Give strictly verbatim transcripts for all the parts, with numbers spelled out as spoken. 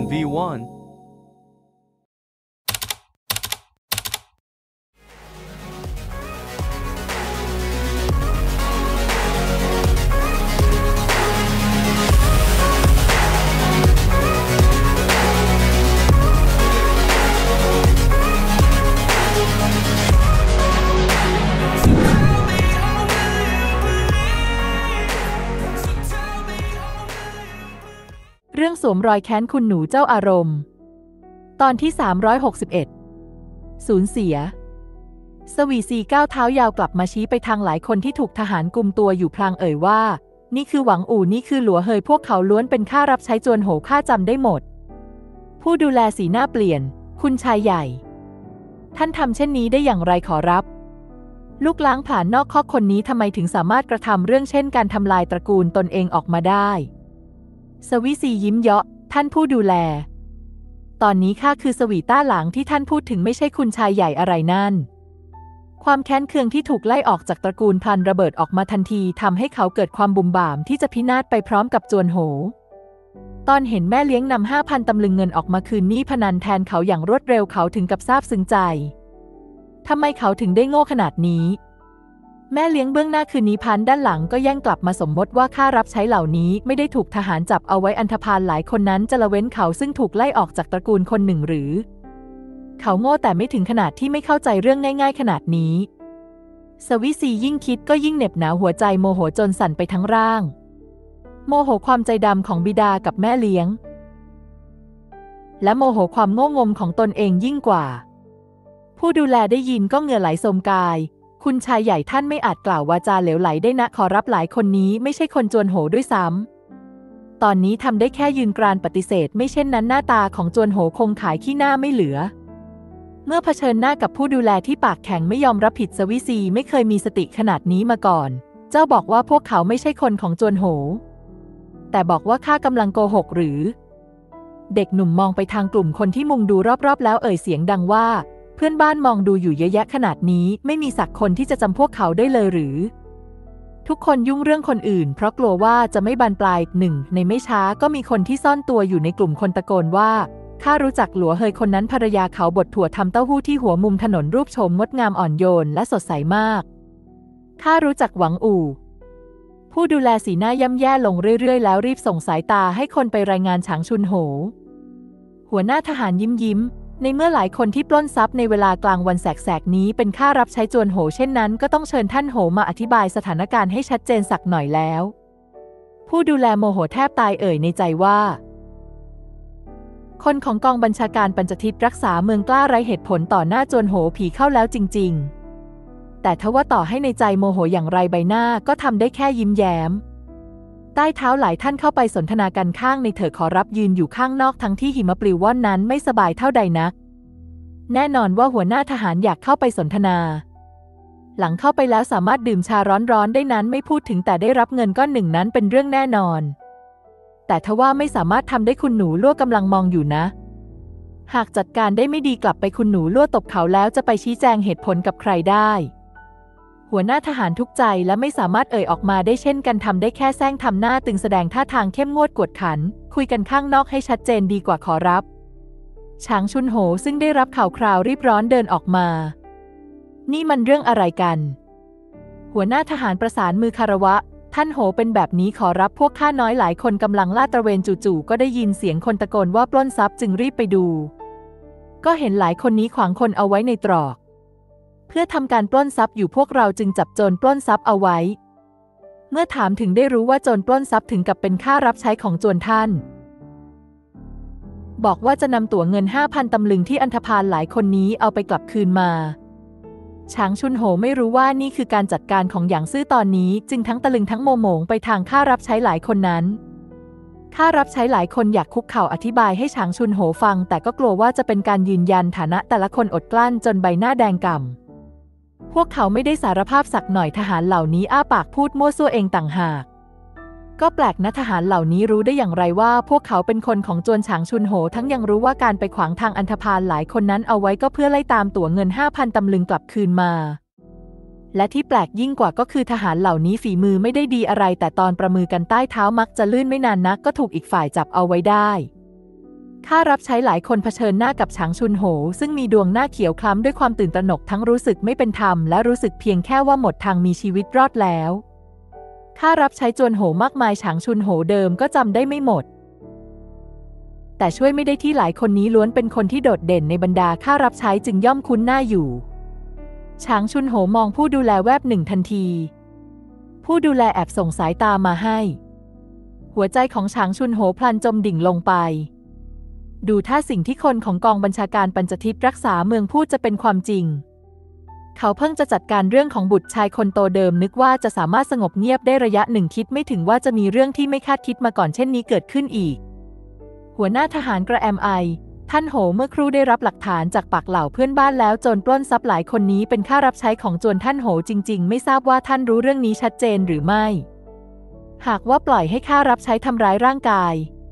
one v one เรื่องสวมรอยแค้นคุณหนูเจ้าอารมณ์ตอนที่สามร้อยหกสิบเอ็ดสูญเสียสวีซีก้าวเท้ายาวกลับมาชี้ไปทางหลายคนที่ถูกทหารกุมตัวอยู่พลางเอ่ยว่านี่คือหวังอู่นี่คือหลัวเฮยพวกเขาล้วนเป็นข้ารับใช้จวนโหข้าจำได้หมดผู้ดูแลสีหน้าเปลี่ยนคุณชายใหญ่ท่านทำเช่นนี้ได้อย่างไรขอรับลูกล้างผ่านนอกคอกคนนี้ทำไมถึงสามารถกระทำเรื่องเช่นการทำลายตระกูลตนเองออกมาได้สวิซียิ้มเยาะท่านผู้ดูแลตอนนี้ข้าคือสวีต้าหลังที่ท่านพูดถึงไม่ใช่คุณชายใหญ่อะไรนั่นความแค้นเคืองที่ถูกไล่ออกจากตระกูลพลันระเบิดออกมาทันทีทำให้เขาเกิดความบุ่มบ่ามที่จะพินาศไปพร้อมกับจวนโหตอนเห็นแม่เลี้ยงนำห้าพันตำลึงเงินออกมาคืนหนี้พนันแทนเขาอย่างรวดเร็วเขาถึงกับซาบซึ้งใจทำไมเขาถึงได้โง่ขนาดนี้แม่เลี้ยงเบื้องหน้าคืนนี้พันด้านหลังก็แย่งกลับมาสมมติว่าข้ารับใช้เหล่านี้ไม่ได้ถูกทหารจับเอาไว้อันธพาลหลายคนนั้นจะละเว้นเขาซึ่งถูกไล่ออกจากตระกูลคนหนึ่งหรือเขาโง่แต่ไม่ถึงขนาดที่ไม่เข้าใจเรื่องง่ายๆขนาดนี้สวิซียิ่งคิดก็ยิ่งเหน็บหนาวหัวใจโมโหจนสั่นไปทั้งร่างโมโหความใจดำของบิดากับแม่เลี้ยงและโมโหความโง่งมของตนเองยิ่งกว่าผู้ดูแลได้ยินก็เหงื่อไหลโสมกายคุณชายใหญ่ท่านไม่อาจกล่าววาจาเหลวไหลได้นะขอรับหลายคนนี้ไม่ใช่คนจวนโหด้วยซ้ำตอนนี้ทำได้แค่ยืนกรานปฏิเสธไม่เช่นนั้นหน้าตาของจวนโหคงขายขี้หน้าไม่เหลือเมื่อเผชิญหน้ากับผู้ดูแลที่ปากแข็งไม่ยอมรับผิดสวิซีไม่เคยมีสติขนาดนี้มาก่อนเจ้าบอกว่าพวกเขาไม่ใช่คนของจวนโหแต่บอกว่าข้ากำลังโกหกหรือเด็กหนุ่มมองไปทางกลุ่มคนที่มุงดูรอบๆแล้วเอ่ยเสียงดังว่าเพื่อนบ้านมองดูอยู่เยอะแยะขนาดนี้ไม่มีสักคนที่จะจำพวกเขาได้เลยหรือทุกคนยุ่งเรื่องคนอื่นเพราะกลัวว่าจะไม่บานปลายหนึ่งในไม่ช้าก็มีคนที่ซ่อนตัวอยู่ในกลุ่มคนตะโกนว่าข้ารู้จักหลัวเฮยคนนั้นภรรยาเขาบดถั่วทำเต้าหู้ที่หัวมุมถนนรูปโฉมงดงามอ่อนโยนและสดใสมากข้ารู้จักหวังอู่ผู้ดูแลสีหน้าย่ำแย่ลงเรื่อยๆแล้วรีบส่งสายตาให้คนไปรายงานฉางชุนโหหัวหน้าทหารยิ้มยิ้มในเมื่อหลายคนที่ปล้นทรัพย์ในเวลากลางวันแสกๆนี้เป็นข้ารับใช้จวนโหเช่นนั้นก็ต้องเชิญท่านโหมาอธิบายสถานการณ์ให้ชัดเจนสักหน่อยแล้วผู้ดูแลโมโหแทบตายเอ่ยในใจว่าคนของกองบัญชาการปัญจทิศรักษาเมืองกล้าไร้เหตุผลต่อหน้าจวนโหผีเข้าแล้วจริงๆแต่ทว่าต่อให้ในใจโมโหอย่างไรใบหน้าก็ทำได้แค่ยิ้มแย้มใต้เท้าหลายท่านเข้าไปสนทนากันข้างในเถอะขอรับยืนอยู่ข้างนอกทั้งที่หิมะปลิวว่อนนั้นไม่สบายเท่าใดนักแน่นอนว่าหัวหน้าทหารอยากเข้าไปสนทนาหลังเข้าไปแล้วสามารถดื่มชาร้อนๆได้นั้นไม่พูดถึงแต่ได้รับเงินก้อนหนึ่งนั้นเป็นเรื่องแน่นอนแต่ทว่าไม่สามารถทำได้คุณหนูลั่วกำลังมองอยู่นะหากจัดการได้ไม่ดีกลับไปคุณหนูลั่วตบเขาแล้วจะไปชี้แจงเหตุผลกับใครได้หัวหน้าทหารทุกใจและไม่สามารถเอ่ยออกมาได้เช่นกันทำได้แค่แซงทำหน้าตึงแสดงท่าทางเข้มงวดกวดขันคุยกันข้างนอกให้ชัดเจนดีกว่าขอรับฉางชุนโหซึ่งได้รับข่าวคราวรีบร้อนเดินออกมานี่มันเรื่องอะไรกันหัวหน้าทหารประสานมือคารวะท่านโหเป็นแบบนี้ขอรับพวกข้าน้อยหลายคนกำลังลาดตระเวนจู่ๆก็ได้ยินเสียงคนตะโกนว่าปล้นทรัพย์จึงรีบไปดูก็เห็นหลายคนนี้ขวางคนเอาไว้ในตรอกเพื่อทำการปล้นทรัพย์อยู่พวกเราจึงจับโจรปล้นทรัพย์เอาไว้เมื่อถามถึงได้รู้ว่าโจรปล้นทรัพย์ถึงกับเป็นข้ารับใช้ของโจรท่านบอกว่าจะนำตั๋วเงิน ห้าพัน ตำลึงที่อันธพาลหลายคนนี้เอาไปกลับคืนมาฉางชุนโหไม่รู้ว่านี่คือการจัดการของหยางซื่อตอนนี้จึงทั้งตะลึงทั้งโมโหไปทางข้ารับใช้หลายคนนั้นข้ารับใช้หลายคนอยากคุกเข่าอธิบายให้ฉางชุนโหฟังแต่ก็กลัวว่าจะเป็นการยืนยันฐานะแต่ละคนอดกลั้นจนใบหน้าแดงก่ำพวกเขาไม่ได้สารภาพสักหน่อยทหารเหล่านี้อ้าปากพูดมั่วซั่วเองต่างหากก็แปลกนะทหารเหล่านี้รู้ได้อย่างไรว่าพวกเขาเป็นคนของจวนฉางชุนโหทั้งยังรู้ว่าการไปขวางทางอันธพาลหลายคนนั้นเอาไว้ก็เพื่อไล่ตามตั๋วเงิน ห้าพัน ตำลึงกลับคืนมาและที่แปลกยิ่งกว่าก็คือทหารเหล่านี้ฝีมือไม่ได้ดีอะไรแต่ตอนประมือกันใต้เท้ามักจะลื่นไม่นานนักก็ถูกอีกฝ่ายจับเอาไว้ได้ข้ารับใช้หลายคนเผชิญหน้ากับฉางชุนโหซึ่งมีดวงหน้าเขียวคล้ำด้วยความตื่นตระหนกทั้งรู้สึกไม่เป็นธรรมและรู้สึกเพียงแค่ว่าหมดทางมีชีวิตรอดแล้วข้ารับใช้จวนโหมากมายฉางชุนโหเดิมก็จำได้ไม่หมดแต่ช่วยไม่ได้ที่หลายคนนี้ล้วนเป็นคนที่โดดเด่นในบรรดาข้ารับใช้จึงย่อมคุ้นหน้าอยู่ฉางชุนโหมองผู้ดูแลแวบหนึ่งทันทีผู้ดูแลแอบส่งสายตามาให้หัวใจของฉางชุนโหพลันจมดิ่งลงไปดูถ้าสิ่งที่คนของกองบัญชาการปัญจทิพย์รักษาเมืองพูดจะเป็นความจริงเขาเพิ่งจะจัดการเรื่องของบุตรชายคนโตเดิมนึกว่าจะสามารถสงบเงียบได้ระยะหนึ่งคิดไม่ถึงว่าจะมีเรื่องที่ไม่คาดคิดมาก่อนเช่นนี้เกิดขึ้นอีกหัวหน้าทหารกระแอมไอท่านโหเมื่อครู่ได้รับหลักฐานจากปากเหล่าเพื่อนบ้านแล้วโจรปล้นทรัพย์หลายคนนี้เป็นข้ารับใช้ของโจรท่านโหจริงๆไม่ทราบว่าท่านรู้เรื่องนี้ชัดเจนหรือไม่หากว่าปล่อยให้ข้ารับใช้ทำร้ายร่างกาย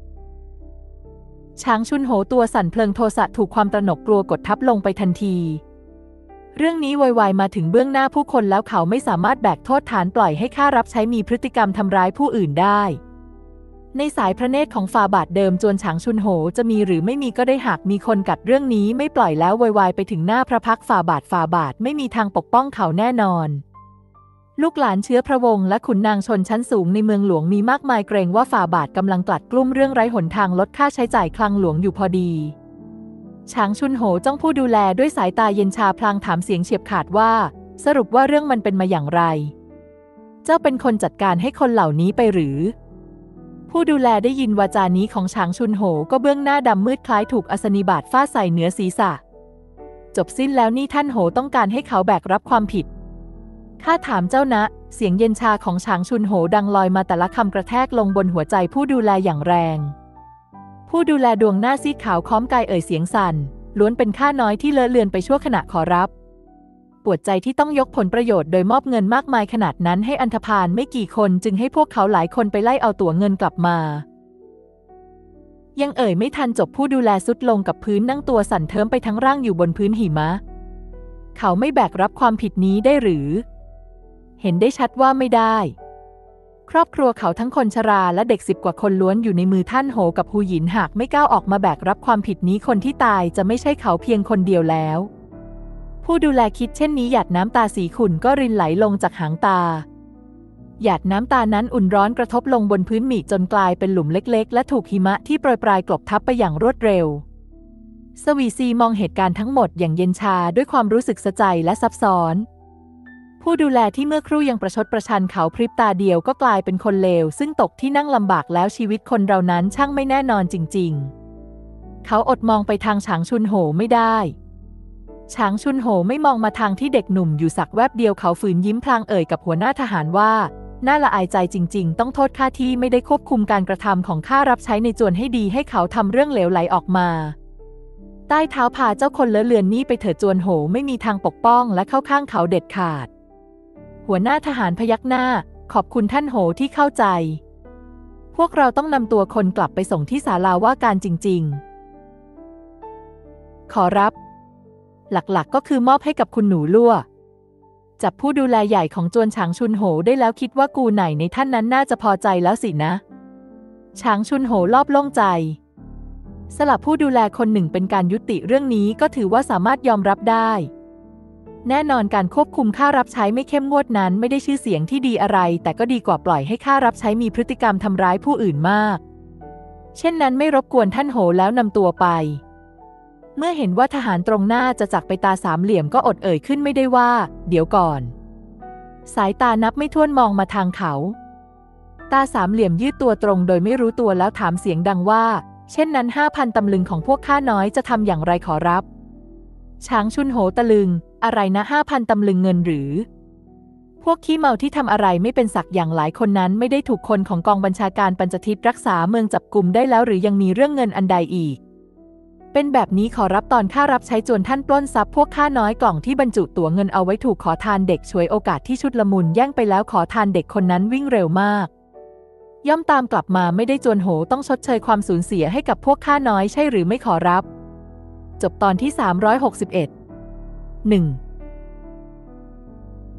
ช้างชุนโหตัวสั่นเพลิงโทสะถูกความตระหนกกลัวกดทับลงไปทันทีเรื่องนี้ไวๆมาถึงเบื้องหน้าผู้คนแล้วเขาไม่สามารถแบกโทษฐานปล่อยให้ข้ารับใช้มีพฤติกรรมทำร้ายผู้อื่นได้ในสายพระเนตรของฝ่าบาทเดิมจวนฉางชุนโหจะมีหรือไม่มีก็ได้หากมีคนกัดเรื่องนี้ไม่ปล่อยแล้วไวๆไปถึงหน้าพระพักตร์ฝ่าบาทฝ่าบาทไม่มีทางปกป้องเขาแน่นอนลูกหลานเชื้อพระวงศ์และขุนนางชนชั้นสูงในเมืองหลวงมีมากมายเกรงว่าฝ่าบาทกำลังกลัดกลุ้มเรื่องไร้หนทางลดค่าใช้จ่ายคลังหลวงอยู่พอดีฉางชุนโหจ้องผู้ดูแลด้วยสายตาเย็นชาพลางถามเสียงเฉียบขาดว่าสรุปว่าเรื่องมันเป็นมาอย่างไรเจ้าเป็นคนจัดการให้คนเหล่านี้ไปหรือผู้ดูแลได้ยินวาจานี้ของฉางชุนโหก็เบื้องหน้าดำมืดคล้ายถูกอัศนีบาทฟาดใส่เหนือศีรษะจบสิ้นแล้วนี่ท่านโหต้องการให้เขาแบกรับความผิดข้าถามเจ้านะเสียงเย็นชาของฉางชุนโหดังลอยมาแต่ละคำกระแทกลงบนหัวใจผู้ดูแลอย่างแรงผู้ดูแลดวงหน้าซีดขาวค้อมกายเอ่ยเสียงสั่นล้วนเป็นข้าน้อยที่เลอะเลือนไปชั่วขณะขอรับปวดใจที่ต้องยกผลประโยชน์โดยมอบเงินมากมายขนาดนั้นให้อันธพาลไม่กี่คนจึงให้พวกเขาหลายคนไปไล่เอาตั๋วเงินกลับมายังเอ่ยไม่ทันจบผู้ดูแลสุดลงกับพื้นนั่งตัวสั่นเทิมไปทั้งร่างอยู่บนพื้นหิมะเขาไม่แบกรับความผิดนี้ได้หรือเห็นได้ชัดว่าไม่ได้ครอบครัวเขาทั้งคนชราและเด็กสิบกว่าคนล้วนอยู่ในมือท่านโหกับฮูหยินหากไม่ก้าวออกมาแบกรับความผิดนี้คนที่ตายจะไม่ใช่เขาเพียงคนเดียวแล้วผู้ดูแลคิดเช่นนี้หยาดน้ำตาสีขุ่นก็รินไหลลงจากหางตาหยาดน้ำตานั้นอุ่นร้อนกระทบลงบนพื้นหมีจนกลายเป็นหลุมเล็กๆและถูกหิมะที่โปรยปลายกลบทับไปอย่างรวดเร็วสวีซีมองเหตุการณ์ทั้งหมดอย่างเย็นชาด้วยความรู้สึกเสียใจและซับซ้อนผู้ดูแลที่เมื่อครู่ยังประชดประชันเขาพริบตาเดียวก็กลายเป็นคนเลวซึ่งตกที่นั่งลำบากแล้วชีวิตคนเรานั้นช่างไม่แน่นอนจริงๆเขาอดมองไปทางฉางชุนโหไม่ได้ฉางชุนโหไม่มองมาทางที่เด็กหนุ่มอยู่สักแวบเดียวเขาฝืนยิ้มพลางเอ่ยกับหัวหน้าทหารว่าน่าละอายใจจริงๆต้องโทษข้าที่ไม่ได้ควบคุมการกระทำของข้ารับใช้ในจวนให้ดีให้เขาทำเรื่องเหลวไหลออกมาใต้เท้าพาเจ้าคนเลอะเลือนนี่ไปเถิดจวนโหไม่มีทางปกป้องและเข้าข้างเขาเด็ดขาดหัวหน้าทหารพยักหน้าขอบคุณท่านโหที่เข้าใจพวกเราต้องนำตัวคนกลับไปส่งที่ศาลาว่าการจริงๆขอรับหลักๆก็คือมอบให้กับคุณหนูลั่วจับผู้ดูแลใหญ่ของจวนฉางชุนโหได้แล้วคิดว่ากูไหนในท่านนั้นน่าจะพอใจแล้วสินะฉางชุนโหรอบโล่งใจสลับผู้ดูแลคนหนึ่งเป็นการยุติเรื่องนี้ก็ถือว่าสามารถยอมรับได้แน่นอนการควบคุมค่ารับใช้ไม่เข้มงวดนั้นไม่ได้ชื่อเสียงที่ดีอะไรแต่ก็ดีกว่าปล่อยให้ค่ารับใช้มีพฤติกรรมทำร้ายผู้อื่นมากเช่นนั้นไม่รบกวนท่านโหแล้วนำตัวไปเมื่อเห็นว่าทหารตรงหน้าจะจากไปตาสามเหลี่ยมก็อดเอ่ยขึ้นไม่ได้ว่าเดี๋ยวก่อนสายตานับไม่ถ้วนมองมาทางเขาตาสามเหลี่ยมยืดตัวตรงโดยไม่รู้ตัวแล้วถามเสียงดังว่าเช่นนั้นห้าพันตำลึงของพวกข้าน้อยจะทำอย่างไรขอรับฉางชุนโหตะลึงอะไรนะห้าพันตำลึงเงินหรือพวกขี้เมาที่ทำอะไรไม่เป็นสักอย่างหลายคนนั้นไม่ได้ถูกคนของกองบัญชาการปัญจทิพย์รักษาเมืองจับกุมได้แล้วหรือยังมีเรื่องเงินอันใดอีกเป็นแบบนี้ขอรับตอนข้ารับใช้จวนท่านปล้นทรัพย์พวกข้าน้อยกล่องที่บรรจุตั๋วเงินเอาไว้ถูกขอทานเด็กฉวยโอกาสที่ชุดละมุนแย่งไปแล้วขอทานเด็กคนนั้นวิ่งเร็วมากย่อมตามกลับมาไม่ได้จวนโหต้องชดเชยความสูญเสียให้กับพวกข้าน้อยใช่หรือไม่ขอรับจบตอนที่สามร้อยหกสิบเอ็ด หนึ่ง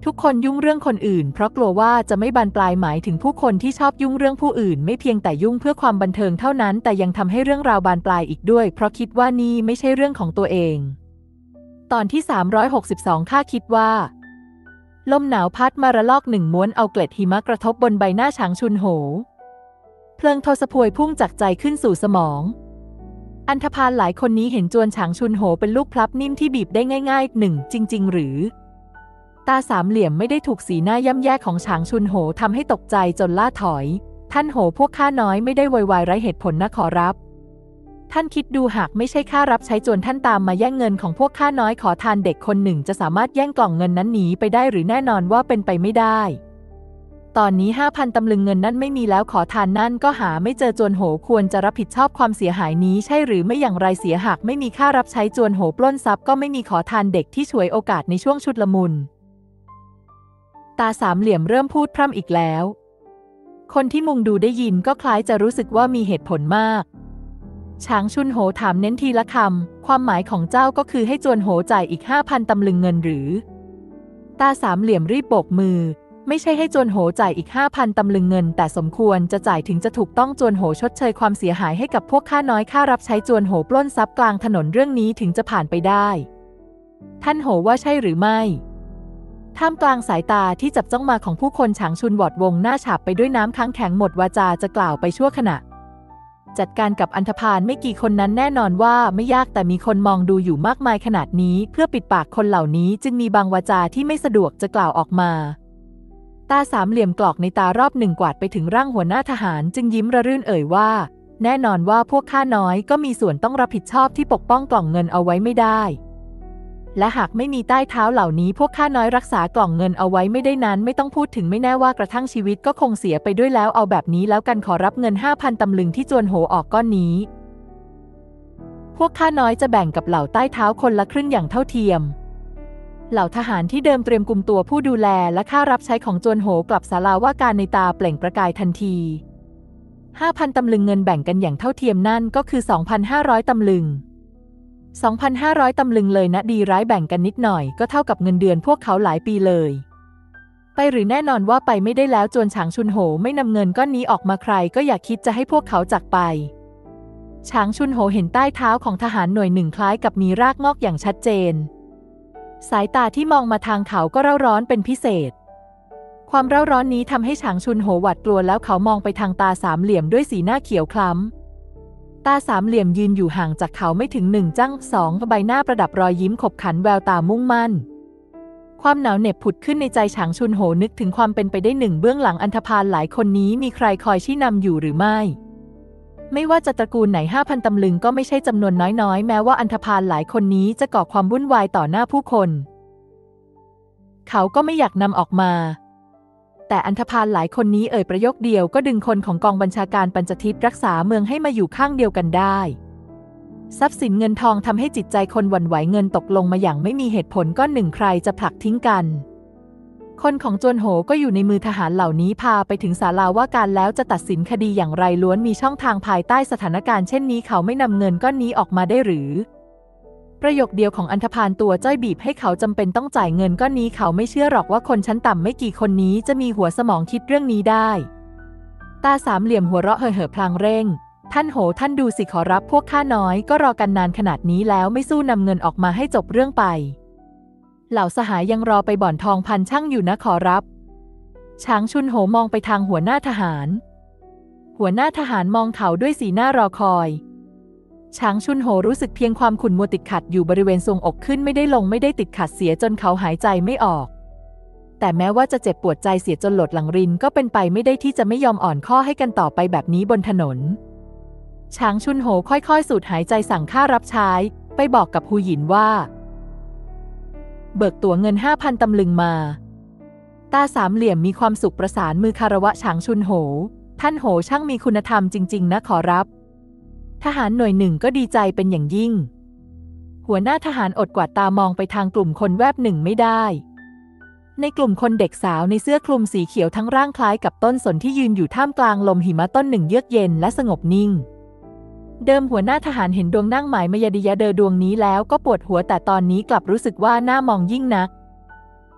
ทุกคนยุ่งเรื่องคนอื่นเพราะกลัวว่าจะไม่บานปลายหมายถึงผู้คนที่ชอบยุ่งเรื่องผู้อื่นไม่เพียงแต่ยุ่งเพื่อความบันเทิงเท่านั้นแต่ยังทำให้เรื่องราวบานปลายอีกด้วยเพราะคิดว่านี่ไม่ใช่เรื่องของตัวเองตอนที่สามร้อยหกสิบสองข้าคิดว่าลมหนาวพัดมาระลอกหนึ่งม้วนเอาเกล็ดหิมะกระทบบนใบหน้าฉางชุนโหเพลิงโทสะพวยพุ่งจากใจขึ้นสู่สมองอันธพาลหลายคนนี้เห็นจวนฉางชุนโหเป็นลูกพลับนิ่มที่บีบได้ง่ายๆหนึ่งจริงๆหรือตาสามเหลี่ยมไม่ได้ถูกสีหน้าย่ำแย่ของฉางชุนโหทำให้ตกใจจนล่าถอยท่านโหพวกข้าน้อยไม่ได้วอยวายไร้เหตุผลนะขอรับท่านคิดดูหากไม่ใช่ข้ารับใช้จนท่านตามมาแย่งเงินของพวกข้าน้อยขอทานเด็กคนหนึ่งจะสามารถแย่งกล่องเงินนั้นหนีไปได้หรือแน่นอนว่าเป็นไปไม่ได้ตอนนี้ห้าพันตำลึงเงินนั่นไม่มีแล้วขอทานนั่นก็หาไม่เจอจวนโหควรจะรับผิดชอบความเสียหายนี้ใช่หรือไม่อย่างไรเสียหากไม่มีค่ารับใช้จวนโหปล้นทรัพย์ก็ไม่มีขอทานเด็กที่ฉวยโอกาสในช่วงชุลมุนตาสามเหลี่ยมเริ่มพูดพร่ำอีกแล้วคนที่มุงดูได้ยินก็คล้ายจะรู้สึกว่ามีเหตุผลมากฉางชุนโหถามเน้นทีละคำความหมายของเจ้าก็คือให้จวนโหจ่ายอีกห้าพันตำลึงเงินหรือตาสามเหลี่ยมรีบโบกมือไม่ใช่ให้จวนโหจ่ายอีกห้าพันตำลึงเงินแต่สมควรจะจ่ายถึงจะถูกต้องจวนโหชดเชยความเสียหายให้กับพวกข้าน้อยค่ารับใช้จวนโหปล้นทรัพย์กลางถนนเรื่องนี้ถึงจะผ่านไปได้ท่านโหว่าใช่หรือไม่ท่ามกลางสายตาที่จับจ้องมาของผู้คนฉางชุนวอดวงหน้าฉาบไปด้วยน้ำค้างแข็งหมดวาจาจะกล่าวไปชั่วขณะจัดการกับอันธพาลไม่กี่คนนั้นแน่นอนว่าไม่ยากแต่มีคนมองดูอยู่มากมายขนาดนี้เพื่อปิดปากคนเหล่านี้จึงมีบางวาจาที่ไม่สะดวกจะกล่าวออกมาตาสามเหลี่ยมกรอกในตารอบหนึ่งกวาดไปถึงร่างหัวหน้าทหารจึงยิ้มระรื่นเอ่ยว่าแน่นอนว่าพวกข้าน้อยก็มีส่วนต้องรับผิดชอบที่ปกป้องกล่องเงินเอาไว้ไม่ได้และหากไม่มีใต้เท้าเหล่านี้พวกข้าน้อยรักษากล่องเงินเอาไว้ไม่ได้นั้นไม่ต้องพูดถึงไม่แน่ว่ากระทั่งชีวิตก็คงเสียไปด้วยแล้วเอาแบบนี้แล้วกันขอรับเงิน ห้าพัน ตำลึงที่จวนโหออกก้อนนี้พวกข้าน้อยจะแบ่งกับเหล่าใต้เท้าคนละครึ่งอย่างเท่าเทียมเหล่าทหารที่เดิมเตรียมกุมตัวผู้ดูแลและค่ารับใช้ของจวนโหกลับศาลาว่าการในตาเปล่งประกายทันที ห้าพัน ตำลึงเงินแบ่งกันอย่างเท่าเทียมนั่นก็คือ สองพันห้าร้อย ตำลึงสองพันห้าร้อย ตำลึงเลยนะดีร้ายแบ่งกันนิดหน่อยก็เท่ากับเงินเดือนพวกเขาหลายปีเลยไปหรือแน่นอนว่าไปไม่ได้แล้วจวนฉางชุนโหไม่นำเงินก้อนนี้ออกมาใครก็อย่าคิดจะให้พวกเขาจากไปฉางชุนโหเห็นใต้เท้าของทหารหน่วยหนึ่งคล้ายกับมีรากงอกอย่างชัดเจนสายตาที่มองมาทางเขาก็เร่าร้อนเป็นพิเศษความเร่าร้อนนี้ทำให้ฉางชุนโหหวาดกลัวแล้วเขามองไปทางตาสามเหลี่ยมด้วยสีหน้าเขียวคล้ำตาสามเหลี่ยมยืนอยู่ห่างจากเขาไม่ถึงหนึ่งจั่งสองใบหน้าประดับรอยยิ้มขบขันแววตามุ่งมั่นความหนาวเหน็บผุดขึ้นในใจฉางชุนโหนึกถึงความเป็นไปได้หนึ่งเบื้องหลังอันธพาลหลายคนนี้มีใครคอยชี้นำอยู่หรือไม่ไม่ว่าจะตระกูลไหนห้าพันตำลึงก็ไม่ใช่จำนวนน้อยๆแม้ว่าอันธพาลหลายคนนี้จะก่อความวุ่นวายต่อหน้าผู้คนเขาก็ไม่อยากนำออกมาแต่อันธพาลหลายคนนี้เอ่ยประโยคเดียวก็ดึงคนของกองบัญชาการปัญจทิศรักษาเมืองให้มาอยู่ข้างเดียวกันได้ทรัพย์สินเงินทองทำให้จิตใจคนหวั่นไหวเงินตกลงมาอย่างไม่มีเหตุผลก้อนหนึ่งใครจะผลักทิ้งกันคนของจวนโหก็อยู่ในมือทหารเหล่านี้พาไปถึงศาลาว่าการแล้วจะตัดสินคดีอย่างไรล้วนมีช่องทางภายใต้สถานการณ์เช่นนี้เขาไม่นำเงินก้อนนี้ออกมาได้หรือประโยคเดียวของอันธพาลตัวจ้อยบีบให้เขาจำเป็นต้องจ่ายเงินก้อนนี้เขาไม่เชื่อหรอกว่าคนชั้นต่ำไม่กี่คนนี้จะมีหัวสมองคิดเรื่องนี้ได้ตาสามเหลี่ยมหัวเราะเห่อเห่อพลางเร่งท่านโหท่านดูสิขอรับพวกข้าน้อยก็รอกันนานขนาดนี้แล้วไม่สู้นำเงินออกมาให้จบเรื่องไปเหล่าสหายยังรอไปบ่อนทองพันช่างอยู่นะขอรับฉางชุนโหมองไปทางหัวหน้าทหารหัวหน้าทหารมองเขาด้วยสีหน้ารอคอยฉางชุนโหรู้สึกเพียงความขุ่นมัวติดขัดอยู่บริเวณทรวงอกขึ้นไม่ได้ลงไม่ได้ติดขัดเสียจนเขาหายใจไม่ออกแต่แม้ว่าจะเจ็บปวดใจเสียจนหลดหลังรินก็เป็นไปไม่ได้ที่จะไม่ยอมอ่อนข้อให้กันต่อไปแบบนี้บนถนนฉางชุนโหค่อยๆสูดหายใจสั่งข้ารับใช้ไปบอกกับฮูหยินว่าเบิกตั๋วเงิน ห้าพัน ตำลึงมาตาสามเหลี่ยมมีความสุขประสานมือคารวะฉางชุนโหท่านโหช่างมีคุณธรรมจริงๆนะขอรับทหารหน่วยหนึ่งก็ดีใจเป็นอย่างยิ่งหัวหน้าทหารอดกวาดตามองไปทางกลุ่มคนแวบหนึ่งไม่ได้ในกลุ่มคนเด็กสาวในเสื้อคลุมสีเขียวทั้งร่างคล้ายกับต้นสนที่ยืนอยู่ท่ามกลางลมหิมะต้นหนึ่งเยือกเย็นและสงบนิ่งเดิมหัวหน้าทหารเห็นดวงนั่งหมายมยดิยะเดอดวงนี้แล้วก็ปวดหัวแต่ตอนนี้กลับรู้สึกว่าน่ามองยิ่งนัก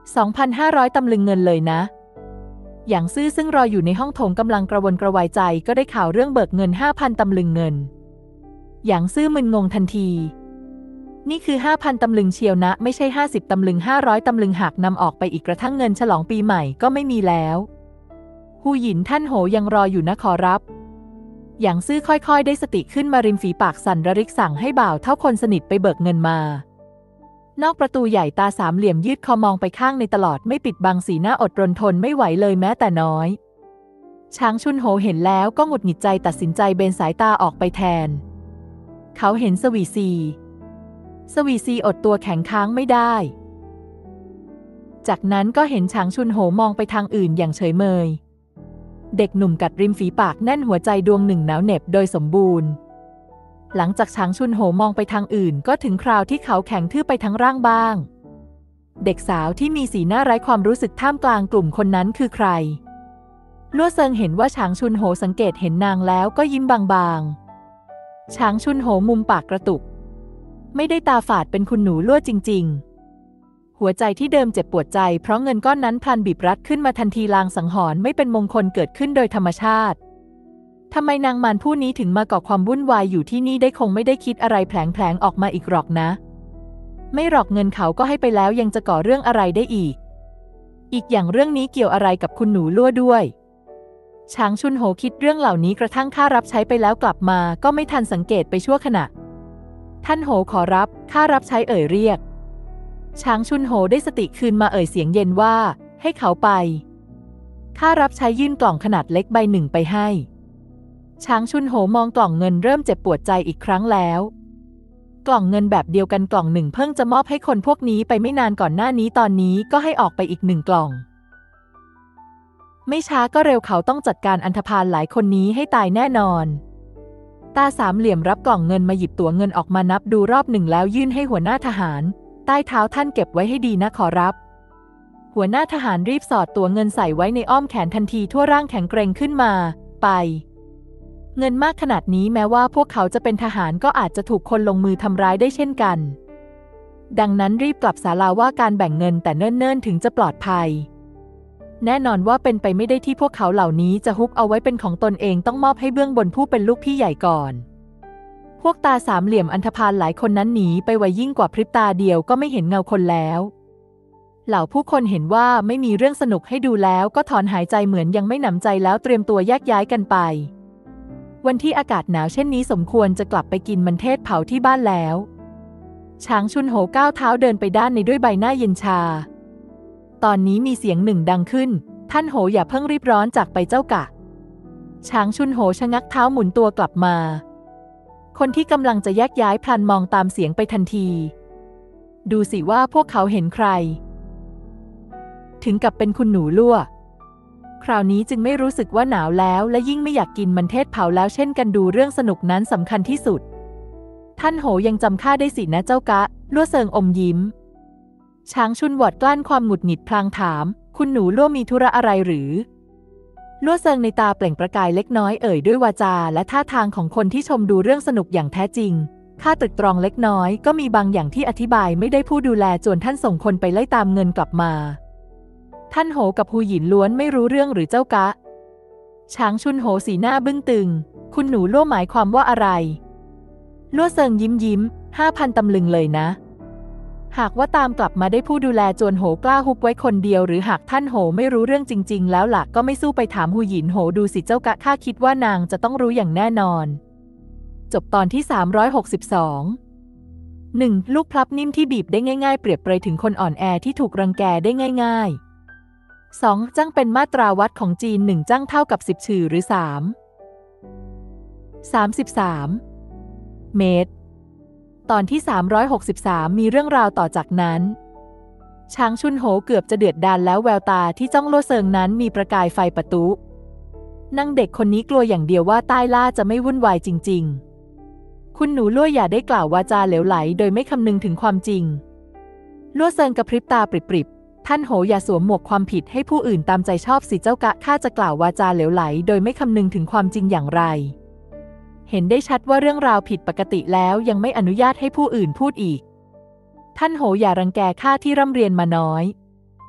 สองพันห้าร้อย ตำลึงเงินเลยนะหยางซื่อซึ่งรออยู่ในห้องโถงกำลังกระวนกระวายใจก็ได้ข่าวเรื่องเบิกเงิน ห้าพัน ตำลึงเงินหยางซื่อมึนงงทันทีนี่คือ ห้าพัน ตำลึงเชียวนะไม่ใช่ ห้าสิบ ตำลึง ห้าร้อย ตำลึงหากนำออกไปอีกกระทั่งเงินฉลองปีใหม่ก็ไม่มีแล้วฮูหยินท่านโหยังรออยู่นะขอรับหยางซื่อค่อยๆได้สติขึ้นมาริมฝีปากสั่นระริกสั่งให้บ่าวเท่าคนสนิทไปเบิกเงินมานอกประตูใหญ่ตาสามเหลี่ยมยืดคอมองไปข้างในตลอดไม่ปิดบังสีหน้าอดรนทนไม่ไหวเลยแม้แต่น้อยช้างชุนโหเห็นแล้วก็หงุดหงิดใจตัดสินใจเบนสายตาออกไปแทนเขาเห็นสวีซีสวีซีอดตัวแข็งค้างไม่ได้จากนั้นก็เห็นช้างชุนโหมองไปทางอื่นอย่างเฉยเมยเด็กหนุ่มกัดริมฝีปากแน่นหัวใจดวงหนึ่งหนาวเหน็บโดยสมบูรณ์หลังจากช้างชุนโหมองไปทางอื่นก็ถึงคราวที่เขาแข็งทื่อไปทั้งร่างบ้างเด็กสาวที่มีสีหน้าไร้ความรู้สึกท่ามกลางกลุ่มคนนั้นคือใครลั่วเซิงเห็นว่าช้างชุนโหสังเกตเห็นนางแล้วก็ยิ้มบางๆช้างชุนโหมุมปากกระตุกไม่ได้ตาฝาดเป็นคุณหนูลั่วจริงๆหัวใจที่เดิมเจ็บปวดใจเพราะเงินก้อนนั้นพลันบีบรัดขึ้นมาทันทีลางสังหรณ์ไม่เป็นมงคลเกิดขึ้นโดยธรรมชาติทำไมนางมารผู้นี้ถึงมาก่อความวุ่นวายอยู่ที่นี่ได้คงไม่ได้คิดอะไรแผลงๆออกมาอีกหรอกนะไม่หรอกเงินเขาก็ให้ไปแล้วยังจะก่อเรื่องอะไรได้อีกอีกอย่างเรื่องนี้เกี่ยวอะไรกับคุณหนูลั่วด้วยช้างชุนโหคิดเรื่องเหล่านี้กระทั่งข้ารับใช้ไปแล้วกลับมาก็ไม่ทันสังเกตไปชั่วขณะท่านโหขอรับข้ารับใช้เอ่ยเรียกช้างชุนโหได้สติคืนมาเอ่ยเสียงเย็นว่าให้เขาไปข้ารับใช้ยื่นกล่องขนาดเล็กใบหนึ่งไปให้ช้างชุนโหมองกล่องเงินเริ่มเจ็บปวดใจอีกครั้งแล้วกล่องเงินแบบเดียวกันกล่องหนึ่งเพิ่งจะมอบให้คนพวกนี้ไปไม่นานก่อนหน้านี้ตอนนี้ก็ให้ออกไปอีกหนึ่งกล่องไม่ช้าก็เร็วเขาต้องจัดการอันธพาลหลายคนนี้ให้ตายแน่นอนตาสามเหลี่ยมรับกล่องเงินมาหยิบตั๋วเงินออกมานับดูรอบหนึ่งแล้วยื่นให้หัวหน้าทหารใต้เท้าท่านเก็บไว้ให้ดีนะขอรับหัวหน้าทหารรีบสอดตั๋วเงินใส่ไว้ในอ้อมแขนทันทีทั่วร่างแข็งเกร็งขึ้นมาไปเงินมากขนาดนี้แม้ว่าพวกเขาจะเป็นทหารก็อาจจะถูกคนลงมือทำร้ายได้เช่นกันดังนั้นรีบกลับศาลาว่าการแบ่งเงินแต่เนิ่นๆถึงจะปลอดภัยแน่นอนว่าเป็นไปไม่ได้ที่พวกเขาเหล่านี้จะฮุบเอาไว้เป็นของตนเองต้องมอบให้เบื้องบนผู้เป็นลูกพี่ใหญ่ก่อนพวกตาสามเหลี่ยมอันธพาลหลายคนนั้นหนีไปไวยิ่งกว่าพริบตาเดียวก็ไม่เห็นเงาคนแล้วเหล่าผู้คนเห็นว่าไม่มีเรื่องสนุกให้ดูแล้วก็ถอนหายใจเหมือนยังไม่หนำใจแล้วเตรียมตัวแยกย้ายกันไปวันที่อากาศหนาวเช่นนี้สมควรจะกลับไปกินมันเทศเผาที่บ้านแล้วช้างชุนโหก้าวเท้าเดินไปด้านในด้วยใบหน้าเย็นชาตอนนี้มีเสียงหนึ่งดังขึ้นท่านโหอย่าเพิ่งรีบร้อนจากไปเจ้ากะช้างชุนโหชะงักเท้าหมุนตัวกลับมาคนที่กำลังจะแยกย้ายพลันมองตามเสียงไปทันทีดูสิว่าพวกเขาเห็นใครถึงกับเป็นคุณหนูลั่วคราวนี้จึงไม่รู้สึกว่าหนาวแล้วและยิ่งไม่อยากกินมันเทศเผาแล้วเช่นกันดูเรื่องสนุกนั้นสำคัญที่สุดท่านโหยังจำข้าได้สินะเจ้ากะลั่วเซิงอมยิ้มช้างชุนหวดกลั้นความหงุดหงิดพลางถามคุณหนูลั่วมีธุระอะไรหรือลั่วเซิงในตาเปล่งประกายเล็กน้อยเอ่ยด้วยวาจาและท่าทางของคนที่ชมดูเรื่องสนุกอย่างแท้จริงข้าตรึกตรองเล็กน้อยก็มีบางอย่างที่อธิบายไม่ได้ผู้ดูแลจนท่านส่งคนไปไล่ตามเงินกลับมาท่านโหกับฮูหยินล้วนไม่รู้เรื่องหรือเจ้ากะช้างชุนโหสีหน้าบึ้งตึงคุณหนูลั่วหมายความว่าอะไรลั่วเซิงยิ้มยิ้มห้าพันตำลึงเลยนะหากว่าตามกลับมาได้ผู้ดูแลจวนโหกล้าฮุบไว้คนเดียวหรือหากท่านโหไม่รู้เรื่องจริงๆแล้วล่ะก็ไม่สู้ไปถามฮูหยินโหดูสิเจ้ากะข้าคิดว่านางจะต้องรู้อย่างแน่นอนจบตอนที่สามร้อยหกสิบสอง หนึ่งลูกพลับนิ่มที่บีบได้ง่ายๆเปรียบเปรยถึงคนอ่อนแอที่ถูกรังแกได้ง่ายๆ สองจั่งเป็นมาตราวัดของจีนหนึ่งจั่งเท่ากับสิบฉื่อหรือสาม สามสิบสาม เมตรตอนที่สามร้อยหกสิบสามมีเรื่องราวต่อจากนั้นช้างชุนโหเกือบจะเดือดดาลแล้วแววตาที่จ้องลั่วเซิงนั้นมีประกายไฟประตุนางเด็กคนนี้กลัวอย่างเดียวว่าใต้ล่าจะไม่วุ่นวายจริงๆคุณหนูลั่วอย่าได้กล่าววาจาเหลวไหลโดยไม่คำนึงถึงความจริงลั่วเซิงกระพริบตาปริบๆท่านโหอย่าสวมหมวกความผิดให้ผู้อื่นตามใจชอบสิเจ้ากะข้าจะกล่าววาจาเหลวไหลโดยไม่คำนึงถึงความจริงอย่างไรเห็นได้ชัดว่าเรื่องราวผิดปกติแล้วยังไม่อนุญาตให้ผู้อื่นพูดอีกท่านโหอย่ารังแกข้าที่ร่ำเรียนมาน้อย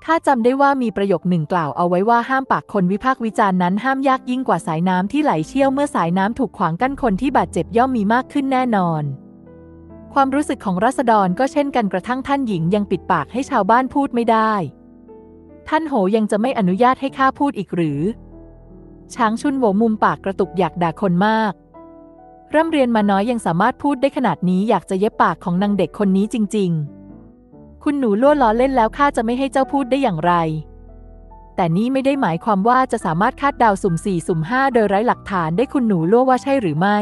ข้าจำได้ว่ามีประโยคหนึ่งกล่าวเอาไว้ว่าห้ามปากคนวิพากษ์วิจารณ์นั้นห้ามยากยิ่งกว่าสายน้ำที่ไหลเชี่ยวเมื่อสายน้ำถูกขวางกั้นคนที่บาดเจ็บย่อมมีมากขึ้นแน่นอนความรู้สึกของราษฎรก็เช่นกันกระทั่งท่านหญิงยังปิดปากให้ชาวบ้านพูดไม่ได้ท่านโหยังจะไม่อนุญาตให้ข้าพูดอีกหรือช้างชุนโหวมุมปากกระตุกอยากด่าคนมากร่ำเรียนมาน้อยยังสามารถพูดได้ขนาดนี้อยากจะเย็บปากของนางเด็กคนนี้จริงๆคุณหนูล่วล้อเล่นแล้วข้าจะไม่ให้เจ้าพูดได้อย่างไรแต่นี่ไม่ได้หมายความว่าจะสามารถคาดเดาสุ่มสี่สุ่มห้าโดยไร้หลักฐานได้คุณหนูล่วว่าใช่หรือไม่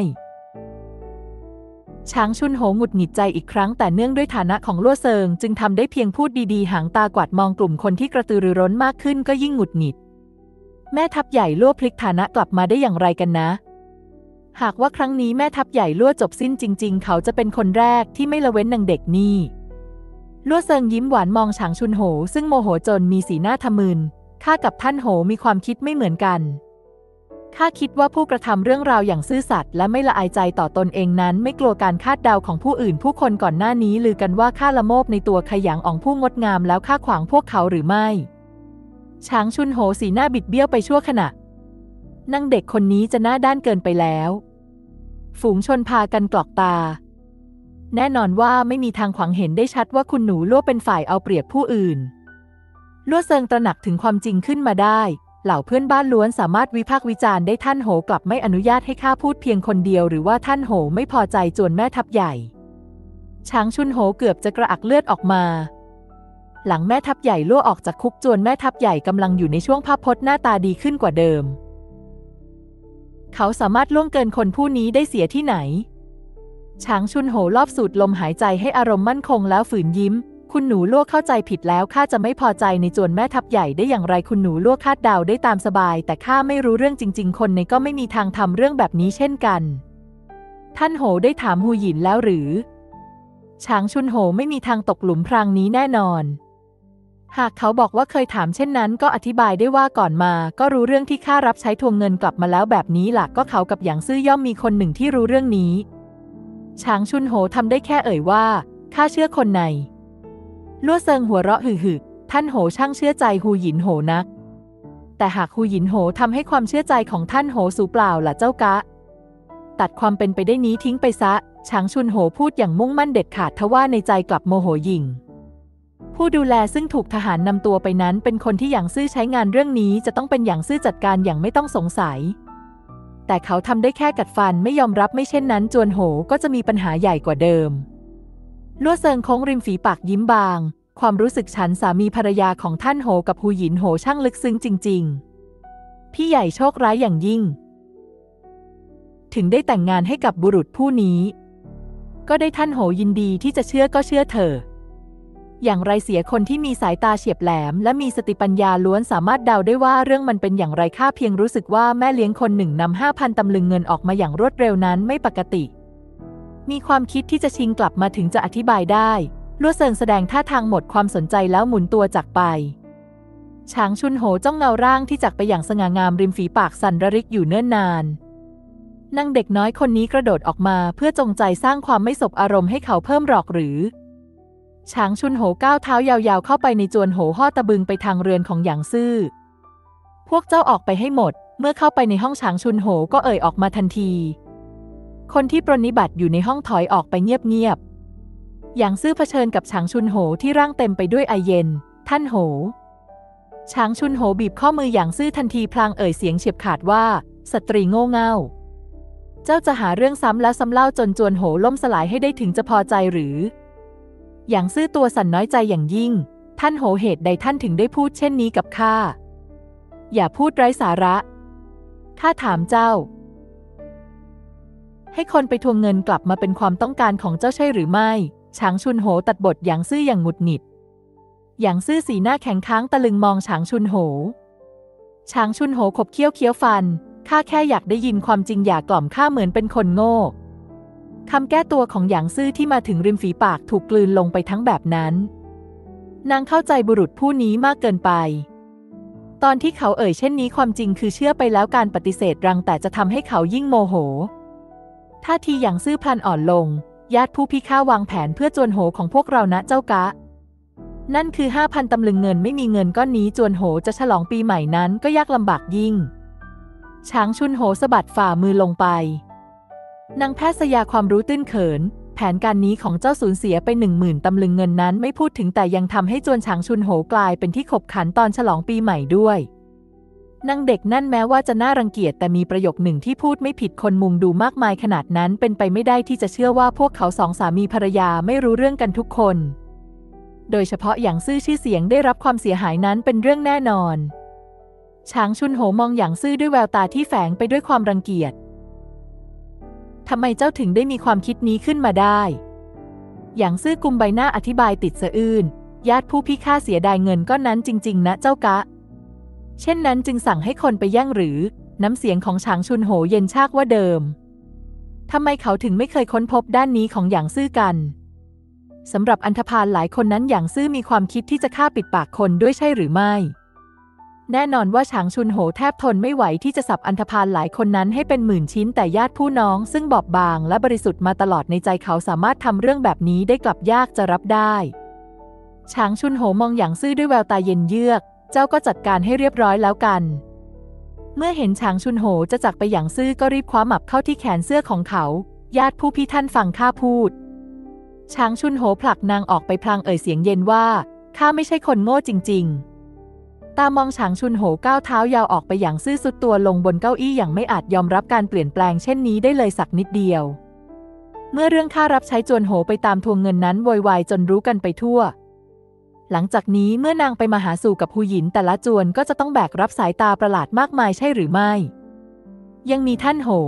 ช้างชุนโหหงุดหงิดใจอีกครั้งแต่เนื่องด้วยฐานะของล่วเซิงจึงทำได้เพียงพูดดีๆหางตากวาดมองกลุ่มคนที่กระตือรือร้นมากขึ้นก็ยิ่งหงุดหงิดแม่ทัพใหญ่ล่วพลิกฐานะกลับมาได้อย่างไรกันนะหากว่าครั้งนี้แม่ทัพใหญ่ล่วจบสิ้นจริงๆเขาจะเป็นคนแรกที่ไม่ละเว้นนางเด็กนี่ล่วเซิงยิ้มหวานมองฉางชุนโหซึ่งโมโหจนมีสีหน้าทะมึนข้ากับท่านโหมีความคิดไม่เหมือนกันข้าคิดว่าผู้กระทำเรื่องราวอย่างซื่อสัตย์และไม่ละอายใจต่อตนเองนั้นไม่กลัวการคาดเดาของผู้อื่นผู้คนก่อนหน้านี้ลือกันว่าข้าละโมบในตัวขยางอ่องผู้งดงามแล้วข้าขวางพวกเขาหรือไม่ช้างชุนโหสีหน้าบิดเบี้ยวไปชั่วขณะนางเด็กคนนี้จะหน้าด้านเกินไปแล้วฝูงชนพากันกรอกตาแน่นอนว่าไม่มีทางขวางเห็นได้ชัดว่าคุณหนูล่วเป็นฝ่ายเอาเปรียบผู้อื่นล่วเซิงตระหนักถึงความจริงขึ้นมาได้เหล่าเพื่อนบ้านล้วนสามารถวิพากษ์วิจารณ์ได้ท่านโหกลับไม่อนุญาตให้ข้าพูดเพียงคนเดียวหรือว่าท่านโหไม่พอใจจวนแม่ทัพใหญ่ช้างชุนโหเกือบจะกระอักเลือดออกมาหลังแม่ทัพใหญ่ล่วออกจากคุกจวนแม่ทัพใหญ่กำลังอยู่ในช่วงภาพพจน์หน้าตาดีขึ้นกว่าเดิมเขาสามารถล่วงเกินคนผู้นี้ได้เสียที่ไหนช้างชุนโหรอบสูดลมหายใจให้อารมณ์มั่นคงแล้วฝืนยิ้มคุณหนูล่วเข้าใจผิดแล้วข้าจะไม่พอใจในจวนแม่ทัพใหญ่ได้อย่างไรคุณหนูล่วคาดเดาได้ตามสบายแต่ข้าไม่รู้เรื่องจริงๆคนในก็ไม่มีทางทำเรื่องแบบนี้เช่นกันท่านโหได้ถามฮูหยินแล้วหรือช้างชุนโหไม่มีทางตกหลุมพรางนี้แน่นอนหากเขาบอกว่าเคยถามเช่นนั้นก็อธิบายได้ว่าก่อนมาก็รู้เรื่องที่ข้ารับใช้ทวงเงินกลับมาแล้วแบบนี้ล่ะก็เขากับหยางซื่อย่อมมีคนหนึ่งที่รู้เรื่องนี้ช้างชุนโหทำได้แค่เอ่ยว่าข้าเชื่อคนในล่วเซิงหัวเราะหึ่ๆท่านโหช่างเชื่อใจฮูหยินโหนักแต่หากฮูหยินโหทำให้ความเชื่อใจของท่านโหสูญเปล่าล่ะเจ้ากะตัดความเป็นไปได้นี้ทิ้งไปซะช้างชุนโหพูดอย่างมุ่งมั่นเด็ดขาดทว่าในใจกลับโมโหหยิ่งผู้ดูแลซึ่งถูกทหารนำตัวไปนั้นเป็นคนที่หยางซื่อใช้งานเรื่องนี้จะต้องเป็นหยางซื่อจัดการอย่างไม่ต้องสงสัยแต่เขาทำได้แค่กัดฟันไม่ยอมรับไม่เช่นนั้นจวนโหก็จะมีปัญหาใหญ่กว่าเดิมล่วเซิงโค้งริมฝีปากยิ้มบางความรู้สึกฉันสามีภรรยาของท่านโหกับฮูหยินโหช่างลึกซึ้งจริงๆพี่ใหญ่โชคร้ายอย่างยิ่งถึงได้แต่งงานให้กับบุรุษผู้นี้ก็ได้ท่านโหยินดีที่จะเชื่อก็เชื่อเถอะอย่างไรเสียคนที่มีสายตาเฉียบแหลมและมีสติปัญญาล้วนสามารถเดาได้ว่าเรื่องมันเป็นอย่างไรข้าเพียงรู้สึกว่าแม่เลี้ยงคนหนึ่งนำห้าพันตำลึงเงินออกมาอย่างรวดเร็วนั้นไม่ปกติมีความคิดที่จะชิงกลับมาถึงจะอธิบายได้ล่วเซิงแสดงท่าทางหมดความสนใจแล้วหมุนตัวจากไปช้างชุนโหจ้องเงาร่างที่จากไปอย่างสง่างามริมฝีปากสั่นระริกอยู่เนิ่นนานนางเด็กน้อยคนนี้กระโดดออกมาเพื่อจงใจสร้างความไม่สบอารมณ์ให้เขาเพิ่มหรอกหรือช้างชุนโหก้าวเท้ายาวๆเข้าไปในจวนโหห่อตะบึงไปทางเรือนของหยางซื่อพวกเจ้าออกไปให้หมดเมื่อเข้าไปในห้องช้างชุนโหก็เอ่ยออกมาทันทีคนที่ปรนนิบัติอยู่ในห้องถอยออกไปเงียบๆหยางซื่อเผชิญกับช้างชุนโหที่ร่างเต็มไปด้วยไอเย็นท่านโหช้างชุนโหบีบข้อมือหยางซื่อทันทีพลางเอ่ยเสียงเฉียบขาดว่าสตรีโง่เง่าเจ้าจะหาเรื่องซ้ำแล้วซ้ำเล่าจนจวนโหล่มสลายให้ได้ถึงจะพอใจหรือหยางซื่อตัวสั่นน้อยใจอย่างยิ่งท่านโหเหตุใดท่านถึงได้พูดเช่นนี้กับข้าอย่าพูดไร้สาระข้าถามเจ้าให้คนไปทวงเงินกลับมาเป็นความต้องการของเจ้าใช่หรือไม่ช้างชุนโหตัดบทหยางซื่ออย่างหงุดหงิดหยางซื่อสีหน้าแข็งค้างตะลึงมองช้างชุนโหช้างชุนโหขบเคี้ยวเคี้ยวฟันข้าแค่อยากได้ยินความจริงอย่ากล่อมข้าเหมือนเป็นคนโง่คำแก้ตัวของหยางซื่อที่มาถึงริมฝีปากถูกกลืนลงไปทั้งแบบนั้นนางเข้าใจบุรุษผู้นี้มากเกินไปตอนที่เขาเอ่ยเช่นนี้ความจริงคือเชื่อไปแล้วการปฏิเสธรังแต่จะทำให้เขายิ่งโมโหท่าทีหยางซื่อพลันอ่อนลงญาติผู้พิฆาวางแผนเพื่อจวนโหของพวกเรานะเจ้ากะนั่นคือห้าพันตำลึงเงินไม่มีเงินก้อนนี้จวนโหจะฉลองปีใหม่นั้นก็ยากลำบากยิ่งช้างชุนโหสะบัดฝ่ามือลงไปนางแพทย์ยาความรู้ตื้นเขินแผนการนี้ของเจ้าสูญเสียไปหนึ่งหมื่นตำลึงเงินนั้นไม่พูดถึงแต่ยังทำให้จวนฉางชุนโหกลายเป็นที่ขบขันตอนฉลองปีใหม่ด้วยนางเด็กนั่นแม้ว่าจะน่ารังเกียจแต่มีประโยคหนึ่งที่พูดไม่ผิดคนมุงดูมากมายขนาดนั้นเป็นไปไม่ได้ที่จะเชื่อว่าพวกเขาสองสามีภรรยาไม่รู้เรื่องกันทุกคนโดยเฉพาะอย่างซื่อชื่อเสียงได้รับความเสียหายนั้นเป็นเรื่องแน่นอนช้างชุนโหมองอย่างซื่อด้วยแววตาที่แฝงไปด้วยความรังเกียจทำไมเจ้าถึงได้มีความคิดนี้ขึ้นมาได้อย่างซื่อกุมใบหน้าอธิบายติดสะอื้นญาติผู้พิฆาตเสียดายเงินก้อนนั้นจริงๆนะเจ้ากะเช่นนั้นจึงสั่งให้คนไปแย่งหรือน้ำเสียงของช้างชุนโหเย็นชากว่าเดิมทำไมเขาถึงไม่เคยค้นพบด้านนี้ของอย่างซื่อกันสำหรับอันธพาลหลายคนนั้นอย่างซื่อมีความคิดที่จะฆ่าปิดปากคนด้วยใช่หรือไม่แน่นอนว่าช้างชุนโหแทบทนไม่ไหวที่จะสับอันธพาลหลายคนนั้นให้เป็นหมื่นชิ้นแต่ญาติผู้น้องซึ่งบอบบางและบริสุทธิ์มาตลอดในใจเขาสามารถทำเรื่องแบบนี้ได้กลับยากจะรับได้ช้างชุนโหมองอย่างซื่อด้วยแววตาเย็นเยือกเจ้าก็จัดการให้เรียบร้อยแล้วกันเมื่อเห็นช้างชุนโหจะจากไปอย่างซื่อก็รีบคว้าหมับเข้าที่แขนเสื้อของเขาญาติผู้พี่ท่านฟังข้าพูดช้างชุนโหผลักนางออกไปพลางเอ่ยเสียงเย็นว่าข้าไม่ใช่คนโง่จริงๆตามองช้างชุนโหก้าวเท้ายาวออกไปอย่างซื่อสุดตัวลงบนเก้าอี้อย่างไม่อาจยอมรับการเปลี่ยนแปลงเช่นนี้ได้เลยสักนิดเดียวเมื่อเรื่องค่ารับใช้จวนโหไปตามทวงเงินนั้นโวยวายจนรู้กันไปทั่วหลังจากนี้เมื่อนางไปมาหาสู่กับหูหยินแต่ละจวนก็จะต้องแบกรับสายตาประหลาดมากมายใช่หรือไม่ยังมีท่านโห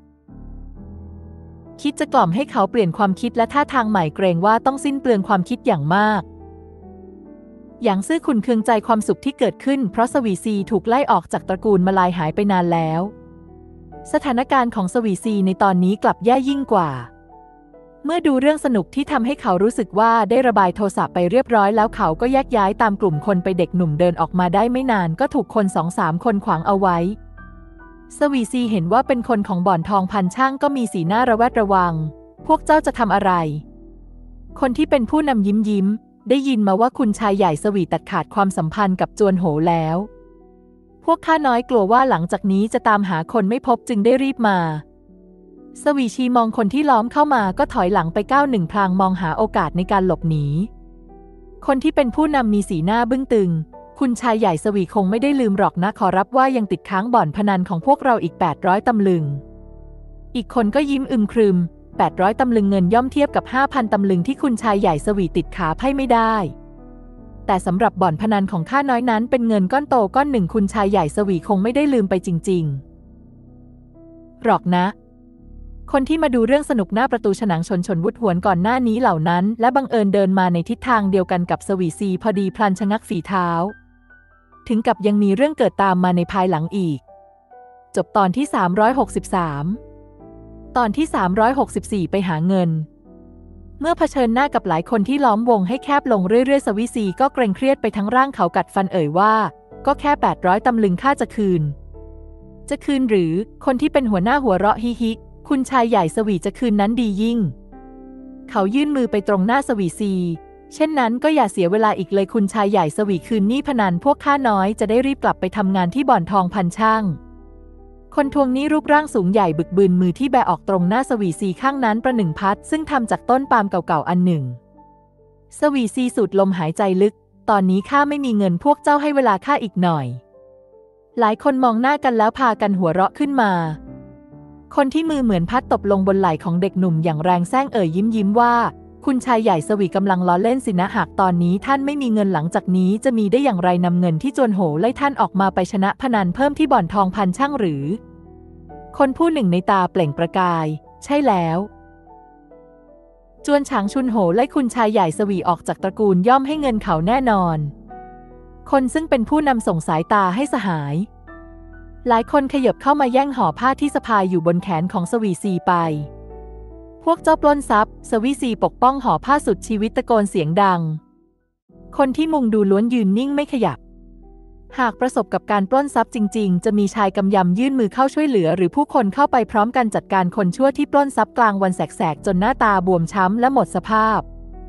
คิดจะกล่อมให้เขาเปลี่ยนความคิดและท่าทางใหม่เกรงว่าต้องสิ้นเปลืองความคิดอย่างมากอย่างซื่อขุ่นเคืองใจความสุขที่เกิดขึ้นเพราะสวีซีถูกไล่ออกจากตระกูลมาลายหายไปนานแล้วสถานการณ์ของสวีซีในตอนนี้กลับแย่ยิ่งกว่าเมื่อดูเรื่องสนุกที่ทำให้เขารู้สึกว่าได้ระบายโทสะไปเรียบร้อยแล้วเขาก็แยกย้ายตามกลุ่มคนไปเด็กหนุ่มเดินออกมาได้ไม่นานก็ถูกคนสองสามคนขวางเอาไว้สวีซีเห็นว่าเป็นคนของบ่อนทองพันช่างก็มีสีหน้าระแวดระวังพวกเจ้าจะทำอะไรคนที่เป็นผู้นำยิ้มยิ้มได้ยินมาว่าคุณชายใหญ่สวีตัดขาดความสัมพันธ์กับจวนโหแล้วพวกข้าน้อยกลัวว่าหลังจากนี้จะตามหาคนไม่พบจึงได้รีบมาสวีชีมองคนที่ล้อมเข้ามาก็ถอยหลังไปก้าวหนึ่งพลางมองหาโอกาสในการหลบหนีคนที่เป็นผู้นำมีสีหน้าบึ้งตึงคุณชายใหญ่สวีคงไม่ได้ลืมหรอกนะขอรับว่ายังติดค้างบ่อนพนันของพวกเราอีกแปดร้อยตำลึงอีกคนก็ยิ้มอึมครึมแปดร้อยตำลึงเงินย่อมเทียบกับ ห้าพัน ตำลึงที่คุณชายใหญ่สวีติดขาไพ่ไม่ได้แต่สำหรับบ่อนพนันของข้าน้อยนั้นเป็นเงินก้อนโตก้อนหนึ่งคุณชายใหญ่สวีคงไม่ได้ลืมไปจริงๆหรอกนะคนที่มาดูเรื่องสนุกหน้าประตูฉนังชนชนวุฒหวนก่อนหน้านี้เหล่านั้นและบังเอิญเดินมาในทิศทางเดียวกันกับสวีซีพอดีพลันชะงักฝีเท้าถึงกับยังมีเรื่องเกิดตามมาในภายหลังอีกจบตอนที่สามร้อยหกสิบสามตอนที่สามร้อยหกสิบสี่ไปหาเงินเมื่อเผชิญหน้ากับหลายคนที่ล้อมวงให้แคบลงเรื่อยๆสวีซีก็เกรงเครียดไปทั้งร่างเขากัดฟันเอ่ยว่าก็แค่แปดร้อยตำลึงข้าจะคืนจะคืนหรือคนที่เป็นหัวหน้าหัวเราะฮิฮิคุณชายใหญ่สวีจะคืนนั้นดียิ่งเขายื่นมือไปตรงหน้าสวีซีเช่นนั้นก็อย่าเสียเวลาอีกเลยคุณชายใหญ่สวีคืนหนี้พนันพวกข้าน้อยจะได้รีบกลับไปทำงานที่บ่อนทองพันช่างคนทวงหนี้รูปร่างสูงใหญ่บึกบึนมือที่แบออกตรงหน้าสวีซีข้างนั้นประหนึ่งพัดซึ่งทำจากต้นปาล์มเก่าๆอันหนึ่งสวีซีสูดลมหายใจลึกตอนนี้ข้าไม่มีเงินพวกเจ้าให้เวลาข้าอีกหน่อยหลายคนมองหน้ากันแล้วพากันหัวเราะขึ้นมาคนที่มือเหมือนพัดตบลงบนไหล่ของเด็กหนุ่มอย่างแรงแซงเอ่ยยิ้มยิ้มว่าคุณชายใหญ่สวีกำลังล้อเล่นสินะหากตอนนี้ท่านไม่มีเงินหลังจากนี้จะมีได้อย่างไรนำเงินที่จวนโหไล่ท่านออกมาไปชนะพนันเพิ่มที่บ่อนทองพันช่างหรือคนผู้หนึ่งในตาเปล่งประกายใช่แล้วจวนฉางชุนโหไล่คุณชายใหญ่สวีออกจากตระกูลย่อมให้เงินเขาแน่นอนคนซึ่งเป็นผู้นำส่งสายตาให้สหายหลายคนขยับเข้ามาแย่งห่อผ้าที่สะพายอยู่บนแขนของสวีซีไปพวกเจ้าปล้นทรัพย์สวีซีปกป้องห่อผ้าสุดชีวิตตะโกนเสียงดังคนที่มุงดูล้วนยืนนิ่งไม่ขยับหากประสบกับการปล้นทรัพย์จริงๆจะมีชายกำยำยื่นมือเข้าช่วยเหลือหรือผู้คนเข้าไปพร้อมกันจัดการคนชั่วที่ปล้นทรัพย์กลางวันแสกๆจนหน้าตาบวมช้ำและหมดสภาพ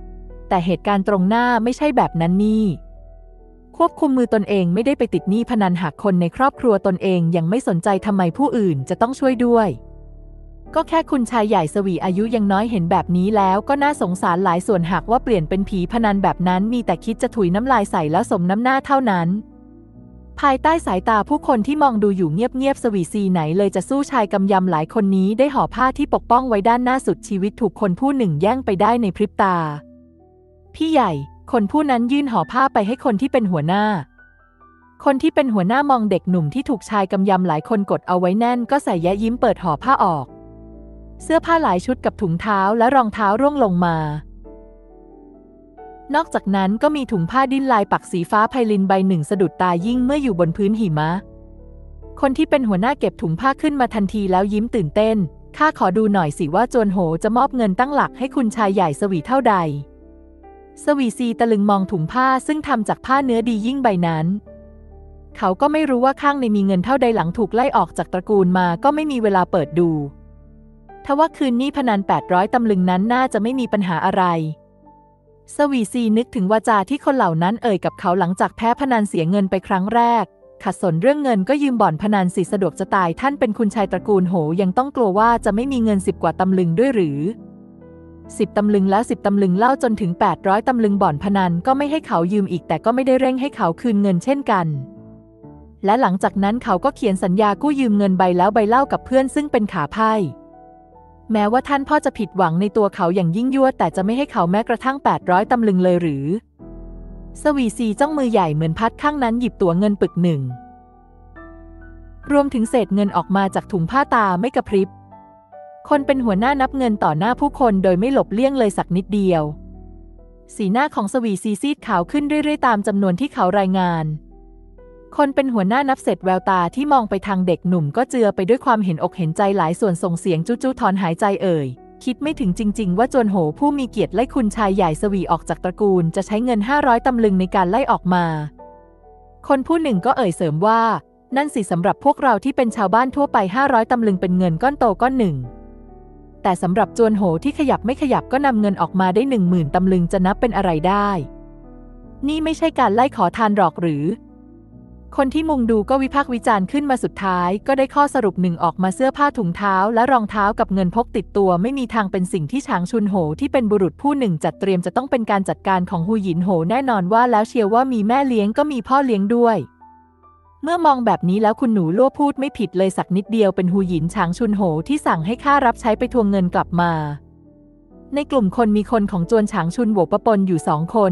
แต่เหตุการณ์ตรงหน้าไม่ใช่แบบนั้นนี่ควบคุมมือตนเองไม่ได้ไปติดหนี้พนันหากคนในครอบครัวตนเองยังไม่สนใจทำไมผู้อื่นจะต้องช่วยด้วยก็แค่คุณชายใหญ่สวีอายุยังน้อยเห็นแบบนี้แล้วก็น่าสงสารหลายส่วนหากว่าเปลี่ยนเป็นผีพนันแบบนั้นมีแต่คิดจะถุยน้ำลายใส่แล้วสมน้ำหน้าเท่านั้นภายใต้สายตาผู้คนที่มองดูอยู่เงียบๆสวีซีไหนเลยจะสู้ชายกำยำหลายคนนี้ได้ห่อผ้าที่ปกป้องไว้ด้านหน้าสุดชีวิตถูกคนผู้หนึ่งแย่งไปได้ในพริบตาพี่ใหญ่คนผู้นั้นยื่นห่อผ้าไปให้คนที่เป็นหัวหน้าคนที่เป็นหัวหน้ามองเด็กหนุ่มที่ถูกชายกำยำหลายคนกดเอาไว้แน่นก็ใส่แย้ยิ้มเปิดห่อผ้าออกเสื้อผ้าหลายชุดกับถุงเท้าและรองเท้าร่วงลงมานอกจากนั้นก็มีถุงผ้าดิ้นลายปักสีฟ้าไพลินใบหนึ่งสะดุดตายิ่งเมื่ออยู่บนพื้นหิมะคนที่เป็นหัวหน้าเก็บถุงผ้าขึ้นมาทันทีแล้วยิ้มตื่นเต้นข้าขอดูหน่อยสิว่าจวนโหจะมอบเงินตั้งหลักให้คุณชายใหญ่สวีเท่าใดสวีซีตะลึงมองถุงผ้าซึ่งทำจากผ้าเนื้อดียิ่งใบนั้นเขาก็ไม่รู้ว่าข้างในมีเงินเท่าใดหลังถูกไล่ออกจากตระกูลมาก็ไม่มีเวลาเปิดดูทว่าคืนนี้พนันแปดร้อยตำลึงนั้นน่าจะไม่มีปัญหาอะไรสวีซีนึกถึงวาจาที่คนเหล่านั้นเอ่ยกับเขาหลังจากแพ้พนันเสียเงินไปครั้งแรกขัดสนเรื่องเงินก็ยืมบ่อนพนันสิสะดวกจะตายท่านเป็นคุณชายตระกูลโหยังต้องกลัวว่าจะไม่มีเงินสิบกว่าตำลึงด้วยหรือสิบตำลึงแล้วสิบตำลึงเล่าจนถึงแปดร้อยตำลึงบ่อนพนันก็ไม่ให้เขายืมอีกแต่ก็ไม่ได้เร่งให้เขาคืนเงินเช่นกันและหลังจากนั้นเขาก็เขียนสัญญากู้ยืมเงินใบแล้วใบเล่ากับเพื่อนซึ่งเป็นขาไพ่แม้ว่าท่านพ่อจะผิดหวังในตัวเขาอย่างยิ่งยวดแต่จะไม่ให้เขาแม้กระทั่งแปดร้อยตำลึงเลยหรือสวีซีจ้องมือใหญ่เหมือนพัดข้างนั้นหยิบตั๋วเงินปึกหนึ่งรวมถึงเศษเงินออกมาจากถุงผ้าตาไม่กระพริบคนเป็นหัวหน้านับเงินต่อหน้าผู้คนโดยไม่หลบเลี่ยงเลยสักนิดเดียวสีหน้าของสวีซีซีดขาวขึ้นเรื่อยๆตามจำนวนที่เขารายงานคนเป็นหัวหน้านับเสร็จแววตาที่มองไปทางเด็กหนุ่มก็เจือไปด้วยความเห็นอกเห็นใจหลายส่วนส่งเสียงจู้ๆถอนหายใจเอ่ยคิดไม่ถึงจริงๆว่าจวนโหผู้มีเกียรติไล่คุณชายใหญ่สวีออกจากตระกูลจะใช้เงินห้าร้อยตำลึงในการไล่ออกมาคนผู้หนึ่งก็เอ่ยเสริมว่านั่นสิสำหรับพวกเราที่เป็นชาวบ้านทั่วไปห้าร้อยตำลึงเป็นเงินก้อนโตก้อนหนึ่งแต่สำหรับจวนโหที่ขยับไม่ขยับก็นำเงินออกมาได้หนึ่งหมื่นตำลึงจะนับเป็นอะไรได้นี่ไม่ใช่การไล่ขอทานหรอกหรือคนที่มุงดูก็วิพากษ์วิจารณ์ขึ้นมาสุดท้ายก็ได้ข้อสรุปหนึ่งออกมาเสื้อผ้าถุงเท้าและรองเท้ากับเงินพกติดตัวไม่มีทางเป็นสิ่งที่ฉางชุนโหที่เป็นบุรุษผู้หนึ่งจัดเตรียมจะต้องเป็นการจัดการของฮูหยินโหแน่นอนว่าแล้วเชียวว่ามีแม่เลี้ยงก็มีพ่อเลี้ยงด้วยเมื่อมองแบบนี้แล้วคุณหนูลั่วพูดไม่ผิดเลยสักนิดเดียวเป็นฮูหยินฉางชุนโหที่สั่งให้ข้ารับใช้ไปทวงเงินกลับมาในกลุ่มคนมีคนของจวนฉางชุนโหวปะปนอยู่สองคน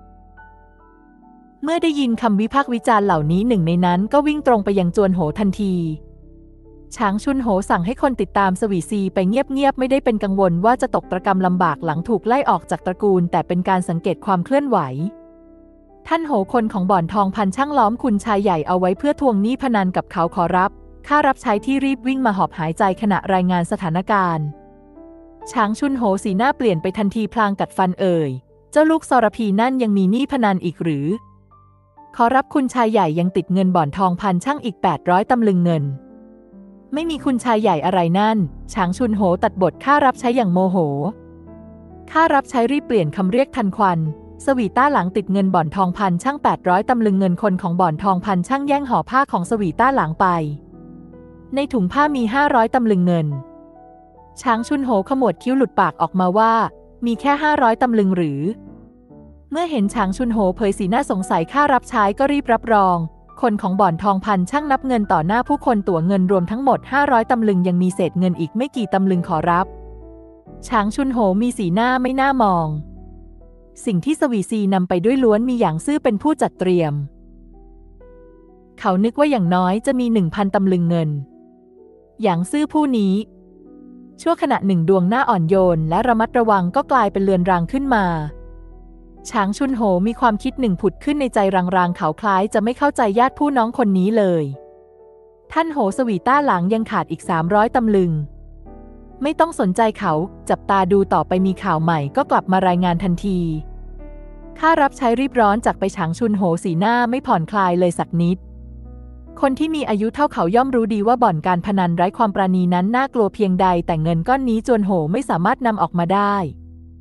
เมื่อได้ยินคำวิพากษ์วิจารณ์เหล่านี้หนึ่งในนั้นก็วิ่งตรงไปยังจวนโหทันทีฉางชุนโหสั่งให้คนติดตามสวีซีไปเงียบๆไม่ได้เป็นกังวลว่าจะตกตรกรรมลำบากหลังถูกไล่ออกจากตระกูลแต่เป็นการสังเกตความเคลื่อนไหวท่านโหคนของบ่อนทองพันช่างล้อมคุณชายใหญ่เอาไว้เพื่อทวงหนี้พนันกับเขาขอรับข้ารับใช้ที่รีบวิ่งมาหอบหายใจขณะรายงานสถานการณ์ฉางชุนโหสีหน้าเปลี่ยนไปทันทีพลางกัดฟันเอ่ยเจ้าลูกซรพีนั่นยังมีหนี้พนันอีกหรือขอรับคุณชายใหญ่ยังติดเงินบ่อนทองพันช่างอีกแปดร้อยตำลึงเงินไม่มีคุณชายใหญ่อะไรนั่นฉางชุนโหตัดบทข้ารับใช้อย่างโมโหข้ารับใช้รีบเปลี่ยนคำเรียกทันควันสวีต้าหลังติดเงินบ่อนทองพันช่างแปดร้อยตำลึงเงินคนของบ่อนทองพันช่างแย่งห่อผ้าของสวีต้าหลังไปในถุงผ้ามีห้าร้อยตำลึงเงินฉางชุนโหขมวดคิ้วหลุดปากออกมาว่ามีแค่ห้าร้อยตำลึงหรือเมื่อเห็นฉางชุนโหเผยสีหน้าสงสัยข้ารับใช้ก็รีบรับรองคนของบ่อนทองพันช่างนับเงินต่อหน้าผู้คนตั๋วเงินรวมทั้งหมดห้าร้อยตำลึงยังมีเศษเงินอีกไม่กี่ตำลึงขอรับฉางชุนโหมีสีหน้าไม่น่ามองสิ่งที่สวีซีนำไปด้วยล้วนมีหยางซื่อเป็นผู้จัดเตรียมเขานึกว่าอย่างน้อยจะมีหนึ่งพันตำลึงเงินหยางซื่อผู้นี้ชั่วขณะหนึ่งดวงหน้าอ่อนโยนและระมัดระวังก็กลายเป็นเลือนรางขึ้นมาฉางชุนโหมีความคิดหนึ่งผุดขึ้นในใจรางๆเขาคล้ายจะไม่เข้าใจญาติผู้น้องคนนี้เลยท่านโหสวีต้าหลังยังขาดอีกสามร้อยตำลึงไม่ต้องสนใจเขาจับตาดูต่อไปมีข่าวใหม่ก็กลับมารายงานทันทีข้ารับใช้รีบร้อนจากไปฉางชุนโหสีหน้าไม่ผ่อนคลายเลยสักนิดคนที่มีอายุเท่าเขาย่อมรู้ดีว่าบ่อนการพนันไร้ความปราณีนั้นน่ากลัวเพียงใดแต่เงินก้อนนี้จวนโหไม่สามารถนำออกมาได้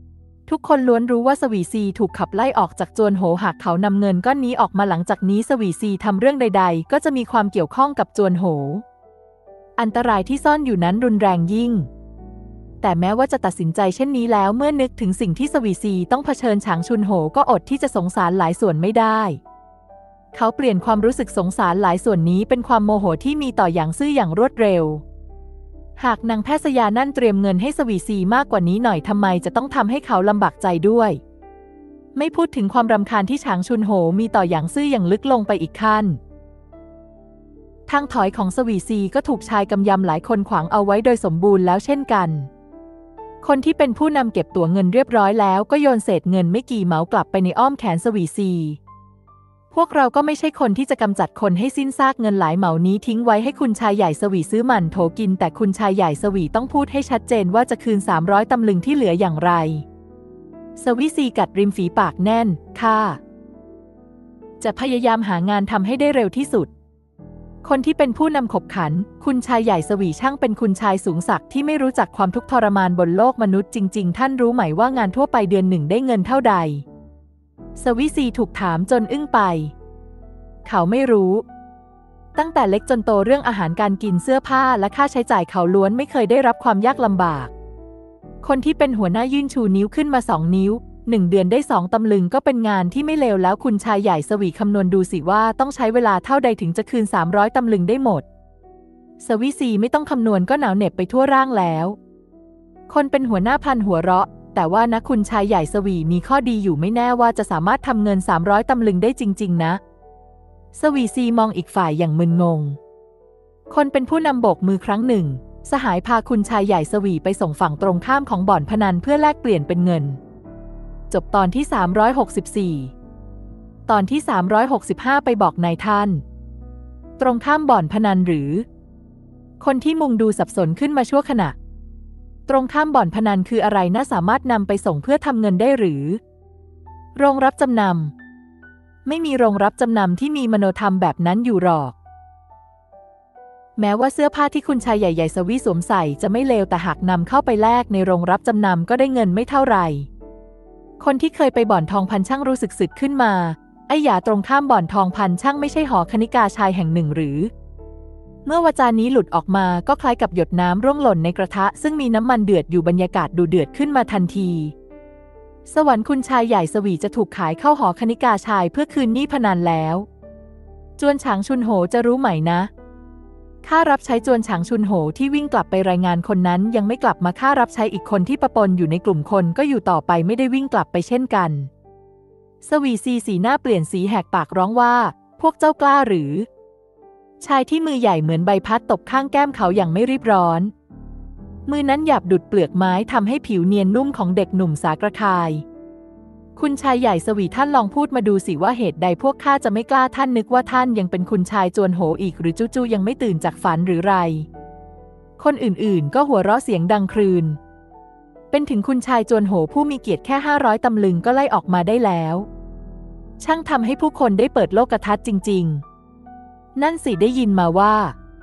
ทุกคนล้วนรู้ว่าสวีซีถูกขับไล่ออกจากจวนโหหากเขานำเงินก้อนนี้ออกมาหลังจากนี้สวีซีทำเรื่องใดๆก็จะมีความเกี่ยวข้องกับจวนโหอันตรายที่ซ่อนอยู่นั้นรุนแรงยิ่งแต่แม้ว่าจะตัดสินใจเช่นนี้แล้วเมื่อนึกถึงสิ่งที่สวีซีต้องเผชิญฉางชุนโหก็อดที่จะสงสารหลายส่วนไม่ได้เขาเปลี่ยนความรู้สึกสงสารหลายส่วนนี้เป็นความโมโหที่มีต่อหยางซื่ออย่างรวดเร็วหากนางแพทย์ยานั่นเตรียมเงินให้สวีซีมากกว่านี้หน่อยทำไมจะต้องทำให้เขาลำบากใจด้วยไม่พูดถึงความรำคาญที่ฉางชุนโหมีต่อหยางซื่ออย่างลึกลงไปอีกขั้นทางถอยของสวีซีก็ถูกชายกำยำหลายคนขวางเอาไว้โดยสมบูรณ์แล้วเช่นกันคนที่เป็นผู้นำเก็บตั๋วเงินเรียบร้อยแล้วก็โยนเศษเงินไม่กี่เหมากลับไปในอ้อมแขนสวีซีพวกเราก็ไม่ใช่คนที่จะกำจัดคนให้สิ้นซากเงินหลายเหมานี้ทิ้งไว้ให้คุณชายใหญ่สวีซื้อหมั่นโถกินแต่คุณชายใหญ่สวีต้องพูดให้ชัดเจนว่าจะคืนสามร้อยตำลึงที่เหลืออย่างไรสวีซีกัดริมฝีปากแน่นค่ะจะพยายามหางานทำให้ได้เร็วที่สุดคนที่เป็นผู้นำขบขันคุณชายใหญ่สวีช่างเป็นคุณชายสูงศักดิ์ที่ไม่รู้จักความทุกข์ทรมานบนโลกมนุษย์จริงๆท่านรู้ไหมว่างานทั่วไปเดือนหนึ่งได้เงินเท่าใดสวีซีถูกถามจนอึ้งไปเขาไม่รู้ตั้งแต่เล็กจนโตเรื่องอาหารการกินเสื้อผ้าและค่าใช้จ่ายเขาล้วนไม่เคยได้รับความยากลำบากคนที่เป็นหัวหน้ายื่นชูนิ้วขึ้นมาสองนิ้วหนึ่งเดือนได้สองตำลึงก็เป็นงานที่ไม่เลวแล้วคุณชายใหญ่สวีคำนวณดูสิว่าต้องใช้เวลาเท่าใดถึงจะคืนสามร้อยตำลึงได้หมดสวีซีไม่ต้องคำนวณก็หนาวเหน็บไปทั่วร่างแล้วคนเป็นหัวหน้าพันหัวเราะแต่ว่านะคุณชายใหญ่สวีมีข้อดีอยู่ไม่แน่ว่าจะสามารถทำเงินสามร้อยตำลึงได้จริงๆนะสวีซีมองอีกฝ่ายอย่างมึนงงคนเป็นผู้นำโบกมือครั้งหนึ่งสหายพาคุณชายใหญ่สวีไปส่งฝั่งตรงข้ามของบ่อนพนันเพื่อแลกเปลี่ยนเป็นเงินจบตอนที่สามร้อยหกสิบสี่ตอนที่สามร้อยหกสิบห้าไปบอกนายท่านตรงข้ามบ่อนพนันหรือคนที่มุงดูสับสนขึ้นมาชั่วขณะตรงข้ามบ่อนพนันคืออะไรน่าสามารถนำไปส่งเพื่อทำเงินได้หรือโรงรับจำนำไม่มีโรงรับจำนำที่มีมโนธรรมแบบนั้นอยู่หรอกแม้ว่าเสื้อผ้าที่คุณชายใหญ่ๆสวีสวมใส่จะไม่เลวแต่หากนำเข้าไปแลกในโรงรับจำนำก็ได้เงินไม่เท่าไหร่คนที่เคยไปบ่อนทองพันช่างรู้สึกสึกขึ้นมาไอ้หยาตรงข้ามบ่อนทองพันช่างไม่ใช่หอคณิกาชายแห่งหนึ่งหรือเมื่อวาจานี้หลุดออกมาก็คล้ายกับหยดน้ำร่วงหล่นในกระทะซึ่งมีน้ำมันเดือดอยู่บรรยากาศดูเดือดขึ้นมาทันทีสวรรค์คุณชายใหญ่สวีจะถูกขายเข้าหอคณิกาชายเพื่อคืนหนี้พนันแล้วจวนฉางชุนโหจะรู้ไหมนะข้ารับใช้จวนฉางชุนโหที่วิ่งกลับไปรายงานคนนั้นยังไม่กลับมาข้ารับใช้อีกคนที่ปะปนอยู่ในกลุ่มคนก็อยู่ต่อไปไม่ได้วิ่งกลับไปเช่นกันสวีซีสีหน้าเปลี่ยนสีแหกปากร้องว่าพวกเจ้ากล้าหรือชายที่มือใหญ่เหมือนใบพัดตบข้างแก้มเขาอย่างไม่รีบร้อนมือนั้นหยาบดุดเปลือกไม้ทำให้ผิวเนียนนุ่มของเด็กหนุ่มสากระคายคุณชายใหญ่สวีท่านลองพูดมาดูสิว่าเหตุใดพวกข้าจะไม่กล้าท่านนึกว่าท่านยังเป็นคุณชายจวนโหอีกหรือจู่ๆยังไม่ตื่นจากฝันหรือไรคนอื่นๆก็หัวเราะเสียงดังครืนเป็นถึงคุณชายจวนโหผู้มีเกียรติแค่ห้าร้อยตำลึงก็ไล่ออกมาได้แล้วช่างทำให้ผู้คนได้เปิดโลกทัศน์จริงๆนั่นสิได้ยินมาว่า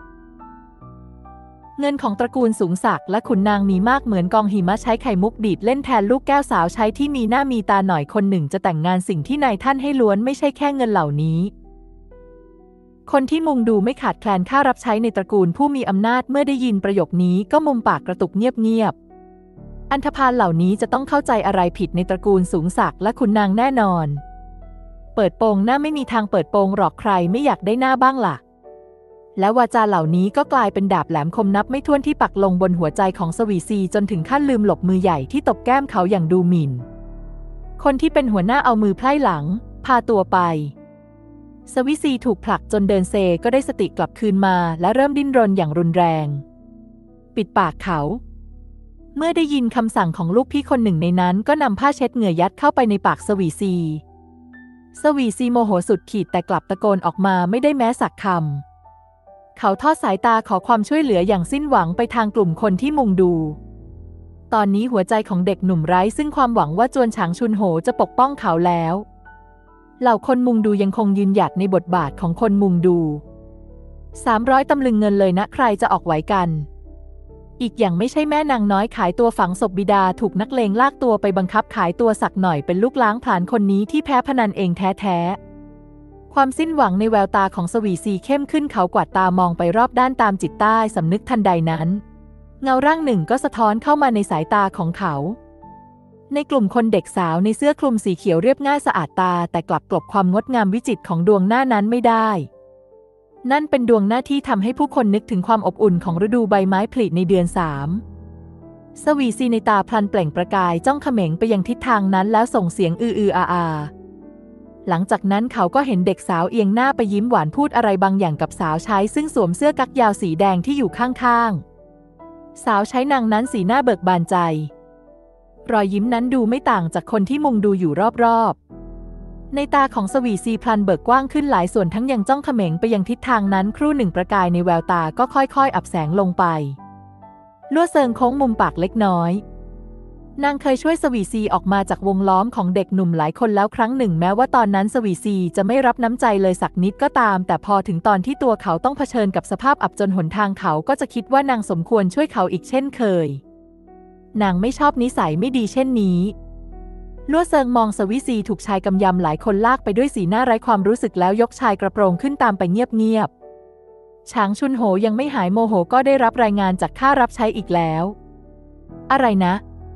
เงินของตระกูลสูงศักดิ์และขุนนางมีมากเหมือนกองหิมะใช้ไข่มุกดีดเล่นแทนลูกแก้วสาวใช้ที่มีหน้ามีตาหน่อยคนหนึ่งจะแต่งงานสิ่งที่นายท่านให้ล้วนไม่ใช่แค่เงินเหล่านี้คนที่มุงดูไม่ขาดแคลนค่ารับใช้ในตระกูลผู้มีอำนาจเมื่อได้ยินประโยคนี้ก็มุมปากกระตุกเงียบๆอันธพาลเหล่านี้จะต้องเข้าใจอะไรผิดในตระกูลสูงศักดิ์และขุนนางแน่นอนเปิดโปงหน้าไม่มีทางเปิดโปงหรอกใครไม่อยากได้หน้าบ้างล่ะและวาจาเหล่านี้ก็กลายเป็นดาบแหลมคมนับไม่ถ้วนที่ปักลงบนหัวใจของสวีซีจนถึงขั้นลืมหลบมือใหญ่ที่ตบแก้มเขาอย่างดูหมิ่นคนที่เป็นหัวหน้าเอามือไพร่หลังพาตัวไปสวีซีถูกผลักจนเดินเซก็ได้สติกลับคืนมาและเริ่มดิ้นรนอย่างรุนแรงปิดปากเขาเมื่อได้ยินคำสั่งของลูกพี่คนหนึ่งในนั้นก็นำผ้าเช็ดเหงื่อยัดเข้าไปในปากสวีซีสวีซีโมโหสุดขีดแต่กลับตะโกนออกมาไม่ได้แม้สักคำเขาทอดสายตาขอความช่วยเหลืออย่างสิ้นหวังไปทางกลุ่มคนที่มุงดูตอนนี้หัวใจของเด็กหนุ่มไร้ซึ่งความหวังว่าจวนฉางชุนโหจะปกป้องเขาแล้วเหล่าคนมุงดูยังคงยืนหยัดในบทบาทของคนมุงดูสามร้อยตำลึงเงินเลยนะใครจะออกไหวกันอีกอย่างไม่ใช่แม่นางน้อยขายตัวฝังศพบิดาถูกนักเลงลากตัวไปบังคับขายตัวสักหน่อยเป็นลูกล้างผลาญคนนี้ที่แพ้พนันเองแท้ๆความสิ้นหวังในแววตาของสวีซีเข้มขึ้นเขากวาดตามองไปรอบด้านตามจิตใต้สำนึกทันใดนั้นเงาร่างหนึ่งก็สะท้อนเข้ามาในสายตาของเขาในกลุ่มคนเด็กสาวในเสื้อคลุมสีเขียวเรียบง่ายสะอาดตาแต่กลับกลบความงดงามวิจิตรของดวงหน้านั้นไม่ได้นั่นเป็นดวงหน้าที่ทำให้ผู้คนนึกถึงความอบอุ่นของฤดูใบไม้ผลิในเดือนสามสวีซีในตาพลันเปล่งประกายจ้องเขม็งไปยังทิศทางนั้นแล้วส่งเสียงอืออืออาอาหลังจากนั้นเขาก็เห็นเด็กสาวเอียงหน้าไปยิ้มหวานพูดอะไรบางอย่างกับสาวใช้ซึ่งสวมเสื้อกั๊กยาวสีแดงที่อยู่ข้างๆสาวใช้นางนั้นสีหน้าเบิกบานใจรอยยิ้มนั้นดูไม่ต่างจากคนที่มุงดูอยู่รอบๆในตาของสวีซีพลันเบิกกว้างขึ้นหลายส่วนทั้งยังจ้องเขม็งไปยังทิศทางนั้นครู่หนึ่งประกายในแววตาก็ค่อยๆอับแสงลงไปลวดเซิงโค้งมุมปากเล็กน้อยนางเคยช่วยสวีซีออกมาจากวงล้อมของเด็กหนุ่มหลายคนแล้วครั้งหนึ่งแม้ว่าตอนนั้นสวีซีจะไม่รับน้ำใจเลยสักนิดก็ตามแต่พอถึงตอนที่ตัวเขาต้องเผชิญกับสภาพอับจนหนทางเขาก็จะคิดว่านางสมควรช่วยเขาอีกเช่นเคยนางไม่ชอบนิสัยไม่ดีเช่นนี้ลวดเซิงมองสวีซีถูกชายกำยำหลายคนลากไปด้วยสีหน้าไร้ความรู้สึกแล้วยกชายกระโปรงขึ้นตามไปเงียบๆฉางชุนโหยังไม่หายโมโหก็ได้รับรายงานจากข้ารับใช้อีกแล้วอะไรนะ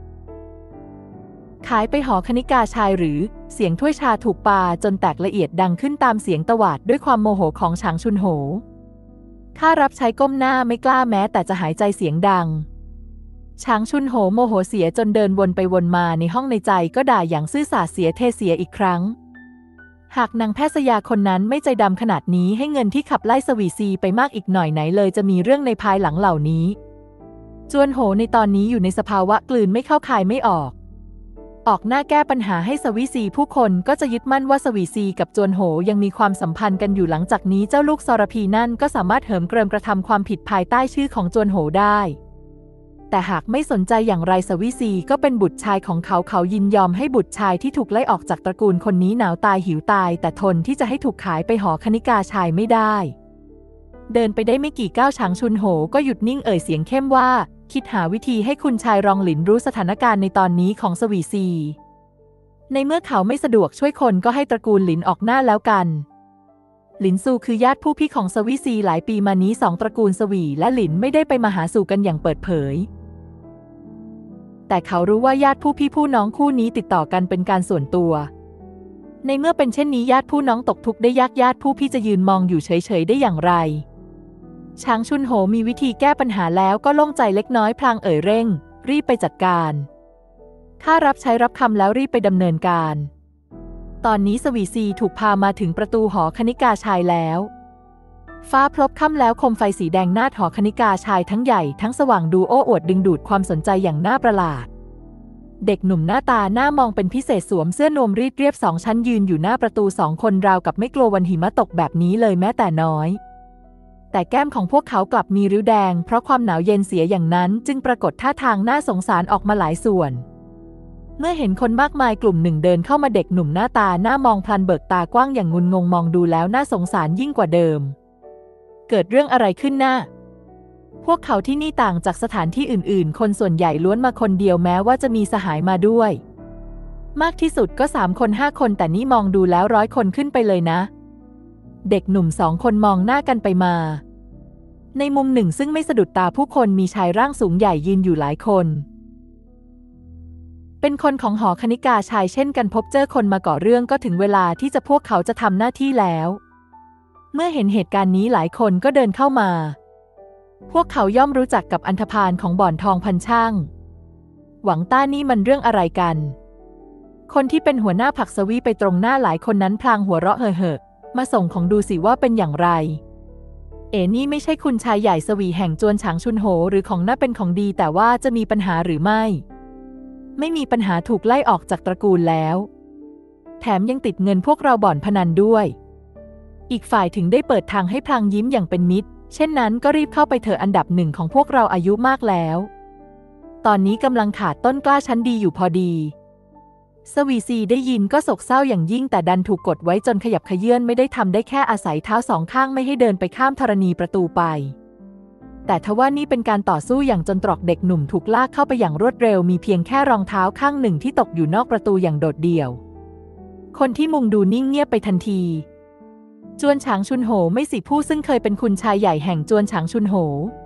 ขายไปหอคณิกาชายหรือเสียงถ้วยชาถูกปาจนแตกละเอียดดังขึ้นตามเสียงตวาดด้วยความโมโหของฉางชุนโหข้ารับใช้ก้มหน้าไม่กล้าแม้แต่จะหายใจเสียงดังฉางชุนโหโมโหเสียจนเดินวนไปวนมาในห้องในใจก็ด่าอย่างซื่อสัตย์เสียเทเสียอีกครั้งหากนางแพทย์ยาคนนั้นไม่ใจดำขนาดนี้ให้เงินที่ขับไล่สวีซีไปมากอีกหน่อยไหนเลยจะมีเรื่องในภายหลังเหล่านี้จวนโหในตอนนี้อยู่ในสภาวะกลืนไม่เข้าคายไม่ออกออกหน้าแก้ปัญหาให้สวีซีผู้คนก็จะยึดมั่นว่าสวีซีกับจวนโหยังมีความสัมพันธ์กันอยู่หลังจากนี้เจ้าลูกสรพีนั่นก็สามารถเหิมเกริมกระทำความผิดภายใต้ชื่อของจวนโหได้แต่หากไม่สนใจอย่างไรสวีซีก็เป็นบุตรชายของเขาเขายินยอมให้บุตรชายที่ถูกไล่ออกจากตระกูลคนนี้หนาวตายหิวตายแต่ทนที่จะให้ถูกขายไปหอคณิกาชายไม่ได้เดินไปได้ไม่กี่ก้าวฉางชุนโหก็หยุดนิ่งเอ่ยเสียงเข้มว่าคิดหาวิธีให้คุณชายรองหลินรู้สถานการณ์ในตอนนี้ของสวีซีในเมื่อเขาไม่สะดวกช่วยคนก็ให้ตระกูลหลินออกหน้าแล้วกันหลินซูคือญาติผู้พี่ของสวีซีหลายปีมานี้สองตระกูลสวีและหลินไม่ได้ไปมาหาสู่กันอย่างเปิดเผยแต่เขารู้ว่าญาติผู้พี่ผู้น้องคู่นี้ติดต่อกันเป็นการส่วนตัวในเมื่อเป็นเช่นนี้ญาติผู้น้องตกทุกข์ได้ยากญาติผู้พี่จะยืนมองอยู่เฉยๆได้อย่างไรฉางชุนโหมีวิธีแก้ปัญหาแล้วก็โล่งใจเล็กน้อยพลางเอ่ยเร่งรีบไปจัดการข้ารับใช้รับคำแล้วรีบไปดำเนินการตอนนี้สวีซีถูกพามาถึงประตูหอคณิกาชายแล้วฟ้าพลบค่ำแล้วคมไฟสีแดงหน้าหอคณิกาชายทั้งใหญ่ทั้งสว่างดูโอ้อวดดึงดูดความสนใจอย่างน่าประหลาดเด็กหนุ่มหน้าตาหน้ามองเป็นพิเศษสวมเสื้อนวมรีดเรียบสองชั้นยืนอยู่หน้าประตูสองคนราวกับไม่กลัววันหิมะตกแบบนี้เลยแม้แต่น้อยแต่แก้มของพวกเขากลับมีริ้วแดงเพราะความหนาวเย็นเสียอย่างนั้นจึงปรากฏท่าทางน่าสงสารออกมาหลายส่วนเมื่อเห็นคนมากมายกลุ่มหนึ่งเดินเข้ามาเด็กหนุ่มหน้าตาหน้ามองพลันเบิกตากว้างอย่างงุนงงมองดูแล้วน่าสงสารยิ่งกว่าเดิมเกิดเรื่องอะไรขึ้นน่ะพวกเขาที่นี่ต่างจากสถานที่อื่นๆคนส่วนใหญ่ล้วนมาคนเดียวแม้ว่าจะมีสหายมาด้วยมากที่สุดก็สามคนห้าคนแต่นี่มองดูแล้วร้อยคนขึ้นไปเลยนะเด็กหนุ่มสองคนมองหน้ากันไปมาในมุมหนึ่งซึ่งไม่สะดุดตาผู้คนมีชายร่างสูงใหญ่ยืนอยู่หลายคนเป็นคนของหอคณิกาชายเช่นกันพบเจอคนมาก่อเรื่องก็ถึงเวลาที่จะพวกเขาจะทำหน้าที่แล้วเมื่อเห็นเหตุการณ์นี้หลายคนก็เดินเข้ามาพวกเขาย่อมรู้จักกับอันธพาลของบ่อนทองพันช่างหวังต้านี่มันเรื่องอะไรกันคนที่เป็นหัวหน้าผักสวีไปตรงหน้าหลายคนนั้นพลางหัวเราะเฮ่อๆมาส่งของดูสิว่าเป็นอย่างไรเอ๋นี่ไม่ใช่คุณชายใหญ่สวีแห่งจวนฉางชุนโหหรือของน่าเป็นของดีแต่ว่าจะมีปัญหาหรือไม่ไม่มีปัญหาถูกไล่ออกจากตระกูลแล้วแถมยังติดเงินพวกเราบ่อนพนันด้วยอีกฝ่ายถึงได้เปิดทางให้พลางยิ้มอย่างเป็นมิตรเช่นนั้นก็รีบเข้าไปเถอะอันดับหนึ่งของพวกเราอายุมากแล้วตอนนี้กำลังขาดต้นกล้าชั้นดีอยู่พอดีสวีซีได้ยินก็โศกเศร้าอย่างยิ่งแต่ดันถูกกดไว้จนขยับเขยื้อนไม่ได้ทำได้แค่อาศัยเท้าสองข้างไม่ให้เดินไปข้ามธรณีประตูไปแต่ทว่านี่เป็นการต่อสู้อย่างจนตรอกเด็กหนุ่มถูกลากเข้าไปอย่างรวดเร็วมีเพียงแค่รองเท้าข้างหนึ่งที่ตกอยู่นอกประตูอย่างโดดเดี่ยวคนที่มุงดูนิ่งเงียบไปทันทีจวนฉางชุนโหไม่สิผู้ซึ่งเคยเป็นคุณชายใหญ่แห่งจวนฉางชุนโห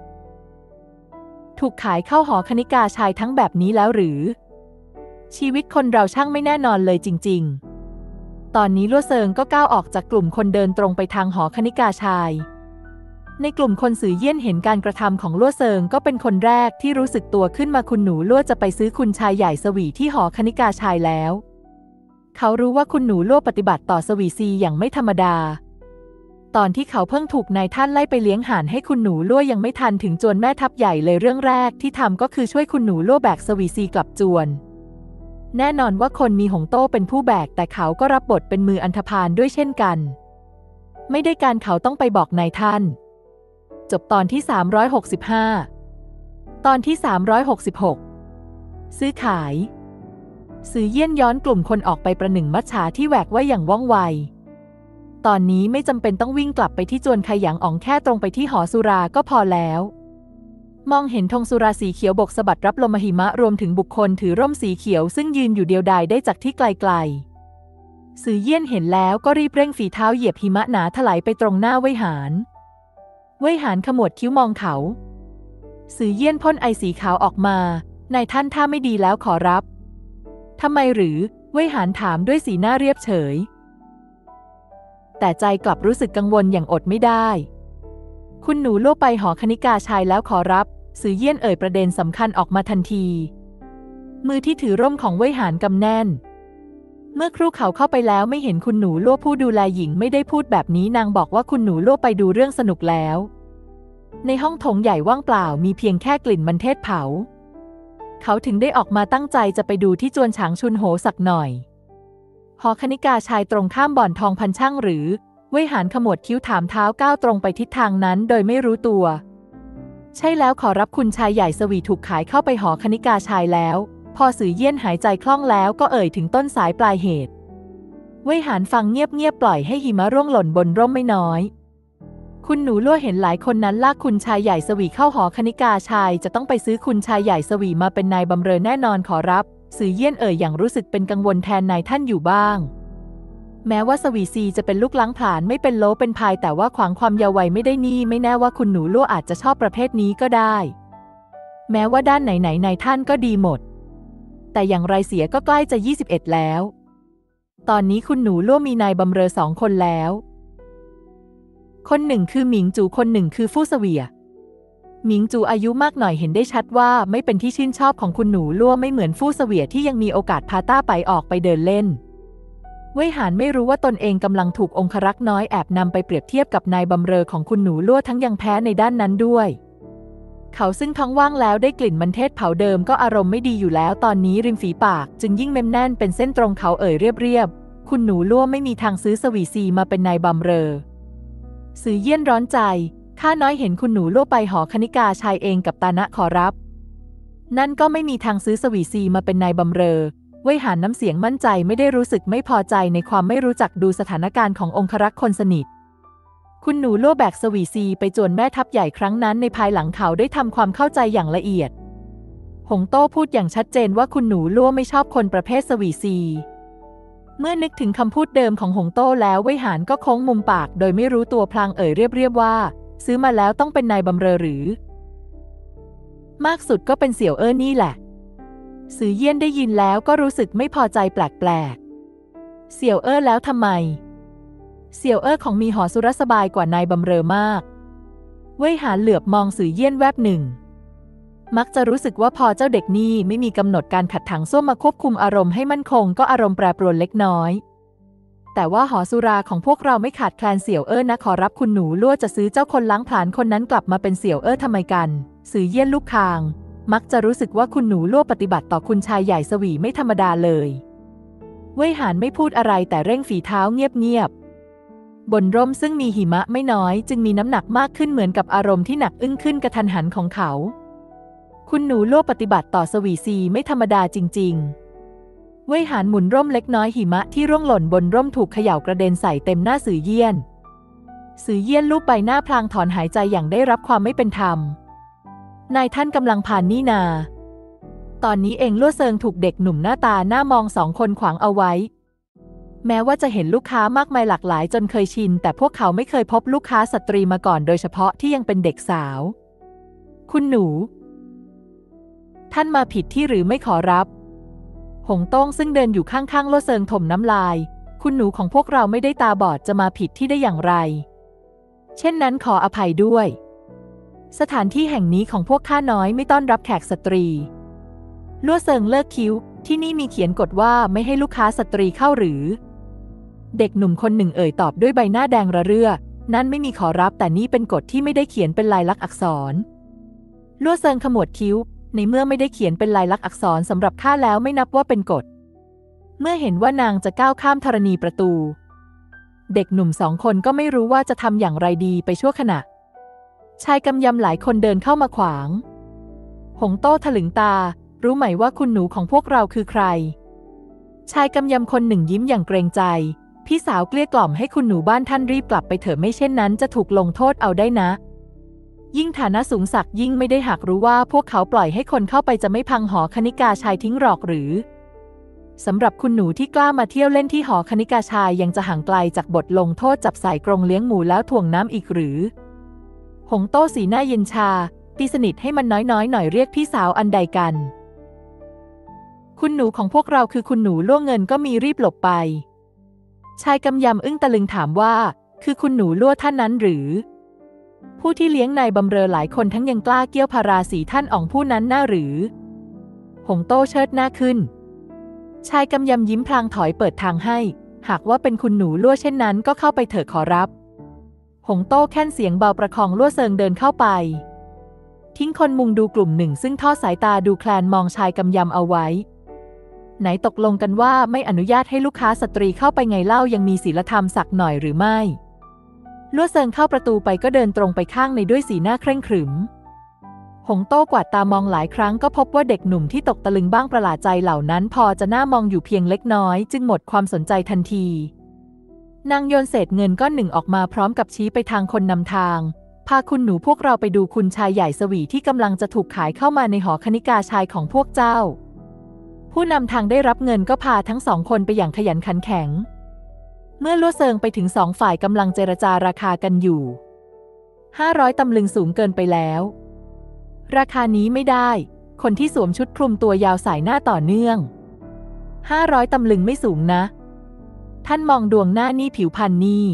ถูกขายเข้าหอคณิกาชายทั้งแบบนี้แล้วหรือชีวิตคนเราช่างไม่แน่นอนเลยจริงๆตอนนี้ลั่วเซิงก็ก้าวออกจากกลุ่มคนเดินตรงไปทางหอคณิกาชายในกลุ่มคนสื่อเยี่ยนเห็นการกระทำของลั่วเซิงก็เป็นคนแรกที่รู้สึกตัวขึ้นมาคุณหนูลั่วจะไปซื้อคุณชายใหญ่สวีที่หอคณิกาชายแล้วเขารู้ว่าคุณหนูลั่วปฏิบัติต่อสวีซีอย่างไม่ธรรมดาตอนที่เขาเพิ่งถูกนายท่านไล่ไปเลี้ยงห่านให้คุณหนูลั่วยังไม่ทันถึงจวนแม่ทัพใหญ่เลยเรื่องแรกที่ทำก็คือช่วยคุณหนูลั่วแบกสวีซีกลับจวนแน่นอนว่าคนมีหงโต้เป็นผู้แบกแต่เขาก็รับบทเป็นมืออันธพาลด้วยเช่นกันไม่ได้การเขาต้องไปบอกนายท่านจบตอนที่สามร้อยหกสิบห้าตอนที่สามร้อยหกสิบหกซื้อขายสื่อเยี่ยนย้อนกลุ่มคนออกไปประหนึ่งมัจฉาที่แหวกว่ายอย่างว่องไวตอนนี้ไม่จำเป็นต้องวิ่งกลับไปที่จวนไคหยางอ๋องแค่ตรงไปที่หอสุราก็พอแล้วมองเห็นธงสุราสีเขียวบกสะบัดรับลมหิมะรวมถึงบุคคลถือร่มสีเขียวซึ่งยืนอยู่เดียวดายได้จากที่ไกลๆสื่อเยี่ยนเห็นแล้วก็รีบเร่งฝีเท้าเหยียบหิมะหนาถลายไปตรงหน้าเว่ยหานเว่ยหานขมวดคิ้วมองเขาสื่อเยี่ยนพ่นไอสีขาวออกมานายท่านท่าไม่ดีแล้วขอรับทำไมหรือเว่ยหานถามด้วยสีหน้าเรียบเฉยแต่ใจกลับรู้สึกกังวลอย่างอดไม่ได้คุณหนูลั่วไปหอคณิกาชายแล้วขอรับสื่อเยี่ยนเอ่ยประเด็นสำคัญออกมาทันทีมือที่ถือร่มของเว่ยหานกำแน่นเมื่อครู่เขาเข้าไปแล้วไม่เห็นคุณหนูลั่วผู้ดูแลหญิงไม่ได้พูดแบบนี้นางบอกว่าคุณหนูลั่วไปดูเรื่องสนุกแล้วในห้องโถงใหญ่ว่างเปล่ามีเพียงแค่กลิ่นมันเทศเผาเขาถึงได้ออกมาตั้งใจจะไปดูที่จวนฉางชุนโหสักหน่อยหอคณิกาชายตรงข้ามบ่อนทองพันช่างหรือเว่ยหานขมวดคิ้วถามเท้าก้าวตรงไปทิศทางนั้นโดยไม่รู้ตัวใช่แล้วขอรับคุณชายใหญ่สวีถูกขายเข้าไปหอคณิกาชายแล้วพอสื่อเยี่ยนหายใจคล่องแล้วก็เอ่ยถึงต้นสายปลายเหตุเว่ยหานฟังเงียบๆปล่อยให้หิมะร่วงหล่นบนร่มไม่น้อยคุณหนูลั่วเห็นหลายคนนั้นลากคุณชายใหญ่สวีเข้าหอคณิกาชายจะต้องไปซื้อคุณชายใหญ่สวีมาเป็นนายบำเรอแน่นอนขอรับสื่อเยี่ยนเอ่ยอย่างรู้สึกเป็นกังวลแทนนายท่านอยู่บ้างแม้ว่าสวีซีจะเป็นลูกล้างผลาญไม่เป็นโลเป็นพายแต่ว่าขวางความเยาว์วัยไม่ได้นี่ไม่แน่ว่าคุณหนูลั่วอาจจะชอบประเภทนี้ก็ได้แม้ว่าด้านไหนไหนนายท่านก็ดีหมดแต่อย่างไรเสียก็ใกล้จะยี่สิบเอ็ดแล้วตอนนี้คุณหนูลั่วมีนายบำเรอสองคนแล้วคนหนึ่งคือหมิงจูคนหนึ่งคือฟู่เสวียหมิงจูอายุมากหน่อยเห็นได้ชัดว่าไม่เป็นที่ชื่นชอบของคุณหนูลั่วไม่เหมือนฟู่เสวียที่ยังมีโอกาสพาต้าไปออกไปเดินเล่นเว่ยหานไม่รู้ว่าตนเองกำลังถูกองครักษ์น้อยแอบนำไปเปรียบเทียบกับนายบำเรอของคุณหนูลั่วทั้งยังแพ้ในด้านนั้นด้วยเขาซึ่งท้องว่างแล้วได้กลิ่นมันเทศเผาเดิมก็อารมณ์ไม่ดีอยู่แล้วตอนนี้ริมฝีปากจึงยิ่งเม้มแน่นเป็นเส้นตรงเขาเอ่ยเรียบๆคุณหนูลั่วไม่มีทางซื้อสวีซีมาเป็นนายบำเรอสื่อเยี่ยนร้อนใจข้าน้อยเห็นคุณหนูลั่วไปหอคณิกาชายเองกับตานะขอรับนั่นก็ไม่มีทางซื้อสวีซีมาเป็นนายบำเรอเว่ยหานน้ำเสียงมั่นใจไม่ได้รู้สึกไม่พอใจในความไม่รู้จักดูสถานการณ์ขององครักษ์คนสนิทคุณหนูลั่วแบกสวีซีไปจวนแม่ทัพใหญ่ครั้งนั้นในภายหลังเขาได้ทำความเข้าใจอย่างละเอียดหงโต้พูดอย่างชัดเจนว่าคุณหนูลั่วไม่ชอบคนประเภทสวีซีเมื่อนึกถึงคำพูดเดิมของหงโต้แล้วเว่ยหานก็โค้งมุมปากโดยไม่รู้ตัวพลางเอ่ยเรียบๆว่าซื้อมาแล้วต้องเป็นนายบำเรอหรือมากสุดก็เป็นเสี่ยวเอ้อนี่แหละสื่อเยี่ยนได้ยินแล้วก็รู้สึกไม่พอใจแปลกๆเสี่ยวเอ้อแล้วทำไมเสี่ยวเอ้อของมีหอสุรสบายกว่านายบำเรอมากเว่ยหานเหลือบมองสื่อเยี่ยนแวบหนึ่งมักจะรู้สึกว่าพอเจ้าเด็กนี่ไม่มีกำหนดการขัดถังส้วมมาควบคุมอารมณ์ให้มั่นคงก็อารมณ์แปรปรวนเล็กน้อยแต่ว่าหอสุราของพวกเราไม่ขาดแคลนเสี่ยวเอ้อนะขอรับคุณหนูลั่วจะซื้อเจ้าคนล้างผลาญคนนั้นกลับมาเป็นเสี่ยวเอ้อทำไมกันสื่อเยี่ยนลูกคางมักจะรู้สึกว่าคุณหนูลั่วปฏิบัติต่อคุณชายใหญ่สวีไม่ธรรมดาเลยเว่ยหานไม่พูดอะไรแต่เร่งฝีเท้าเงียบๆบนร่มซึ่งมีหิมะไม่น้อยจึงมีน้ำหนักมากขึ้นเหมือนกับอารมณ์ที่หนักอึ้งขึ้นกระทันหันของเขาคุณหนูลั่วปฏิบัติต่อสวีซีไม่ธรรมดาจริงๆเว่ยหานหมุนร่มเล็กน้อยหิมะที่ร่วงหล่นบนร่มถูกเขย่ากระเด็นใส่เต็มหน้าสื่อเยี่ยนสื่อเยี่ยนลูบใบหน้าพลางถอนหายใจอย่างได้รับความไม่เป็นธรรมนายท่านกำลังผ่านนี่นาตอนนี้เองลั่วเซิงถูกเด็กหนุ่มหน้าตาหน้ามองสองคนขวางเอาไว้แม้ว่าจะเห็นลูกค้ามากมายหลากหลายจนเคยชินแต่พวกเขาไม่เคยพบลูกค้าสตรีมาก่อนโดยเฉพาะที่ยังเป็นเด็กสาวคุณหนูท่านมาผิดที่หรือไม่ขอรับหงต้งซึ่งเดินอยู่ข้างๆลั่วเซิงถมน้ำลายคุณหนูของพวกเราไม่ได้ตาบอดจะมาผิดที่ได้อย่างไรเช่นนั้นขออภัยด้วยสถานที่แห่งนี้ของพวกข้าน้อยไม่ต้อนรับแขกสตรีลั่วเซิงเลิกคิ้วที่นี่มีเขียนกฎว่าไม่ให้ลูกค้าสตรีเข้าหรือเด็กหนุ่มคนหนึ่งเอ่ยตอบด้วยใบหน้าแดงระเรื่อนั่นไม่มีขอรับแต่นี่เป็นกฎที่ไม่ได้เขียนเป็นลายลักษณ์อักษรลั่วเซิงขมวดคิ้วในเมื่อไม่ได้เขียนเป็นลายลักษณ์อักษรสำหรับข้าแล้วไม่นับว่าเป็นกฎเมื่อเห็นว่านางจะก้าวข้ามธรณีประตูเด็กหนุ่มสองคนก็ไม่รู้ว่าจะทำอย่างไรดีไปชั่วขณะชายกำยำหลายคนเดินเข้ามาขวางหงโต้ถลึงตารู้ไหมว่าคุณหนูของพวกเราคือใครชายกำยำคนหนึ่งยิ้มอย่างเกรงใจพี่สาวเกลี้ยกล่อมให้คุณหนูบ้านท่านรีบกลับไปเถอะไม่เช่นนั้นจะถูกลงโทษเอาได้นะยิ่งฐานะสูงศักดิ์ยิ่งไม่ได้หากรู้ว่าพวกเขาปล่อยให้คนเข้าไปจะไม่พังหอคณิกาชายทิ้งหรอกหรือสำหรับคุณหนูที่กล้ามาเที่ยวเล่นที่หอคณิกาชายยังจะห่างไกลจากบทลงโทษจับใส่กรงเลี้ยงหมูแล้วถ่วงน้ำอีกหรือหงโต้สีหน้าเย็นชาตีสนิทให้มันน้อยๆหน่อยเรียกพี่สาวอันใดกันคุณหนูของพวกเราคือคุณหนูล่วงเงินก็มีรีบหลบไปชายกำยำอึ้งตะลึงถามว่าคือคุณหนูล่วท่านนั้นหรือผู้ที่เลี้ยงนายบำเรอหลายคนทั้งยังกล้าเกี้ยวพาราสีท่านอ๋องผู้นั้นน่าหรือหงโต้เชิดหน้าขึ้นชายกำยำยิ้มพลางถอยเปิดทางให้หากว่าเป็นคุณหนูล่วเช่นนั้นก็เข้าไปเถอะขอรับหงโต้แค่นเสียงเบาประคองลั่วเซิงเดินเข้าไปทิ้งคนมุงดูกลุ่มหนึ่งซึ่งทอดสายตาดูแคลนมองชายกำยำเอาไว้ไหนตกลงกันว่าไม่อนุญาตให้ลูกค้าสตรีเข้าไปไงเล่ายังมีศีลธรรมสักหน่อยหรือไม่ลั่วเซิงเข้าประตูไปก็เดินตรงไปข้างในด้วยสีหน้าเคร่งขรึมหงโต้กวาดตามองหลายครั้งก็พบว่าเด็กหนุ่มที่ตกตะลึงบ้างประหลาดใจเหล่านั้นพอจะน่ามองอยู่เพียงเล็กน้อยจึงหมดความสนใจทันทีนางโยนเศษเงินก้อนหนึ่งออกมาพร้อมกับชี้ไปทางคนนำทางพาคุณหนูพวกเราไปดูคุณชายใหญ่สวีที่กำลังจะถูกขายเข้ามาในหอคณิกาชายของพวกเจ้าผู้นำทางได้รับเงินก็พาทั้งสองคนไปอย่างขยันขันแข็งเมื่อลั่วเซิงไปถึงสองฝ่ายกำลังเจรจาราคากันอยู่ห้าร้อยตำลึงสูงเกินไปแล้วราคานี้ไม่ได้คนที่สวมชุดคลุมตัวยาวสายหน้าต่อเนื่องห้าร้อยตำลึงไม่สูงนะท่านมองดวงหน้านี่ผิวพรรณนี่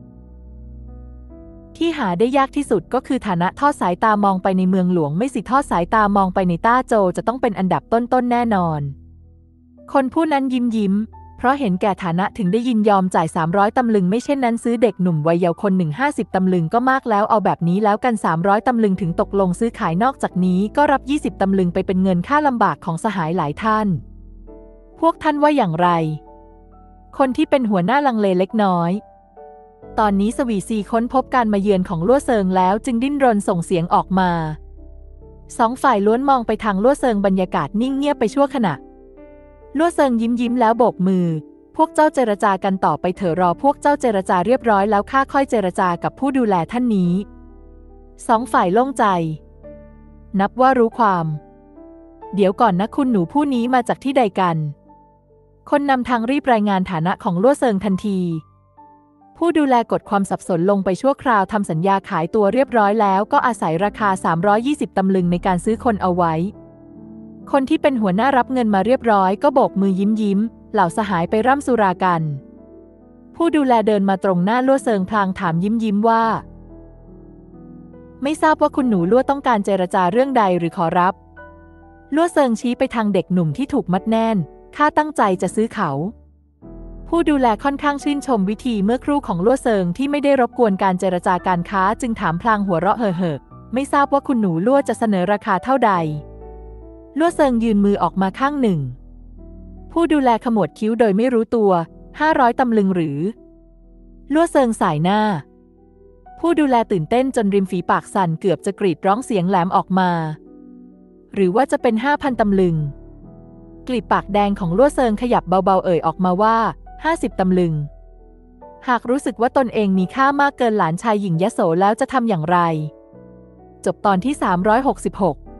ที่หาได้ยากที่สุดก็คือฐานะทอดสายตามองไปในเมืองหลวงไม่สิทอดสายตามองไปในต้าโจจะต้องเป็นอันดับต้นๆแน่นอนคนผู้นั้นยิ้มยิ้มเพราะเห็นแก่ฐานะถึงได้ยินยอมจ่ายสามร้อยตำลึงไม่เช่นนั้นซื้อเด็กหนุ่มวัยเยาว์คนหนึ่งห้าสิบตำลึงก็มากแล้วเอาแบบนี้แล้วกันสามร้อยตำลึงถึงตกลงซื้อขายนอกจากนี้ก็รับยี่สิบตำลึงไปเป็นเงินค่าลำบากของสหายหลายท่านพวกท่านว่าอย่างไรคนที่เป็นหัวหน้าลังเลเล็กน้อยตอนนี้สวีซีค้นพบการมาเยือนของลั่วเซิงแล้วจึงดิ้นรนส่งเสียงออกมาสองฝ่ายล้วนมองไปทางลั่วเซิงบรรยากาศนิ่งเงียบไปชั่วขณะลั่วเซิงยิ้มยิ้มแล้วโบกมือพวกเจ้าเจรจากันต่อไปเถอะรอพวกเจ้าเจรจาเรียบร้อยแล้วข้าค่อยเจรจากับผู้ดูแลท่านนี้สองฝ่ายโล่งใจนับว่ารู้ความเดี๋ยวก่อนนะคุณหนูผู้นี้มาจากที่ใดกันคนนำทางรีบรายงานฐานะของลั่วเซิงทันทีผู้ดูแลกดความสับสนลงไปชั่วคราวทำสัญญาขายตัวเรียบร้อยแล้วก็อาศัยราคาสามร้อยยี่สิบตำลึงในการซื้อคนเอาไว้คนที่เป็นหัวหน้ารับเงินมาเรียบร้อยก็โบกมือยิ้มยิ้มเหล่าสหายไปร่ำสุรากันผู้ดูแลเดินมาตรงหน้าลั่วเซิงพลางถามยิ้มยิ้มว่าไม่ทราบว่าคุณหนูลั่วต้องการเจรจาเรื่องใดหรือขอรับลั่วเซิงชี้ไปทางเด็กหนุ่มที่ถูกมัดแน่นข้าตั้งใจจะซื้อเขาผู้ดูแลค่อนข้างชื่นชมวิธีเมื่อครู่ของลั่วเซิงที่ไม่ได้รบกวนการเจรจาการค้าจึงถามพลางหัวเราะเฮ่อๆไม่ทราบว่าคุณหนูลั่วจะเสนอราคาเท่าใดลั่วเซิงยืนมือออกมาข้างหนึ่งผู้ดูแลขมวดคิ้วโดยไม่รู้ตัวห้าร้อยตำลึงหรือลั่วเซิงสายหน้าผู้ดูแลตื่นเต้นจนริมฝีปากสั่นเกือบจะกรีดร้องเสียงแหลมออกมาหรือว่าจะเป็นห้าพันตำลึงกลีบปากแดงของลั่วเซิงขยับเบาๆเอ่ยออกมาว่าห้าสิบตำลึงหากรู้สึกว่าตนเองมีค่ามากเกินหลานชายหญิงยโสแล้วจะทำอย่างไรจบตอนที่สามร้อยหกสิบหก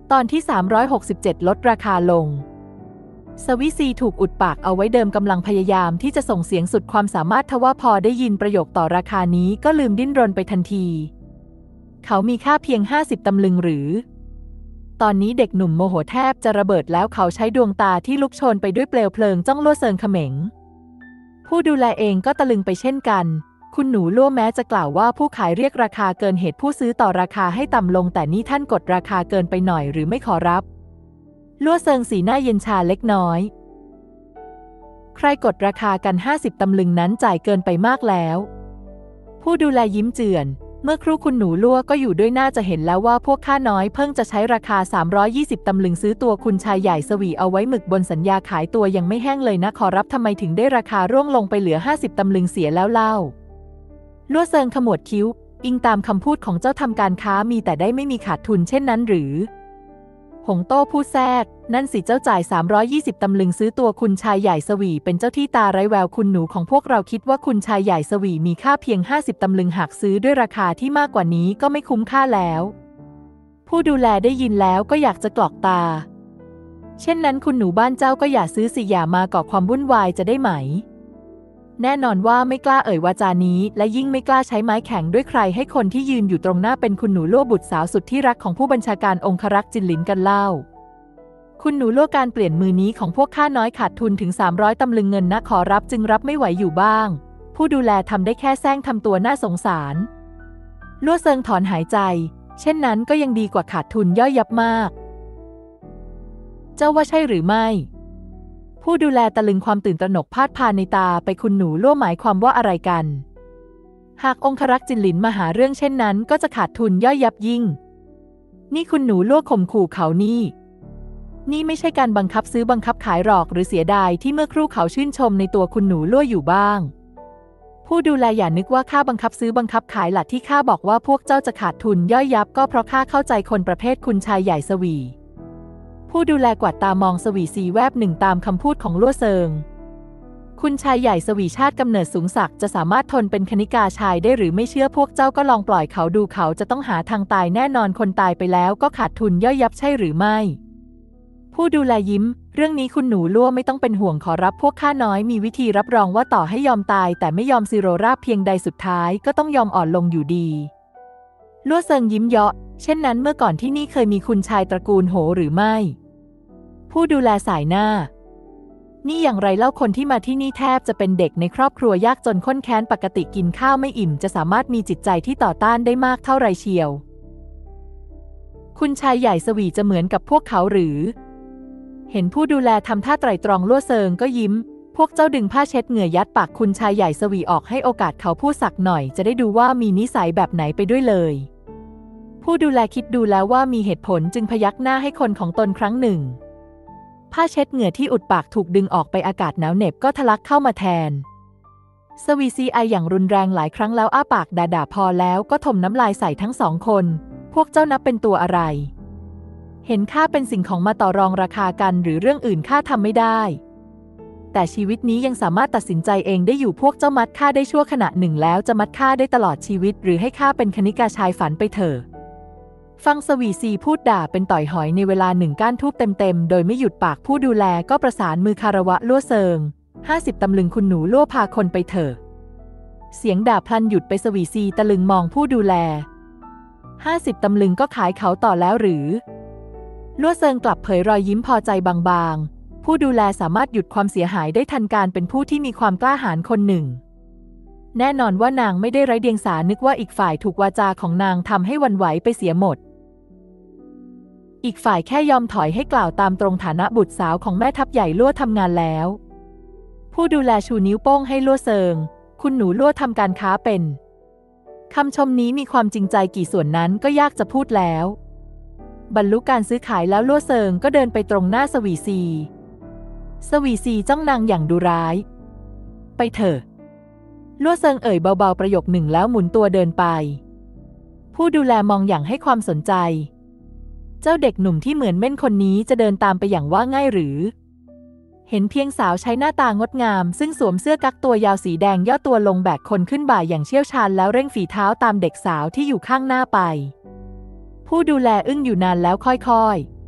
ตอนที่สามร้อยหกสิบเจ็ดลดราคาลงสวิซีถูกอุดปากเอาไว้เดิมกำลังพยายามที่จะส่งเสียงสุดความสามารถทว่าพอได้ยินประโยคต่อราคานี้ก็ลืมดิ้นรนไปทันทีเขามีค่าเพียงห้าสิบตำลึงหรือตอนนี้เด็กหนุ่มโมโหแทบจะระเบิดแล้วเขาใช้ดวงตาที่ลุกโชนไปด้วยเปลวเพลิงจ้องลั่วเซิงเขม็งผู้ดูแลเองก็ตะลึงไปเช่นกันคุณหนูลั่วแม้จะกล่าวว่าผู้ขายเรียกราคาเกินเหตุผู้ซื้อต่อราคาให้ต่ำลงแต่นี่ท่านกดราคาเกินไปหน่อยหรือไม่ขอรับลั่วเซิงสีหน้าเย็นชาเล็กน้อยใครกดราคากันห้าสิบตำลึงนั้นจ่ายเกินไปมากแล้วผู้ดูแลยิ้มเจือนเมื่อครู่คุณหนูลั่วก็อยู่ด้วยน่าจะเห็นแล้วว่าพวกข้าน้อยเพิ่งจะใช้ราคาสามร้อยยี่สิบตำลึงซื้อตัวคุณชายใหญ่สวีเอาไว้หมึกบนสัญญาขายตัวยังไม่แห้งเลยนะขอรับทำไมถึงได้ราคาร่วงลงไปเหลือห้าสิบตำลึงเสียแล้วเล่าลั่วเซิงขมวดคิ้วอิงตามคำพูดของเจ้าทำการค้ามีแต่ได้ไม่มีขาดทุนเช่นนั้นหรือหงโต้พูดแทรกนั่นสิเจ้าจ่ายสามร้อยยี่สิบตำลึงซื้อตัวคุณชายใหญ่สวีเป็นเจ้าที่ตาไร้แววคุณหนูของพวกเราคิดว่าคุณชายใหญ่สวีมีค่าเพียงห้าสิบตำลึงหากซื้อด้วยราคาที่มากกว่านี้ก็ไม่คุ้มค่าแล้วผู้ดูแลได้ยินแล้วก็อยากจะกรอกตาเช่นนั้นคุณหนูบ้านเจ้าก็อย่าซื้อสิอย่ามาก่อความวุ่นวายจะได้ไหมแน่นอนว่าไม่กล้าเอ่ยวาจานี้และยิ่งไม่กล้าใช้ไม้แข็งด้วยใครให้คนที่ยืนอยู่ตรงหน้าเป็นคุณหนูลั่วบุตรสาวสุดที่รักของผู้บัญชาการองครักษ์จินหลินกันเล่าคุณหนูลั่วการเปลี่ยนมือนี้ของพวกข้าน้อยขาดทุนถึงสามร้อยตำลึงเงินนะขอรับจึงรับไม่ไหวอยู่บ้างผู้ดูแลทำได้แค่แซงทำตัวน่าสงสารลั่วเซิงถอนหายใจเช่นนั้นก็ยังดีกว่าขาดทุนย่อยยับมากเจ้าว่าใช่หรือไม่ผู้ดูแลตะลึงความตื่นตระหนกพาดพาในตาไปคุณหนูลั่วหมายความว่าอะไรกันหากองครักษ์จินหลินมาหาเรื่องเช่นนั้นก็จะขาดทุนย่อยยับยิ่งนี่คุณหนูลั่วข่มขู่เขานี่นี่ไม่ใช่การบังคับซื้อบังคับขายหรอกหรือเสียดายที่เมื่อครู่เขาชื่นชมในตัวคุณหนูลั่วอยู่บ้างผู้ดูแลอย่านึกว่าข้าบังคับซื้อบังคับขายหลักที่ข้าบอกว่าพวกเจ้าจะขาดทุนย่อยยับก็เพราะข้าเข้าใจคนประเภทคุณชายใหญ่สวีผู้ดูแลกวาดตามองสวีซีแวบหนึ่งตามคำพูดของลั่วเซิงคุณชายใหญ่สวีชาติกำเนิดสูงศักดิ์จะสามารถทนเป็นคณิกาชายได้หรือไม่เชื่อพวกเจ้าก็ลองปล่อยเขาดูเขาจะต้องหาทางตายแน่นอนคนตายไปแล้วก็ขาดทุนย่อยยับใช่หรือไม่ผู้ดูแลยิ้มเรื่องนี้คุณหนูลั่วไม่ต้องเป็นห่วงขอรับพวกข้าน้อยมีวิธีรับรองว่าต่อให้ยอมตายแต่ไม่ยอมซิโรราบเพียงใดสุดท้ายก็ต้องยอมอ่อนลงอยู่ดีลั่วเซิงยิ้มเยาะเช่นนั้นเมื่อก่อนที่นี่เคยมีคุณชายตระกูลโหหรือไม่ผู้ดูแลสายหน้านี่อย่างไรเล่าคนที่มาที่นี่แทบจะเป็นเด็กในครอบครัวยากจนข้นแค้นปกติกินข้าวไม่อิ่มจะสามารถมีจิตใจที่ต่อต้านได้มากเท่าไรเชียวคุณชายใหญ่สวีจะเหมือนกับพวกเขาหรือเห็นผู้ดูแลทำท่าไตร่ตรองลั่วเซิงก็ยิ้มพวกเจ้าดึงผ้าเช็ดเหงื่อยัดปากคุณชายใหญ่สวีออกให้โอกาสเขาพูดสักหน่อยจะได้ดูว่ามีนิสัยแบบไหนไปด้วยเลยผู้ดูแลคิดดูแล้วว่ามีเหตุผลจึงพยักหน้าให้คนของตนครั้งหนึ่งผ้าเช็ดเหงื่อที่อุดปากถูกดึงออกไปอากาศหนาวเหน็บก็ทะลักเข้ามาแทนสวีซีไออย่างรุนแรงหลายครั้งแล้วอ้าปากด่าๆพอแล้วก็ถมน้ำลายใส่ทั้งสองคนพวกเจ้านับเป็นตัวอะไรเห็นข้าเป็นสิ่งของมาต่อรองราคากันหรือเรื่องอื่นข้าทำไม่ได้แต่ชีวิตนี้ยังสามารถตัดสินใจเองได้อยู่พวกเจ้ามัดข้าได้ชั่วขณะหนึ่งแล้วจะมัดข้าได้ตลอดชีวิตหรือให้ข้าเป็นคณิกาชายฝันไปเถอะฟังสวีซีพูดด่าเป็นต่อยหอยในเวลาหนึ่งก้านทูบเต็มๆโดยไม่หยุดปากผู้ดูแลก็ประสานมือคารวะลั่วเซิงห้าสิบตำลึงคุณหนูลั่วพาคนไปเถอะเสียงด่าพลันหยุดไปสวีซีตะลึงมองผู้ดูแลห้าสิบตำลึงก็ขายเขาต่อแล้วหรือลั่วเซิงกลับเผยรอยยิ้มพอใจบางๆผู้ดูแลสามารถหยุดความเสียหายได้ทันการเป็นผู้ที่มีความกล้าหาญคนหนึ่งแน่นอนว่านางไม่ได้ไร้เดียงสานึกว่าอีกฝ่ายถูกวาจาของนางทำให้หวั่นไหวไปเสียหมดอีกฝ่ายแค่ยอมถอยให้กล่าวตามตรงฐานะบุตรสาวของแม่ทัพใหญ่ลั่วทำงานแล้วผู้ดูแลชูนิ้วโป้งให้ลั่วเซิงคุณหนูลั่วทำการค้าเป็นคำชมนี้มีความจริงใจกี่ส่วนนั้นก็ยากจะพูดแล้วบรรลุการซื้อขายแล้วลั่วเซิงก็เดินไปตรงหน้าสวีซีสวีซีจ้องนางอย่างดุร้ายไปเถอะลั่วเซิงเอ่ยเบาๆประโยคหนึ่งแล้วหมุนตัวเดินไปผู้ดูแลมองอย่างให้ความสนใจเจ้าเด็กหนุ่มที่เหมือนเม่นคนนี้จะเดินตามไปอย่างว่าง่ายหรือเห็นเพียงสาวใช้หน้าตางดงามซึ่งสวมเสื้อกั๊กตัวยาวสีแดงย่อตัวลงแบกคนขึ้นบ่าอย่างเชี่ยวชาญแล้วเร่งฝีเท้าตามเด็กสาวที่อยู่ข้างหน้าไปผู้ดูแลอึ้งอยู่นานแล้วค่อย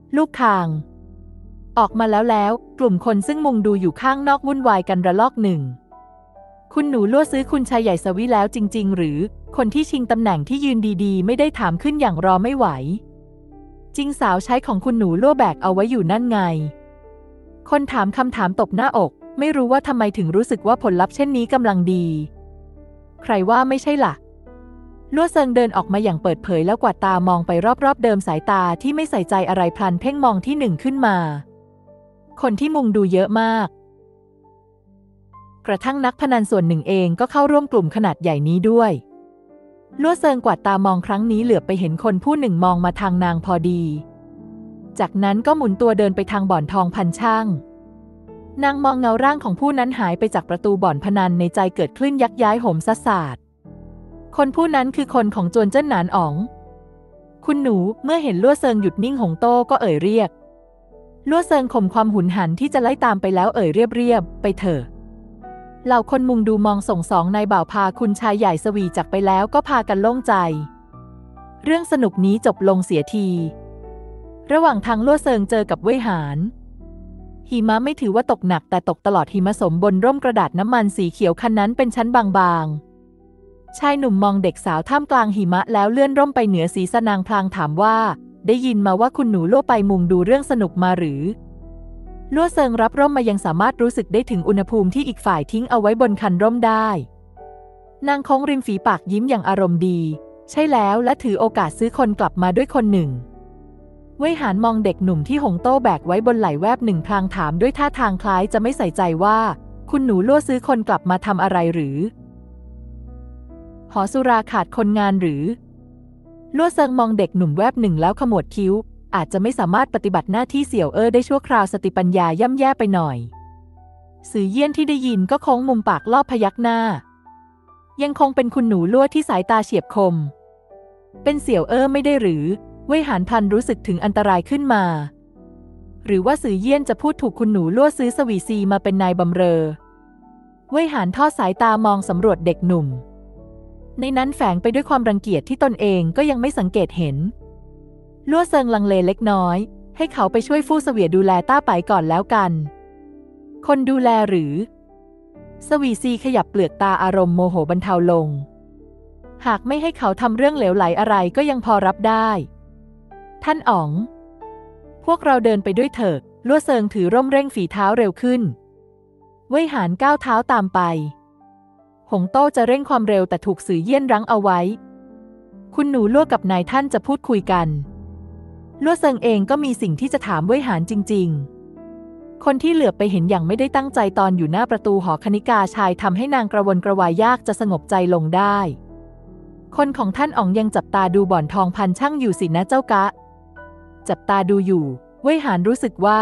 ลูกคางออกมาแล้วแล้วกลุ่มคนซึ่งมุงดูอยู่ข้างนอกวุ่นวายกันระลอกหนึ่งคุณหนูลั่วซื้อคุณชายใหญ่สวิแล้วจริงๆหรือคนที่ชิงตำแหน่งที่ยืนดีๆไม่ได้ถามขึ้นอย่างรอไม่ไหวจริงสาวใช้ของคุณหนูลั่วแบกเอาไว้อยู่นั่นไงคนถามคำถามตบหน้าอกไม่รู้ว่าทำไมถึงรู้สึกว่าผลลัพธ์เช่นนี้กำลังดีใครว่าไม่ใช่ล่ะลั่วเซิงเดินออกมาอย่างเปิดเผยแล้วกวาดตามองไปรอบๆเดิมสายตาที่ไม่ใส่ใจอะไรพลันเพ่งมองที่หนึ่งขึ้นมาคนที่มุงดูเยอะมากกระทั่งนักพนันส่วนหนึ่งเองก็เข้าร่วมกลุ่มขนาดใหญ่นี้ด้วยลั่วเซิงกวาดตามองครั้งนี้เหลือบไปเห็นคนผู้หนึ่งมองมาทางนางพอดีจากนั้นก็หมุนตัวเดินไปทางบ่อนทองพันช่างนางมองเงาร่างของผู้นั้นหายไปจากประตูบ่อนพนันในใจเกิดคลื่นยักย้ายโหมซัดสาดคนผู้นั้นคือคนของจวนเจิ้นหนานอ๋องคุณหนูเมื่อเห็นลั่วเซิงหยุดนิ่งหงโต้ก็เอ่ยเรียกลั่วเซิงข่มความหุนหันที่จะไล่ตามไปแล้วเอ่ยเรียบๆไปเถอะเหล่าคนมุงดูมองส่งสองนายบ่าวพาคุณชายใหญ่สวีจากไปแล้วก็พากันโล่งใจเรื่องสนุกนี้จบลงเสียทีระหว่างทางลั่วเซิงเจอกับเว่ยหานหิมะไม่ถือว่าตกหนักแต่ตกตลอดหิมะสมบนร่มกระดาษน้ำมันสีเขียวคันนั้นเป็นชั้นบางๆชายหนุ่มมองเด็กสาวท่ามกลางหิมะแล้วเลื่อนร่มไปเหนือศีรษะนางพลางถามว่าได้ยินมาว่าคุณหนูลั่วไปมุงดูเรื่องสนุกมาหรือลั่วเซิงรับร่มมายังสามารถรู้สึกได้ถึงอุณหภูมิที่อีกฝ่ายทิ้งเอาไว้บนคันร่มได้นางโค้งริมฝีปากยิ้มอย่างอารมณ์ดีใช่แล้วและถือโอกาสซื้อคนกลับมาด้วยคนหนึ่งเว่ยหานมองเด็กหนุ่มที่หงโต้แบกไว้บนไหล่แวบหนึ่งพลางถามด้วยท่าทางคล้ายจะไม่ใส่ใจว่าคุณหนูลั่วซื้อคนกลับมาทำอะไรหรือหอสุราขาดคนงานหรือลั่วเซิงมองเด็กหนุ่มแวบหนึ่งแล้วขมวดคิ้วอาจจะไม่สามารถปฏิบัติหน้าที่เสี่ยวเอ้อได้ชั่วคราวสติปัญญาย่ำแย่ไปหน่อยสื่อเยี่ยนที่ได้ยินก็โค้งมุมปากลอบพยักหน้ายังคงเป็นคุณหนูลั่วที่สายตาเฉียบคมเป็นเสี่ยวเอ้อไม่ได้หรือเว่ยหานพลันรู้สึกถึงอันตรายขึ้นมาหรือว่าสื่อเยี่ยนจะพูดถูกคุณหนูลั่วซื้อสวีซีมาเป็นนายบำเรอเว่ยหานทอดสายตามองสำรวจเด็กหนุ่มในนั้นแฝงไปด้วยความรังเกียจที่ตนเองก็ยังไม่สังเกตเห็นลั่วเซิงลังเลเล็กน้อยให้เขาไปช่วยฟู่เสวียดูแลต้าไปก่อนแล้วกันคนดูแลหรือสวีซีขยับเปลือกตาอารมณ์โมโหบรรเทาลงหากไม่ให้เขาทำเรื่องเหลวไหลอะไรก็ยังพอรับได้ท่านอ๋องพวกเราเดินไปด้วยเถิดลั่วเซิงถือร่มเร่งฝีเท้าเร็วขึ้นเว่ยหานก้าวเท้าตามไปหงโต้จะเร่งความเร็วแต่ถูกสื่อเยี่ยนรั้งเอาไว้คุณหนูลั่วกับนายท่านจะพูดคุยกันลั่วเซิงเองก็มีสิ่งที่จะถามเว่ยหานจริงๆคนที่เหลือบไปเห็นอย่างไม่ได้ตั้งใจตอนอยู่หน้าประตูหอคณิกาชายทำให้นางกระวนกระวายยากจะสงบใจลงได้คนของท่านอ๋องยังจับตาดูบ่อนทองพันช่างอยู่สินะเจ้ากะจับตาดูอยู่เว่ยหานรู้สึกว่า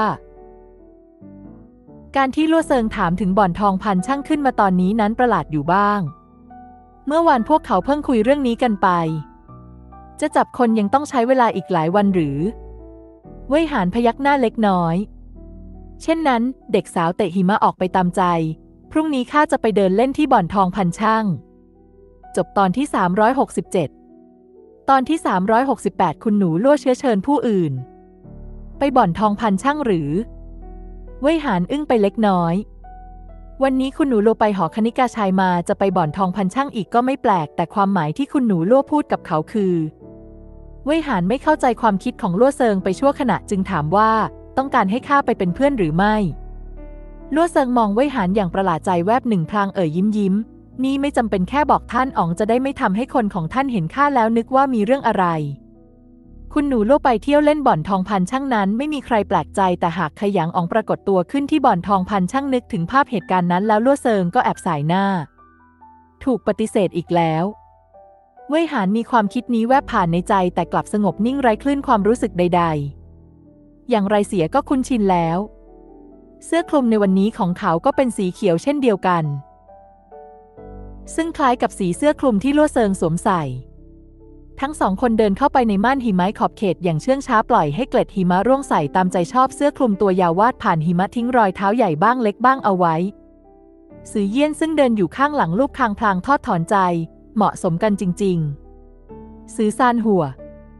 การที่ลั่วเซิงถามถึงบ่อนทองพันช่างขึ้นมาตอนนี้นั้นประหลาดอยู่บ้างเมื่อวานพวกเขาเพิ่งคุยเรื่องนี้กันไปจะจับคนยังต้องใช้เวลาอีกหลายวันหรือเว่ยหานพยักหน้าเล็กน้อยเช่นนั้นเด็กสาวเตะหิมะออกไปตามใจพรุ่งนี้ข้าจะไปเดินเล่นที่บ่อนทองพันช่างจบตอนที่สามร้อยหกสิบเจ็ดตอนที่สามร้อยหกสิบแปดคุณหนูลั่วเชื้อเชิญผู้อื่นไปบ่อนทองพันช่างหรือเว่ยหานอึ้งไปเล็กน้อยวันนี้คุณหนูลั่วไปหอคณิกาชายมาจะไปบ่อนทองพันช่างอีกก็ไม่แปลกแต่ความหมายที่คุณหนูลั่วพูดกับเขาคือเว่ยหานไม่เข้าใจความคิดของลั่วเซิงไปชั่วขณะจึงถามว่าต้องการให้ข้าไปเป็นเพื่อนหรือไม่ลั่วเซิงมองเว่ยหานอย่างประหลาดใจแวบหนึ่งพลางเอ่ยยิ้มยิ้มนี่ไม่จำเป็นแค่บอกท่านอ๋องจะได้ไม่ทำให้คนของท่านเห็นข้าแล้วนึกว่ามีเรื่องอะไรคุณหนูลั่วไปเที่ยวเล่นบ่อนทองพันช่างนั้นไม่มีใครแปลกใจแต่หากขยันอ๋องปรากฏตัวขึ้นที่บ่อนทองพันช่างนึกถึงภาพเหตุการณ์นั้นแล้วลั่วเซิงก็แอบสายหน้าถูกปฏิเสธอีกแล้วเว่ยหานมีความคิดนี้แวบผ่านในใจแต่กลับสงบนิ่งไร้คลื่นความรู้สึกใดๆอย่างไรเสียก็คุ้นชินแล้วเสื้อคลุมในวันนี้ของเขาก็เป็นสีเขียวเช่นเดียวกันซึ่งคล้ายกับสีเสื้อคลุมที่ลั่วเซิงสวมใส่ทั้งสองคนเดินเข้าไปในม่านหิมะขอบเขตอย่างเชื่องช้าปล่อยให้เกล็ดหิมะร่วงใส่ตามใจชอบเสื้อคลุมตัวยาววาดผ่านหิมะทิ้งรอยเท้าใหญ่บ้างเล็กบ้างเอาไว้สื่อเยี่ยนซึ่งเดินอยู่ข้างหลังลูกคางพลางทอดถอนใจเหมาะสมกันจริงๆซื้อซานหัว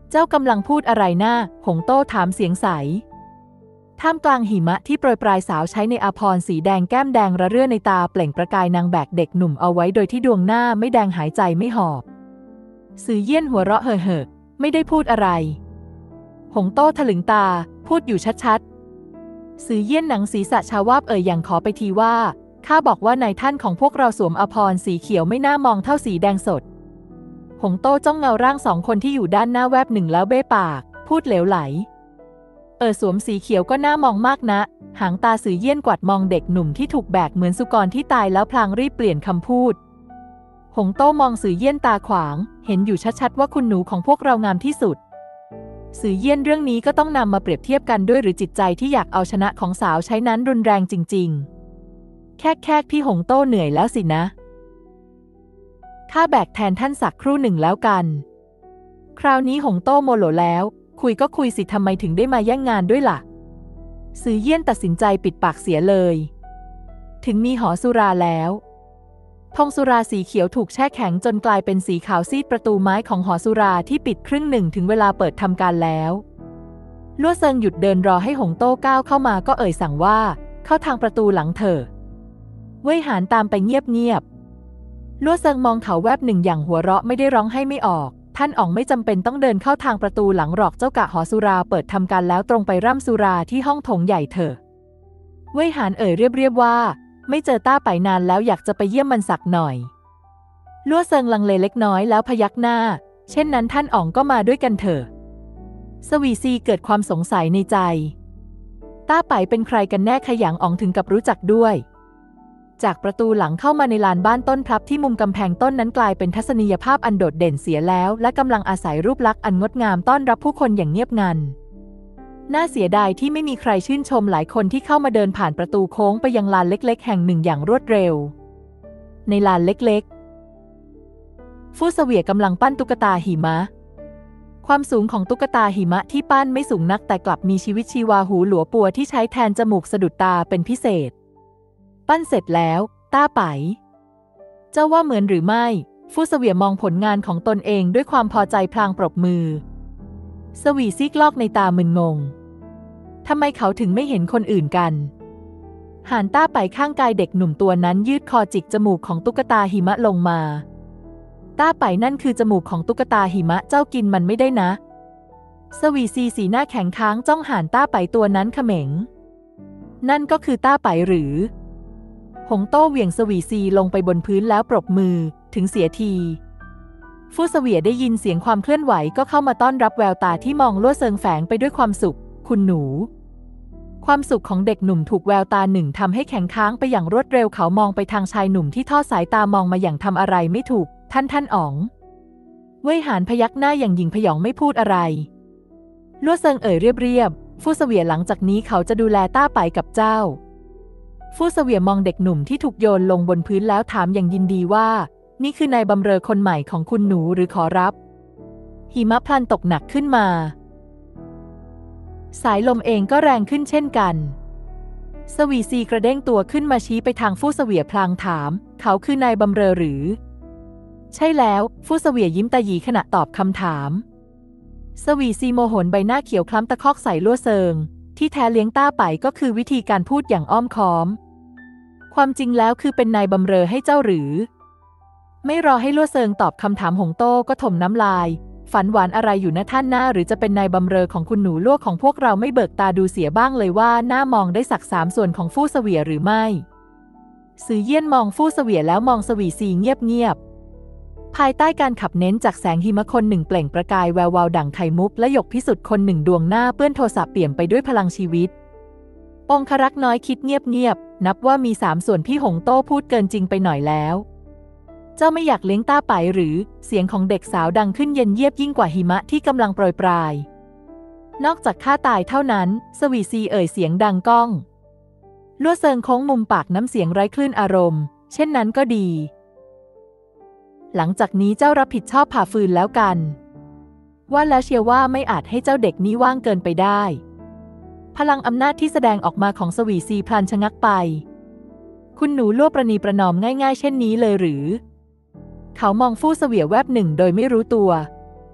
เจ้ากำลังพูดอะไรนะหงโต้ถามเสียงใสท่ามกลางหิมะที่โปรยปลายสาวใช้ในอาภรณ์สีแดงแก้มแดงระเรื่อในตาเปล่งประกายนางแบกเด็กหนุ่มเอาไว้โดยที่ดวงหน้าไม่แดงหายใจไม่หอบซือเยี่ยนหัวเราะเห่อๆไม่ได้พูดอะไรหงโต้ถลึงตาพูดอยู่ชัดๆซือเยี่ยนหนังศีรษะชาวาบเอ่ยอย่างขอไปทีว่าข้าบอกว่านายท่านของพวกเราสวมอาภรณ์สีเขียวไม่น่ามองเท่าสีแดงสดหงโต้จ้องเงาร่างสองคนที่อยู่ด้านหน้าแวบหนึ่งแล้วเบ้ปากพูดเหลวไหลเออสวมสีเขียวก็น่ามองมากนะหางตาสือเยี่ยนกวาดมองเด็กหนุ่มที่ถูกแบกเหมือนสุกรที่ตายแล้วพลางรีบเปลี่ยนคำพูดหงโต้มองสือเยี่ยนตาขวางเห็นอยู่ชัดๆว่าคุณหนูของพวกเรางามที่สุดสือเยี่ยนเรื่องนี้ก็ต้องนำมาเปรียบเทียบกันด้วยหรือจิตใจที่อยากเอาชนะของสาวใช้นั้นรุนแรงจริงๆแค่แค่พี่หงโต้เหนื่อยแล้วสินะข้าแบกแทนท่านสักครู่หนึ่งแล้วกันคราวนี้หงโต้โมโหแล้วคุยก็คุยสิทำไมถึงได้มาแย่งงานด้วยล่ะซือเยี่ยนตัดสินใจปิดปากเสียเลยถึงมีหอสุราแล้วธงสุราสีเขียวถูกแช่แข็งจนกลายเป็นสีขาวซีดประตูไม้ของหอสุราที่ปิดครึ่งหนึ่งถึงเวลาเปิดทำการแล้วลั่วเซิงหยุดเดินรอให้หงโต้ก้าวเข้ามาก็เอ่ยสั่งว่าเข้าทางประตูหลังเถอะเว่ยหานตามไปเงียบๆลั่วเซิงมองเขาแวบหนึ่งอย่างหัวเราะไม่ได้ร้องให้ไม่ออกท่านอ๋องไม่จำเป็นต้องเดินเข้าทางประตูหลังหรอกเจ้ากะหอสุราเปิดทำการแล้วตรงไปร่ำสุราที่ห้องโถงใหญ่เถอะเว่ยหานเอ่ยเรียบๆว่าไม่เจอต้าไปนานแล้วอยากจะไปเยี่ยมมันสักหน่อยลั่วเซิงลังเลเล็กน้อยแล้วพยักหน้าเช่นนั้นท่านอ๋องก็มาด้วยกันเถอะสวีซีเกิดความสงสัยในใจต้าไปเป็นใครกันแน่ขยันอ๋องถึงกับรู้จักด้วยจากประตูหลังเข้ามาในลานบ้านต้นพลับที่มุมกำแพงต้นนั้นกลายเป็นทัศนียภาพอันโดดเด่นเสียแล้วและกำลังอาศัยรูปลักษณ์อันงดงามต้อนรับผู้คนอย่างเงียบงันน่าเสียดายที่ไม่มีใครชื่นชมหลายคนที่เข้ามาเดินผ่านประตูโค้งไปยังลานเล็กๆแห่งหนึ่งอย่างรวดเร็วในลานเล็กๆฟู่เสวียกำลังปั้นตุ๊กตาหิมะความสูงของตุ๊กตาหิมะที่ปั้นไม่สูงนักแต่กลับมีชีวิตชีวาหูหลัวปัวที่ใช้แทนจมูกสะดุดตาเป็นพิเศษปั้นเสร็จแล้วต้าไปเจ้าว่าเหมือนหรือไม่ฟู่เสวียมองผลงานของตนเองด้วยความพอใจพลางปรบมือสวีซีกลอกในตามึนงงทำไมเขาถึงไม่เห็นคนอื่นกันหานต้าไปข้างกายเด็กหนุ่มตัวนั้นยืดคอจิกจมูกของตุ๊กตาหิมะลงมาต้าไปนั่นคือจมูกของตุ๊กตาหิมะเจ้ากินมันไม่ได้นะสวีซีสีหน้าแข็งค้างจ้องหานต้าไปตัวนั้นเขม็งนั่นก็คือต้าไปหรือหงโต้เหวี่ยงสวีซีลงไปบนพื้นแล้วปรบมือถึงเสียทีฟู่เสวียได้ยินเสียงความเคลื่อนไหวก็เข้ามาต้อนรับแววตาที่มองลั่วเซิงแฝงไปด้วยความสุขคุณหนูความสุขของเด็กหนุ่มถูกแววตาหนึ่งทำให้แข็งค้างไปอย่างรวดเร็วเขามองไปทางชายหนุ่มที่ทอดสายตามองมาอย่างทำอะไรไม่ถูกท่านท่านอ๋องเว่ยหานพยักหน้าอย่างหยิ่งพยองไม่พูดอะไรลั่วเซิงเอ่ยเรียบๆฟู่เสวียหลังจากนี้เขาจะดูแลต้าไปกับเจ้าฟู่เสวียมองเด็กหนุ่มที่ถูกโยนลงบนพื้นแล้วถามอย่างยินดีว่านี่คือนายบำเรอคนใหม่ของคุณหนูหรือขอรับหิมะพลันตกหนักขึ้นมาสายลมเองก็แรงขึ้นเช่นกันสวีซีกระเด้งตัวขึ้นมาชี้ไปทางฟู่เสวียพลางถามเขาคือนายบำเรอหรือใช่แล้วฟู่เสวียยิ้มตาหยีขณะตอบคำถามสวีซีโมโหนใบหน้าเขียวคล้ำตะคอกใส่ลั่วเซิงที่แท้เลี้ยงต้าไปก็คือวิธีการพูดอย่างอ้อมค้อมความจริงแล้วคือเป็นนายบำเรอให้เจ้าหรือไม่รอให้ลั่วเซิงตอบคำถามหงโต้ก็ถมน้ำลายฝันหวานอะไรอยู่นะท่านหน้าหรือจะเป็นนายบำเรอของคุณหนูลั่วของพวกเราไม่เบิกตาดูเสียบ้างเลยว่าหน้ามองได้สักสามส่วนของฟู่เสวียหรือไม่ซือเยี่ยนมองฟู่เสวียแล้วมองสวีซีเงียบๆภายใต้การขับเน้นจากแสงหิมะคนหนึ่งเปล่งประกายแวววาวดั่งไข่มุกและหยกพิสุทธิ์คนหนึ่งดวงหน้าเปื้อนโทสะเปี่ยมไปด้วยพลังชีวิตองครักษ์น้อยคิดเงียบๆนับว่ามีสามส่วนพี่หงโต้พูดเกินจริงไปหน่อยแล้วเจ้าไม่อยากเลี้ยงต้าไปหรือเสียงของเด็กสาวดังขึ้นเย็นเยียบยิ่งกว่าหิมะที่กำลังโปรยปลายนอกจากข้าตายเท่านั้นสวีซีเอ่ยเสียงดังก้องลั่วเซิงโค้งมุมปากน้ำเสียงไร้คลื่นอารมณ์เช่นนั้นก็ดีหลังจากนี้เจ้ารับผิดชอบผ่าฟืนแล้วกันว่าแล้วเชียวว่าไม่อาจให้เจ้าเด็กนี้ว่างเกินไปได้พลังอำนาจที่แสดงออกมาของสวีซีพลันชะงักไปคุณหนูลั่วประนีประนอมง่ายๆเช่นนี้เลยหรือเขามองฟู่เสวียแวบหนึ่งโดยไม่รู้ตัว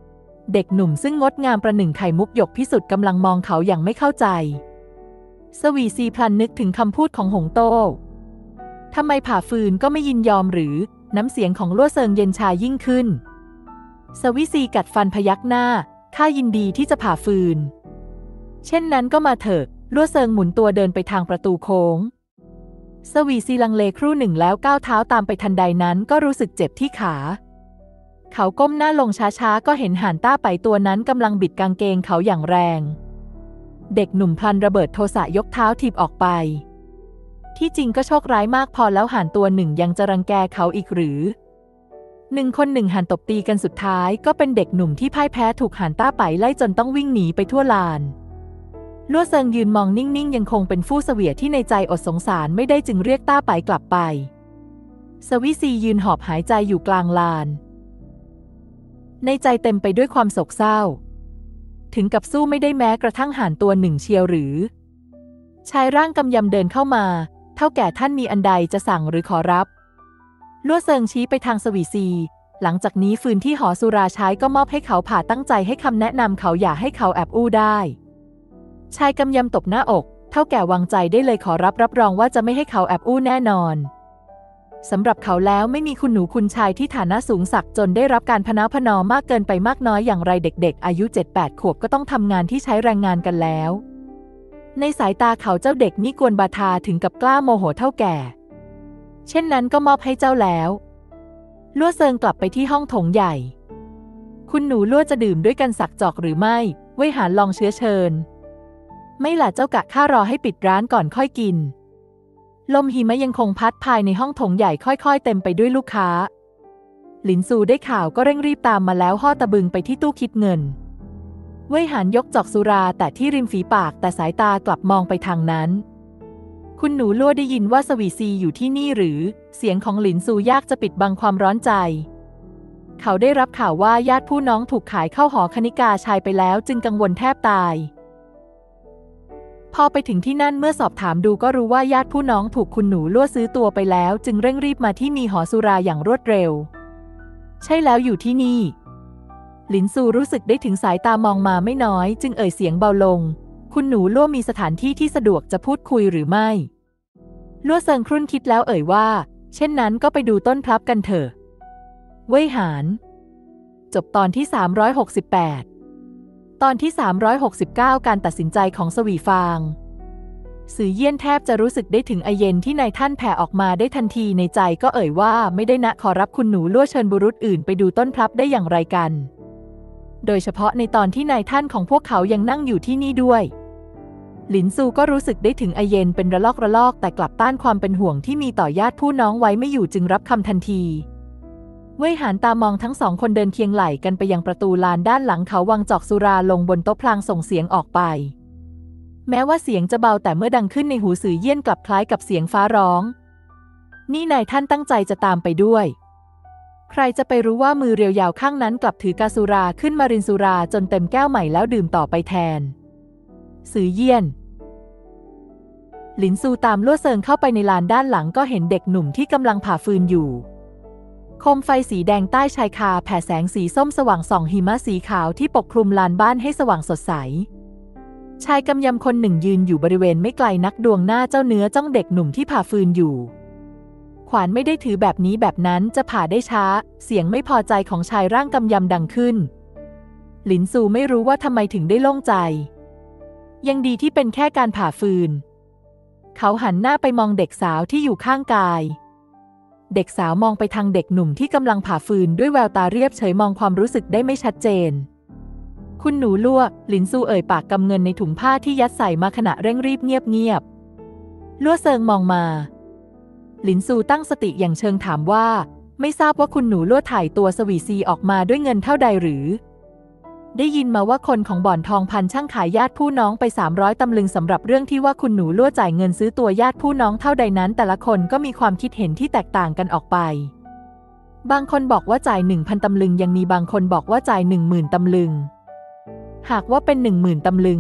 เด็กหนุ่มซึ่งงดงามประหนึ่งไข่มุกหยกพิสุทธิ์กำลังมองเขาอย่างไม่เข้าใจสวีซีพลันนึกถึงคำพูดของหงโต้ทำไมผ่าฟืนก็ไม่ยินยอมหรือน้ำเสียงของลั่วเซิงเย็นชายิ่งขึ้นสวีซีกัดฟันพยักหน้าข้ายินดีที่จะผ่าฟืนเช่นนั้นก็มาเถอะลั่วเซิงหมุนตัวเดินไปทางประตูโค้งสวีซีลังเลครู่หนึ่งแล้วก้าวเท้าตามไปทันใดนั้นก็รู้สึกเจ็บที่ขาเขาก้มหน้าลงช้าๆก็เห็นห่านต้าไปตัวนั้นกำลังบิดกางเกงเขาอย่างแรงเด็กหนุ่มพลันระเบิดโทสะยกเท้าถีบออกไปที่จริงก็โชคร้ายมากพอแล้วห่านตัวหนึ่งยังจะรังแกเขาอีกหรือหนึ่งคนหนึ่งห่านตบตีกันสุดท้ายก็เป็นเด็กหนุ่มที่พ่ายแพ้ถูกห่านต้าไปไล่จนต้องวิ่งหนีไปทั่วลานลั่วเซิงยืนมองนิ่งๆยังคงเป็นฟู่เสวียที่ในใจอดสงสารไม่ได้จึงเรียกต้าไปกลับไปสวิซียืนหอบหายใจอยู่กลางลานในใจเต็มไปด้วยความโศกเศร้าถึงกับสู้ไม่ได้แม้กระทั่งห่านตัวหนึ่งเชียวหรือชายร่างกำยำเดินเข้ามาเท่าแก่ท่านมีอันใดจะสั่งหรือขอรับลั่วเซิงชี้ไปทางสวีซีหลังจากนี้ฟืนที่หอสุราใช้ก็มอบให้เขาผ่าตั้งใจให้คำแนะนำเขาอย่าให้เขาแอบอู้ได้ชายกำยำตบหน้าอกเท่าแก่วางใจได้เลยขอรับรับรองว่าจะไม่ให้เขาแอบอู้แน่นอนสำหรับเขาแล้วไม่มีคุณหนูคุณชายที่ฐานะสูงสักจนได้รับการพนาวพนอมากเกินไปมากน้อยอย่างไรเด็กๆอายุ เจ็ดแปด ขวบก็ต้องทำงานที่ใช้แรงงานกันแล้วในสายตาเขาเจ้าเด็กนี่กวนบาทาถึงกับกล้าโมโหเท่าแก่เช่นนั้นก็มอบให้เจ้าแล้วลั่วเซิงกลับไปที่ห้องโถงใหญ่คุณหนูลั่วจะดื่มด้วยกันสักจอกหรือไม่เว่ยหานลองเชื้อเชิญไม่ล่ะเจ้ากะข้ารอให้ปิดร้านก่อนค่อยกินลมหิมะยังคงพัดภายในห้องโถงใหญ่ค่อยๆเต็มไปด้วยลูกค้าหลินซูได้ข่าวก็เร่งรีบตามมาแล้วห่อตะบึงไปที่ตู้คิดเงินเว่ยหานยกจอกสุราแต่ที่ริมฝีปากแต่สายตากลับมองไปทางนั้นคุณหนูลั่วได้ยินว่าสวีซีอยู่ที่นี่หรือเสียงของหลินซูยากจะปิดบังความร้อนใจเขาได้รับข่าวว่าญาติผู้น้องถูกขายเข้าหอคณิกาชายไปแล้วจึงกังวลแทบตายพอไปถึงที่นั่นเมื่อสอบถามดูก็รู้ว่าญาติผู้น้องถูกคุณหนูลั่วซื้อตัวไปแล้วจึงเร่งรีบมาที่มีหอสุราอย่างรวดเร็วใช่แล้วอยู่ที่นี่หลินซูรู้สึกได้ถึงสายตามองมาไม่น้อยจึงเอ่ยเสียงเบาลงคุณหนูลั่วมีสถานที่ที่สะดวกจะพูดคุยหรือไม่ลั่วเซิงครุ่นคิดแล้วเอ่ยว่าเช่นนั้นก็ไปดูต้นพลับกันเถอะเว่ยหานจบตอนที่สามร้อยหกสิบแปดตอนที่สามร้อยหกสิบเก้าการตัดสินใจของสวีฟางสื่อเยี่ยนแทบจะรู้สึกได้ถึงไอเย็นที่นายท่านแผ่ออกมาได้ทันทีในใจก็เอ่ยว่าไม่ได้นะขอรับคุณหนูลั่วเชิญบุรุษอื่นไปดูต้นพลับได้อย่างไรกันโดยเฉพาะในตอนที่นายท่านของพวกเขายังนั่งอยู่ที่นี่ด้วยหลินซูก็รู้สึกได้ถึงไอเย็นเป็นระลอกระลอกแต่กลับต้านความเป็นห่วงที่มีต่อญาติผู้น้องไว้ไม่อยู่จึงรับคำทันทีเว่ยหานตามองทั้งสองคนเดินเคียงไหล่กันไปยังประตูลานด้านหลังเขาวางจอกสุราลงบนโต๊ะพลางส่งเสียงออกไปแม้ว่าเสียงจะเบาแต่เมื่อดังขึ้นในหูสื่อเยี่ยนกลับคล้ายกับเสียงฟ้าร้องนี่นายท่านตั้งใจจะตามไปด้วยใครจะไปรู้ว่ามือเรียวยาวข้างนั้นกลับถือกาสุราขึ้นมารินสุราจนเต็มแก้วใหม่แล้วดื่มต่อไปแทนสื่อเยี่ยนหลินซูตามลั่วเซิงเข้าไปในลานด้านหลังก็เห็นเด็กหนุ่มที่กำลังผ่าฟืนอยู่โคมไฟสีแดงใต้ชายคาแผ่แสงสีส้มสว่างส่องหิมะสีขาวที่ปกคลุมลานบ้านให้สว่างสดใสชายกำยำคนหนึ่งยืนอยู่บริเวณไม่ไกลนักดวงหน้าเจ้าเนื้อจ้องเด็กหนุ่มที่ผ่าฟืนอยู่ขวานไม่ได้ถือแบบนี้แบบนั้นจะผ่าได้ช้าเสียงไม่พอใจของชายร่างกำยำดังขึ้นหลินซูไม่รู้ว่าทำไมถึงได้โล่งใจยังดีที่เป็นแค่การผ่าฟืนเขาหันหน้าไปมองเด็กสาวที่อยู่ข้างกายเด็กสาวมองไปทางเด็กหนุ่มที่กำลังผ่าฟืนด้วยแววตาเรียบเฉยมองความรู้สึกได้ไม่ชัดเจนคุณหนูลั่วหลินซูเอ่ยปากกำเงินในถุงผ้าที่ยัดใส่มาขณะเร่งรีบเงียบๆลั่วเซิงมองมาหลินซูตั้งสติอย่างเชิงถามว่าไม่ทราบว่าคุณหนูลั่วถ่ายตัวสวีซีออกมาด้วยเงินเท่าใดหรือได้ยินมาว่าคนของบ่อนทองพันช่างขายญาติผู้น้องไปสามร้อยตำลึงสำหรับเรื่องที่ว่าคุณหนูลั่วจ่ายเงินซื้อตัวญาติผู้น้องเท่าใดนั้นแต่ละคนก็มีความคิดเห็นที่แตกต่างกันออกไปบางคนบอกว่าจ่าย หนึ่งพัน ตำลึงยังมีบางคนบอกว่าจ่าย หนึ่งหมื่น ตำลึงหากว่าเป็น หนึ่งหมื่น ตำลึง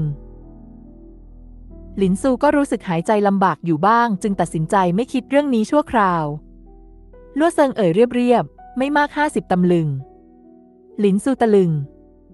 หลินซูก็รู้สึกหายใจลำบากอยู่บ้างจึงตัดสินใจไม่คิดเรื่องนี้ชั่วคราวลั่วเซิงเอ่ยเรียบๆไม่มากห้าสิบตำลึงหลินซูตะลึง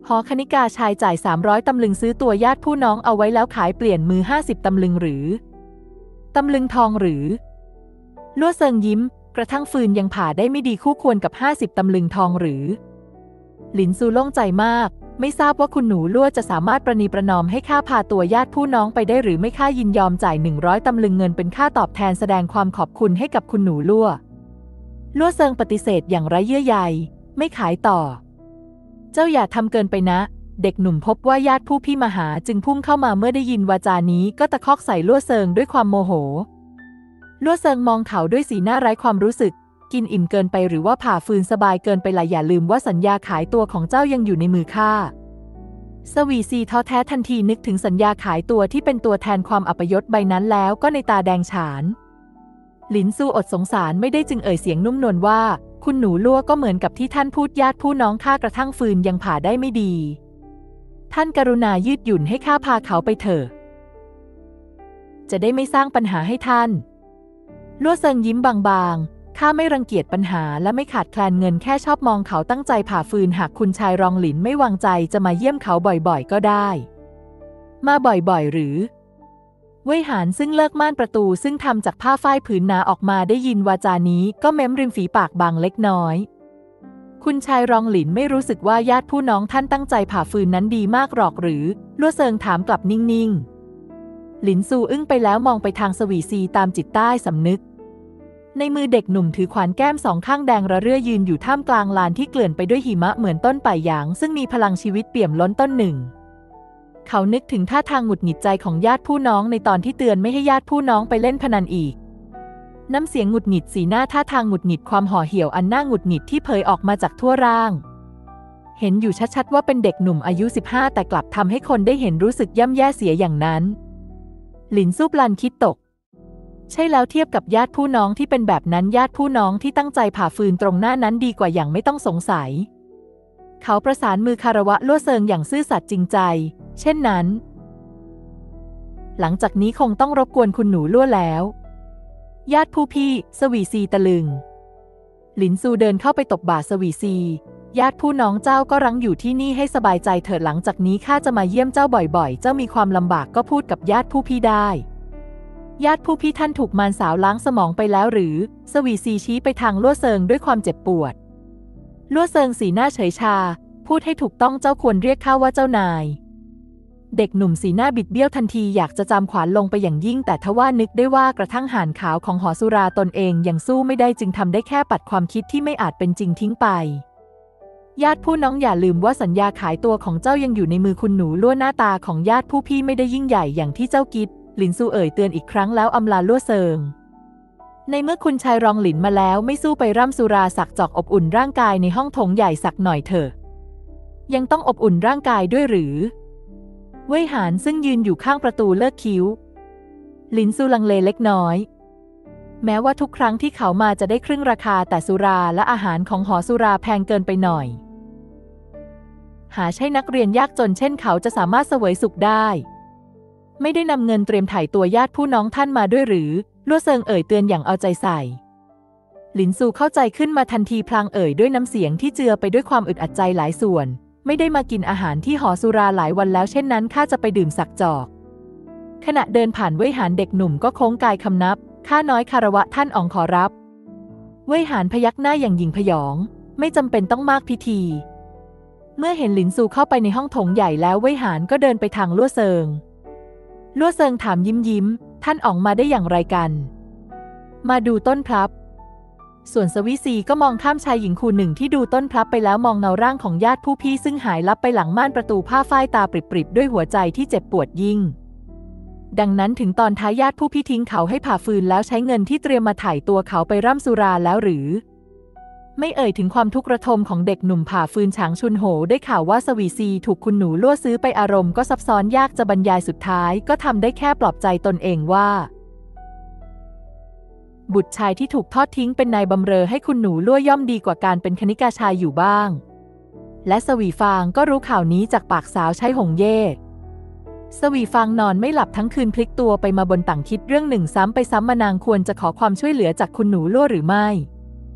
หอคณิกาชายจ่ายสามร้อยตำลึงซื้อตัวญาติผู้น้องเอาไว้แล้วขายเปลี่ยนมือห้าสิบตำลึงหรือตำลึงทองหรือลั่วเซิงยิ้มกระทั่งฟืนยังผ่าได้ไม่ดีคู่ควรกับห้าสิบตำลึงทองหรือหลินซูโล่งใจมากไม่ทราบว่าคุณหนูลั่วจะสามารถประนีประนอมให้ข้าพาตัวญาติผู้น้องไปได้หรือไม่ข้ายินยอมจ่ายหนึ่งร้อยตำลึงเงินเป็นค่าตอบแทนแสดงความขอบคุณให้กับคุณหนูลั่วลั่วเซิงปฏิเสธอย่างไร้เยื่อใยไม่ขายต่อเจ้าอย่าทำเกินไปนะเด็กหนุ่มพบว่าญาติผู้พี่มาหาจึงพุ่งเข้ามาเมื่อได้ยินวาจานี้ก็ตะคอกใส่ลั่วเซิงด้วยความโมโหลั่วเซิงมองเขาด้วยสีหน้าไร้ความรู้สึกกินอิ่มเกินไปหรือว่าผ่าฟืนสบายเกินไปล่ะอย่าลืมว่าสัญญาขายตัวของเจ้ายังอยู่ในมือข้าสวีซีท้อแท้ทันทีนึกถึงสัญญาขายตัวที่เป็นตัวแทนความอัปยศใบนั้นแล้วก็ในตาแดงฉานหลินซูอดสงสารไม่ได้จึงเอ่ยเสียงนุ่มนวลว่าคุณหนูลั่วก็เหมือนกับที่ท่านพูดญาติผู้น้องข้ากระทั่งฟืนยังผ่าได้ไม่ดีท่านกรุณายืดหยุ่นให้ข้าพาเขาไปเถอะจะได้ไม่สร้างปัญหาให้ท่านลั่วเซิงยิ้มบางๆข้าไม่รังเกียจปัญหาและไม่ขาดแคลนเงินแค่ชอบมองเขาตั้งใจผ่าฟืนหากคุณชายรองหลินไม่วางใจจะมาเยี่ยมเขาบ่อยๆก็ได้มาบ่อยๆหรือเว่ยหานซึ่งเลิกม่านประตูซึ่งทำจากผ้าฝ้ายผืนหนาออกมาได้ยินวาจานี้ก็เม้มริมฝีปากบางเล็กน้อยคุณชายรองหลินไม่รู้สึกว่าญาติผู้น้องท่านตั้งใจผ่าฟืนนั้นดีมากหรอกหรือลั่วเซิงถามกลับนิ่งๆหลินซูอึ้งไปแล้วมองไปทางสวีซีตามจิตใต้สำนึกในมือเด็กหนุ่มถือขวานแก้มสองข้างแดงระเรื่อยืนอยู่ท่ามกลางลานที่เกลื่อนไปด้วยหิมะเหมือนต้นป่ายหยางซึ่งมีพลังชีวิตเปี่ยมล้นต้นหนึ่งเขานึกถึงท่าทางหงุดหงิดใจของญาติผู้น้องในตอนที่เตือนไม่ให้ญาติผู้น้องไปเล่นพนันอีกน้ำเสียงหงุดหงิดสีหน้าท่าทางหงุดหงิดความห่อเหี่ยวอันน่าหงุดหงิดที่เผยออกมาจากทั่วร่างเห็นอยู่ชัดๆว่าเป็นเด็กหนุ่มอายุสิบห้าแต่กลับทำให้คนได้เห็นรู้สึกย่ำแย่เสียอย่างนั้นหลินซูปลันคิดตกใช่แล้วเทียบกับญาติผู้น้องที่เป็นแบบนั้นญาติผู้น้องที่ตั้งใจผ่าฟืนตรงหน้านั้นดีกว่าอย่างไม่ต้องสงสัยเขาประสานมือคารวะลั่วเซิงอย่างซื่อสัตย์จริงใจเช่นนั้นหลังจากนี้คงต้องรบกวนคุณหนูลั่วแล้วญาติผู้พี่สวีซีตะลึงหลินซูเดินเข้าไปตบบ่าสวีซีญาติผู้น้องเจ้าก็รั้งอยู่ที่นี่ให้สบายใจเถิดหลังจากนี้ข้าจะมาเยี่ยมเจ้าบ่อยๆเจ้ามีความลำบากก็พูดกับญาติผู้พี่ได้ญาติผู้พี่ท่านถูกมารสาวล้างสมองไปแล้วหรือสวีซีชี้ไปทางลั่วเซิงด้วยความเจ็บปวดลั่วเซิงสีหน้าเฉยชาพูดให้ถูกต้องเจ้าควรเรียกข้าว่าเจ้านายเด็กหนุ่มสีหน้าบิดเบี้ยวทันทีอยากจะจามขวานลงไปอย่างยิ่งแต่ทว่านึกได้ว่ากระทั่งห่านขาวของหอสุราตนเองยังสู้ไม่ได้จึงทำได้แค่ปัดความคิดที่ไม่อาจเป็นจริงทิ้งไปญาติผู้น้องอย่าลืมว่าสัญญาขายตัวของเจ้ายังอยู่ในมือคุณหนูลั่วหน้าตาของญาติผู้พี่ไม่ได้ยิ่งใหญ่อย่างที่เจ้าคิดหลินซูเอ่ยเตือนอีกครั้งแล้วอำลาลั่วเซิงในเมื่อคุณชายรองหลินมาแล้วไม่สู้ไปร่ำสุราสักจอกอบอุ่นร่างกายในห้องโถงใหญ่สักหน่อยเถอะยังต้องอบอุ่นร่างกายด้วยหรือเว่ยหานซึ่งยืนอยู่ข้างประตูเลิกคิ้วหลินซูลังเลเล็กน้อยแม้ว่าทุกครั้งที่เขามาจะได้ครึ่งราคาแต่สุราและอาหารของหอสุราแพงเกินไปหน่อยหาใช่นักเรียนยากจนเช่นเขาจะสามารถเสวยสุขได้ไม่ได้นำเงินเตรียมถ่ายตัวญาติผู้น้องท่านมาด้วยหรือลั่วเซิงเอ่ยเตือนอย่างเอาใจใส่หลินซูเข้าใจขึ้นมาทันทีพลางเอ่ยด้วยน้ำเสียงที่เจือไปด้วยความอึดอัดใจหลายส่วนไม่ได้มากินอาหารที่หอสุราหลายวันแล้วเช่นนั้นข้าจะไปดื่มสักจอกขณะเดินผ่านเว่ยหานเด็กหนุ่มก็โค้งกายคำนับข้าน้อยคารวะท่านอ๋องขอรับเว่ยหานพยักหน้าอย่างหยิ่งพยองไม่จำเป็นต้องมากพิธีเมื่อเห็นหลินซูเข้าไปในห้องโถงใหญ่แล้วเว่ยหานก็เดินไปทางลั่วเซิงลั่วเซิงถามยิ้มยิ้มท่านอ๋องมาได้อย่างไรกันมาดูต้นพลับส่วนสวิซีก็มองข้ามชายหญิงคู่หนึ่งที่ดูต้นพลับไปแล้วมองเงาร่างของญาติผู้พี่ซึ่งหายลับไปหลังม่านประตูผ้าฝ้ายตาปริบๆด้วยหัวใจที่เจ็บปวดยิ่งดังนั้นถึงตอนท้ายญาติผู้พี่ทิ้งเขาให้ผ่าฟืนแล้วใช้เงินที่เตรียมมาถ่ายตัวเขาไปร่ำสุราแล้วหรือไม่เอ่ยถึงความทุกข์ระทมของเด็กหนุ่มผ่าฟืนฉางชุนโหได้ข่าวว่าสวีซีถูกคุณหนูลั่วซื้อไปอารมณ์ก็ซับซ้อนยากจะบรรยายสุดท้ายก็ทำได้แค่ปลอบใจตนเองว่าบุตรชายที่ถูกทอดทิ้งเป็นนายบำเรอให้คุณหนูลั่วย่อมดีกว่าการเป็นคณิกาชายอยู่บ้างและสวีฟางก็รู้ข่าวนี้จากปากสาวใช้หงเย่สวีฟางนอนไม่หลับทั้งคืนพลิกตัวไปมาบนต่างคิดเรื่องหนึ่งซ้ำไปซ้ำมานางควรจะขอความช่วยเหลือจากคุณหนูลั่วหรือไม่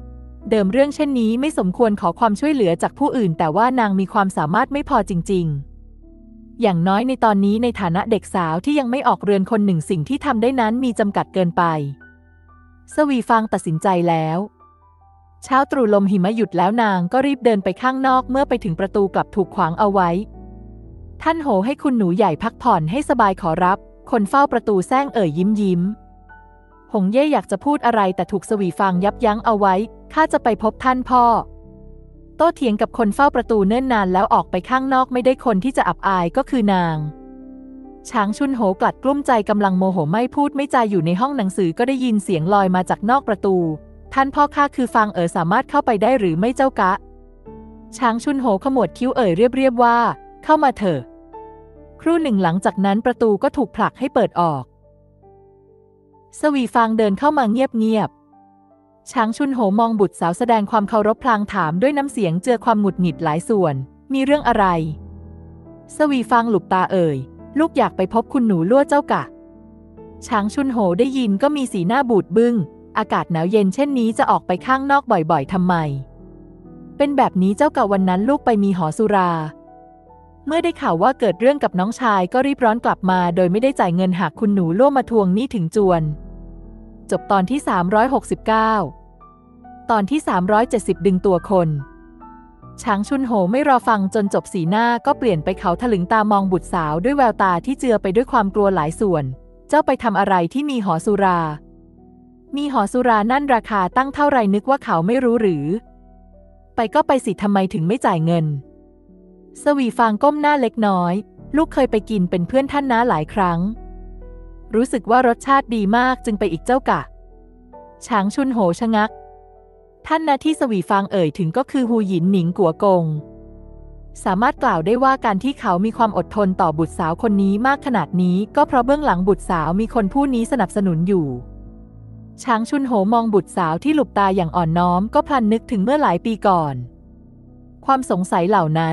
เดิมเรื่องเช่นนี้ไม่สมควรขอความช่วยเหลือจากผู้อื่นแต่ว่านางมีความสามารถไม่พอจริงๆอย่างน้อยในตอนนี้ในฐานะเด็กสาวที่ยังไม่ออกเรือนคนหนึ่งสิ่งที่ทำได้นั้นมีจำกัดเกินไปสวีฟางตัดสินใจแล้วเช้าตรู่ลมหิมะหยุดแล้วนางก็รีบเดินไปข้างนอกเมื่อไปถึงประตูกลับถูกขวางเอาไว้ท่านโหให้คุณหนูใหญ่พักผ่อนให้สบายขอรับคนเฝ้าประตูแซงเอ่ยยิ้มยิ้มหงเย่อยากจะพูดอะไรแต่ถูกสวีฟางยับยั้งเอาไว้ข้าจะไปพบท่านพ่อโต้เถียงกับคนเฝ้าประตูเนิ่นนานแล้วออกไปข้างนอกไม่ได้คนที่จะอับอายก็คือนางช้างชุนโหกลัดกลุ้มใจกำลังโมโหไม่พูดไม่จาอยู่ในห้องหนังสือก็ได้ยินเสียงลอยมาจากนอกประตูท่านพ่อข้าคือฟางเอ๋อสามารถเข้าไปได้หรือไม่เจ้ากะช้างชุนโหขมวดคิ้วเอ่ยเรียบๆว่าเข้ามาเถอะครู่หนึ่งหลังจากนั้นประตูก็ถูกผลักให้เปิดออกสวีฟางเดินเข้ามาเงียบๆช้างชุนโหมองบุตรสาวแสดงความเคารพพลางถามด้วยน้ำเสียงเจือความหงุดหงิดหลายส่วนมีเรื่องอะไรสวีฟางหลุบตาเอ่ยลูกอยากไปพบคุณหนูลั่วเจ้ากะช้างชุนโหได้ยินก็มีสีหน้าบูดบึ้งอากาศหนาวเย็นเช่นนี้จะออกไปข้างนอกบ่อยๆทำไมเป็นแบบนี้เจ้ากะวันนั้นลูกไปมีหอสุราเมื่อได้ข่าวว่าเกิดเรื่องกับน้องชายก็รีบร้อนกลับมาโดยไม่ได้จ่ายเงินหากคุณหนูลั่วมาทวงหนี้ถึงจวนจบตอนที่สามร้อยหกสิบเก้าตอนที่สามร้อยเจ็ดสิบดึงตัวคนช้างชุนโหไม่รอฟังจนจบสีหน้าก็เปลี่ยนไปเขาถลึงตามองบุตรสาวด้วยแววตาที่เจือไปด้วยความกลัวหลายส่วนเจ้าไปทำอะไรที่มีหอสุรามีหอสุรานั่นราคาตั้งเท่าไรนึกว่าเขาไม่รู้หรือไปก็ไปสิทำไมถึงไม่จ่ายเงินสวีฟางก้มหน้าเล็กน้อยลูกเคยไปกินเป็นเพื่อนท่านน้าหลายครั้งรู้สึกว่ารสชาติดีมากจึงไปอีกเจ้ากะช้างชุนโหชะงักท่านน้าที่สวีฟางเอ่ยถึงก็คือฮูหยินหนิงกัวกงสามารถกล่าวได้ว่าการที่เขามีความอดทนต่อบุตรสาวคนนี้มากขนาดนี้ก็เพราะเบื้องหลังบุตรสาวมีคนผู้นี้สนับสนุนอยู่ช้างชุนโหมองบุตรสาวที่หลุบตาอย่างอ่อนน้อมก็พลันนึกถึงเมื่อหลายปีก่อนความสงสัยเหล่านั้น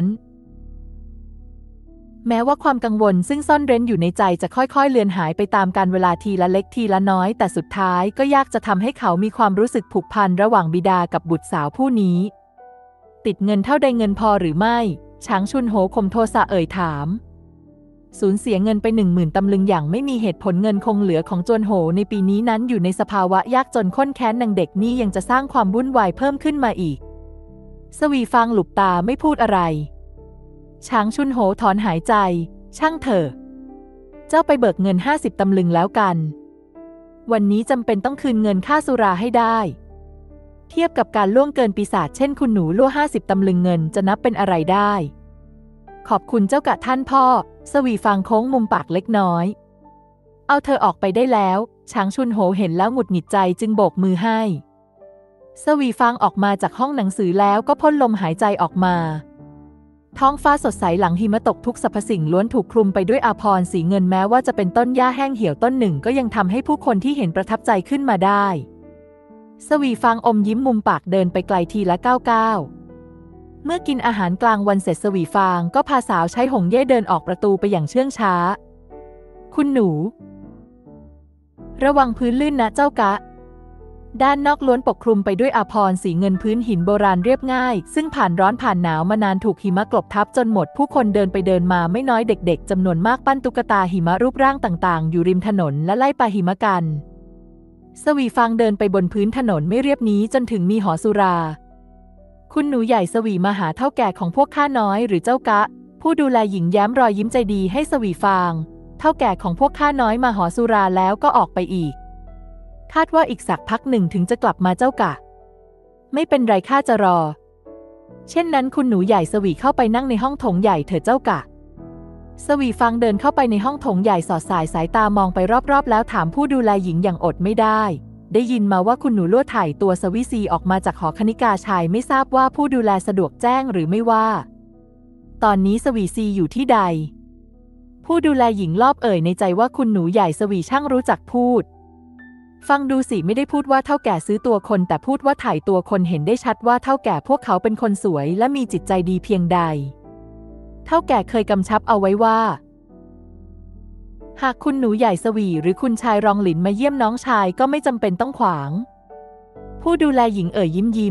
แม้ว่าความกังวลซึ่งซ่อนเร้นอยู่ในใจจะค่อยๆเลือนหายไปตามกาลเวลาทีละเล็กทีละน้อยแต่สุดท้ายก็ยากจะทำให้เขามีความรู้สึกผูกพันระหว่างบิดากับบุตรสาวผู้นี้ติดเงินเท่าใดเงินพอหรือไม่ช้างชุนโหข่มโทสะเอ่ยถามสูญเสียเงินไปหนึ่งหมื่นตำลึงอย่างไม่มีเหตุผลเงินคงเหลือของจวนโหในปีนี้นั้นอยู่ในสภาวะยากจนข้นแค้นนางเด็กนี่ยังจะสร้างความวุ่นวายเพิ่มขึ้นมาอีกสวีฟางหลุบตาไม่พูดอะไรช้างชุนโหถอนหายใจช่างเถอะเจ้าไปเบิกเงินห้าสิบตำลึงแล้วกันวันนี้จำเป็นต้องคืนเงินค่าสุราให้ได้เทียบกับการล่วงเกินปีศาจเช่นคุณหนูล่วห้าสิบตำลึงเงินจะนับเป็นอะไรได้ขอบคุณเจ้ากะท่านพ่อสวีฟางโค้งมุมปากเล็กน้อยเอาเธอออกไปได้แล้วช้างชุนโหเห็นแล้วหงุดหงิดใจจึงโบกมือให้สวีฟางออกมาจากห้องหนังสือแล้วก็พ่นลมหายใจออกมาท้องฟ้าสดใสหลังหิมะตกทุกสรรพสิ่งล้วนถูกคลุมไปด้วยอาภรณ์สีเงินแม้ว่าจะเป็นต้นหญ้าแห้งเหี่ยวต้นหนึ่งก็ยังทำให้ผู้คนที่เห็นประทับใจขึ้นมาได้สวีฟางอมยิ้มมุมปากเดินไปไกลทีละก้าวก้าวเมื่อกินอาหารกลางวันเสร็จสวีฟางก็พาสาวใช้หงเย่เดินออกประตูไปอย่างเชื่องช้าคุณหนูระวังพื้นลื่นนะเจ้ากะด้านนอกล้วนปกคลุมไปด้วยอาภรณ์สีเงินพื้นหินโบราณเรียบง่ายซึ่งผ่านร้อนผ่านหนาวมานานถูกหิมะกลบทับจนหมดผู้คนเดินไปเดินมาไม่น้อยเด็กๆจำนวนมากปั้นตุ๊กตาหิมะรูปร่างต่างๆอยู่ริมถนนและไล่ปลาหิมะกันสวีฟางเดินไปบนพื้นถนนไม่เรียบนี้จนถึงมีหอสุราคุณหนูใหญ่สวีมาหาเท่าแก่ของพวกข้าน้อยหรือเจ้ากะผู้ดูแลหญิงแย้มรอยยิ้มใจดีให้สวีฟางเท่าแก่ของพวกข้าน้อยมาหอสุราแล้วก็ออกไปอีกคาดว่าอีกสักพักหนึ่งถึงจะกลับมาเจ้ากะไม่เป็นไรข้าจะรอเช่นนั้นคุณหนูใหญ่สวีเข้าไปนั่งในห้องโถงใหญ่เถิดเจ้ากะสวีฟังเดินเข้าไปในห้องโถงใหญ่สอดสายสายตามองไปรอบๆแล้วถามผู้ดูแลหญิงอย่างอดไม่ได้ได้ยินมาว่าคุณหนูลั่วถ่ายตัวสวิซีออกมาจากหอคณิกาชายไม่ทราบว่าผู้ดูแลสะดวกแจ้งหรือไม่ว่าตอนนี้สวีซีอยู่ที่ใดผู้ดูแลหญิงรอบเอ่ยในใจว่าคุณหนูใหญ่สวีช่างรู้จักพูดฟังดูสิไม่ได้พูดว่าเฒ่าแก่ซื้อตัวคนแต่พูดว่าถ่ายตัวคนเห็นได้ชัดว่าเฒ่าแก่พวกเขาเป็นคนสวยและมีจิตใจดีเพียงใดเฒ่าแก่เคยกำชับเอาไว้ว่าหากคุณหนูใหญ่สวีหรือคุณชายรองหลินมาเยี่ยมน้องชายก็ไม่จำเป็นต้องขวางผู้ดูแลหญิงเอ่ยยิ้มยิ้ม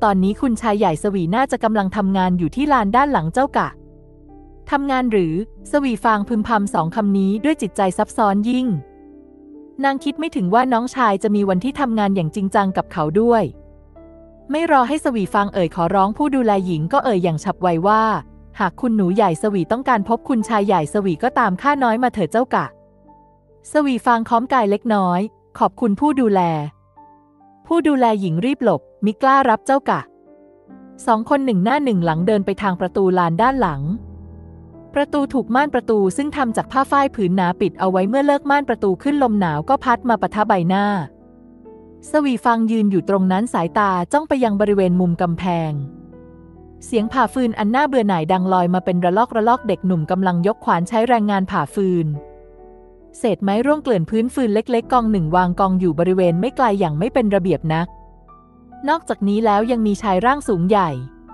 ตอนนี้คุณชายใหญ่สวีน่าจะกำลังทำงานอยู่ที่ลานด้านหลังเจ้ากะทำงานหรือสวีฟางพึมพำสองคำนี้ด้วยจิตใจซับซ้อนยิ่งนางคิดไม่ถึงว่าน้องชายจะมีวันที่ทำงานอย่างจริงจังกับเขาด้วยไม่รอให้สวีฟางเอ่ยขอร้องผู้ดูแลหญิงก็เอ่ยอย่างฉับไวว่าหากคุณหนูใหญ่สวีต้องการพบคุณชายใหญ่สวีก็ตามข้าน้อยมาเถิดเจ้ากะสวีฟางค้อมกายเล็กน้อยขอบคุณผู้ดูแลผู้ดูแลหญิงรีบหลบมิกล้ารับเจ้ากะสองคนหนึ่งหน้าหนึ่งหลังเดินไปทางประตูลานด้านหลังประตูถูกม่านประตูซึ่งทำจากผ้าฝ้ายผืนหนาปิดเอาไว้เมื่อเลิกม่านประตูขึ้นลมหนาวก็พัดมาปะทะใบหน้าสวีฟางยืนอยู่ตรงนั้นสายตาจ้องไปยังบริเวณมุมกำแพงเสียงผ่าฟืนอันน่าเบื่อหน่ายดังลอยมาเป็นระลอกระลอกเด็กหนุ่มกำลังยกขวานใช้แรงงานผ่าฟืนเศษไม้ร่วงเกลื่อนพื้นฟืนเล็กๆกองหนึ่งวางกองอยู่บริเวณไม่ไกลอย่างไม่เป็นระเบียบนักนอกจากนี้แล้วยังมีชายร่างสูงใหญ่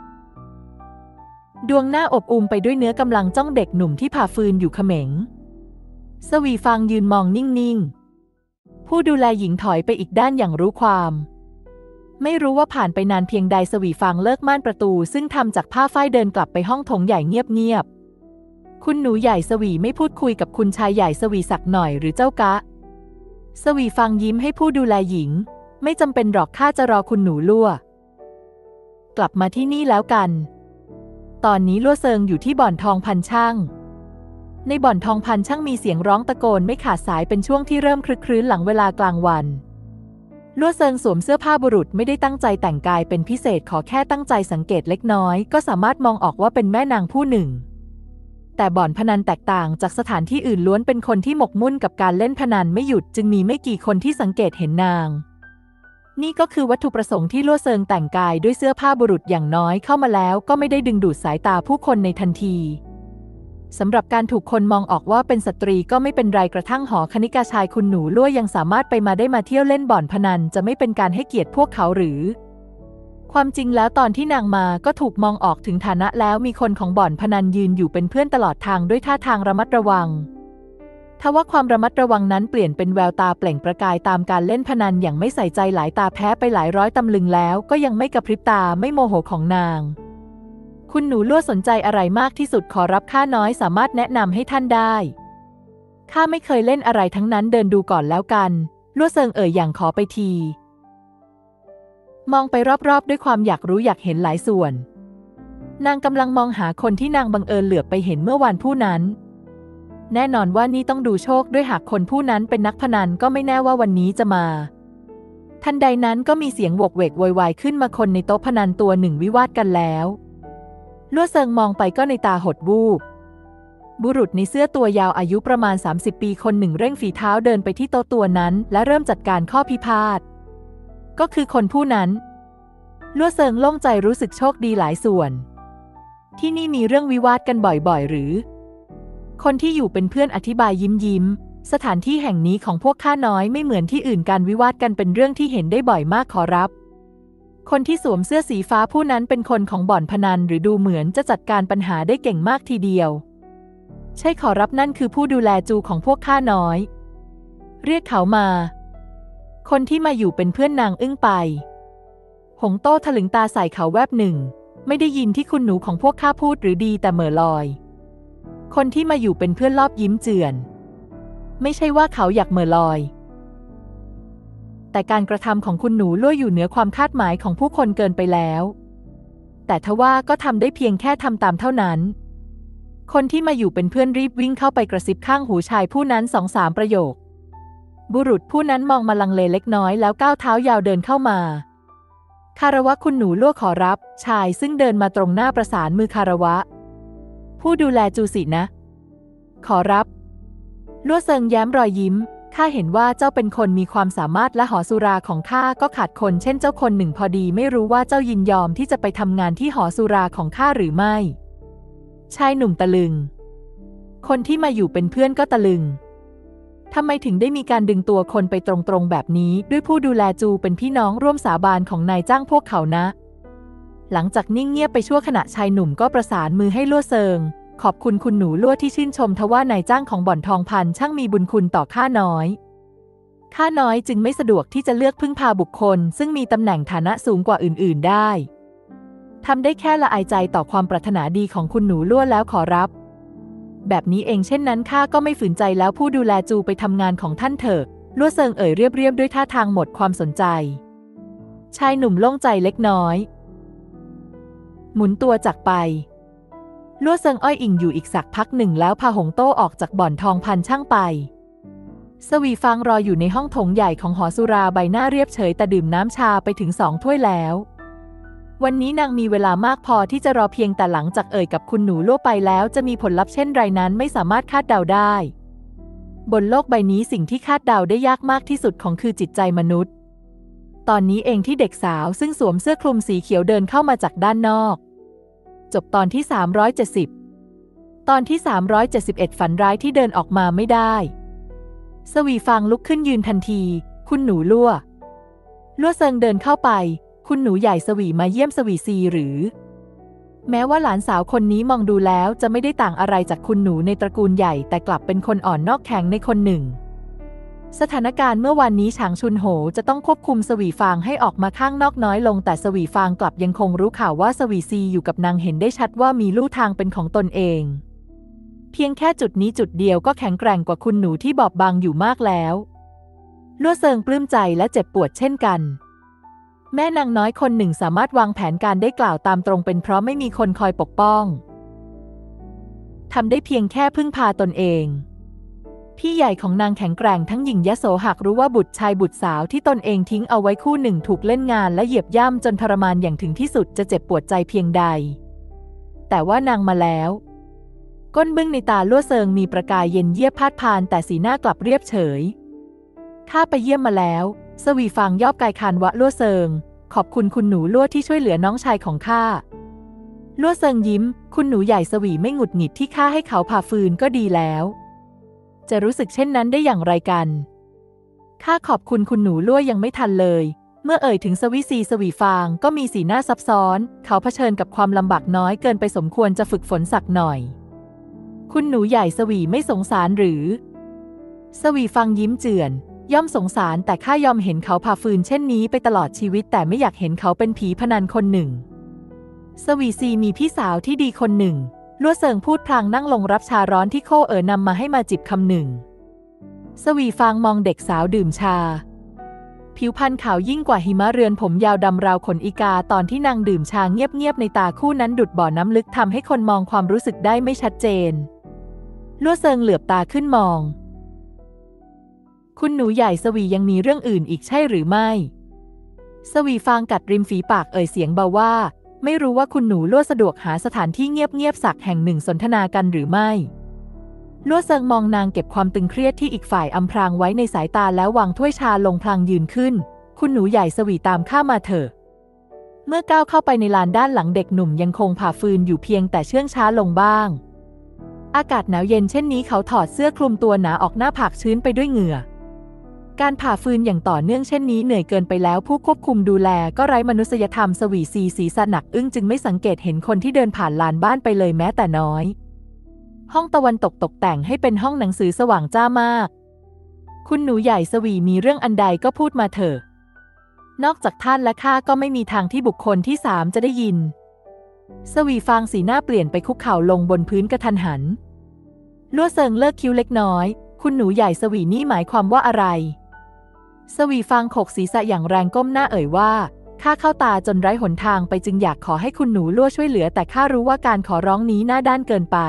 ดวงหน้าอบอุ่มไปด้วยเนื้อกำลังจ้องเด็กหนุ่มที่ผ่าฟืนอยู่เขม็งสวีฟางยืนมองนิ่งๆผู้ดูแลหญิงถอยไปอีกด้านอย่างรู้ความไม่รู้ว่าผ่านไปนานเพียงใดสวีฟางเลิกม่านประตูซึ่งทำจากผ้าฝ้ายเดินกลับไปห้องโถงใหญ่เงียบๆคุณหนูใหญ่สวีไม่พูดคุยกับคุณชายใหญ่สวีสักหน่อยหรือเจ้ากะสวีฟางยิ้มให้ผู้ดูแลหญิงไม่จำเป็นหรอกข้าจะรอคุณหนูลั่วกลับมาที่นี่แล้วกันตอนนี้ลั่วเซิงอยู่ที่บ่อนทองพันช่างในบ่อนทองพันช่างมีเสียงร้องตะโกนไม่ขาดสายเป็นช่วงที่เริ่มคลึกครื้นหลังเวลากลางวันลั่วเซิงสวมเสื้อผ้าบุรุษไม่ได้ตั้งใจแต่งกายเป็นพิเศษขอแค่ตั้งใจสังเกตเล็กน้อยก็สามารถมองออกว่าเป็นแม่นางผู้หนึ่งแต่บ่อนพนันแตกต่างจากสถานที่อื่นล้วนเป็นคนที่หมกมุ่นกับการเล่นพนันไม่หยุดจึงมีไม่กี่คนที่สังเกตเห็นนางนี่ก็คือวัตถุประสงค์ที่ลั่วเซิงแต่งกายด้วยเสื้อผ้าบุรุษอย่างน้อยเข้ามาแล้วก็ไม่ได้ดึงดูดสายตาผู้คนในทันทีสำหรับการถูกคนมองออกว่าเป็นสตรีก็ไม่เป็นไรกระทั่งหอคณิกาชายคุณหนูลั่วยังสามารถไปมาได้มาเที่ยวเล่นบ่อนพนันจะไม่เป็นการให้เกียรติพวกเขาหรือความจริงแล้วตอนที่นางมาก็ถูกมองออกถึงฐานะแล้วมีคนของบ่อนพนันยืนอยู่เป็นเพื่อนตลอดทางด้วยท่าทางระมัดระวังทว่าความระมัดระวังนั้นเปลี่ยนเป็นแววตาเปล่งประกายตามการเล่นพนันอย่างไม่ใส่ใจหลายตาแพ้ไปหลายร้อยตำลึงแล้วก็ยังไม่กระพริบตาไม่โมโหของนางคุณหนูลั่วสนใจอะไรมากที่สุดขอรับข้าน้อยสามารถแนะนำให้ท่านได้ข้าไม่เคยเล่นอะไรทั้งนั้นเดินดูก่อนแล้วกันลั่วเซิงเอ่ยอย่างขอไปทีมองไปรอบๆด้วยความอยากรู้อยากเห็นหลายส่วนนางกำลังมองหาคนที่นางบังเอิญเหลือบไปเห็นเมื่อวานผู้นั้นแน่นอนว่านี่ต้องดูโชคด้วยหากคนผู้นั้นเป็นนักพนันก็ไม่แน่ว่าวันนี้จะมาทันใดนั้นก็มีเสียงโวกเวกโวยวายขึ้นมาคนในโต๊ะพนันตัวหนึ่งวิวาทกันแล้วลั่วเซิงมองไปก็ในตาหดวูบบุรุษในเสื้อตัวยาวอายุประมาณสามสิบปีคนหนึ่งเร่งฝีเท้าเดินไปที่โต๊ะตัวนั้นและเริ่มจัดการข้อพิพาทก็คือคนผู้นั้นลั่วเซิงโล่งใจรู้สึกโชคดีหลายส่วนที่นี่มีเรื่องวิวาทกันบ่อยๆหรือคนที่อยู่เป็นเพื่อนอธิบายยิ้มยิ้มสถานที่แห่งนี้ของพวกข้าน้อยไม่เหมือนที่อื่นการวิวาทกันเป็นเรื่องที่เห็นได้บ่อยมากขอรับคนที่สวมเสื้อสีฟ้าผู้นั้นเป็นคนของบ่อนพนันหรือดูเหมือนจะจัดการปัญหาได้เก่งมากทีเดียวใช่ขอรับนั่นคือผู้ดูแลจูของพวกข้าน้อยเรียกเขามาคนที่มาอยู่เป็นเพื่อนนางอึ้งไปหงโต้ถลึงตาใส่เขาแวบหนึ่งไม่ได้ยินที่คุณหนูของพวกข้าพูดหรือดีแต่เหม่อลอยคนที่มาอยู่เป็นเพื่อนรอบยิ้มเจือนไม่ใช่ว่าเขาอยากเหม่อลอยแต่การกระทำของคุณหนูลั่วอยู่เหนือความคาดหมายของผู้คนเกินไปแล้วแต่ทว่าก็ทำได้เพียงแค่ทำตามเท่านั้นคนที่มาอยู่เป็นเพื่อนรีบวิ่งเข้าไปกระซิบข้างหูชายผู้นั้นสองสามประโยคบุรุษผู้นั้นมองมาลังเลเล็กน้อยแล้วก้าวเท้ายาวเดินเข้ามาคารวะคุณหนูลั่วขอรับชายซึ่งเดินมาตรงหน้าประสานมือคารวะผู้ดูแลจูสินะขอรับลั่วเซิงแย้มรอยยิ้มข้าเห็นว่าเจ้าเป็นคนมีความสามารถและหอสุราของข้าก็ขาดคนเช่นเจ้าคนหนึ่งพอดีไม่รู้ว่าเจ้ายินยอมที่จะไปทำงานที่หอสุราของข้าหรือไม่ชายหนุ่มตะลึงคนที่มาอยู่เป็นเพื่อนก็ตะลึงทำไมถึงได้มีการดึงตัวคนไปตรงๆแบบนี้ด้วยผู้ดูแลจูเป็นพี่น้องร่วมสาบานของนายจ้างพวกเขานะหลังจากนิ่งเงียบไปชั่วขณะชายหนุ่มก็ประสานมือให้ลั่วเซิงขอบคุณคุณหนูลั่วที่ชื่นชมทว่านายจ้างของบ่อนทองพันช่างมีบุญคุณต่อข้าน้อยข้าน้อยจึงไม่สะดวกที่จะเลือกพึ่งพาบุคคลซึ่งมีตำแหน่งฐานะสูงกว่าอื่นๆได้ทำได้แค่ละอายใจต่อความปรารถนาดีของคุณหนูลั่วแล้วขอรับแบบนี้เองเช่นนั้นข้าก็ไม่ฝืนใจแล้วผู้ดูแลจูไปทำงานของท่านเถอะลั่วเซิงเอ่ยเรียบๆด้วยท่าทางหมดความสนใจชายหนุ่มโล่งใจเล็กน้อยหมุนตัวจากไปลั่วเซิงอ้อยอิงอยู่อีกสักพักหนึ่งแล้วพาหงโต้ออกจากบ่อนทองพันช่างไปสวีฟางรออยู่ในห้องโถงใหญ่ของหอสุราใบหน้าเรียบเฉยแต่ดื่มน้ำชาไปถึงสองถ้วยแล้ววันนี้นางมีเวลามากพอที่จะรอเพียงแต่หลังจากเอ่ยกับคุณหนูลั่วไปแล้วจะมีผลลัพธ์เช่นไรนั้นไม่สามารถคาดเดาได้บนโลกใบนี้สิ่งที่คาดเดาได้ยากมากที่สุดของคือจิตใจมนุษย์ตอนนี้เองที่เด็กสาวซึ่งสวมเสื้อคลุมสีเขียวเดินเข้ามาจากด้านนอกจบตอนที่สามร้อยเจ็ดสิบตอนที่สามร้อยเจ็ดสิบเอ็ดฝันร้ายที่เดินออกมาไม่ได้สวีฟางลุกขึ้นยืนทันทีคุณหนูลั่วลั่วเซิงเดินเข้าไปคุณหนูใหญ่สวีมาเยี่ยมสวีซีหรือแม้ว่าหลานสาวคนนี้มองดูแล้วจะไม่ได้ต่างอะไรจากคุณหนูในตระกูลใหญ่แต่กลับเป็นคนอ่อนนอกแข็งในคนหนึ่งสถานการณ์เมื่อวานนี้ฉางชุนโหจะต้องควบคุมสวีฟางให้ออกมาข้างนอกน้อยลงแต่สวีฟางกลับยังคงรู้ข่าวว่าสวีซีอยู่กับนางเห็นได้ชัดว่ามีลู่ทางเป็นของตนเองเพียงแค่จุดนี้จุดเดียวก็แข็งแกร่งกว่าคุณหนูที่บอบบางอยู่มากแล้วลั่วเซิงปลื้มใจและเจ็บปวดเช่นกันแม่นางน้อยคนหนึ่งสามารถวางแผนการได้กล่าวตามตรงเป็นเพราะไม่มีคนคอยปกป้องทำได้เพียงแค่พึ่งพาตนเองพี่ใหญ่ของนางแข็งแกร่งทั้งหญิงยโสหากรู้ว่าบุตรชายบุตรสาวที่ตนเองทิ้งเอาไว้คู่หนึ่งถูกเล่นงานและเหยียบย่ำจนทรมานอย่างถึงที่สุดจะเจ็บปวดใจเพียงใดแต่ว่านางมาแล้วก้นบึ้งในตาลั่วเซิงมีประกายเย็นเยียบพาดพานแต่สีหน้ากลับเรียบเฉยข้าไปเยี่ยมมาแล้วสวีฟางยอบกายคานวะลั่วเซิงขอบคุณคุณหนูลั่วที่ช่วยเหลือน้องชายของข้าลั่วเซิงยิ้มคุณหนูใหญ่สวีไม่หงุดหงิดที่ข้าให้เขาผ่าฟืนก็ดีแล้วจะรู้สึกเช่นนั้นได้อย่างไรกันข้าขอบคุณคุณหนูลั่วยังไม่ทันเลยเมื่อเอ่ยถึงสวีซีสวีฟางก็มีสีหน้าซับซ้อนเขาเผชิญกับความลำบากน้อยเกินไปสมควรจะฝึกฝนสักหน่อยคุณหนูใหญ่สวีไม่สงสารหรือสวีฟางยิ้มเจือนย่อมสงสารแต่ข้ายอมเห็นเขาผ่าฟืนเช่นนี้ไปตลอดชีวิตแต่ไม่อยากเห็นเขาเป็นผีพนันคนหนึ่งสวีซีมีพี่สาวที่ดีคนหนึ่งลั่วเซิงพูดพลางนั่งลงรับชาร้อนที่โคเอ๋อนำมาให้มาจิบคำหนึ่งสวีฟางมองเด็กสาวดื่มชาผิวพรรณขาวยิ่งกว่าหิมะเรือนผมยาวดำราวขนอีกาตอนที่นางดื่มชาเงียบๆในตาคู่นั้นดุจบ่อน้ำลึกทำให้คนมองความรู้สึกได้ไม่ชัดเจนลั่วเซิงเหลือบตาขึ้นมองคุณหนูใหญ่สวียังมีเรื่องอื่นอีกใช่หรือไม่สวีฟางกัดริมฝีปากเอ่ยเสียงเบาว่าไม่รู้ว่าคุณหนูลั่วสะดวกหาสถานที่เงียบๆสักแห่งหนึ่งสนทนากันหรือไม่ลั่วเซิงมองนางเก็บความตึงเครียดที่อีกฝ่ายอำพรางไว้ในสายตาแล้ววางถ้วยชาลงพลางยืนขึ้นคุณหนูใหญ่สวีตามข้ามาเถอะเมื่อก้าวเข้าไปในลานด้านหลังเด็กหนุ่มยังคงผ่าฟืนอยู่เพียงแต่เชื่องช้าลงบ้างอากาศหนาวเย็นเช่นนี้เขาถอดเสื้อคลุมตัวหนาออกหน้าผากชื้นไปด้วยเหงื่อการผ่าฟืนอย่างต่อเนื่องเช่นนี้เหนื่อยเกินไปแล้วผู้ควบคุมดูแลก็ไร้มนุษยธรรมสวีซีศีรษะหนักอึ้งจึงไม่สังเกตเห็นคนที่เดินผ่านลานบ้านไปเลยแม้แต่น้อยห้องตะวันตกตกแต่งให้เป็นห้องหนังสือสว่างจ้ามากคุณหนูใหญ่สวีมีเรื่องอันใดก็พูดมาเถอะนอกจากท่านและข้าก็ไม่มีทางที่บุคคลที่สามจะได้ยินสวีฟางสีหน้าเปลี่ยนไปคุกเข่าลงบนพื้นกระทันหันลั่วเซิงเลิกคิ้วเล็กน้อยคุณหนูใหญ่สวีนี่หมายความว่าอะไรสวีฟางโขกศีรษะอย่างแรงก้มหน้าเอ่ยว่าข้าเข้าตาจนไร้หนทางไปจึงอยากขอให้คุณหนูลั่วช่วยเหลือแต่ข้ารู้ว่าการขอร้องนี้หน้าด้านเกินไป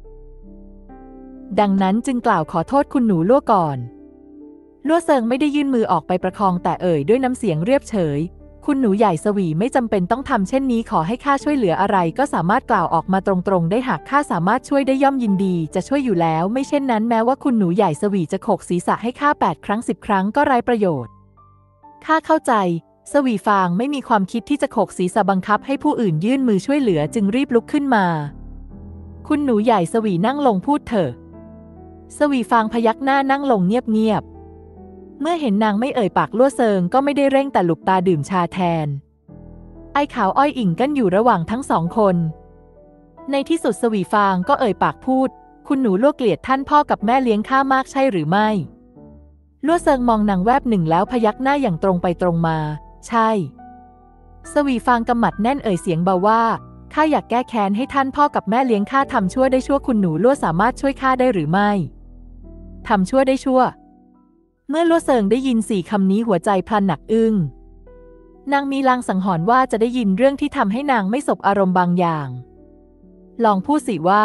ดังนั้นจึงกล่าวขอโทษคุณหนูลั่วก่อนลั่วเซิงไม่ได้ยื่นมือออกไปประคองแต่เอ่ยด้วยน้ำเสียงเรียบเฉยคุณหนูใหญ่สวีไม่จำเป็นต้องทำเช่นนี้ขอให้ข้าช่วยเหลืออะไรก็สามารถกล่าวออกมาตรงๆได้หากข้าสามารถช่วยได้ย่อมยินดีจะช่วยอยู่แล้วไม่เช่นนั้นแม้ว่าคุณหนูใหญ่สวีจะโขกศีรษะให้ข้าแปดครั้งสิบครั้งก็ไร้ประโยชน์ข้าเข้าใจสวีฟางไม่มีความคิดที่จะโขกศีรษะบังคับให้ผู้อื่นยื่นมือช่วยเหลือจึงรีบลุกขึ้นมาคุณหนูใหญ่สวีนั่งลงพูดเถอะสวีฟางพยักหน้านั่งลงเงียบๆเมื่อเห็นนางไม่เอ่ยปากลั่วเซิงก็ไม่ได้เร่งแต่หลุบตาดื่มชาแทนไอ้ขาวอ้อยอิงกั้นอยู่ระหว่างทั้งสองคนในที่สุดสวีฟางก็เอ่ยปากพูดคุณหนูลั่วเกลียดท่านพ่อกับแม่เลี้ยงข้ามากใช่หรือไม่ลั่วเซิงมองนางแวบหนึ่งแล้วพยักหน้าอย่างตรงไปตรงมาใช่สวีฟางกำหมัดแน่นเอ่ยเสียงเบาว่าข้าอยากแก้แค้นให้ท่านพ่อกับแม่เลี้ยงข้าทำชั่วได้ชั่วคุณหนูลั่วสามารถช่วยข้าได้หรือไม่ทำชั่วได้ชั่วเมื่อลั่วเซิงได้ยินสี่คำนี้หัวใจพลันหนักอึ้งนางมีลางสังหรณ์ว่าจะได้ยินเรื่องที่ทำให้นางไม่สบอารมณ์บางอย่างลองพูดสิว่า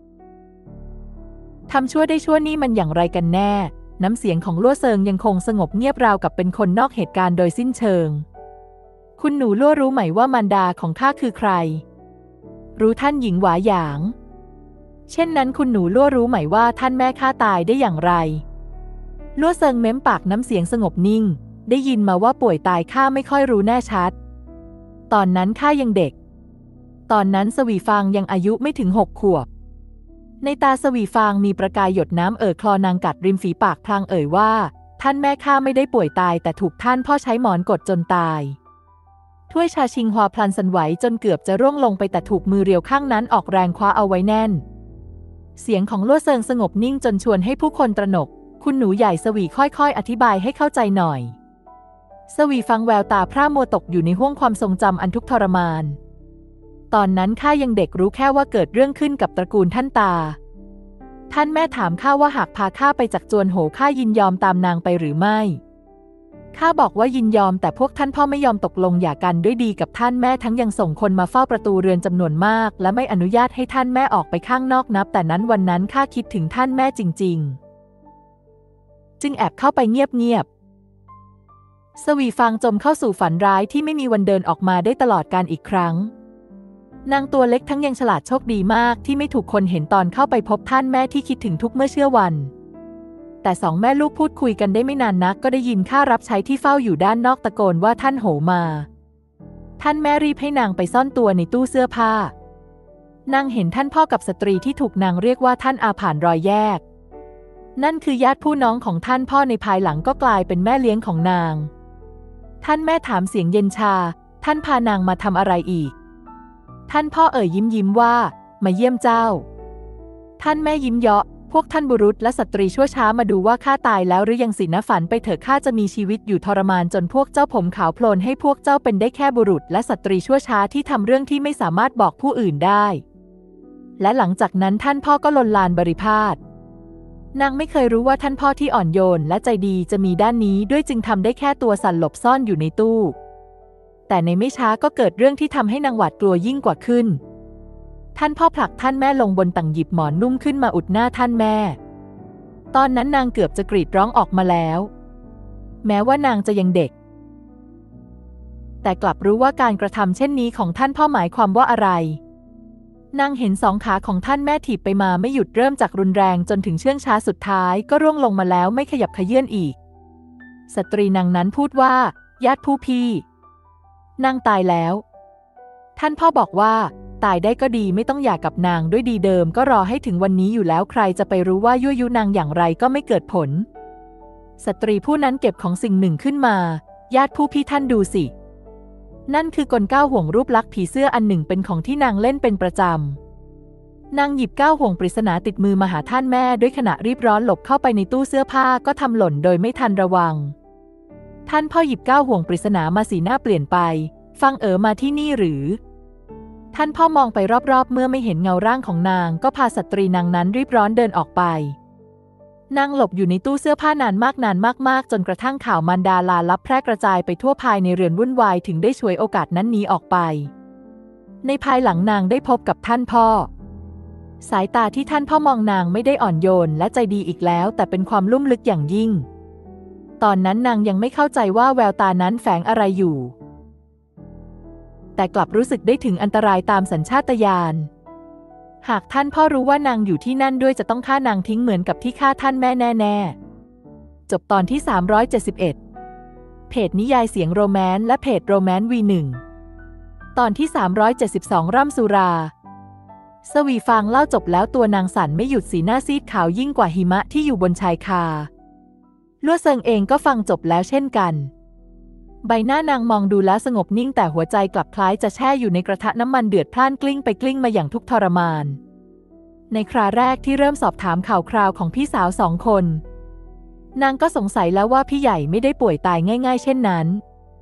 ทำชั่วได้ชั่วนี่มันอย่างไรกันแน่น้ำเสียงของลั่วเซิงยังคงสงบเงียบราวกับเป็นคนนอกเหตุการณ์โดยสิ้นเชิงคุณหนูลั่วรู้ไหมว่ามารดาของข้าคือใครรู้ท่านหญิงหวาหยางเช่นนั้นคุณหนูลั่วรู้ไหมว่าท่านแม่ข้าตายได้อย่างไรลั่วเซิงเม้มปากน้ำเสียงสงบนิ่งได้ยินมาว่าป่วยตายข้าไม่ค่อยรู้แน่ชัดตอนนั้นข้ายังเด็กตอนนั้นสวีฟางยังอายุไม่ถึงหกขวบในตาสวีฟางมีประกายหยดน้ำเอ่อคลอนางกัดริมฝีปากพลางเอ่ยว่าท่านแม่ข้าไม่ได้ป่วยตายแต่ถูกท่านพ่อใช้หมอนกดจนตายถ้วยชาชิงฮวาพลันสั่นไหวจนเกือบจะร่วงลงไปแต่ถูกมือเรียวข้างนั้นออกแรงคว้าเอาไว้แน่นเสียงของลั่วเซิงสงบนิ่งจนชวนให้ผู้คนตระหนกคุณหนูใหญ่สวีค่อยๆอธิบายให้เข้าใจหน่อยสวีฟังแววตาพร่ามัวตกอยู่ในห้วงความทรงจำอันทุกข์ทรมานตอนนั้นข้ายังเด็กรู้แค่ว่าเกิดเรื่องขึ้นกับตระกูลท่านตาท่านแม่ถามข้าว่าหากพาข้าไปจากจวนโหข้ายินยอมตามนางไปหรือไม่ข้าบอกว่ายินยอมแต่พวกท่านพ่อไม่ยอมตกลงหย่ากันด้วยดีกับท่านแม่ทั้งยังส่งคนมาเฝ้าประตูเรือนจำนวนมากและไม่อนุญาตให้ท่านแม่ออกไปข้างนอกนับแต่นั้นวันนั้นข้าคิดถึงท่านแม่จริงๆจึงแอบเข้าไปเงียบๆสวีฟางจมเข้าสู่ฝันร้ายที่ไม่มีวันเดินออกมาได้ตลอดกาลอีกครั้งนางตัวเล็กทั้งยังฉลาดโชคดีมากที่ไม่ถูกคนเห็นตอนเข้าไปพบท่านแม่ที่คิดถึงทุกเมื่อเชื่อวันแต่สองแม่ลูกพูดคุยกันได้ไม่นานนักก็ได้ยินข้ารับใช้ที่เฝ้าอยู่ด้านนอกตะโกนว่าท่านโหมาท่านแม่รีบให้นางไปซ่อนตัวในตู้เสื้อผ้านางเห็นท่านพ่อกับสตรีที่ถูกนางเรียกว่าท่านอาผ่านรอยแยกนั่นคือญาติผู้น้องของท่านพ่อในภายหลังก็กลายเป็นแม่เลี้ยงของนางท่านแม่ถามเสียงเย็นชาท่านพานางมาทำอะไรอีกท่านพ่อเอ่ยยิ้มยิ้มว่ามาเยี่ยมเจ้าท่านแม่ยิ้มเยาะพวกท่านบุรุษและสตรีชั่วช้ามาดูว่าข้าตายแล้วหรือยังสินะฝันไปเถอะข้าจะมีชีวิตอยู่ทรมานจนพวกเจ้าผมขาวโพลนให้พวกเจ้าเป็นได้แค่บุรุษและสตรีชั่วช้าที่ทำเรื่องที่ไม่สามารถบอกผู้อื่นได้และหลังจากนั้นท่านพ่อก็ลนลานบริพาทนางไม่เคยรู้ว่าท่านพ่อที่อ่อนโยนและใจดีจะมีด้านนี้ด้วยจึงทำได้แค่ตัวสั่นหลบซ่อนอยู่ในตู้แต่ในไม่ช้าก็เกิดเรื่องที่ทำให้นางหวาดกลัวยิ่งกว่าขึ้นท่านพ่อผลักท่านแม่ลงบนตังหยิบหมอนนุ่มขึ้นมาอุดหน้าท่านแม่ตอนนั้นนางเกือบจะกรีดร้องออกมาแล้วแม้ว่านางจะยังเด็กแต่กลับรู้ว่าการกระทำเช่นนี้ของท่านพ่อหมายความว่าอะไรนางเห็นสองขาของท่านแม่ถีบไปมาไม่หยุดเริ่มจากรุนแรงจนถึงเชื่องช้าสุดท้ายก็ร่วงลงมาแล้วไม่ขยับเขยื้อนอีกสตรีนางนั้นพูดว่าญาติผู้พี่นางตายแล้วท่านพ่อบอกว่าตายได้ก็ดีไม่ต้องหย่ากับนางด้วยดีเดิมก็รอให้ถึงวันนี้อยู่แล้วใครจะไปรู้ว่ายั่วยุนางอย่างไรก็ไม่เกิดผลสตรีผู้นั้นเก็บของสิ่งหนึ่งขึ้นมาญาติผู้พี่ท่านดูสินั่นคือกลก้าวห่วงรูปลักษณ์ผีเสื้ออันหนึ่งเป็นของที่นางเล่นเป็นประจำนางหยิบก้าวห่วงปริศนาติดมือมาหาท่านแม่ด้วยขณะรีบร้อนหลบเข้าไปในตู้เสื้อผ้าก็ทำหล่นโดยไม่ทันระวังท่านพ่อหยิบก้าวห่วงปริศนามาสีหน้าเปลี่ยนไปฟังเอ๋อมาที่นี่หรือท่านพ่อมองไปรอบๆเมื่อไม่เห็นเงาร่างของนางก็พาสตรีนางนั้นรีบร้อนเดินออกไปนางหลบอยู่ในตู้เสื้อผ้านานมากนานมากๆจนกระทั่งข่าวมารดาลาลับแพร่กระจายไปทั่วภายในเรือนวุ่นวายถึงได้ฉวยโอกาสนั้นหนีออกไปในภายหลังนางได้พบกับท่านพ่อสายตาที่ท่านพ่อมองนางไม่ได้อ่อนโยนและใจดีอีกแล้วแต่เป็นความลุ่มลึกอย่างยิ่งตอนนั้นนางยังไม่เข้าใจว่าแววตานั้นแฝงอะไรอยู่แต่กลับรู้สึกได้ถึงอันตรายตามสัญชาตญาณหากท่านพ่อรู้ว่านางอยู่ที่นั่นด้วยจะต้องฆ่านางทิ้งเหมือนกับที่ฆ่าท่านแม่แน่ๆจบตอนที่สามร้อยเจ็ดสิบเอ็ดเพจนิยายเสียงโรแมนต์และเพจโรแมนต์ วี หนึ่ง ตอนที่สามร้อยเจ็ดสิบสองร่ำสุราสวีฟางเล่าจบแล้วตัวนางสั่นไม่หยุดสีหน้าซีดขาวยิ่งกว่าหิมะที่อยู่บนชายคาลั่วเซิงเองก็ฟังจบแล้วเช่นกันใบหน้านางมองดูแล้วสงบนิ่งแต่หัวใจกลับคล้ายจะแช่อยู่ในกระทะน้ำมันเดือดพล่านกลิ้งไปกลิ้งมาอย่างทุกข์ทรมานในคราแรกที่เริ่มสอบถามข่าวคราวของพี่สาวสองคนนางก็สงสัยแล้วว่าพี่ใหญ่ไม่ได้ป่วยตายง่ายๆเช่นนั้น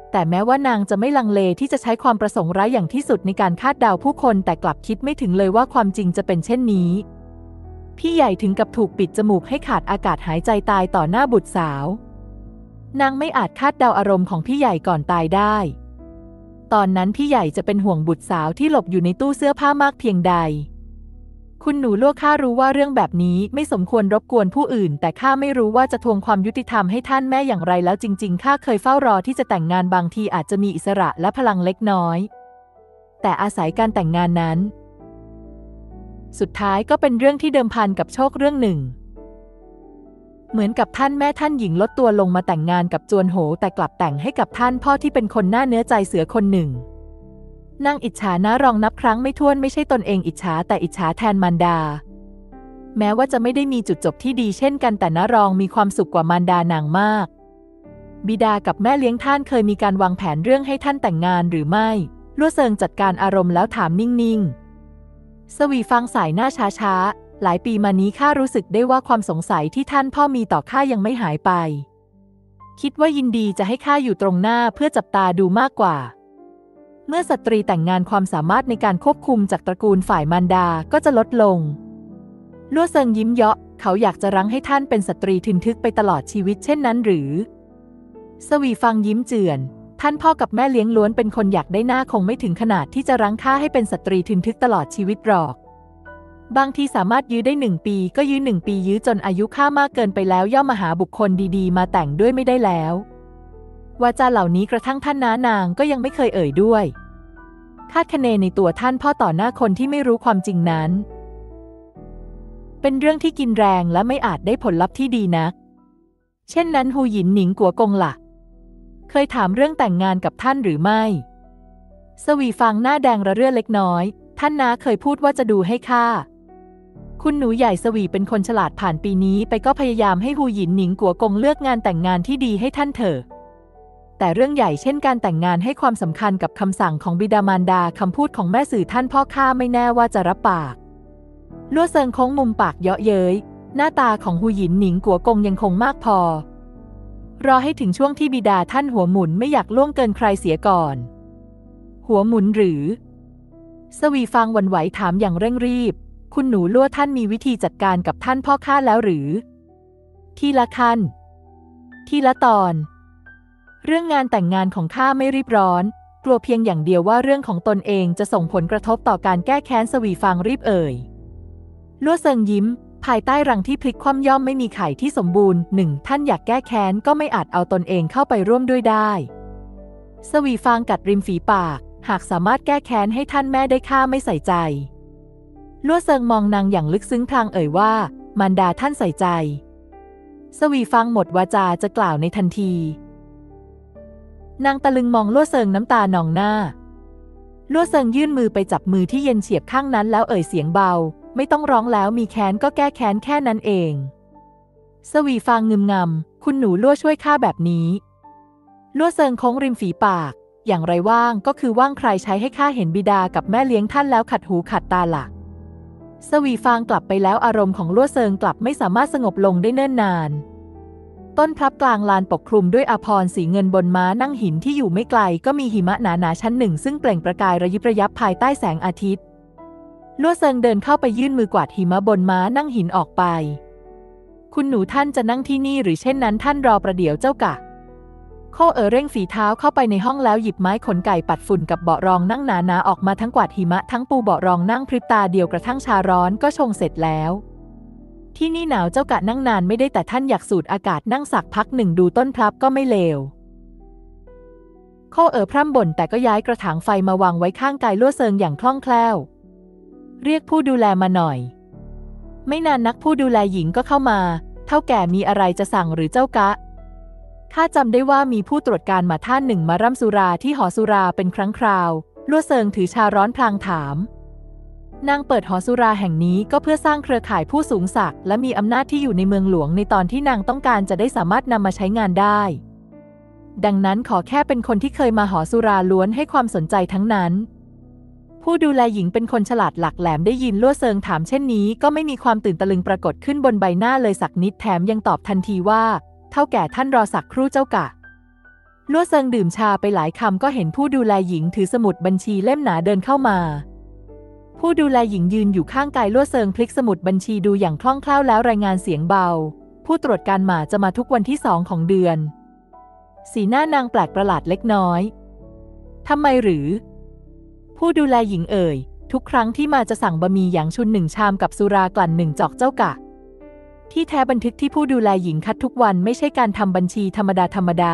แต่แม้ว่านางจะไม่ลังเลที่จะใช้ความประสงค์ร้ายอย่างที่สุดในการคาดเดาผู้คนแต่กลับคิดไม่ถึงเลยว่าความจริงจะเป็นเช่นนี้พี่ใหญ่ถึงกับถูกปิดจมูกให้ขาดอากาศหายใจตายต่อหน้าบุตรสาวนางไม่อาจคาดเดาอารมณ์ของพี่ใหญ่ก่อนตายได้ตอนนั้นพี่ใหญ่จะเป็นห่วงบุตรสาวที่หลบอยู่ในตู้เสื้อผ้ามากเพียงใดคุณหนูลั่วข้ารู้ว่าเรื่องแบบนี้ไม่สมควรรบกวนผู้อื่นแต่ข้าไม่รู้ว่าจะทวงความยุติธรรมให้ท่านแม่อย่างไรแล้วจริงๆข้าเคยเฝ้ารอที่จะแต่งงานบางทีอาจจะมีอิสระและพลังเล็กน้อยแต่อาศัยการแต่งงานนั้นสุดท้ายก็เป็นเรื่องที่เดิมพันกับโชคเรื่องหนึ่งเหมือนกับท่านแม่ท่านหญิงลดตัวลงมาแต่งงานกับจวนโหแต่กลับแต่งให้กับท่านพ่อที่เป็นคนหน้าเนื้อใจเสือคนหนึ่งนางอิจฉานะรองนับครั้งไม่ถ้วนไม่ใช่ตนเองอิจฉาแต่อิจฉาแทนมารดาแม้ว่าจะไม่ได้มีจุดจบที่ดีเช่นกันแต่นะรองมีความสุขกว่ามารดานางมากบิดากับแม่เลี้ยงท่านเคยมีการวางแผนเรื่องให้ท่านแต่งงานหรือไม่ลั่วเซิงจัดการอารมณ์แล้วถามนิ่งๆสวีฟังสายหน้าช้าๆหลายปีมานี้ข้ารู้สึกได้ว่าความสงสัยที่ท่านพ่อมีต่อข้ายังไม่หายไปคิดว่ายินดีจะให้ข้าอยู่ตรงหน้าเพื่อจับตาดูมากกว่าเมื่อสตรีแต่งงานความสามารถในการควบคุมจากตระกูลฝ่ายมารดาก็จะลดลงลั่วเซิงยิ้มเยาะเขาอยากจะรั้งให้ท่านเป็นสตรีทึนทึกไปตลอดชีวิตเช่นนั้นหรือสวีฟังยิ้มเจือนท่านพ่อกับแม่เลี้ยงล้วนเป็นคนอยากได้หน้าคงไม่ถึงขนาดที่จะรั้งข้าให้เป็นสตรีทึนทึกตลอดชีวิตหรอกบางทีสามารถยื้อได้หนึ่งปีก็ยื้อหนึ่งปียื้อจนอายุข้ามากเกินไปแล้วย่อมมาหาบุคคลดีๆมาแต่งด้วยไม่ได้แล้ววาจาเหล่านี้กระทั่งท่านน้านางก็ยังไม่เคยเอ่ยด้วยคาดคะเนในตัวท่านพ่อต่อหน้าคนที่ไม่รู้ความจริงนั้นเป็นเรื่องที่กินแรงและไม่อาจได้ผลลัพธ์ที่ดีนักเช่นนั้นฮูหยินหนิงกัวกงล่ะเคยถามเรื่องแต่งงานกับท่านหรือไม่สวีฟังหน้าแดงระเรื่อเล็กน้อยท่านน้าเคยพูดว่าจะดูให้ข้าคุณหนูใหญ่สวีเป็นคนฉลาดผ่านปีนี้ไปก็พยายามให้ฮูหยินหนิงกัวกงเลือกงานแต่งงานที่ดีให้ท่านเถอะแต่เรื่องใหญ่เช่นการแต่งงานให้ความสำคัญกับคำสั่งของบิดามารดาคำพูดของแม่สื่อท่านพ่อข้าไม่แน่ว่าจะรับปากลั่วเซิงโค้งมุมปากเยาะเย้ยหน้าตาของฮูหยินหนิงกัวกงยังคงมากพอรอให้ถึงช่วงที่บิดาท่านหัวหมุนไม่อยากล่วงเกินใครเสียก่อนหัวหมุนหรือสวีฟังหวั่นไหวถามอย่างเร่งรีบคุณหนูลั่วท่านมีวิธีจัดการกับท่านพ่อข้าแล้วหรือทีละขั้นทีละตอนเรื่องงานแต่งงานของข้าไม่รีบร้อนกลัวเพียงอย่างเดียวว่าเรื่องของตนเองจะส่งผลกระทบต่อการแก้แค้นสวีฟังรีบเอ่ยลั่วเซิงยิ้มภายใต้รังที่พลิกคว่ำย่อมไม่มีไข่ที่สมบูรณ์หนึ่งท่านอยากแก้แค้นก็ไม่อาจเอาตนเองเข้าไปร่วมด้วยได้สวีฟังกัดริมฝีปากหากสามารถแก้แค้นให้ท่านแม่ได้ข้าไม่ใส่ใจลั่วเซิงมองนางอย่างลึกซึ้งพลางเอ่ยว่ามารดาท่านใส่ใจสวีฟังหมดวาจาจะกล่าวในทันทีนางตะลึงมองลั่วเซิงน้ำตานองหน้าลั่วเซิงยื่นมือไปจับมือที่เย็นเฉียบข้างนั้นแล้วเอ่ยเสียงเบาไม่ต้องร้องแล้วมีแค้นก็แก้แค้นแค่นั้นเองสวีฟังงึมงำคุณหนูลั่วช่วยข้าแบบนี้ลั่วเซิงโค้งริมฝีปากอย่างไรว่างก็คือว่างใครใช้ให้ข้าเห็นบิดากับแม่เลี้ยงท่านแล้วขัดหูขัดตาหลักสวีฟางกลับไปแล้วอารมณ์ของลั่วเซิงกลับไม่สามารถสงบลงได้เนิ่นนานต้นพลับกลางลานปกคลุมด้วยอาภรณ์สีเงินบนม้านั่งหินที่อยู่ไม่ไกลก็มีหิมะหนาๆชั้นหนึ่งซึ่งเปล่งประกายระยิบระยับภายใต้แสงอาทิตย์ลั่วเซิงเดินเข้าไปยื่นมือกวาดหิมะบนม้านั่งหินออกไปคุณหนูท่านจะนั่งที่นี่หรือเช่นนั้นท่านรอประเดี๋ยวเจ้ากะโคเอ๋อเร่งฝีเท้าเข้าไปในห้องแล้วหยิบไม้ขนไก่ปัดฝุ่นกับเบาะรองนั่งหนาๆออกมาทั้งกวาดหิมะทั้งปูเบาะรองนั่งพริบตาเดียวกระทั่งชาร้อนก็ชงเสร็จแล้วที่นี่หนาวเจ้ากะนั่งนานไม่ได้แต่ท่านอยากสูดอากาศนั่งสักพักหนึ่งดูต้นพลับก็ไม่เลวโคเอ๋อพร่ำบ่นแต่ก็ย้ายกระถางไฟมาวางไว้ข้างกายลั่วเซิงอย่างคล่องแคล่วเรียกผู้ดูแลมาหน่อยไม่นานนักผู้ดูแลหญิงก็เข้ามาเท่าแก่มีอะไรจะสั่งหรือเจ้ากะข้าจำได้ว่ามีผู้ตรวจการมาท่านหนึ่งมาร่ำสุราที่หอสุราเป็นครั้งคราวลั่วเซิงถือชาร้อนพลางถามนางเปิดหอสุราแห่งนี้ก็เพื่อสร้างเครือข่ายผู้สูงศักดิ์และมีอำนาจที่อยู่ในเมืองหลวงในตอนที่นางต้องการจะได้สามารถนำมาใช้งานได้ดังนั้นขอแค่เป็นคนที่เคยมาหอสุราล้วนให้ความสนใจทั้งนั้นผู้ดูแลหญิงเป็นคนฉลาดหลักแหลมได้ยินลั่วเซิงถามเช่นนี้ก็ไม่มีความตื่นตะลึงปรากฏขึ้นบนใบล หน้าเลยสักนิดแถมยังตอบทันทีว่าเท่าแก่ท่านรอสักครู่เจ้ากะลั่วเซิงดื่มชาไปหลายคำก็เห็นผู้ดูแลหญิงถือสมุดบัญชีเล่มหนาเดินเข้ามาผู้ดูแลหญิงยืนอยู่ข้างกายลั่วเซิงพลิกสมุดบัญชีดูอย่างคล่องแคล่วแล้วรายงานเสียงเบาผู้ตรวจการหมาจะมาทุกวันที่สองของเดือนสีหน้านางแปลกประหลาดเล็กน้อยทำไมหรือผู้ดูแลหญิงเอ่ยทุกครั้งที่มาจะสั่งบะหมี่หยางชุนหนึ่งชามกับสุรากลั่นหนึ่งจอกเจ้ากะที่แท้บันทึกที่ผู้ดูแลหญิงคัดทุกวันไม่ใช่การทำบัญชีธรรมดาธรรมดา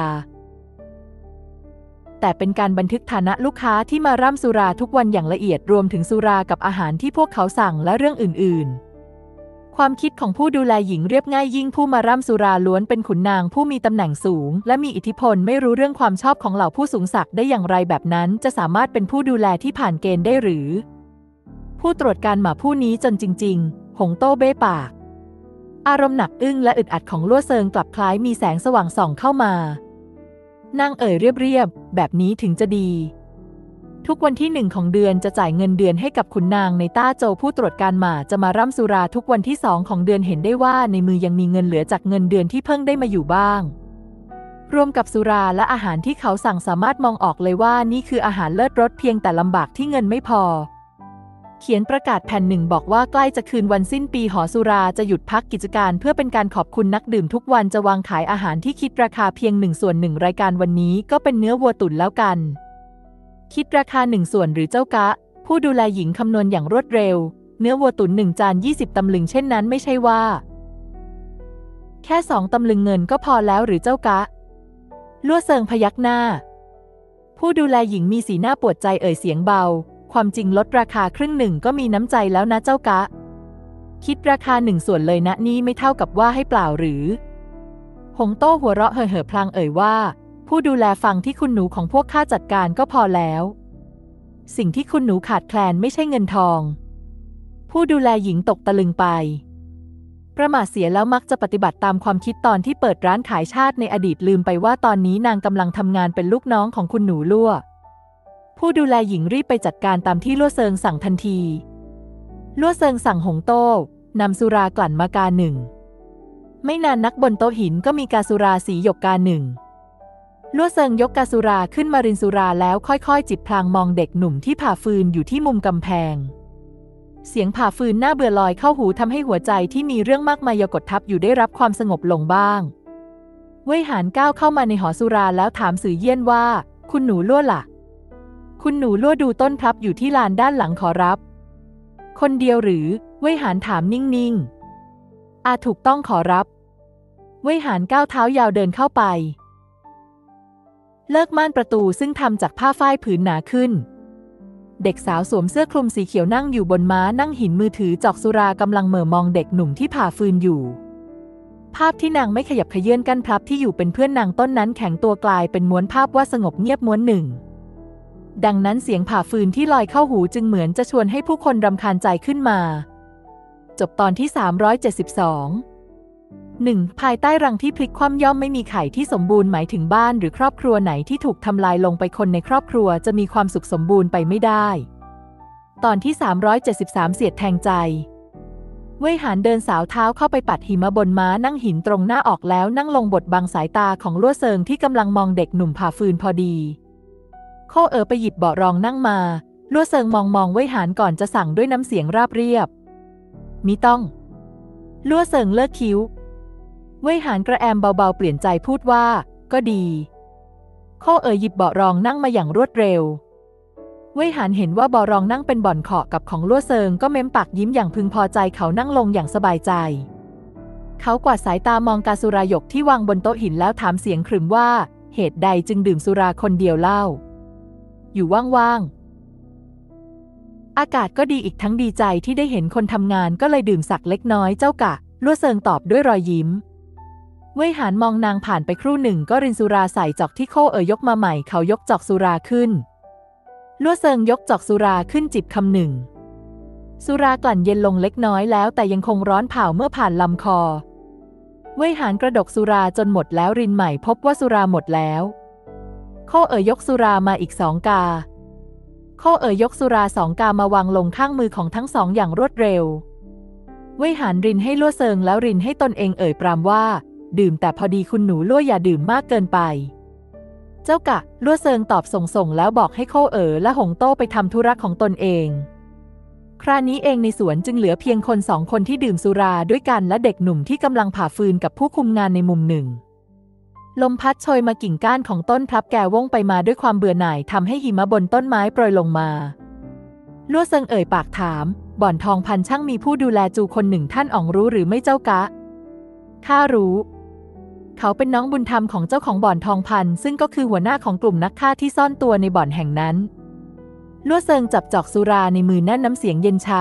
แต่เป็นการบันทึกฐานะลูกค้าที่มาร่ำสุราทุกวันอย่างละเอียดรวมถึงสุรากับอาหารที่พวกเขาสั่งและเรื่องอื่นๆความคิดของผู้ดูแลหญิงเรียบง่ายยิ่งผู้มาร่ำสุราล้วนเป็นขุนนางผู้มีตำแหน่งสูงและมีอิทธิพลไม่รู้เรื่องความชอบของเหล่าผู้สูงศักดิ์ได้อย่างไรแบบนั้นจะสามารถเป็นผู้ดูแลที่ผ่านเกณฑ์ได้หรือผู้ตรวจการหมาผู้นี้จนจริงๆหงโต้เบ้ปากอารมณ์หนักอึ้งและอึดอัดของลั่วเซิงกลับคล้ายมีแสงสว่างส่องเข้ามานางเอ่ยเรียบๆแบบนี้ถึงจะดีทุกวันที่หนึ่งของเดือนจะจ่ายเงินเดือนให้กับขุนนางในต้าโจวผู้ตรวจการหมาจะมาร่ำสุราทุกวันที่สองของเดือนเห็นได้ว่าในมือยังมีเงินเหลือจากเงินเดือนที่เพิ่งได้มาอยู่บ้างรวมกับสุราและอาหารที่เขาสั่งสามารถมองออกเลยว่านี่คืออาหารเลิศรสเพียงแต่ลำบากที่เงินไม่พอเขียนประกาศแผ่นหนึ่งบอกว่าใกล้จะคืนวันสิ้นปีหอสุราจะหยุดพักกิจการเพื่อเป็นการขอบคุณนักดื่มทุกวันจะวางขายอาหารที่คิดราคาเพียงหนึ่งส่วนหนึ่งรายการวันนี้ก็เป็นเนื้อวัวตุ๋นแล้วกันคิดราคาหนึ่งส่วนหรือเจ้ากะผู้ดูแลหญิงคำนวณอย่างรวดเร็วเนื้อวัวตุ๋นหนึ่งจานยี่สิบตำลึงเช่นนั้นไม่ใช่ว่าแค่สองตำลึงเงินก็พอแล้วหรือเจ้ากะลั่วเซิงพยักหน้าผู้ดูแลหญิงมีสีหน้าปวดใจเอ่ยเสียงเบาความจริงลดราคาครึ่งหนึ่งก็มีน้ำใจแล้วนะเจ้ากะคิดราคาหนึ่งส่วนเลยนะนี่ไม่เท่ากับว่าให้เปล่าหรือหงโต้หัวเราะเห่อเห่อพลางเอ่ยว่าผู้ดูแลฟังที่คุณหนูของพวกข้าจัดการก็พอแล้วสิ่งที่คุณหนูขาดแคลนไม่ใช่เงินทองผู้ดูแลหญิงตกตะลึงไปประมาทเสียแล้วมักจะปฏิบัติตามความคิดตอนที่เปิดร้านขายชาติในอดีตลืมไปว่าตอนนี้นางกำลังทำงานเป็นลูกน้องของคุณหนูลั่วผู้ดูแลหญิงรีบไปจัดการตามที่ลั่วเซิงสั่งทันทีลั่วเซิงสั่งหงโต้นำสุรากลั่นมากาหนึ่งไม่นานนักบนโต๊ะหินก็มีกาสุราสีหยกกาหนึ่งลั่วเซิงยกกาสุราขึ้นมารินสุราแล้วค่อยๆจิบพลางมองเด็กหนุ่มที่ผ่าฟืนอยู่ที่มุมกำแพงเสียงผ่าฟืนน่าเบื่อลอยเข้าหูทำให้หัวใจที่มีเรื่องมากมายกดทับอยู่ได้รับความสงบลงบ้างเว่ยหานก้าวเข้ามาในหอสุราแล้วถามสื่อเยี่ยนว่าคุณหนูลั่วล่ะคุณหนูลั่วดูต้นพลับอยู่ที่ลานด้านหลังขอรับคนเดียวหรือเว่ยหานถามนิ่งๆอาถูกต้องขอรับเว่ยหานก้าวเท้ายาวเดินเข้าไปเลิกม่านประตูซึ่งทำจากผ้าฝ้ายผืนหนาขึ้นเด็กสาวสวมเสื้อคลุมสีเขียวนั่งอยู่บนม้านั่งหินมือถือจอกสุรากำลังเหม่อมองเด็กหนุ่มที่ผ่าฟืนอยู่ภาพที่นางไม่ขยับเขยื้อนกั้นพลับที่อยู่เป็นเพื่อนนางต้นนั้นแข็งตัวกลายเป็นม้วนภาพว่าสงบเงียบม้วนหนึ่งดังนั้นเสียงผ่าฟืนที่ลอยเข้าหูจึงเหมือนจะชวนให้ผู้คนรำคาญใจขึ้นมาจบตอนที่สามร้อยเจ็ดสิบสอง หนึ่ง ภายใต้รังที่พลิกคว่ำย่อมไม่มีไข่ที่สมบูรณ์หมายถึงบ้านหรือครอบครัวไหนที่ถูกทำลายลงไปคนในครอบครัวจะมีความสุขสมบูรณ์ไปไม่ได้ตอนที่สามร้อยเจ็ดสิบสามเสียดแทงใจเว่ยหานเดินสาวเท้าเข้าไปปัดหิมะบนม้านั่งหินตรงหน้าออกแล้วนั่งลงบดบังสายตาของลั่วเซิงที่กำลังมองเด็กหนุ่มผ่าฟืนพอดีโคเอ๋อไปหยิบเบาะรองนั่งมาลั่วเซิงมองมองเว่ยหานก่อนจะสั่งด้วยน้ำเสียงราบเรียบมิต้องลั่วเซิงเลิกคิ้วเว่ยหานกระแอมเบาๆเปลี่ยนใจพูดว่าก็ดีโคเอ๋อหยิบเบาะรองนั่งมาอย่างรวดเร็วเว่ยหานเห็นว่าเบาะรองนั่งเป็นบ่อนเคาะกับของลั่วเซิงก็เม้มปากยิ้มอย่างพึงพอใจเขานั่งลงอย่างสบายใจเขากวาดสายตามองกาสุรายกที่วางบนโต๊ะหินแล้วถามเสียงขรึมว่าเหตุใดจึงดื่มสุราคนเดียวเล่าอยู่ว่างๆอากาศก็ดีอีกทั้งดีใจที่ได้เห็นคนทำงานก็เลยดื่มสักเล็กน้อยเจ้ากะลั่วเซิงตอบด้วยรอยยิ้มเว่ยหานมองนางผ่านไปครู่หนึ่งก็รินสุราใส่จอกที่โคเอ๋อยกมาใหม่เขายกจอกสุราขึ้นลั่วเซิงยกจอกสุราขึ้นจิบคำหนึ่งสุรากลั่นเย็นลงเล็กน้อยแล้วแต่ยังคงร้อนเผาเมื่อผ่านลำคอเว่ยหานกระดกสุราจนหมดแล้วรินใหม่พบว่าสุราหมดแล้วโคเอ๋อยกสุรามาอีกสองกาโคเอ๋อยกสุราสองกามาวางลงข้างมือของทั้งสองอย่างรวดเร็วเว่ยหานรินให้ลั่วเซิงแล้วรินให้ตนเองเอ่ยปรามว่าดื่มแต่พอดีคุณหนูลั่วอย่าดื่มมากเกินไปเจ้ากะลั่วเซิงตอบส่งๆแล้วบอกให้โคเอ๋อและหงโต้ไปทำธุระของตนเองคราวนี้เองในสวนจึงเหลือเพียงคนสองคนที่ดื่มสุราด้วยกันและเด็กหนุ่มที่กำลังผ่าฟืนกับผู้คุมงานในมุมหนึ่งลมพัดโชยมากิ่งก้านของต้นพลับแก่ว่องไปมาด้วยความเบื่อหน่ายทำให้หิมะบนต้นไม้โปรยลงมาลั่วเซิงเอ่ยปากถามบ่อนทองพันช่างมีผู้ดูแลจูคนหนึ่งท่านอ๋องรู้หรือไม่เจ้ากะข้ารู้เขาเป็นน้องบุญธรรมของเจ้าของบ่อนทองพันซึ่งก็คือหัวหน้าของกลุ่มนักฆ่าที่ซ่อนตัวในบ่อนแห่งนั้นลั่วเซิงจับจอกสุราในมือแน่นน้ำเสียงเย็นชา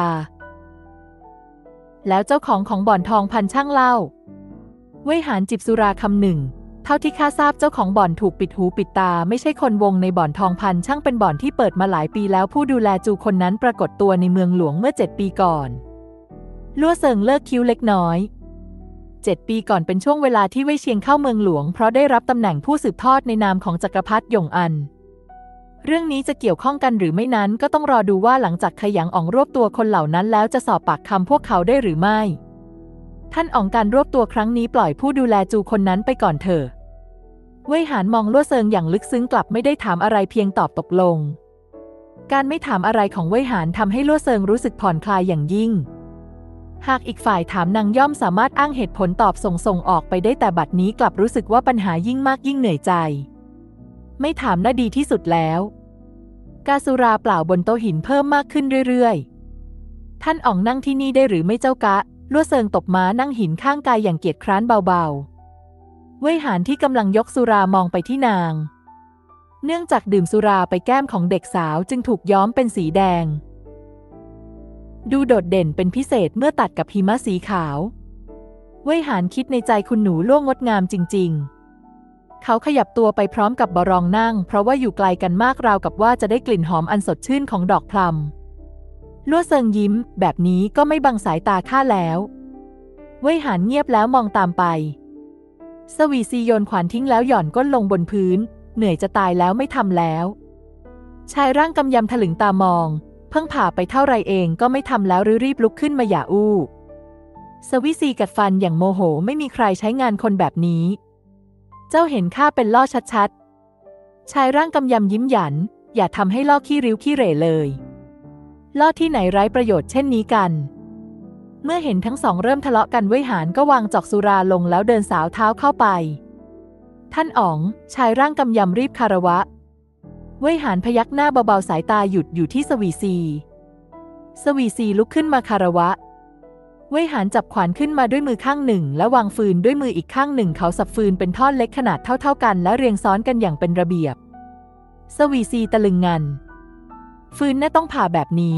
แล้วเจ้าของของบ่อนทองพันช่างเล่าเว่ยหานจิบสุราคำหนึ่งเท่าที่ข้าทราบเจ้าของบ่อนถูกปิดหูปิดตาไม่ใช่คนวงในบ่อนทองพันช่างเป็นบ่อนที่เปิดมาหลายปีแล้วผู้ดูแลจูคนนั้นปรากฏตัวในเมืองหลวงเมื่อเจ็ดปีก่อนลั่วเซิงเลิกคิ้วเล็กน้อยเจ็ดปีก่อนเป็นช่วงเวลาที่เว่ยเชียงเข้าเมืองหลวงเพราะได้รับตำแหน่งผู้สืบทอดในนามของจักรพรรดิหยงอันเรื่องนี้จะเกี่ยวข้องกันหรือไม่นั้นก็ต้องรอดูว่าหลังจากขยันอ๋องรวบตัวคนเหล่านั้นแล้วจะสอบปากคำพวกเขาได้หรือไม่ท่านอ๋องการรวบตัวครั้งนี้ปล่อยผู้ดูแลจูคนนั้นไปก่อนเถอะเว่ยหานมองลั่วเซิงอย่างลึกซึ้งกลับไม่ได้ถามอะไรเพียงตอบตกลงการไม่ถามอะไรของเว่ยหานทำให้ลั่วเซิงรู้สึกผ่อนคลายอย่างยิ่งหากอีกฝ่ายถามนางย่อมสามารถอ้างเหตุผลตอบส่งส่งออกไปได้แต่บัดนี้กลับรู้สึกว่าปัญหายิ่งมากยิ่งเหนื่อยใจไม่ถามน่าดีที่สุดแล้วกาสุราเปล่าบนโต๊ะหินเพิ่มมากขึ้นเรื่อยๆท่านอ๋องนั่งที่นี่ได้หรือไม่เจ้ากะลั่วเซิงตบม้านั่งหินข้างกายอย่างเกียจคร้านเบาๆเว่ยหานที่กำลังยกสุรามองไปที่นางเนื่องจากดื่มสุราไปแก้มของเด็กสาวจึงถูกย้อมเป็นสีแดงดูโดดเด่นเป็นพิเศษเมื่อตัดกับหิมะสีขาวเว่ยหานคิดในใจคุณหนูล่วงงดงามจริงๆเขาขยับตัวไปพร้อมกับบารองนั่งเพราะว่าอยู่ไกลกันมากราวกับว่าจะได้กลิ่นหอมอันสดชื่นของดอกพลัมลั่วเซิงยิ้มแบบนี้ก็ไม่บังสายตาข้าแล้วเว่ยหานเงียบแล้วมองตามไปสวีซีโยนขวานทิ้งแล้วหย่อนก้นลงบนพื้นเหนื่อยจะตายแล้วไม่ทำแล้วชายร่างกำยำถลึงตามองเพิ่งผ่าไปเท่าไรเองก็ไม่ทำแล้วหรือรีบลุกขึ้นมาอย่าอู้สวิซีกัดฟันอย่างโมโหไม่มีใครใช้งานคนแบบนี้เจ้าเห็นข้าเป็นล่อชัดๆชายร่างกำยำยิ้มหยันอย่าทำให้ล่อขี้ริ้วขี้เหร่เลยล่อที่ไหนไร้ประโยชน์เช่นนี้กันเมื่อเห็นทั้งสองเริ่มทะเลาะกันเว่ยหานก็วางจอกสุราลงแล้วเดินสาวเท้าเข้าไปท่านอ๋องชายร่างกำยำรีบคารวะเว่ยหานพยักหน้าเบาๆสายตาหยุดอยู่ที่สวีซีสวีซีลุกขึ้นมาคารวะเว่ยหานจับขวานขึ้นมาด้วยมือข้างหนึ่งและวางฟืนด้วยมืออีกข้างหนึ่งเขาสับฟืนเป็นท่อนเล็กขนาดเท่าๆกันและเรียงซ้อนกันอย่างเป็นระเบียบสวีซีตะลึงงันฟืนน่าต้องผ่าแบบนี้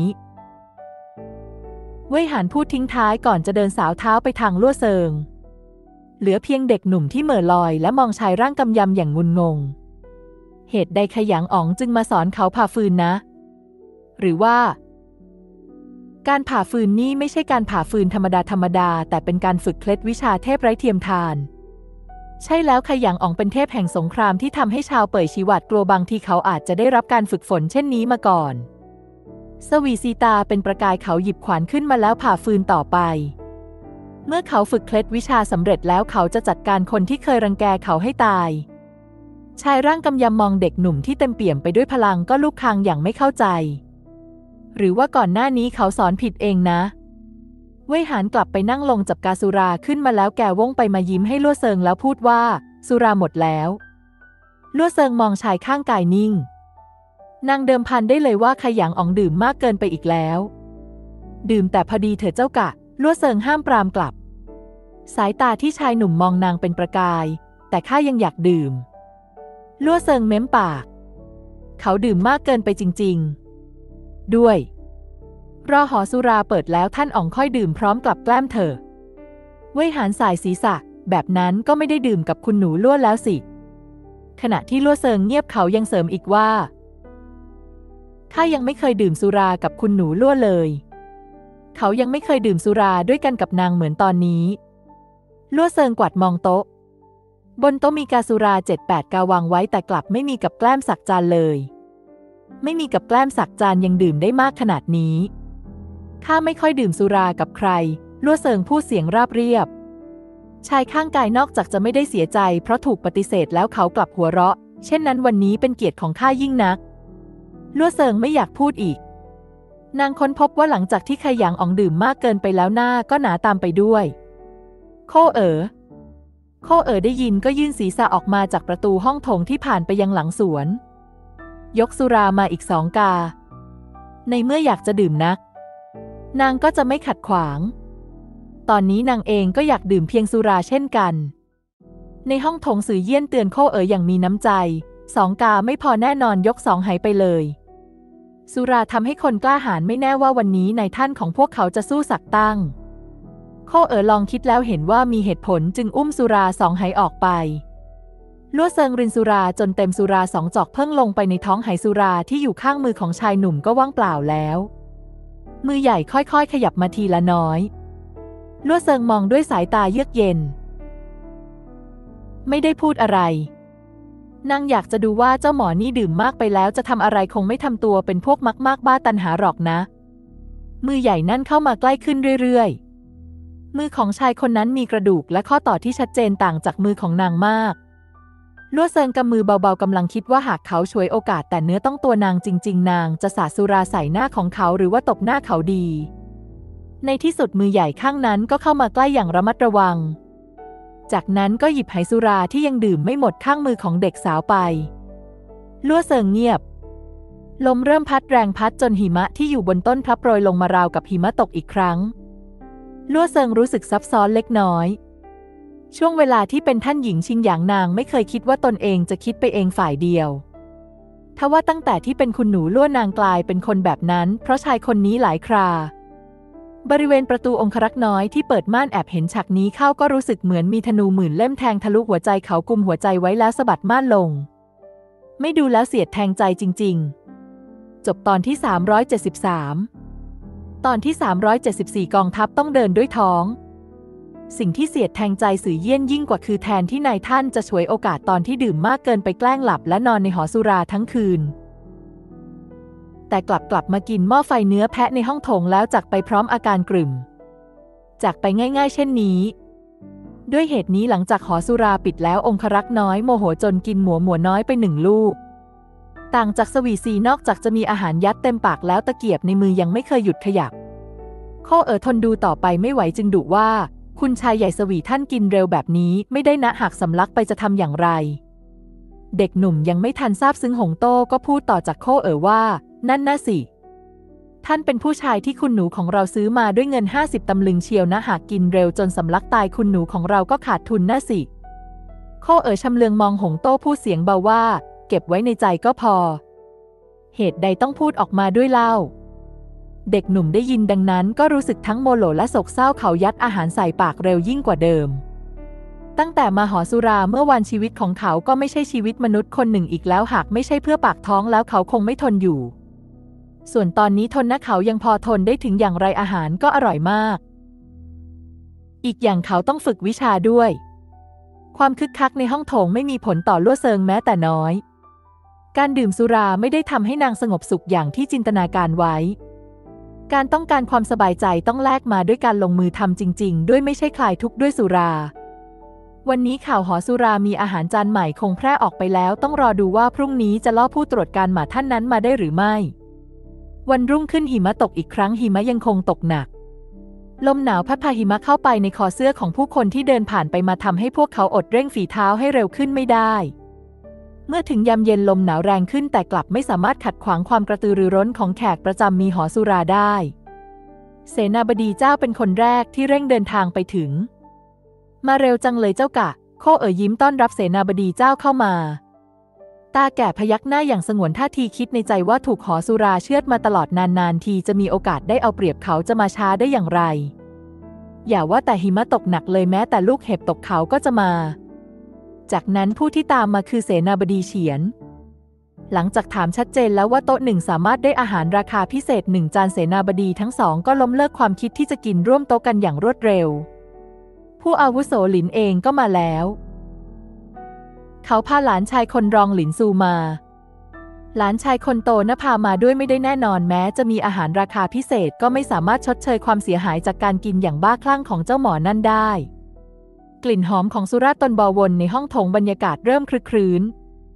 เว่ยหานพูดทิ้งท้ายก่อนจะเดินสาวเท้าไปทางลั่วเซิงเหลือเพียงเด็กหนุ่มที่เหม่อลอยและมองชายร่างกำยำอย่างงุนงงเหตุใดขยันอ๋องจึงมาสอนเขาผ่าฟืนนะหรือว่าการผ่าฟืนนี่ไม่ใช่การผ่าฟืนธรรมดาธรรมดาแต่เป็นการฝึกเคล็ดวิชาเทพไร้เทียมทานใช่แล้วขยันอ๋องเป็นเทพแห่งสงครามที่ทำให้ชาวเป่ยชีหวาดกลัวบางทีเขาอาจจะได้รับการฝึกฝนเช่นนี้มาก่อนสวีซีตาเป็นประกายเขาหยิบขวานขึ้นมาแล้วผ่าฟืนต่อไปเมื่อเขาฝึกเคล็ดวิชาสำเร็จแล้วเขาจะจัดการคนที่เคยรังแกเขาให้ตายชายร่างกำยำมองเด็กหนุ่มที่เต็มเปี่ยมไปด้วยพลังก็ลุกคางอย่างไม่เข้าใจหรือว่าก่อนหน้านี้เขาสอนผิดเองนะเว่ยหานกลับไปนั่งลงจับกาสุราขึ้นมาแล้วแกว่งไปมายิ้มให้ลั่วเซิงแล้วพูดว่าสุราหมดแล้วลั่วเซิงมองชายข้างกายนิ่งนางเดิมพันได้เลยว่าขยันอ๋องดื่มมากเกินไปอีกแล้วดื่มแต่พอดีเถอะเจ้ากะลั่วเซิงห้ามปรามกลับสายตาที่ชายหนุ่มมองนางเป็นประกายแต่ข้ายังอยากดื่มลั่วเซิงเม้มปากเขาดื่มมากเกินไปจริงๆด้วยรอหอสุราเปิดแล้วท่านอ๋องค่อยดื่มพร้อมกลับแกล้มเถอะเว่ยหานสายศีรษะแบบนั้นก็ไม่ได้ดื่มกับคุณหนูลั่วแล้วสิขณะที่ลั่วเซิงเงียบเขายังเสริมอีกว่าข้ายังไม่เคยดื่มสุรากับคุณหนูลั่วเลยเขายังไม่เคยดื่มสุราด้วยกันกับนางเหมือนตอนนี้ลั่วเซิงกวาดมองโต๊ะบนโต๊ะมีกาสุราเจ็ดแปดกาวางไว้แต่กลับไม่มีกับแกล้มสักจานเลยไม่มีกับแกล้มสักจานยังดื่มได้มากขนาดนี้ข้าไม่ค่อยดื่มสุรากับใครลั่วเซิงพูดเสียงราบเรียบชายข้างกายนอกจากจะไม่ได้เสียใจเพราะถูกปฏิเสธแล้วเขากลับหัวเราะเช่นนั้นวันนี้เป็นเกียรติของข้ายิ่งนักลั่วเซิงไม่อยากพูดอีกนางค้นพบว่าหลังจากที่ไคหยางอ๋องดื่มมากเกินไปแล้วหน้าก็หนาตามไปด้วยโคเอ๋อโคเอ๋อได้ยินก็ยื่นศีรษะออกมาจากประตูห้องโถงที่ผ่านไปยังหลังสวนยกสุรามาอีกสองกาในเมื่ออยากจะดื่มนักนางก็จะไม่ขัดขวางตอนนี้นางเองก็อยากดื่มเพียงสุราเช่นกันในห้องโถงสื่อเยี่ยนเตือนโคเอ๋ออย่างมีน้ำใจสองกาไม่พอแน่นอนยกสองไหไปเลยสุราทำให้คนกล้าหาญไม่แน่ว่าวันนี้นายท่านของพวกเขาจะสู้สักตั้งโคเอ๋อลองคิดแล้วเห็นว่ามีเหตุผลจึงอุ้มสุราสองไหออกไปลั่วเซิงรินสุราจนเต็มสุราสองจอกเพิ่งลงไปในท้องไหสุราที่อยู่ข้างมือของชายหนุ่มก็ว่างเปล่าแล้วมือใหญ่ค่อยๆขยับมาทีละน้อยลั่วเซิงมองด้วยสายตาเยือกเย็นไม่ได้พูดอะไรนางอยากจะดูว่าเจ้าหมอนี่ดื่มมากไปแล้วจะทำอะไรคงไม่ทำตัวเป็นพวกมักมากบ้าตันหาหรอกนะมือใหญ่นั่นเข้ามาใกล้ขึ้นเรื่อยๆมือของชายคนนั้นมีกระดูกและข้อต่อที่ชัดเจนต่างจากมือของนางมากลั่วเซิงกำมือเบาๆกำลังคิดว่าหากเขาฉวยโอกาสแต่เนื้อต้องตัวนางจริงๆนางจะสาดสุราใส่หน้าของเขาหรือว่าตบหน้าเขาดีในที่สุดมือใหญ่ข้างนั้นก็เข้ามาใกล้อย่างระมัดระวังจากนั้นก็หยิบไหสุราที่ยังดื่มไม่หมดข้างมือของเด็กสาวไปลั่วเซิงเงียบลมเริ่มพัดแรงพัดจนหิมะที่อยู่บนต้นพลับโปรยลงมาราวกับหิมะตกอีกครั้งลั่วเซิงรู้สึกซับซ้อนเล็กน้อยช่วงเวลาที่เป็นท่านหญิงชิงหยางนางไม่เคยคิดว่าตนเองจะคิดไปเองฝ่ายเดียวทว่าตั้งแต่ที่เป็นคุณหนูลั่วนางกลายเป็นคนแบบนั้นเพราะชายคนนี้หลายคราบริเวณประตูองครักษ์น้อยที่เปิดม่านแอบเห็นฉากนี้เข้าก็รู้สึกเหมือนมีธนูหมื่นเล่มแทงทะลุหัวใจเขากุมหัวใจไว้แล้วสะบัดม่านลงไม่ดูแล้วเสียดแทงใจจริงๆจบตอนที่สามร้อยเจ็ดสิบสามตอนที่สามร้อยเจ็ดสิบสี่กองทัพต้องเดินด้วยท้องสิ่งที่เสียดแทงใจสื่อเยี่ยนยิ่งกว่าคือแทนที่นายท่านจะฉวยโอกาสตอนที่ดื่มมากเกินไปแกล้งหลับและนอนในหอสุราทั้งคืนแต่กลับกลับมากินหม้อไฟเนื้อแพะในห้องโถงแล้วจากไปพร้อมอาการกรึ่มจากไปง่ายๆเช่นนี้ด้วยเหตุนี้หลังจากหอสุราปิดแล้วองครักษ์น้อยโมโหจนกินหมัวหมัวน้อยไปหนึ่งลูกต่างจากสวีซีนอกจากจะมีอาหารยัดเต็มปากแล้วตะเกียบในมือยังไม่เคยหยุดขยับโคเอ๋อทนดูต่อไปไม่ไหวจึงดุว่าคุณชายใหญ่สวีท่านกินเร็วแบบนี้ไม่ได้นะหากสำลักไปจะทำอย่างไรเด็กหนุ่มยังไม่ทันทราบซึ้งหงโต้ก็พูดต่อจากโคเอ๋อว่านั่นน่ะสิท่านเป็นผู้ชายที่คุณหนูของเราซื้อมาด้วยเงินห้าสิบตำลึงเชียวนะหากกินเร็วจนสำลักตายคุณหนูของเราก็ขาดทุนน่ะสิโคเอ๋อชำเลืองมองหงโต้พูดเสียงเบาว่าเก็บไว้ในใจก็พอเหตุใดต้องพูดออกมาด้วยเล่าเด็กหนุ่มได้ยินดังนั้นก็รู้สึกทั้งโมโหและโศกเศร้าเขายัดอาหารใส่ปากเร็วยิ่งกว่าเดิมตั้งแต่มาหอสุราเมื่อวันชีวิตของเขาก็ไม่ใช่ชีวิตมนุษย์คนหนึ่งอีกแล้วหากไม่ใช่เพื่อปากท้องแล้วเขาคงไม่ทนอยู่ส่วนตอนนี้ทนนะเขายังพอทนได้ถึงอย่างไรอาหารก็อร่อยมากอีกอย่างเขาต้องฝึกวิชาด้วยความคึกคักในห้องโถงไม่มีผลต่อลั่วเซิงแม้แต่น้อยการดื่มสุราไม่ได้ทำให้นางสงบสุขอย่างที่จินตนาการไว้การต้องการความสบายใจต้องแลกมาด้วยการลงมือทำจริงๆด้วยไม่ใช่คลายทุกข์ด้วยสุราวันนี้ข่าวหอสุรามีอาหารจานใหม่คงแพร่ออกไปแล้วต้องรอดูว่าพรุ่งนี้จะล่อผู้ตรวจการหมาท่านนั้นมาได้หรือไม่วันรุ่งขึ้นหิมะตกอีกครั้งหิมะยังคงตกหนักลมหนาวพัดพาหิมะเข้าไปในคอเสื้อของผู้คนที่เดินผ่านไปมาทำให้พวกเขาอดเร่งฝีเท้าให้เร็วขึ้นไม่ได้เมื่อถึงยามเย็นลมหนาวแรงขึ้นแต่กลับไม่สามารถขัดขวางความกระตือรือร้นของแขกประจำมีหอสุราได้เสนาบดีเจ้าเป็นคนแรกที่เร่งเดินทางไปถึงมาเร็วจังเลยเจ้ากะโคเอ๋อยิ้มต้อนรับเสนาบดีเจ้าเข้ามาตาแก่พยักหน้าอย่างสงวนท่าทีคิดในใจว่าถูกหอสุราเชือดมาตลอดนานๆทีจะมีโอกาสได้เอาเปรียบเขาจะมาช้าได้อย่างไรอย่าว่าแต่หิมะตกหนักเลยแม้แต่ลูกเห็บตกเขาก็จะมาจากนั้นผู้ที่ตามมาคือเสนาบดีเฉียนหลังจากถามชัดเจนแล้วว่าโต๊ะหนึ่งสามารถได้อาหารราคาพิเศษหนึ่งจานเสนาบดีทั้งสองก็ล้มเลิกความคิดที่จะกินร่วมโต๊ะกันอย่างรวดเร็วผู้อาวุโสหลินเองก็มาแล้วเขาพาหลานชายคนรองหลินซูมาหลานชายคนโตน่ะพามาด้วยไม่ได้แน่นอนแม้จะมีอาหารราคาพิเศษก็ไม่สามารถชดเชยความเสียหายจากการกินอย่างบ้าคลั่งของเจ้าหมอนั่นได้กลิ่นหอมของสุราตนบอวนในห้องโถงบรรยากาศเริ่มคลึกครื้น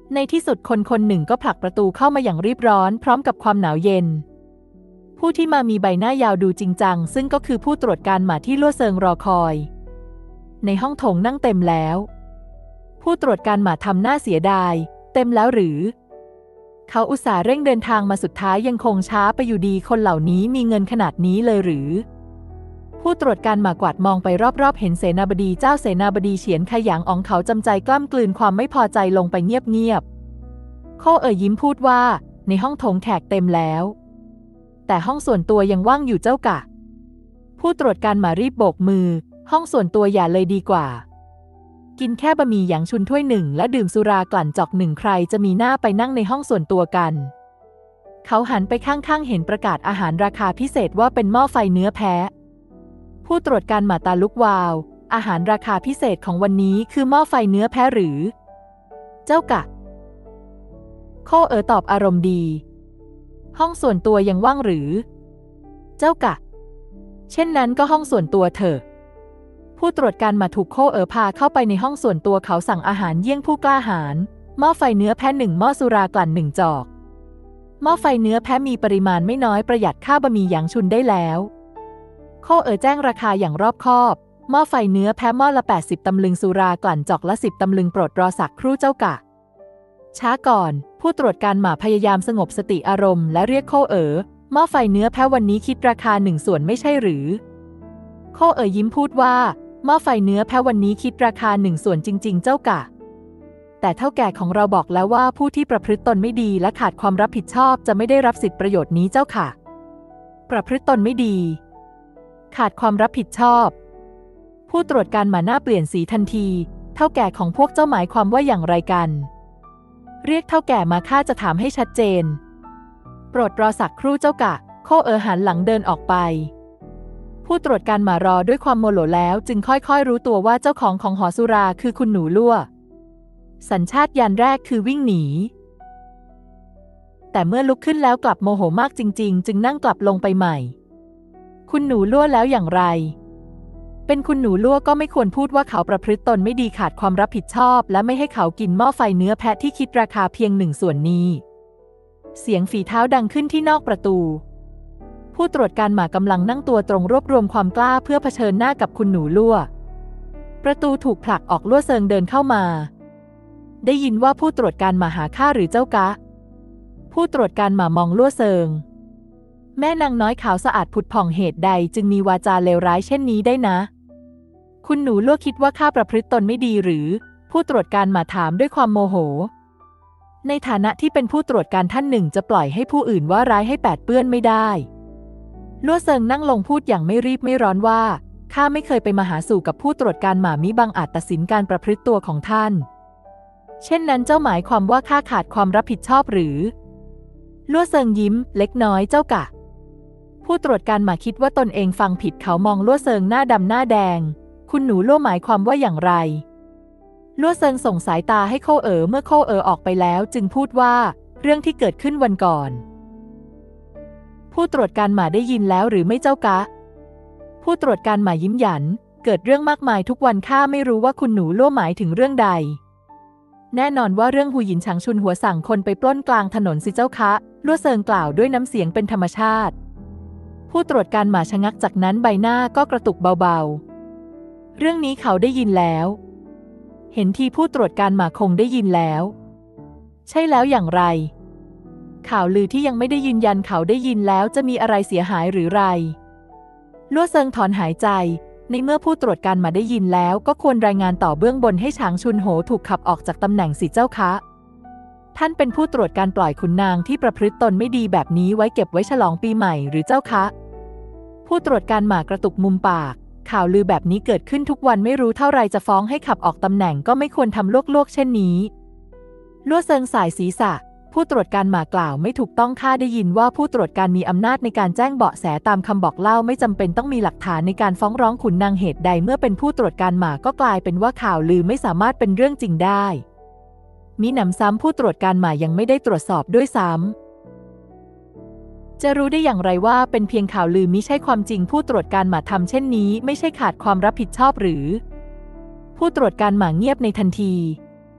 ในที่สุดคนคนหนึ่งก็ผลักประตูเข้ามาอย่างรีบร้อนพร้อมกับความหนาวเย็นผู้ที่มามีใบหน้ายาวดูจริงจังซึ่งก็คือผู้ตรวจการหมาที่ลั่วเซิงรอคอยในห้องโถงนั่งเต็มแล้วผู้ตรวจการหมาทำหน้าเสียดายเต็มแล้วหรือเขาอุตส่าห์เร่งเดินทางมาสุดท้ายยังคงช้าไปอยู่ดีคนเหล่านี้มีเงินขนาดนี้เลยหรือผู้ตรวจการหมากวาดมองไปรอบๆเห็นเสนาบดีเจ้าเสนาบดีเฉียนขยางอ๋องเขาจำใจกล้ำกลืนความไม่พอใจลงไปเงียบๆโคเอ๋ยยิ้มพูดว่าในห้องโถงแขกเต็มแล้วแต่ห้องส่วนตัวยังว่างอยู่เจ้ากะผู้ตรวจการหมารีบโบกมือห้องส่วนตัวอย่าเลยดีกว่ากินแค่บะหมี่หยางชุนถ้วยหนึ่งและดื่มสุรากลั่นจอกหนึ่งใครจะมีหน้าไปนั่งในห้องส่วนตัวกันเขาหันไปข้างๆเห็นประกาศอาหารราคาพิเศษว่าเป็นหม้อไฟเนื้อแพะผู้ตรวจการหมาตาลุกวาวอาหารราคาพิเศษของวันนี้คือหม้อไฟเนื้อแพะหรือเจ้ากะโคเอ๋อตอบอารมณ์ดีห้องส่วนตัวยังว่างหรือเจ้ากะเช่นนั้นก็ห้องส่วนตัวเถอะผู้ตรวจการมาถูกโคเอ๋อพาเข้าไปในห้องส่วนตัวเขาสั่งอาหารเยี่ยงผู้กล้าหาญหม้อไฟเนื้อแพะหนึ่งหม้อสุรากลั่นหนึ่งจอกหม้อไฟเนื้อแพะมีปริมาณไม่น้อยประหยัดค่าบะหมี่หยางชุนได้แล้วโคเอ๋อแจ้งราคาอย่างรอบคอบหม้อไฟเนื้อแพะหม้อละแปดสิบตำลึงสุรากลั่นจอกละสิบตำลึงโปรดรอสักครู่เจ้ากะช้าก่อนผู้ตรวจการหมาพยายามสงบสติอารมณ์และเรียกโคเอ๋อหม้อไฟเนื้อแพะวันนี้คิดราคาหนึ่งส่วนไม่ใช่หรือโคเอ๋อยิ้มพูดว่าหม้อไฟเนื้อแพะวันนี้คิดราคาหนึ่งส่วนจริงๆเจ้ากะแต่เฒ่าแก่ของเราบอกแล้วว่าผู้ที่ประพฤติตนไม่ดีและขาดความรับผิดชอบจะไม่ได้รับสิทธิประโยชน์นี้เจ้าค่ะประพฤติตนไม่ดีขาดความรับผิดชอบผู้ตรวจการหมาหน้าเปลี่ยนสีทันทีเฒ่าแก่ของพวกเจ้าหมายความว่าอย่างไรกันเรียกเฒ่าแก่มาข้าจะถามให้ชัดเจนโปรดรอสักครู่เจ้ากะโคเอ๋อหันหลังเดินออกไปผู้ตรวจการหมารอด้วยความโมโหแล้วจึงค่อยๆรู้ตัวว่าเจ้าของของหอสุราคือคุณหนูลั่วสัญชาตญาณแรกคือวิ่งหนีแต่เมื่อลุกขึ้นแล้วกลับโมโหมากจริงๆจึงนั่งกลับลงไปใหม่คุณหนูลั่วแล้วอย่างไรเป็นคุณหนูลั่วก็ไม่ควรพูดว่าเขาประพฤติตนไม่ดีขาดความรับผิดชอบและไม่ให้เขากินหม้อไฟเนื้อแพะที่คิดราคาเพียงหนึ่งส่วนนี้เสียงฝีเท้าดังขึ้นที่นอกประตูผู้ตรวจการหมากำลังนั่งตัวตรงรวบรวมความกล้าเพื่อเผชิญหน้ากับคุณหนูลั่วประตูถูกผลักออกลั่วเซิงเดินเข้ามาได้ยินว่าผู้ตรวจการหมาหาข้าหรือเจ้ากะผู้ตรวจการหมามองลั่วเซิงแม่นางน้อยขาวสะอาดผุดผ่องเหตุใดจึงมีวาจาเลวร้ายเช่นนี้ได้นะคุณหนูลั่วคิดว่าข้าประพฤติตนไม่ดีหรือผู้ตรวจการหมาถามด้วยความโมโหในฐานะที่เป็นผู้ตรวจการท่านหนึ่งจะปล่อยให้ผู้อื่นว่าร้ายให้แปดเปื้อนไม่ได้ลั่วเซิงนั่งลงพูดอย่างไม่รีบไม่ร้อนว่าข้าไม่เคยไปมาหาสู่กับผู้ตรวจการหมามิบังอาจตัดสินการประพฤติตัวของท่านเช่นนั้นเจ้าหมายความว่าข้าขาดความรับผิดชอบหรือลั่วเซิงยิ้มเล็กน้อยเจ้ากะผู้ตรวจการหมาคิดว่าตนเองฟังผิดเขามองลั่วเซิงหน้าดำหน้าแดงคุณหนูลั่วหมายความว่าอย่างไรลั่วเซิงส่งสายตาให้โคเอ๋อเมื่อโคเอ๋อออกไปแล้วจึงพูดว่าเรื่องที่เกิดขึ้นวันก่อนผู้ตรวจการหมาได้ยินแล้วหรือไม่เจ้ากะผู้ตรวจการหมายิ้มหยันเกิดเรื่องมากมายทุกวันข้าไม่รู้ว่าคุณหนูลั่วหมายถึงเรื่องใดแน่นอนว่าเรื่องหูหยินฉางชุนหัวสั่งคนไปปล้นกลางถนนสิเจ้าคะลั่วเซิงกล่าวด้วยน้ำเสียงเป็นธรรมชาติผู้ตรวจการหมาชะงักจากนั้นใบหน้าก็กระตุกเบาๆเรื่องนี้เขาได้ยินแล้วเห็นทีผู้ตรวจการหมาคงได้ยินแล้วใช่แล้วอย่างไรข่าวลือที่ยังไม่ได้ยืนยันเขาได้ยินแล้วจะมีอะไรเสียหายหรือไรลั่วเซิงถอนหายใจในเมื่อผู้ตรวจการหมาได้ยินแล้วก็ควรรายงานต่อเบื้องบนให้ฉางชุนโหถูกขับออกจากตำแหน่งสิเจ้าคะท่านเป็นผู้ตรวจการปล่อยขุนนางที่ประพฤติตนไม่ดีแบบนี้ไว้เก็บไว้ฉลองปีใหม่หรือเจ้าคะผู้ตรวจการหมากระตุกมุมปากข่าวลือแบบนี้เกิดขึ้นทุกวันไม่รู้เท่าไรจะฟ้องให้ขับออกตำแหน่งก็ไม่ควรทำลวกๆเช่นนี้ลั่วเซิงสายศีรษะผู้ตรวจการหมากล่าวไม่ถูกต้องข้าได้ยินว่าผู้ตรวจการมีอำนาจในการแจ้งเบาะแสตามคำบอกเล่าไม่จำเป็นต้องมีหลักฐานในการฟ้องร้องขุนนางเหตุใดเมื่อเป็นผู้ตรวจการหมาก็กลายเป็นว่าข่าวลือไม่สามารถเป็นเรื่องจริงได้มิหนำซ้ำผู้ตรวจการหมายังไม่ได้ตรวจสอบด้วยซ้ำจะรู้ได้อย่างไรว่าเป็นเพียงข่าวลือมิใช่ความจริงผู้ตรวจการหมาทำเช่นนี้ไม่ใช่ขาดความรับผิดชอบหรือผู้ตรวจการหมาเงียบในทันที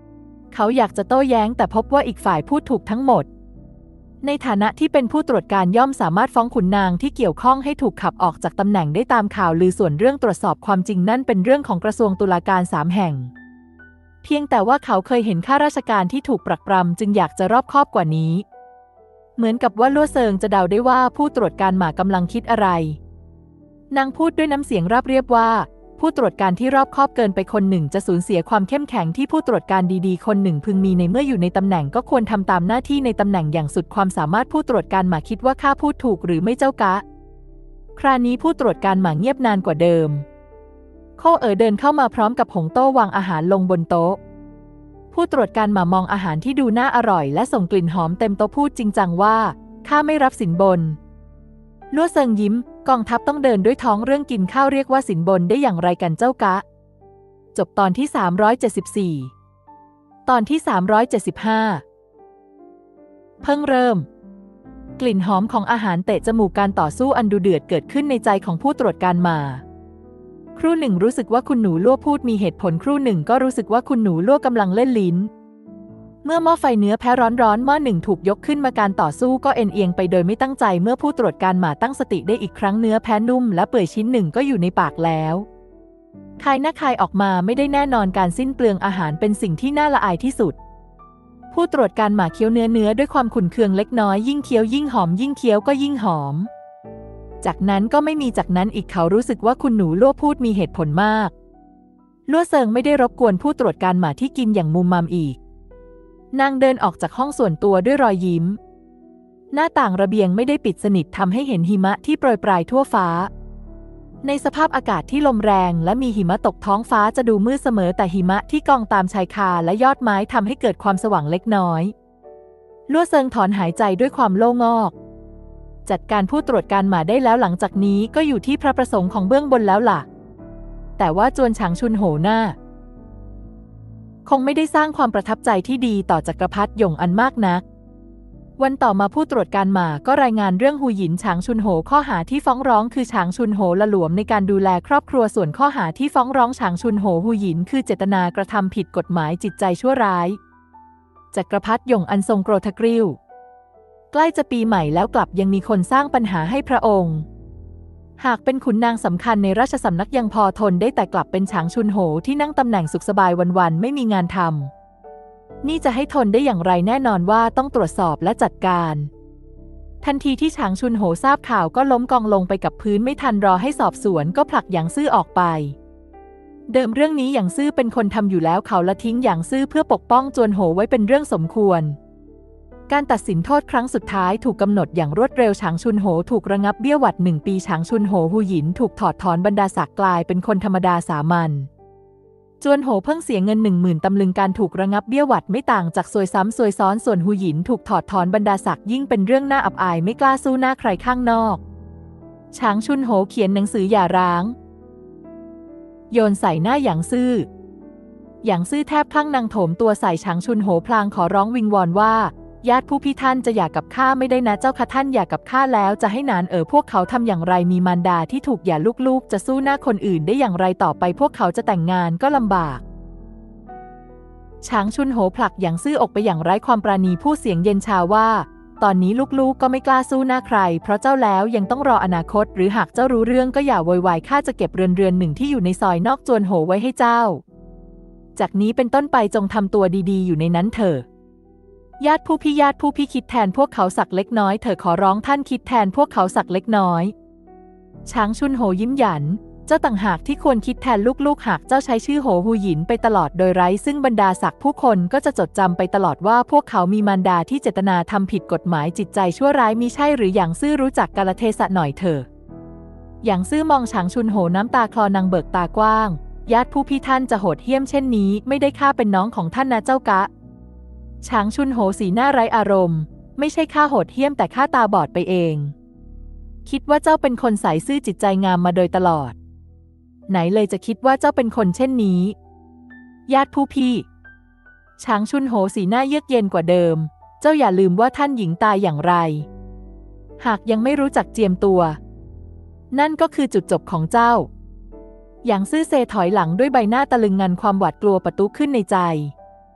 เขาอยากจะโต้แย้งแต่พบว่าอีกฝ่ายพูดถูกทั้งหมดในฐานะที่เป็นผู้ตรวจการย่อมสามารถฟ้องขุนนางที่เกี่ยวข้องให้ถูกขับออกจากตำแหน่งได้ตามข่าวลือส่วนเรื่องตรวจสอบความจริงนั่นเป็นเรื่องของกระทรวงตุลาการสามแห่งเพียงแต่ว่าเขาเคยเห็นข้าราชการที่ถูกปรักปรำจึงอยากจะรอบคอบกว่านี้เหมือนกับว่าลั่วเซิงจะเดาได้ว่าผู้ตรวจการหมากำลังคิดอะไรนางพูดด้วยน้ำเสียงราบเรียบว่าผู้ตรวจการที่รอบคอบเกินไปคนหนึ่งจะสูญเสียความเข้มแข็งที่ผู้ตรวจการดีๆคนหนึ่งพึงมีในเมื่ออยู่ในตำแหน่งก็ควรทำตามหน้าที่ในตำแหน่งอย่างสุดความสามารถผู้ตรวจการหมาคิดว่าข้าพูดถูกหรือไม่เจ้ากะคราวนี้ผู้ตรวจการหมาเงียบนานกว่าเดิมโคเอ๋อเดินเข้ามาพร้อมกับหงโต้วางอาหารลงบนโต๊ะผู้ตรวจการหมามองอาหารที่ดูน่าอร่อยและส่งกลิ่นหอมเต็มโต๊ะพูดจริงจังว่าข้าไม่รับสินบนลั่วเซิงยิ้มกองทัพต้องเดินด้วยท้องเรื่องกินข้าวเรียกว่าสินบนได้อย่างไรกันเจ้ากะจบตอนที่สามร้อยเจ็ดสิบสี่ตอนที่สามร้อยเจ็ดสิบห้าเพิ่งเริ่มกลิ่นหอมของอาหารเตะจมูกการต่อสู้อันดุเดือดเกิดขึ้นในใจของผู้ตรวจการมาครู่หนึ่งรู้สึกว่าคุณหนูลั่วพูดมีเหตุผลครู่หนึ่งก็รู้สึกว่าคุณหนูลั่วกำลังเล่นลิ้นเมื่อหม้อไฟเนื้อแพ้ร้อนๆหม้อหนึ่งถูกยกขึ้นมาการต่อสู้ก็เอ็นเอียงไปโดยไม่ตั้งใจเมื่อผู้ตรวจการหมาตั้งสติได้อีกครั้งเนื้อแพ้นุ่มและเปื่อยชิ้นหนึ่งก็อยู่ในปากแล้วคายหน้าคายออกมาไม่ได้แน่นอนการสิ้นเปลืองอาหารเป็นสิ่งที่น่าละอายที่สุดผู้ตรวจการหมาเคี้ยวเนื้อเนื้อด้วยความขุ่นเคืองเล็กน้อยยิ่งเคี้ยวยิ่งหอมยิ่งเคี้ยวก็ยิ่งหอมจากนั้นก็ไม่มีจากนั้นอีกเขารู้สึกว่าคุณหนูลั่วพูดมีเหตุผลมากลั่วเซิงไม่ได้รบกวนผู้ตรวจการหมาที่กินอย่างมุมมามอีกนางเดินออกจากห้องส่วนตัวด้วยรอยยิ้มหน้าต่างระเบียงไม่ได้ปิดสนิททำให้เห็นหิมะที่โปรยปลายทั่วฟ้าในสภาพอากาศที่ลมแรงและมีหิมะตกท้องฟ้าจะดูมืดเสมอแต่หิมะที่กองตามชายคาและยอดไม้ทำให้เกิดความสว่างเล็กน้อยลั่วเซิงถอนหายใจด้วยความโล่งอกจัดการผู้ตรวจการหมาได้แล้วหลังจากนี้ก็อยู่ที่พระประสงค์ของเบื้องบนแล้วล่ะแต่ว่าจวนฉางชุนโหน่าคงไม่ได้สร้างความประทับใจที่ดีต่อจักรพรรดิหยงอันมากนักวันต่อมาผู้ตรวจการหมาก็รายงานเรื่องหูหยินฉางชุนโหข้อหาที่ฟ้องร้องคือฉางชุนโหละหลวมในการดูแลครอบครัวส่วนข้อหาที่ฟ้องร้องฉางชุนโหหูหยินคือเจตนากระทำผิดกฎหมายจิตใจชั่วร้ายจักรพรรดิหยงอันทรงโกรธกริ้วใกล้จะปีใหม่แล้วกลับยังมีคนสร้างปัญหาให้พระองค์หากเป็นขุนนางสำคัญในราชสำนักยังพอทนได้แต่กลับเป็นฉางชุนโหที่นั่งตำแหน่งสุขสบายวันๆไม่มีงานทำนี่จะให้ทนได้อย่างไรแน่นอนว่าต้องตรวจสอบและจัดการทันทีที่ฉางชุนโหทราบข่าวก็ล้มกองลงไปกับพื้นไม่ทันรอให้สอบสวนก็ผลักหยางซื่อออกไปเดิมเรื่องนี้หยางซื่อเป็นคนทำอยู่แล้วเขาละทิ้งหยางซื่อเพื่อปกป้องจวนโหไว้เป็นเรื่องสมควรการตัดสินโทษครั้งสุดท้ายถูกกำหนดอย่างรวดเร็วฉางชุนโหถูกระงับเบี้ยหวัดหนึ่งปีฉางชุนโหหูหยินถูกถอดถอนบรรดาศักดิ์กลายเป็นคนธรรมดาสามัญจวนโหเพิ่งเสียเงินหนึ่งหมื่นตำลึงการถูกระงับเบี้ยหวัดไม่ต่างจากซวยซ้ำซวยซ้อนส่วนหูหยินถูกถอดถอนบรรดาศักดิ์ยิ่งเป็นเรื่องน่าอับอายไม่กล้าสู้หน้าใครข้างนอกฉางชุนโหเขียนหนังสือหย่าร้างโยนใส่หน้าหยางซื่อหยางซื่อแทบคลั่งนางโถมตัวใส่ฉางชุนโหพลางขอร้องวิงวอนว่าญาติผู้พี่ท่านจะหย่ากับข้าไม่ได้นะเจ้าค่ะท่านหย่ากับข้าแล้วจะให้นานเอ๋อพวกเขาทำอย่างไรมีมารดาที่ถูกหย่าลูกๆจะสู้หน้าคนอื่นได้อย่างไรต่อไปพวกเขาจะแต่งงานก็ลำบากฉางชุนโหผลักหยางซื่อออกไปอย่างไร้ความปราณีพูดเสียงเย็นชาว่าตอนนี้ลูกๆก็ไม่กล้าสู้หน้าใครเพราะเจ้าแล้วยังต้องรออนาคตหรือหากเจ้ารู้เรื่องก็อย่าโวยวายข้าจะเก็บเรือนเรือนหนึ่งที่อยู่ในซอยนอกจวนโหไว้ให้เจ้าจากนี้เป็นต้นไปจงทำตัวดีๆอยู่ในนั้นเถอะญาติผู้พี่ญาติผู้พี่คิดแทนพวกเขาสักเล็กน้อยเถอะขอร้องท่านคิดแทนพวกเขาสักเล็กน้อยช้างชุนโหยิ้มหยันเจ้าต่างหากที่ควรคิดแทนลูกๆหากเจ้าใช้ชื่อโหหูหยินไปตลอดโดยไร้ซึ่งบรรดาศักดิ์ผู้คนก็จะจดจำไปตลอดว่าพวกเขามีมารดาที่เจตนาทำผิดกฎหมายจิตใจชั่วร้ายมิใช่หรือหยางซื่อรู้จักกาลเทศะหน่อยเถอะหยางซื่อมองฉางชุนโหน้ำตาคลอนางเบิกตากว้างญาติผู้พี่ท่านจะโหดเหี้ยมเช่นนี้ไม่ได้ข้าเป็นน้องของท่านนะเจ้ากะฉางชุนโหสีหน้าไร้อารมณ์ไม่ใช่ข้าโหดเหี้ยมแต่ข้าตาบอดไปเองคิดว่าเจ้าเป็นคนใสซื่อจิตใจงามมาโดยตลอดไหนเลยจะคิดว่าเจ้าเป็นคนเช่นนี้ญาติผู้พี่ฉางชุนโหสีหน้าเยือกเย็นกว่าเดิมเจ้าอย่าลืมว่าท่านหญิงตายอย่างไรหากยังไม่รู้จักเจียมตัวนั่นก็คือจุดจบของเจ้าหยางซื่อเซถอยหลังด้วยใบหน้าตะลึงงันความหวาดกลัวปะทุขึ้นในใจ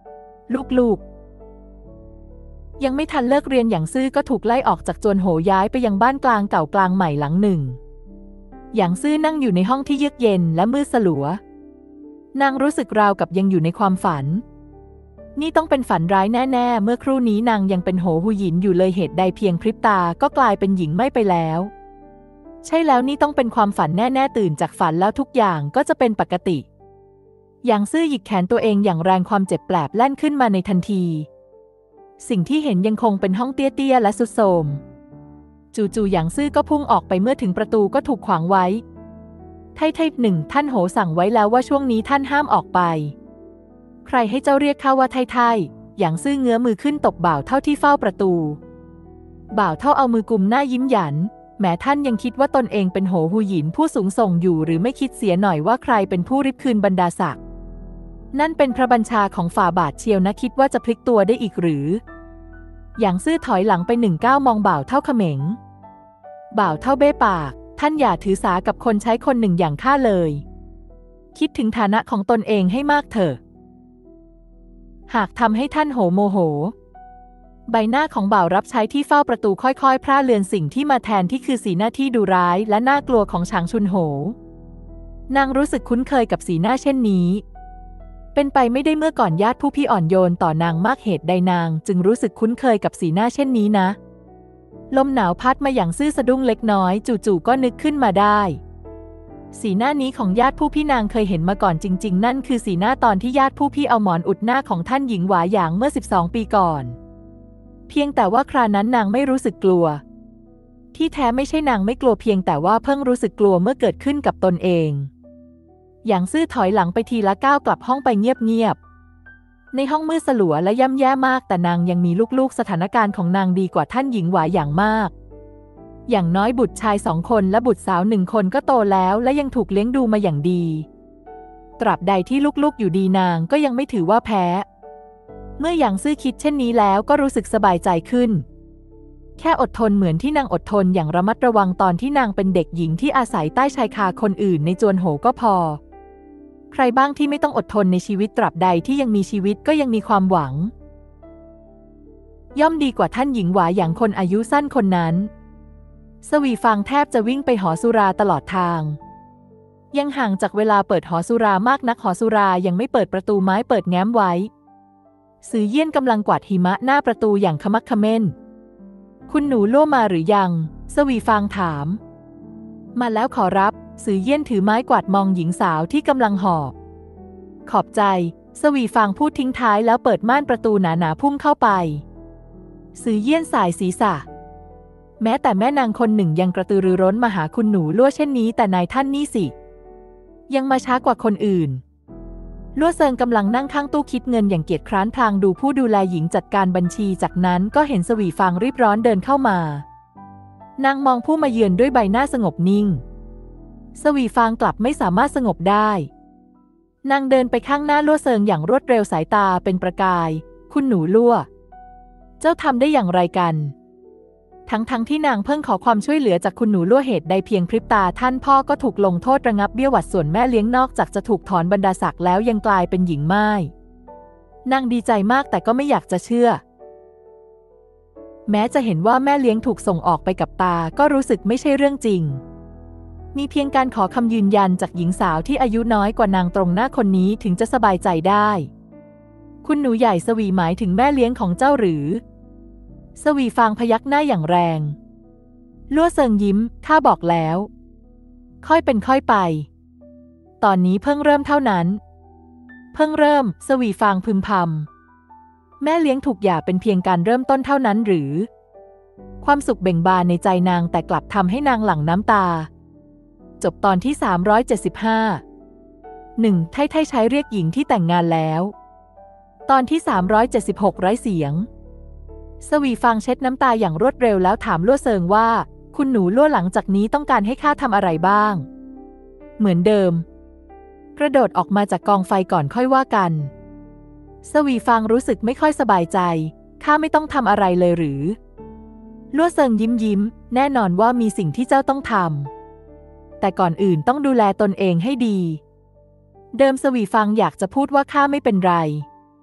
ลูกๆยังไม่ทันเลิกเรียนหยางซื่อก็ถูกไล่ออกจากจวนโหย้ายไปยังบ้านกลางเก่ากลางใหม่หลังหนึ่งหยางซื่อนั่งอยู่ในห้องที่เยือกเย็นและมืดสลัวนางรู้สึกราวกับยังอยู่ในความฝันนี่ต้องเป็นฝันร้ายแน่ๆเมื่อครู่นี้นางยังเป็นโหหูหยินอยู่เลยเหตุใดเพียงพริบตาก็กลายเป็นหญิงไม่ไปแล้วใช่แล้วนี่ต้องเป็นความฝันแน่ๆตื่นจากฝันแล้วทุกอย่างก็จะเป็นปกติหยางซื่อหยิกแขนตัวเองอย่างแรงความเจ็บแปลบแล่นขึ้นมาในทันทีสิ่งที่เห็นยังคงเป็นห้องเตี้ยๆและทรุดโทรมจู่ๆหยางซื่อก็พุ่งออกไปเมื่อถึงประตูก็ถูกขวางไว้ไท่ไท่หนึ่งท่านโหสั่งไว้แล้วว่าช่วงนี้ท่านห้ามออกไปใครให้เจ้าเรียกข้าว่าไท่ไท่หยางซื่อเงื้อมือขึ้นตบบ่าวเท่าที่เฝ้าประตูบ่าวเท่าเอามือกุมหน้ายิ้มหยันแม้ท่านยังคิดว่าตนเองเป็นโหหูหยินผู้สูงส่งอยู่หรือไม่คิดเสียหน่อยว่าใครเป็นผู้ริบคืนบรรดาศักดิ์นั่นเป็นพระบัญชาของฝ่าบาทเชียวนะคิดว่าจะพลิกตัวได้อีกหรือหยางซื่อถอยหลังไปหนึ่งก้าวมองบ่าวเท่าเขม็งบ่าวเท่าเบ้ปากท่านอย่าถือสากับคนใช้คนหนึ่งอย่างข้าเลยคิดถึงฐานะของตนเองให้มากเถอะหากทำให้ท่านโหโมโหใบหน้าของบ่าวรับใช้ที่เฝ้าประตูค่อยๆพร่าเลือนสิ่งที่มาแทนที่คือสีหน้าที่ดุร้ายและน่ากลัวของฉางชุนโหนางรู้สึกคุ้นเคยกับสีหน้าเช่นนี้เป็นไปไม่ได้เมื่อก่อนญาติผู้พี่อ่อนโยนต่อนางมากเหตุใดนางจึงรู้สึกคุ้นเคยกับสีหน้าเช่นนี้นะลมหนาวพัดมาอย่างซื่อสะดุ้งเล็กน้อยจู่ๆก็นึกขึ้นมาได้สีหน้านี้ของญาติผู้พี่นางเคยเห็นมาก่อนจริงๆนั่นคือสีหน้าตอนที่ญาติผู้พี่เอาหมอนอุดหน้าของท่านหญิงหวาหยางเมื่อสิบสองปีก่อนเพียงแต่ว่าครานั้นนางไม่รู้สึกกลัวที่แท้ไม่ใช่นางไม่กลัวเพียงแต่ว่าเพิ่งรู้สึกกลัวเมื่อเกิดขึ้นกับตนเองหยางซื่อถอยหลังไปทีละก้าวกลับห้องไปเงียบๆในห้องมืดสลัวและย่ำแย่มากแต่นางยังมีลูกๆสถานการณ์ของนางดีกว่าท่านหญิงหวาอย่างมากอย่างน้อยบุตรชายสองคนและบุตรสาวหนึ่งคนก็โตแล้วและยังถูกเลี้ยงดูมาอย่างดีตราบใดที่ลูกๆอยู่ดีนางก็ยังไม่ถือว่าแพ้เมื่อหยางซื่อคิดเช่นนี้แล้วก็รู้สึกสบายใจขึ้นแค่อดทนเหมือนที่นางอดทนอย่างระมัดระวังตอนที่นางเป็นเด็กหญิงที่อาศัยใต้ชายคาคนอื่นในจวนโหก็พอใครบ้างที่ไม่ต้องอดทนในชีวิตตราบใดที่ยังมีชีวิตก็ยังมีความหวังย่อมดีกว่าท่านหญิงหวาอย่างคนอายุสั้นคนนั้นสวีฟางแทบจะวิ่งไปหอสุราตลอดทางยังห่างจากเวลาเปิดหอสุรามากนักหอสุรายังไม่เปิดประตูไม้เปิดแง้มไว้ซือเยี่ยนกำลังกวาดหิมะหน้าประตูอย่างขมักเขม้นคุณหนูล่วมาหรือยังสวีฟางถามมาแล้วขอรับซือเยี่ยนถือไม้กวาดมองหญิงสาวที่กำลังหอบขอบใจสวีฟางพูดทิ้งท้ายแล้วเปิดม่านประตูหนาๆพุ่งเข้าไปซือเยี่ยนสายศีรษะแม้แต่แม่นางคนหนึ่งยังกระตือรือร้นมาหาคุณหนูล่วเช่นนี้แต่นายท่านนี่สิยังมาช้ากว่าคนอื่นล่วเซิงกำลังนั่งข้างตู้คิดเงินอย่างเกียจคร้านพลางดูผู้ดูแลหญิงจัดการบัญชีจากนั้นก็เห็นสวีฟางรีบร้อนเดินเข้ามานางมองผู้มาเยือนด้วยใบหน้าสงบนิ่งสวีฟางกลับไม่สามารถสงบได้นางเดินไปข้างหน้าล่วเซิงอย่างรวดเร็วสายตาเป็นประกายคุณหนูล่วเจ้าทำได้อย่างไรกันทั้งๆ ท, ที่นางเพิ่งขอความช่วยเหลือจากคุณหนูล่วเหตุใดเพียงพริบตาท่านพ่อก็ถูกลงโทษระงับเบี้ยหวัดส่วนแม่เลี้ยงนอกจากจะถูกถอนบรรดาศักดิ์แล้วยังกลายเป็นหญิงม่ายนางดีใจมากแต่ก็ไม่อยากจะเชื่อแม้จะเห็นว่าแม่เลี้ยงถูกส่งออกไปกับตาก็รู้สึกไม่ใช่เรื่องจริงมีเพียงการขอคำยืนยันจากหญิงสาวที่อายุน้อยกว่านางตรงหน้าคนนี้ถึงจะสบายใจได้คุณหนูใหญ่สวีหมายถึงแม่เลี้ยงของเจ้าหรือสวีฟางพยักหน้าอย่างแรงล่วเซิงยิ้มข้าบอกแล้วค่อยเป็นค่อยไปตอนนี้เพิ่งเริ่มเท่านั้นเพิ่งเริ่มสวีฟางพึมพำแม่เลี้ยงถูกหย่าเป็นเพียงการเริ่มต้นเท่านั้นหรือความสุขเบ่งบานในใจนางแต่กลับทำให้นางหลั่งน้ำตาจบตอนที่สามร้อยเจ็ดสิบห้า หนึ่งไท่ไท่ใช้เรียกหญิงที่แต่งงานแล้วตอนที่สามร้อยเจ็ดสิบหกไร้เสียงสวีฟางเช็ดน้ำตาอย่างรวดเร็วแล้วถามล่วเซิงว่าคุณหนูล่วหลังจากนี้ต้องการให้ข้าทำอะไรบ้างเหมือนเดิมกระโดดออกมาจากกองไฟก่อนค่อยว่ากันสวีฟางรู้สึกไม่ค่อยสบายใจข้าไม่ต้องทำอะไรเลยหรือล่วเซิงยิ้มยิ้มแน่นอนว่ามีสิ่งที่เจ้าต้องทำแต่ก่อนอื่นต้องดูแลตนเองให้ดีเดิมสวีฟางอยากจะพูดว่าข้าไม่เป็นไร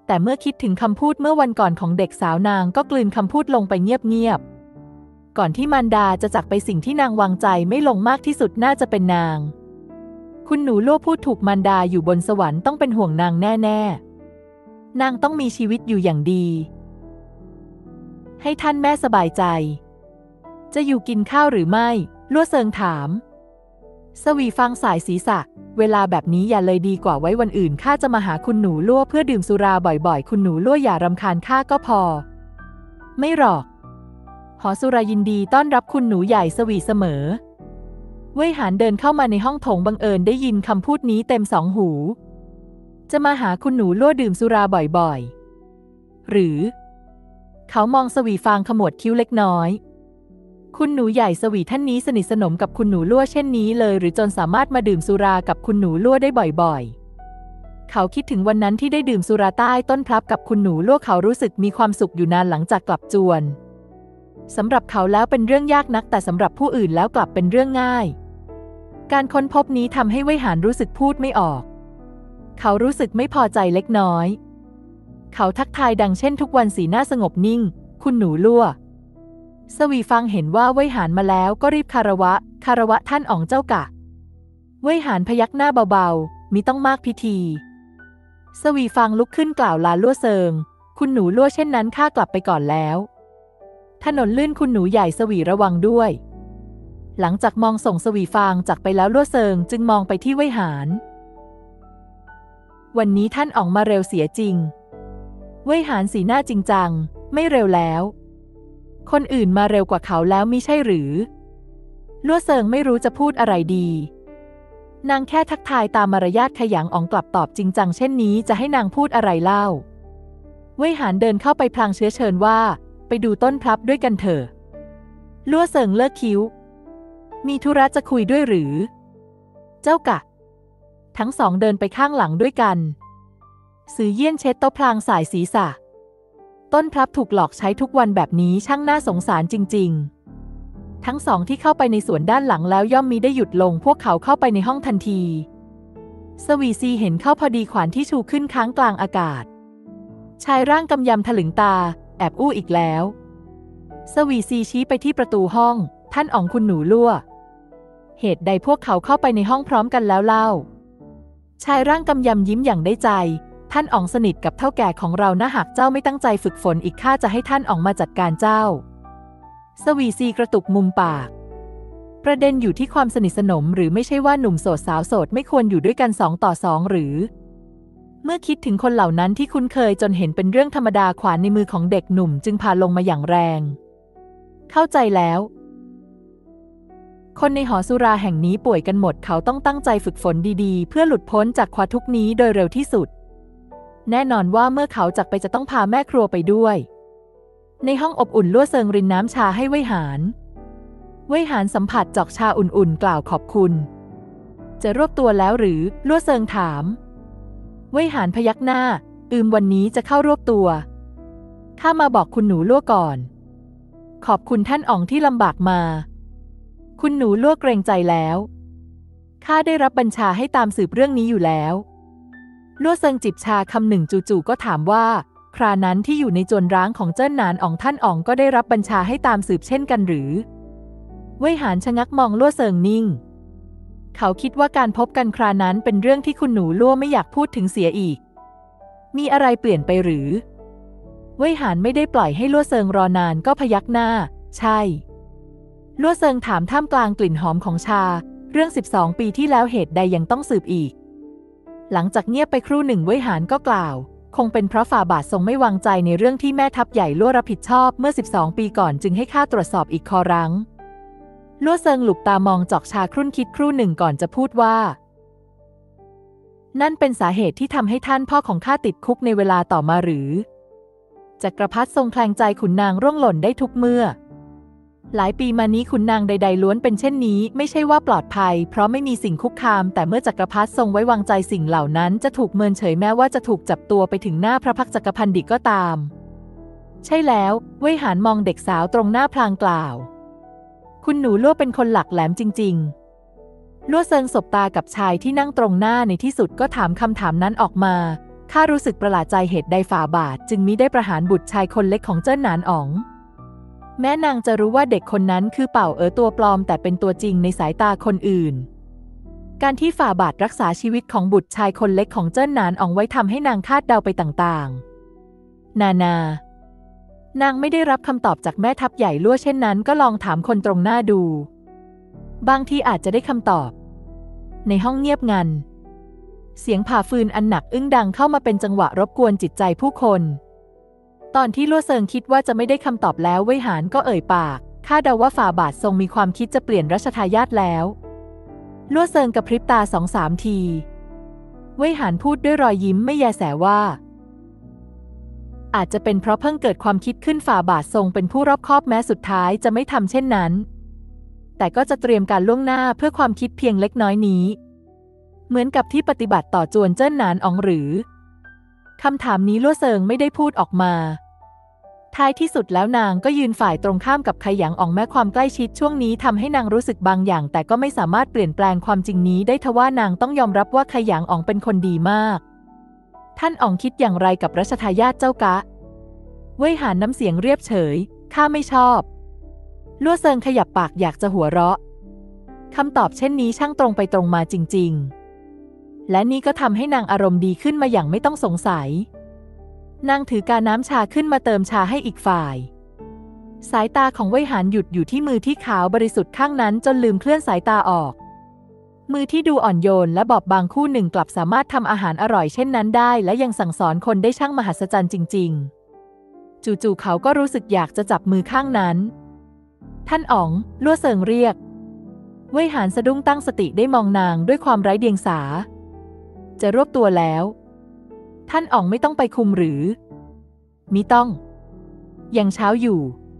แต่เมื่อคิดถึงคำพูดเมื่อวันก่อนของเด็กสาวนางก็กลืนคำพูดลงไปเงียบๆก่อนที่มารดาจะจากไปสิ่งที่นางวางใจไม่ลงมากที่สุดน่าจะเป็นนางคุณหนูลั่วพูดถูกมารดาอยู่บนสวรรค์ต้องเป็นห่วงนางแน่ๆนางต้องมีชีวิตอยู่อย่างดีให้ท่านแม่สบายใจจะอยู่กินข้าวหรือไม่ลั่วเซิงถามสวีฟังสายศีรษะเวลาแบบนี้อย่าเลยดีกว่าไว้วันอื่นข้าจะมาหาคุณหนูลั่วเพื่อดื่มสุราบ่อยๆคุณหนูลั่วอย่ารำคาญข้าก็พอไม่หรอกหอสุรายินดีต้อนรับคุณหนูใหญ่สวีเสมอเว่ยหานเดินเข้ามาในห้องโถงบังเอิญได้ยินคำพูดนี้เต็มสองหูจะมาหาคุณหนูลั่วดื่มสุราบ่อยๆหรือเขามองสวีฟางขมวดคิ้วเล็กน้อยคุณหนูใหญ่สวีท่านนี้สนิทสนมกับคุณหนูลั่วเช่นนี้เลยหรือจนสามารถมาดื่มสุรากับคุณหนูลั่วได้บ่อยๆเขาคิดถึงวันนั้นที่ได้ดื่มสุราใต้ต้นพลับกับคุณหนูลั่วเขารู้สึกมีความสุขอยู่นานหลังจากกลับจวนสำหรับเขาแล้วเป็นเรื่องยากนักแต่สำหรับผู้อื่นแล้วกลับเป็นเรื่องง่ายการค้นพบนี้ทำให้เว่ยหานรู้สึกพูดไม่ออกเขารู้สึกไม่พอใจเล็กน้อยเขาทักทายดังเช่นทุกวันสีหน้าสงบนิ่งคุณหนูลั่วสวีฟังเห็นว่าเว่ยหานมาแล้วก็รีบคารวะคารวะท่านอ๋องเจ้ากะเว่ยหานพยักหน้าเบาๆมิต้องมากพิธีสวีฟังลุกขึ้นกล่าวลาลั่วเซิงคุณหนูลั่วเช่นนั้นข้ากลับไปก่อนแล้วถนนลื่นคุณหนูใหญ่สวีระวังด้วยหลังจากมองส่งสวีฟางจากไปแล้วลั่วเซิงจึงมองไปที่เว่ยหานวันนี้ท่านอ๋องมาเร็วเสียจริงเว่ยหานสีหน้าจริงจังไม่เร็วแล้วคนอื่นมาเร็วกว่าเขาแล้วมิใช่หรือลั่วเซิงไม่รู้จะพูดอะไรดีนางแค่ทักทายตามมารยาทขยันอ๋องกลับตอบจริงจังเช่นนี้จะให้นางพูดอะไรเล่าเว่ยหานเดินเข้าไปพลางเชื้อเชิญว่าไปดูต้นพลับด้วยกันเถอะลั่วเซิงเลิกคิ้วมีธุระจะคุยด้วยหรือเจ้ากะทั้งสองเดินไปข้างหลังด้วยกันซือเยี่ยนเช็ดโต๊ะพลางสายศีรษะต้นพลับถูกหลอกใช้ทุกวันแบบนี้ช่างน่าสงสารจริงๆทั้งสองที่เข้าไปในสวนด้านหลังแล้วย่อมมีได้หยุดลงพวกเขาเข้าไปในห้องทันทีสวีซีเห็นเข้าพอดีขวานที่ชูขึ้นค้างกลางอากาศชายร่างกำยำถลึงตาแอบอู้อีกแล้วสวีซีชี้ไปที่ประตูห้องท่านอ๋องคุณหนูลั่วเหตุใดพวกเขาเข้าไปในห้องพร้อมกันแล้วเล่าชายร่างกำยำยิ้มอย่างได้ใจท่านอ๋องสนิทกับเฒ่าแก่ของเรานะหากเจ้าไม่ตั้งใจฝึกฝนอีกข้าจะให้ท่านอ๋องมาจัดการเจ้าสวีซีกระตุกมุมปากประเด็นอยู่ที่ความสนิทสนมหรือไม่ใช่ว่าหนุ่มโสดสาวโสดไม่ควรอยู่ด้วยกันสองต่อสองหรือเมื่อคิดถึงคนเหล่านั้นที่คุ้นเคยจนเห็นเป็นเรื่องธรรมดาขวานในมือของเด็กหนุ่มจึงพาลงมาอย่างแรงเข้าใจแล้วคนในหอสุราแห่งนี้ป่วยกันหมดเขาต้องตั้งใจฝึกฝนดีๆเพื่อหลุดพ้นจากความทุกข์นี้โดยเร็วที่สุดแน่นอนว่าเมื่อเขาจากไปจะต้องพาแม่ครัวไปด้วยในห้องอบอุ่นลั่วเซิงรินน้ำชาให้เว่ยหานเว่ยหานสัมผัสจอกชาอุ่นๆกล่าวขอบคุณจะรวบตัวแล้วหรือลั่วเซิงถามเว่ยหานพยักหน้าอืมวันนี้จะเข้ารวบตัวข้ามาบอกคุณหนูลั่วก่อนขอบคุณท่านอ๋องที่ลำบากมาคุณหนูลั่วเกรงใจแล้วข้าได้รับบัญชาให้ตามสืบเรื่องนี้อยู่แล้วลั่วเซิงจิบชาคำหนึ่งจู่ๆก็ถามว่าครานั้นที่อยู่ในจวนร้างของเจิ้นหนานอ๋องท่านอ๋องก็ได้รับบัญชาให้ตามสืบเช่นกันหรือเว่ยหานชะงักมองลั่วเซิงนิ่งเขาคิดว่าการพบกันครานั้นเป็นเรื่องที่คุณหนูลั่วไม่อยากพูดถึงเสียอีกมีอะไรเปลี่ยนไปหรือเว่ยหานไม่ได้ปล่อยให้ลั่วเซิงรอนานก็พยักหน้าใช่ลั่วเซิงถามท่ามกลางกลิ่นหอมของชาเรื่องสิบสองปีที่แล้วเหตุใดยังต้องสืบอีกหลังจากเงียบไปครู่หนึ่งเว่ยหานก็กล่าวคงเป็นเพราะฝ่าบาททรงไม่วางใจในเรื่องที่แม่ทัพใหญ่ลั่วรับผิดชอบเมื่อสิบสองปีก่อนจึงให้ข้าตรวจสอบอีกคอรั้งลั่วเซิงหลุบตามองจอกชาครุ่นคิดครู่หนึ่งก่อนจะพูดว่านั่นเป็นสาเหตุที่ทำให้ท่านพ่อของข้าติดคุกในเวลาต่อมาหรือจักรพรรดิทรงแคลงใจขุนนางร่วงหล่นได้ทุกเมื่อหลายปีมานี้ขุนนางใดๆล้วนเป็นเช่นนี้ไม่ใช่ว่าปลอดภัยเพราะไม่มีสิ่งคุกคามแต่เมื่อจักรพรรดิทรงไว้วางใจสิ่งเหล่านั้นจะถูกเมินเฉยแม้ว่าจะถูกจับตัวไปถึงหน้าพระพักตร์จักรพันดิก็ตามใช่แล้วเว่ยหานมองเด็กสาวตรงหน้าพลางกล่าวคุณหนูลั่วเป็นคนหลักแหลมจริงๆลั่วเซิงสบตากับชายที่นั่งตรงหน้าในที่สุดก็ถามคำถามนั้นออกมาข้ารู้สึกประหลาดใจเหตุใดฝ่าบาทจึงมิได้ประหารบุตรชายคนเล็กของเจิ้นหนานอ๋องแม้นางจะรู้ว่าเด็กคนนั้นคือเป่าเอ๋อตัวปลอมแต่เป็นตัวจริงในสายตาคนอื่นการที่ฝ่าบาทรักษาชีวิตของบุตรชายคนเล็กของเจิ้นหนานอ๋องไว้ทำให้นางคาดเดาไปต่างๆนานานางไม่ได้รับคำตอบจากแม่ทัพใหญ่ลั่วเช่นนั้นก็ลองถามคนตรงหน้าดูบางทีอาจจะได้คำตอบในห้องเงียบงันเสียงผ่าฟืนอันหนักอึ้งดังเข้ามาเป็นจังหวะรบกวนจิตใจผู้คนตอนที่ลั่วเซิงคิดว่าจะไม่ได้คำตอบแล้วเว่ยหานก็เอ่ยปากข้าเดาว่าฝ่าบาททรงมีความคิดจะเปลี่ยนรัชทายาทแล้วลั่วเซิงกระพริบตาสองสามทีเว่ยหานพูดด้วยรอยยิ้มไม่แยแสว่าอาจจะเป็นเพราะเพิ่งเกิดความคิดขึ้นฝ่าบาททรงเป็นผู้รอบคอบแม้สุดท้ายจะไม่ทำเช่นนั้นแต่ก็จะเตรียมการล่วงหน้าเพื่อความคิดเพียงเล็กน้อยนี้เหมือนกับที่ปฏิบัติต่อจวนเจิ้นหนานอ๋องหรือคำถามนี้ลั่วเซิงไม่ได้พูดออกมาท้ายที่สุดแล้วนางก็ยืนฝ่ายตรงข้ามกับไคหยางอ๋องแม้ความใกล้ชิดช่วงนี้ทำให้นางรู้สึกบางอย่างแต่ก็ไม่สามารถเปลี่ยนแปลงความจริงนี้ได้ทว่านางต้องยอมรับว่าไคหยางอ๋องเป็นคนดีมากท่านอ๋องคิดอย่างไรกับรัชทายาทเจ้ากะเว่ยหานน้ำเสียงเรียบเฉยข้าไม่ชอบลั่วเซิงขยับปากอยากจะหัวเราะคำตอบเช่นนี้ช่างตรงไปตรงมาจริงๆและนี่ก็ทำให้นางอารมณ์ดีขึ้นมาอย่างไม่ต้องสงสัยนางถือกาน้ำชาขึ้นมาเติมชาให้อีกฝ่ายสายตาของเว่ยหานหยุดอยู่ที่มือที่ขาวบริสุทธิ์ข้างนั้นจนลืมเคลื่อนสายตาออกมือที่ดูอ่อนโยนและบอบบางคู่หนึ่งกลับสามารถทำอาหารอร่อยเช่นนั้นได้และยังสั่งสอนคนได้ช่างมหัศจรรย์จริงๆจู่ๆเขาก็รู้สึกอยากจะจับมือข้างนั้นท่านอ๋องลั่วเซิงเรียกเว่ยหานสะดุ้งตั้งสติได้มองนางด้วยความไร้เดียงสาจะรวบตัวแล้วท่านอ๋องไม่ต้องไปคุมหรือมิต้องยังเช้าอยู่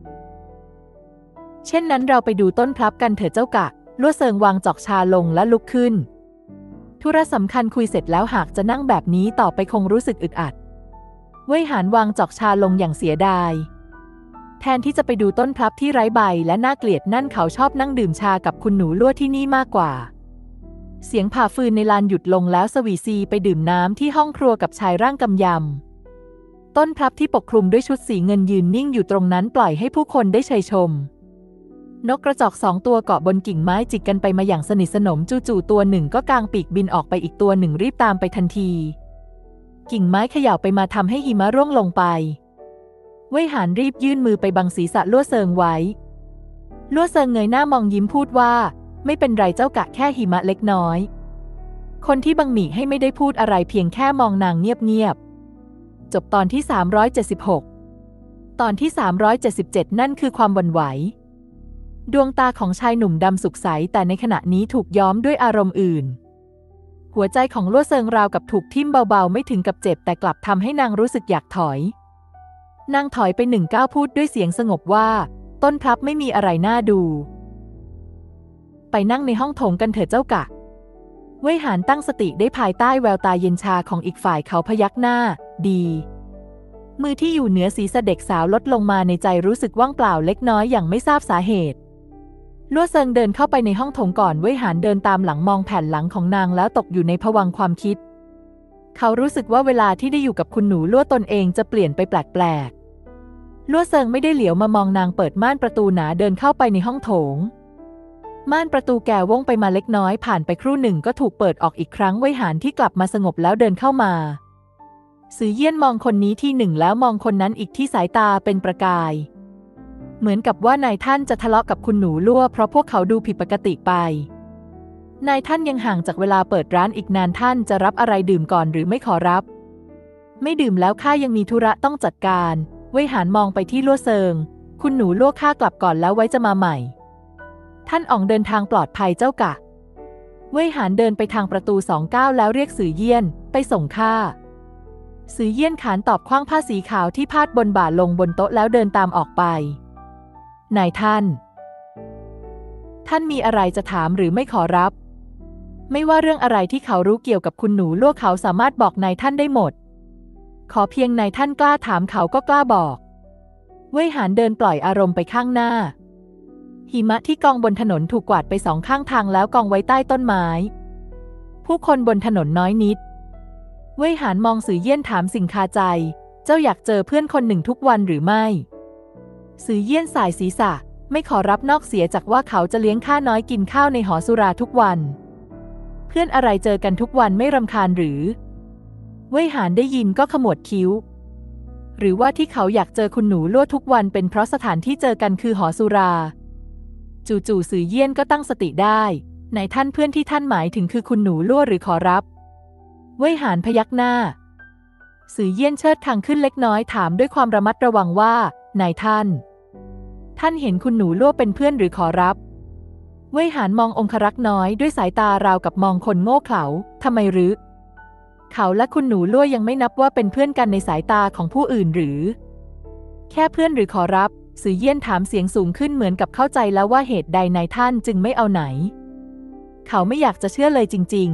เช่นนั้นเราไปดูต้นพลับกันเถอะเจ้ากะลั่วเซิงวางจอกชาลงและลุกขึ้นธุระสำคัญคุยเสร็จแล้วหากจะนั่งแบบนี้ต่อไปคงรู้สึกอึดอัดเว่ยหานวางจอกชาลงอย่างเสียดายแทนที่จะไปดูต้นพลับที่ไร้ใบและน่าเกลียดนั่นเขาชอบนั่งดื่มชากับคุณหนูลั่วที่นี่มากกว่าเสียงผ่าฟืนในลานหยุดลงแล้วสวีซีไปดื่มน้ำที่ห้องครัวกับชายร่างกำยำต้นพลับที่ปกคลุมด้วยชุดสีเงินยืนนิ่งอยู่ตรงนั้นปล่อยให้ผู้คนได้ชัยชมนกกระจอกสองตัวเกาะบนกิ่งไม้จิกกันไปมาอย่างสนิทสนมจู่ๆตัวหนึ่งก็กางปีกบินออกไปอีกตัวหนึ่งรีบตามไปทันทีกิ่งไม้เขย่าไปมาทำให้หิมะร่วงลงไปเว่ยหานรีบยื่นมือไปบังศีรษะลั่วเซิงไว้ลั่วเซิงเงยหน้ามองยิ้มพูดว่าไม่เป็นไรเจ้ากะแค่หิมะเล็กน้อยคนที่บังหมี่ให้ไม่ได้พูดอะไรเพียงแค่มองนางเงียบๆจบตอนที่สามร้อยเจ็ดสิบหกตอนที่สามร้อยเจ็ดสิบเจ็ดนั่นคือความหวั่นไหวดวงตาของชายหนุ่มดำสุขใสแต่ในขณะนี้ถูกย้อมด้วยอารมณ์อื่นหัวใจของลั่วเซิงราวกับถูกทิ่มเบาๆไม่ถึงกับเจ็บแต่กลับทำให้นางรู้สึกอยากถอยนางถอยไปหนึ่งก้าวพูดด้วยเสียงสงบว่าต้นพลับไม่มีอะไรน่าดูไปนั่งในห้องโถงกันเถิดเจ้ากะเว่ยหานตั้งสติได้ภายใต้แววตาเย็นชาของอีกฝ่ายเขาพยักหน้าดีมือที่อยู่เหนือศีรษะเด็กสาวลดลงมาในใจรู้สึกว่างเปล่าเล็กน้อยอย่างไม่ทราบสาเหตุลั่วเซิงเดินเข้าไปในห้องโถงก่อนเว่ยหานเดินตามหลังมองแผ่นหลังของนางแล้วตกอยู่ในภวังค์ความคิดเขารู้สึกว่าเวลาที่ได้อยู่กับคุณหนูลั่วตนเองจะเปลี่ยนไปแปลกๆลั่วเซิงไม่ได้เหลียวมามองนางเปิดม่านประตูหนาเดินเข้าไปในห้องโถงม่านประตูแก่ว่งไปมาเล็กน้อยผ่านไปครู่หนึ่งก็ถูกเปิดออกอีกครั้งเว่ยหานที่กลับมาสงบแล้วเดินเข้ามาซือเยี่ยนมองคนนี้ที่หนึ่งแล้วมองคนนั้นอีกที่สายตาเป็นประกายเหมือนกับว่านายท่านจะทะเลาะกับคุณหนูลั่วเพราะพวกเขาดูผิดปกติไปนายท่านยังห่างจากเวลาเปิดร้านอีกนานท่านจะรับอะไรดื่มก่อนหรือไม่ขอรับไม่ดื่มแล้วข้ายังมีธุระต้องจัดการเว่ยหานมองไปที่ลั่วเซิงคุณหนูลั่วข้ากลับก่อนแล้วไว้จะมาใหม่ท่านอ๋องเดินทางปลอดภัยเจ้ากะเว่ยหานเดินไปทางประตูสองก้าวแล้วเรียกซือเยี่ยนไปส่งข้าซือเยี่ยนขานตอบคว้างผ้าสีขาวที่พาดบนบ่าลงบนโต๊ะแล้วเดินตามออกไปนายท่านท่านมีอะไรจะถามหรือไม่ขอรับไม่ว่าเรื่องอะไรที่เขารู้เกี่ยวกับคุณหนูลั่วเขาสามารถบอกนายท่านได้หมดขอเพียงนายท่านกล้าถามเขาก็กล้าบอกเว่ยหานเดินปล่อยอารมณ์ไปข้างหน้าหิมะที่กองบนถนนถูกกวาดไปสองข้างทางแล้วกองไว้ใต้ต้นไม้ผู้คนบนถนนน้อยนิดเว่ยหานมองสื่อเยี่ยนถามสิ่งคาใจเจ้าอยากเจอเพื่อนคนหนึ่งทุกวันหรือไม่สื่อเยี่ยนสายศีรษะไม่ขอรับนอกเสียจากว่าเขาจะเลี้ยงข้าน้อยกินข้าวในหอสุราทุกวันเพื่อนอะไรเจอกันทุกวันไม่รำคาญหรือเว่ยหานได้ยินก็ขมวดคิ้วหรือว่าที่เขาอยากเจอคุณหนูลั่วทุกวันเป็นเพราะสถานที่เจอกันคือหอสุราจู่ๆสื่อเยี่ยนก็ตั้งสติได้ไหนท่านเพื่อนที่ท่านหมายถึงคือคุณหนูลั่วหรือขอรับเว่ยหานพยักหน้าสื่อเยี่ยนเชิดคางขึ้นเล็กน้อยถามด้วยความระมัดระวังว่านายท่านท่านเห็นคุณหนูลั่วเป็นเพื่อนหรือขอรับเว่ยหานมององครักษ์น้อยด้วยสายตาราวกับมองคนโง่เขลาทำไมหรือเขาและคุณหนูลั่วยังไม่นับว่าเป็นเพื่อนกันในสายตาของผู้อื่นหรือแค่เพื่อนหรือขอรับสื่อเยี่ยนถามเสียงสูงขึ้นเหมือนกับเข้าใจแล้วว่าเหตุใดนายท่านจึงไม่เอาไหนเขาไม่อยากจะเชื่อเลยจริง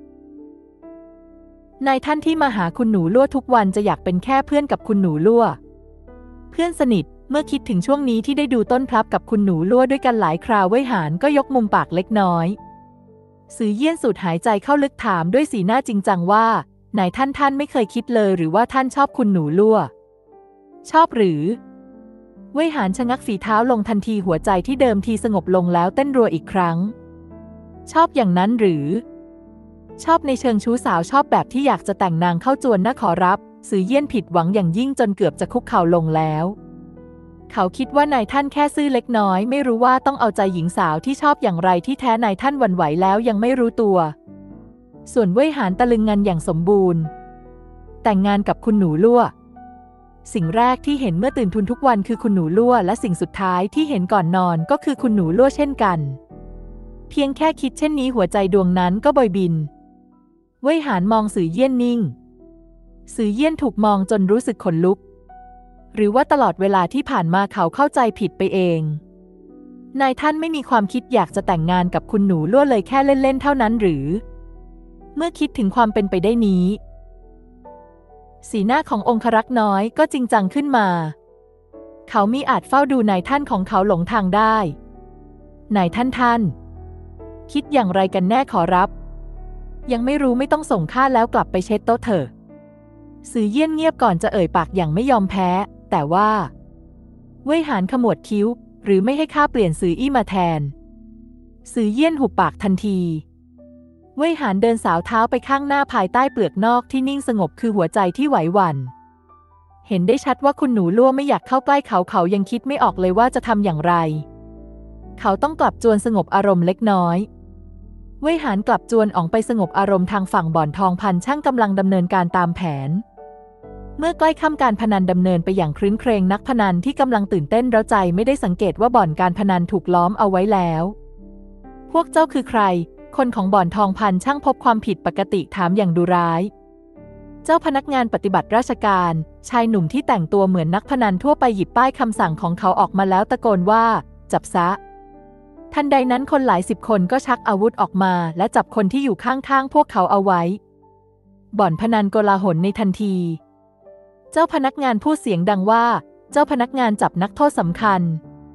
ๆนายท่านที่มาหาคุณหนูลั่วทุกวันจะอยากเป็นแค่เพื่อนกับคุณหนูลั่วเพื่อนสนิทเมื่อคิดถึงช่วงนี้ที่ได้ดูต้นพลับกับคุณหนูลั่วด้วยกันหลายคราวเว่ยหานก็ยกมุมปากเล็กน้อยสื่อเยี่ยนสูดหายใจเข้าลึกถามด้วยสีหน้าจริงจังว่านายท่านท่านไม่เคยคิดเลยหรือว่าท่านชอบคุณหนูลั่วชอบหรือเว่ยหานชะงักฝีเท้าลงทันทีหัวใจที่เดิมทีสงบลงแล้วเต้นรัวอีกครั้งชอบอย่างนั้นหรือชอบในเชิงชู้สาวชอบแบบที่อยากจะแต่งนางเข้าจวนนะขอรับสื่อเยี่ยนผิดหวังอย่างยิ่งจนเกือบจะคุกเข่าลงแล้วเขาคิดว่านายท่านแค่ซื่อเล็กน้อยไม่รู้ว่าต้องเอาใจหญิงสาวที่ชอบอย่างไรที่แท้นายท่านหวั่นไหวแล้วยังไม่รู้ตัวส่วนเว่ยหานตะลึงงันอย่างสมบูรณ์แต่งงานกับคุณหนูลั่วสิ่งแรกที่เห็นเมื่อตื่นทุนทุกวันคือคุณหนูลั่วและสิ่งสุดท้ายที่เห็นก่อนนอนก็คือคุณหนูลั่วเช่นกันเพียงแค่คิดเช่นนี้หัวใจดวงนั้นก็บอยบินเว่ยหานมองสื่อเยี่ยนนิ่งสื่อเยี่ยนถูกมองจนรู้สึกขนลุกหรือว่าตลอดเวลาที่ผ่านมาเขาเข้าใจผิดไปเองนายท่านไม่มีความคิดอยากจะแต่งงานกับคุณหนูลั่วเลยแค่เล่นๆเท่านั้นหรือเมื่อคิดถึงความเป็นไปได้นี้สีหน้าขององครักษ์น้อยก็จริงจังขึ้นมาเขามิอาจเฝ้าดูนายท่านของเขาหลงทางได้นายท่านท่านคิดอย่างไรกันแน่ขอรับยังไม่รู้ไม่ต้องส่งข้าแล้วกลับไปเช็ดโต๊ะเถอะสื่อเยี่ยนเงียบก่อนจะเอ่ยปากอย่างไม่ยอมแพ้แต่ว่าเว่ยหานขมวดคิ้วหรือไม่ให้ข้าเปลี่ยนสื่ออี้มาแทนสื่อเยี่ยนหุบปากทันทีเว่ยหานเดินสาวเท้าไปข้างหน้าภายใต้เปลือกนอกที่นิ่งสงบคือหัวใจที่ไหวหวั่นเห็นได้ชัดว่าคุณหนูลั่วไม่อยากเข้าใกล้เขาเขายังคิดไม่ออกเลยว่าจะทำอย่างไรเขาต้องกลับจวนสงบอารมณ์เล็กน้อยเว่ยหานกลับจวนออกไปสงบอารมณ์ทางฝั่งบ่อนทองพันช่างกำลังดำเนินการตามแผนเมื่อใกล้ค่ำการพนันดำเนินไปอย่างครื้นเครงนักพนันที่กำลังตื่นเต้นเร้าใจไม่ได้สังเกตว่าบ่อนการพนันถูกล้อมเอาไว้แล้วพวกเจ้าคือใครคนของบ่อนทองพันช่างพบความผิดปกติถามอย่างดุร้ายเจ้าพนักงานปฏิบัติราชการชายหนุ่มที่แต่งตัวเหมือนนักพนันทั่วไปหยิบป้ายคำสั่งของเขาออกมาแล้วตะโกนว่าจับซะทันใดนั้นคนหลายสิบคนก็ชักอาวุธออกมาและจับคนที่อยู่ข้างๆพวกเขาเอาไว้บ่อนพนันโกลาหลในทันทีเจ้าพนักงานพูดเสียงดังว่าเจ้าพนักงานจับนักโทษสำคัญ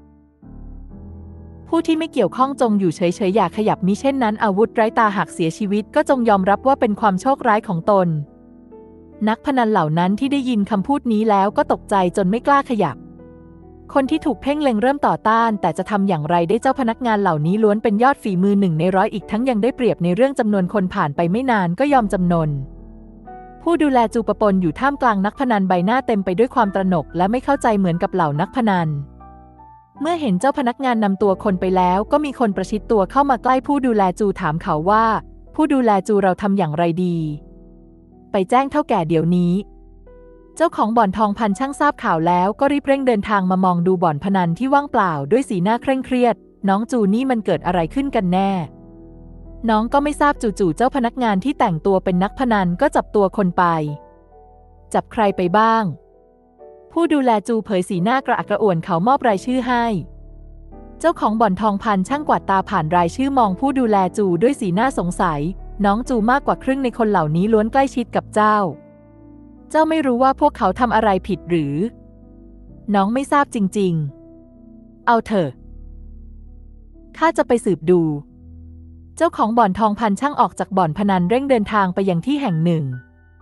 ผู้ที่ไม่เกี่ยวข้องจงอยู่เฉยๆอย่าขยับมิเช่นนั้นอาวุธไร้ตาหากเสียชีวิตก็จงยอมรับว่าเป็นความโชคร้ายของตนนักพนันเหล่านั้นที่ได้ยินคำพูดนี้แล้วก็ตกใจจนไม่กล้าขยับคนที่ถูกเพ่งเล็งเริ่มต่อต้านแต่จะทำอย่างไรได้เจ้าพนักงานเหล่านี้ล้วนเป็นยอดฝีมือหนึ่งในร้อยอีกทั้งยังได้เปรียบในเรื่องจำนวนคนผ่านไปไม่นานก็ยอมจำนนผู้ดูแลจูปปนอยู่ท่ามกลางนักพนันใบหน้าเต็มไปด้วยความตระหนกและไม่เข้าใจเหมือนกับเหล่านักพนันเมื่อเห็นเจ้าพนักงานนำตัวคนไปแล้วก็มีคนประชิดตัวเข้ามาใกล้ผู้ดูแลจูถามเขาว่าผู้ดูแลจูเราทำอย่างไรดีไปแจ้งเฒ่าแก่เดี๋ยวนี้เจ้าของบ่อนทองพันช่างทราบข่าวแล้วก็รีบเร่งเดินทางมามองดูบ่อนพนันที่ว่างเปล่าด้วยสีหน้าเคร่งเครียดน้องจูนี่มันเกิดอะไรขึ้นกันแน่น้องก็ไม่ทราบจู่ๆเจ้าพนักงานที่แต่งตัวเป็นนักพนันก็จับตัวคนไปจับใครไปบ้างผู้ดูแลจูเผยสีหน้ากระอักกระอ่วนเขามอบรายชื่อให้เจ้าของบ่อนทองพันช่างกวาดตาผ่านรายชื่อมองผู้ดูแลจูด้วยสีหน้าสงสัยน้องจูมากกว่าครึ่งในคนเหล่านี้ล้วนใกล้ชิดกับเจ้าเจ้าไม่รู้ว่าพวกเขาทำอะไรผิดหรือน้องไม่ทราบจริงๆเอาเถอะข้าจะไปสืบดูเจ้าของบ่อนทองพันช่างออกจากบ่อนพนันเร่งเดินทางไปยังที่แห่งหนึ่ง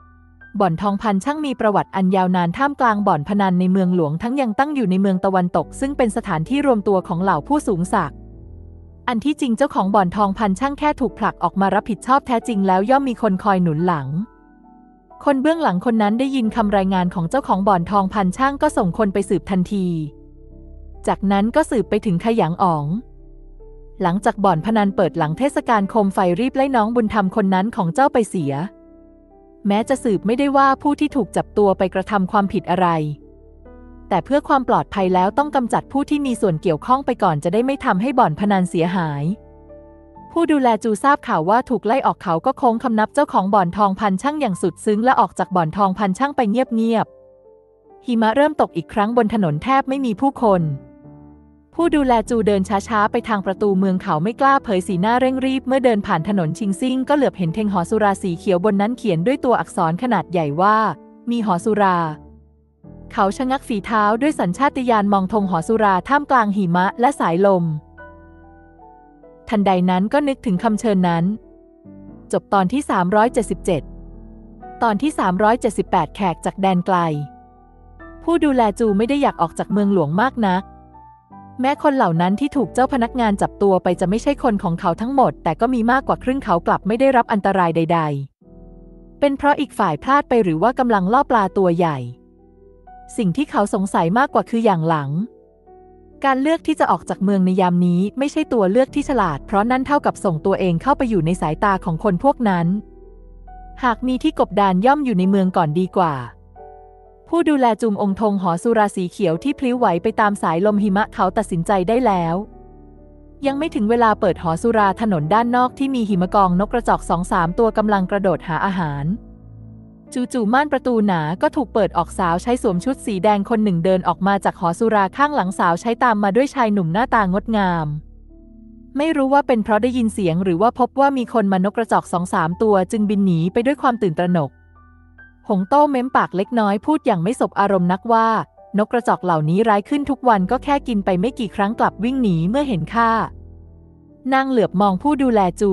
บ่อนทองพันช่างมีประวัติอันยาวนานท่ามกลางบ่อนพนันในเมืองหลวงทั้งยังตั้งอยู่ในเมืองตะวันตกซึ่งเป็นสถานที่รวมตัวของเหล่าผู้สูงศักดิ์อันที่จริงเจ้าของบ่อนทองพันช่างแค่ถูกผลักออกมารับผิดชอบแท้จริงแล้วย่อมมีคนคอยหนุนหลังคนเบื้องหลังคนนั้นได้ยินคำรายงานของเจ้าของบ่อนทองพันช่างก็ส่งคนไปสืบทันทีจากนั้นก็สืบไปถึงขยังอ๋องหลังจากบ่อนพนันเปิดหลังเทศกาลโคมไฟรีบไล่น้องบุญธรรมคนนั้นของเจ้าไปเสียแม้จะสืบไม่ได้ว่าผู้ที่ถูกจับตัวไปกระทำความผิดอะไรแต่เพื่อความปลอดภัยแล้วต้องกำจัดผู้ที่มีส่วนเกี่ยวข้องไปก่อนจะได้ไม่ทำให้บ่อนพนันเสียหายผู้ดูแลจูทราบข่าวว่าถูกไล่ออกเขาก็โค้งคำนับเจ้าของบ่อนทองพันช่างอย่างสุดซึ้งและออกจากบ่อนทองพันช่างไปเงียบๆหิมะเริ่มตกอีกครั้งบนถนนแทบไม่มีผู้คนผู้ดูแลจูเดินช้าๆไปทางประตูเมืองเขาไม่กล้าเผยสีหน้าเร่งรีบเมื่อเดินผ่านถนนชิงซิ่งก็เหลือบเห็นเทงหอสุราสีเขียวบนนั้นเขียนด้วยตัวอักษรขนาดใหญ่ว่ามีหอสุราเขาชะงักฝีเท้าด้วยสัญชาตญาณมองธงหอสุราท่ามกลางหิมะและสายลมทันใดนั้นก็นึกถึงคำเชิญนั้นจบตอนที่สามร้อยเจ็ดสิบเจ็ดตอนที่สามร้อยเจ็ดสิบแปดแขกจากแดนไกลผู้ดูแลจูไม่ได้อยากออกจากเมืองหลวงมากนักแม้คนเหล่านั้นที่ถูกเจ้าพนักงานจับตัวไปจะไม่ใช่คนของเขาทั้งหมดแต่ก็มีมากกว่าครึ่งเขากลับไม่ได้รับอันตรายใดๆเป็นเพราะอีกฝ่ายพลาดไปหรือว่ากำลังล่อปลาตัวใหญ่สิ่งที่เขาสงสัยมากกว่าคืออย่างหลังการเลือกที่จะออกจากเมืองในยามนี้ไม่ใช่ตัวเลือกที่ฉลาดเพราะนั่นเท่ากับส่งตัวเองเข้าไปอยู่ในสายตาของคนพวกนั้นหากมีที่กบดานย่อมอยู่ในเมืองก่อนดีกว่าผู้ดูแลจุมองค์ธงหอสุราสีเขียวที่พลิ้วไหวไปตามสายลมหิมะเขาตัดสินใจได้แล้วยังไม่ถึงเวลาเปิดหอสุราถนนด้านนอกที่มีหิมะกองนกกระจอกสองสามตัวกำลังกระโดดหาอาหารจู่ๆม่านประตูหนาก็ถูกเปิดออกสาวใช้สวมชุดสีแดงคนหนึ่งเดินออกมาจากหอสุราข้างหลังสาวใช้ตามมาด้วยชายหนุ่มหน้าตางดงามไม่รู้ว่าเป็นเพราะได้ยินเสียงหรือว่าพบว่ามีคนมานกกระจอกสองสามตัวจึงบินหนีไปด้วยความตื่นตระหนกหงโต้เม้มปากเล็กน้อยพูดอย่างไม่สบอารมณ์นักว่านกกระจอกเหล่านี้ร้ายขึ้นทุกวันก็แค่กินไปไม่กี่ครั้งกลับวิ่งหนีเมื่อเห็นข้านางเหลือบมองผู้ดูแลจู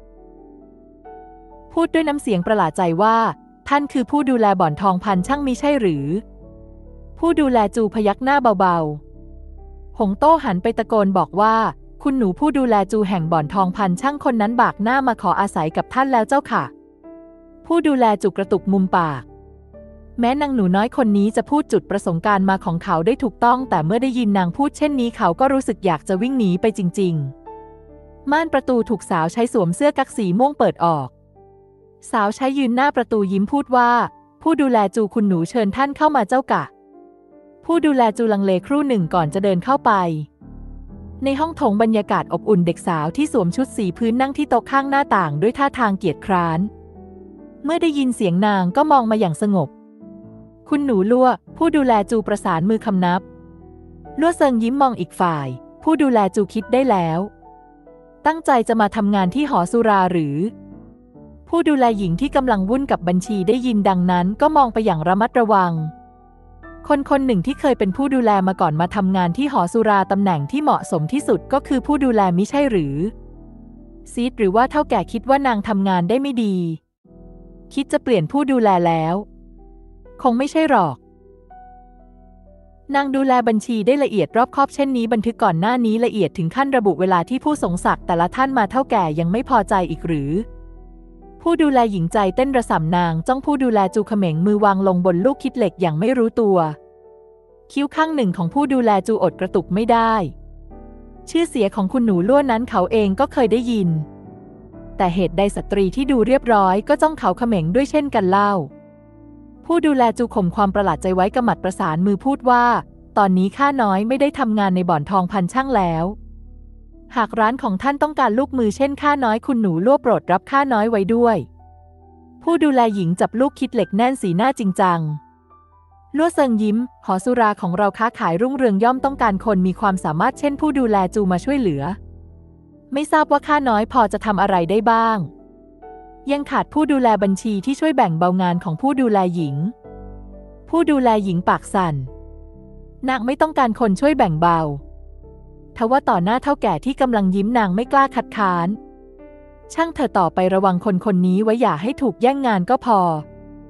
พูดด้วยน้ำเสียงประหลาดใจว่าท่านคือผู้ดูแลบ่อนทองพันช่างมิใช่หรือผู้ดูแลจูพยักหน้าเบาๆหงโต้หันไปตะโกนบอกว่าคุณหนูผู้ดูแลจูแห่งบ่อนทองพันช่างคนนั้นบากหน้ามาขออาศัยกับท่านแล้วเจ้าค่ะผู้ดูแลจูกระตุกมุมปากแม้นางหนูน้อยคนนี้จะพูดจุดประสงค์การมาของเขาได้ถูกต้องแต่เมื่อได้ยินนางพูดเช่นนี้เขาก็รู้สึกอยากจะวิ่งหนีไปจริงๆม่านประตูถูกสาวใช้สวมเสื้อกั๊กสีม่วงเปิดออกสาวใช้ยืนหน้าประตูยิ้มพูดว่าผู้ดูแลจูคุณหนูเชิญท่านเข้ามาเจ้ากะผู้ดูแลจูลังเลครู่หนึ่งก่อนจะเดินเข้าไปในห้องโถงบรรยากาศอบอุ่นเด็กสาวที่สวมชุดสีพื้นนั่งที่โต๊ะข้างหน้าต่างด้วยท่าทางเกียจคร้านเมื่อได้ยินเสียงนางก็มองมาอย่างสงบคุณหนูลั่วผู้ดูแลจูประสานมือคำนับลั่วเซิงยิ้มมองอีกฝ่ายผู้ดูแลจูคิดได้แล้วตั้งใจจะมาทำงานที่หอสุราหรือผู้ดูแลหญิงที่กำลังวุ่นกับบัญชีได้ยินดังนั้นก็มองไปอย่างระมัดระวังคนคนหนึ่งที่เคยเป็นผู้ดูแลมาก่อนมาทำงานที่หอสุราตำแหน่งที่เหมาะสมที่สุดก็คือผู้ดูแลมิใช่หรือซีดหรือว่าเท่าแก่คิดว่านางทำงานได้ไม่ดีคิดจะเปลี่ยนผู้ดูแลแล้วคงไม่ใช่หรอกนางดูแลบัญชีได้ละเอียดรอบคอบเช่นนี้บันทึกก่อนหน้านี้ละเอียดถึงขั้นระบุเวลาที่ผู้ทรงศักดิ์แต่ละท่านมาเท่าแก่ยังไม่พอใจอีกหรือผู้ดูแลหญิงใจเต้นระส่ำนางจ้องผู้ดูแลจูเขม็งมือวางลงบนลูกคิดเหล็กอย่างไม่รู้ตัวคิ้วข้างหนึ่งของผู้ดูแลจูอดกระตุกไม่ได้ชื่อเสียของคุณหนูลั่วนั้นเขาเองก็เคยได้ยินแต่เหตุใดสตรีที่ดูเรียบร้อยก็จ้องเขาเขม็งด้วยเช่นกันเล่าผู้ดูแลจูข่มความประหลาดใจไว้กำมัดประสานมือพูดว่าตอนนี้ข้าน้อยไม่ได้ทำงานในบ่อนทองพันช่างแล้วหากร้านของท่านต้องการลูกมือเช่นข้าน้อยคุณหนูลั่วโปรดรับข้าน้อยไว้ด้วยผู้ดูแลหญิงจับลูกคิดเหล็กแน่นสีหน้าจริงจังลั่วเซิงยิ้มหอสุราของเราค้าขายรุ่งเรืองย่อมต้องการคนมีความสามารถเช่นผู้ดูแลจูมาช่วยเหลือไม่ทราบว่าข้าน้อยพอจะทำอะไรได้บ้างยังขาดผู้ดูแลบัญชีที่ช่วยแบ่งเบางานของผู้ดูแลหญิงผู้ดูแลหญิงปากสั่นนางไม่ต้องการคนช่วยแบ่งเบาทว่าต่อหน้าเฒ่าแก่ที่กำลังยิ้มนางไม่กล้าคัดค้านช่างเธอต่อไประวังคนคนนี้ไว้อย่าให้ถูกแย่งงานก็พอ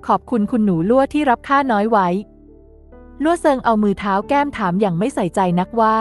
ขอบคุณคุณหนูลั่วที่รับข้าน้อยไว้ลั่วเซิงเอามือเท้าแก้มถามอย่างไม่ใส่ใจนักว่า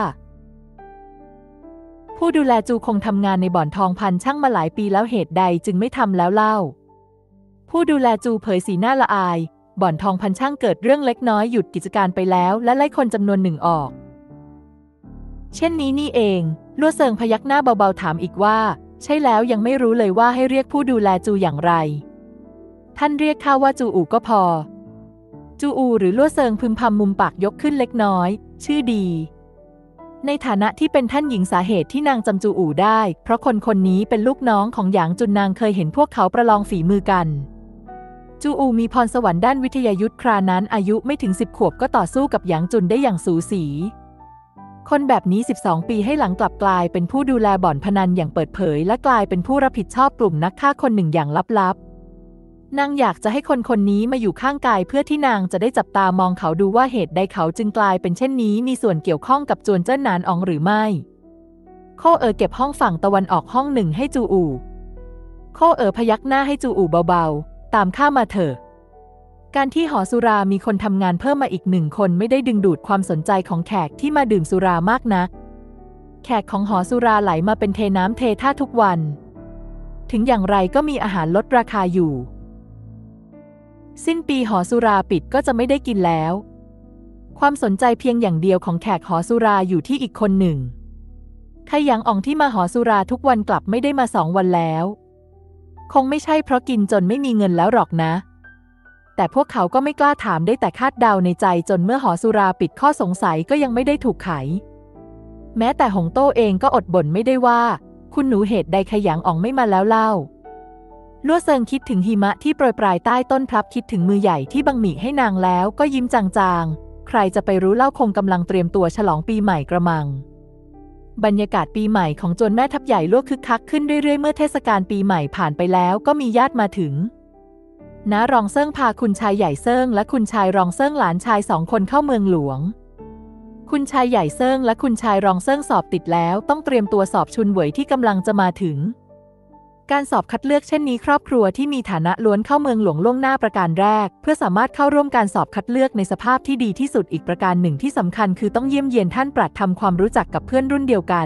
ผู้ดูแลจูคงทำงานในบ่อนทองพันช่างมาหลายปีแล้วเหตุใดจึงไม่ทำแล้วเล่าผู้ดูแลจูเผยสีหน้าละอายบ่อนทองพันช่างเกิดเรื่องเล็กน้อยหยุดกิจการไปแล้วและไล่คนจำนวนหนึ่งออกเช่นนี้นี่เองลั่วเซิงพยักหน้าเบาๆถามอีกว่าใช่แล้วยังไม่รู้เลยว่าให้เรียกผู้ดูแลจูอย่างไรท่านเรียกข้าว่าจูอู่ก็พอจูอูหรือลั่วเซิงพึมพำมุมปากยกขึ้นเล็กน้อยชื่อดีในฐานะที่เป็นท่านหญิงสาเหตุที่นางจำจูอู่ได้เพราะคนคนนี้เป็นลูกน้องของหยางจุนนางเคยเห็นพวกเขาประลองฝีมือกันจูอู่มีพรสวรรค์ด้านวิทยายุทธครานั้นอายุไม่ถึงสิบขวบก็ต่อสู้กับหยางจุนได้อย่างสูสีคนแบบนี้สิบสองปีให้หลังกลับกลายเป็นผู้ดูแลบ่อนพนันอย่างเปิดเผยและกลายเป็นผู้รับผิดชอบกลุ่มนักฆ่าคนหนึ่งอย่างลับๆนางอยากจะให้คนคนนี้มาอยู่ข้างกายเพื่อที่นางจะได้จับตามองเขาดูว่าเหตุใดเขาจึงกลายเป็นเช่นนี้มีส่วนเกี่ยวข้องกับจวนเจิ้นหนานอ๋องหรือไม่โคเอ๋อเก็บห้องฝั่งตะวันออกห้องหนึ่งให้จูอู่โคเอ๋อพยักหน้าให้จูอู่เบาๆตามข้ามาเถอะการที่หอสุรามีคนทำงานเพิ่มมาอีกหนึ่งคนไม่ได้ดึงดูดความสนใจของแขกที่มาดื่มสุรามากนักแขกของหอสุราไหลมาเป็นเทน้ำเทท่าทุกวันถึงอย่างไรก็มีอาหารลดราคาอยู่สิ้นปีหอสุราปิดก็จะไม่ได้กินแล้วความสนใจเพียงอย่างเดียวของแขกหอสุราอยู่ที่อีกคนหนึ่งขยันอ่องที่มาหอสุราทุกวันกลับไม่ได้มาสองวันแล้วคงไม่ใช่เพราะกินจนไม่มีเงินแล้วหรอกนะแต่พวกเขาก็ไม่กล้าถามได้แต่คาดเดาในใจจนเมื่อหอสุราปิดข้อสงสัยก็ยังไม่ได้ถูกไขแม้แต่หงโต้เองก็อดบ่นไม่ได้ว่าคุณหนูเหตุใดขยันอ่องไม่มาแล้วเล่าลั่วเซิงคิดถึงหิมะที่โปรยปลายใต้ต้นพลับคิดถึงมือใหญ่ที่บังหมี่ให้นางแล้วก็ยิ้มจางๆใครจะไปรู้เล่าคงกำลังเตรียมตัวฉลองปีใหม่กระมังบรรยากาศปีใหม่ของจวนแม่ทัพใหญ่ลั่วคึกคักขึ้นเรื่อยๆเมื่อเทศกาลปีใหม่ผ่านไปแล้วก็มีญาติมาถึงน้ารองเซิ่งพาคุณชายใหญ่เซิ่งและคุณชายรองเซิ่งหลานชายสองคนเข้าเมืองหลวงคุณชายใหญ่เซิ่งและคุณชายรองเซิ่งสอบติดแล้วต้องเตรียมตัวสอบชุนเหวยที่กำลังจะมาถึงการสอบคัดเลือกเช่นนี้ครอบครัวที่มีฐานะล้วนเข้าเมืองหลวงล่วงหน้าประการแรกเพื่อสามารถเข้าร่วมการสอบคัดเลือกในสภาพที่ดีที่สุดอีกประการหนึ่งที่สำคัญคือต้องเยี่ยมเยียนท่านปราดทำความรู้จักกับเพื่อนรุ่นเดียวกัน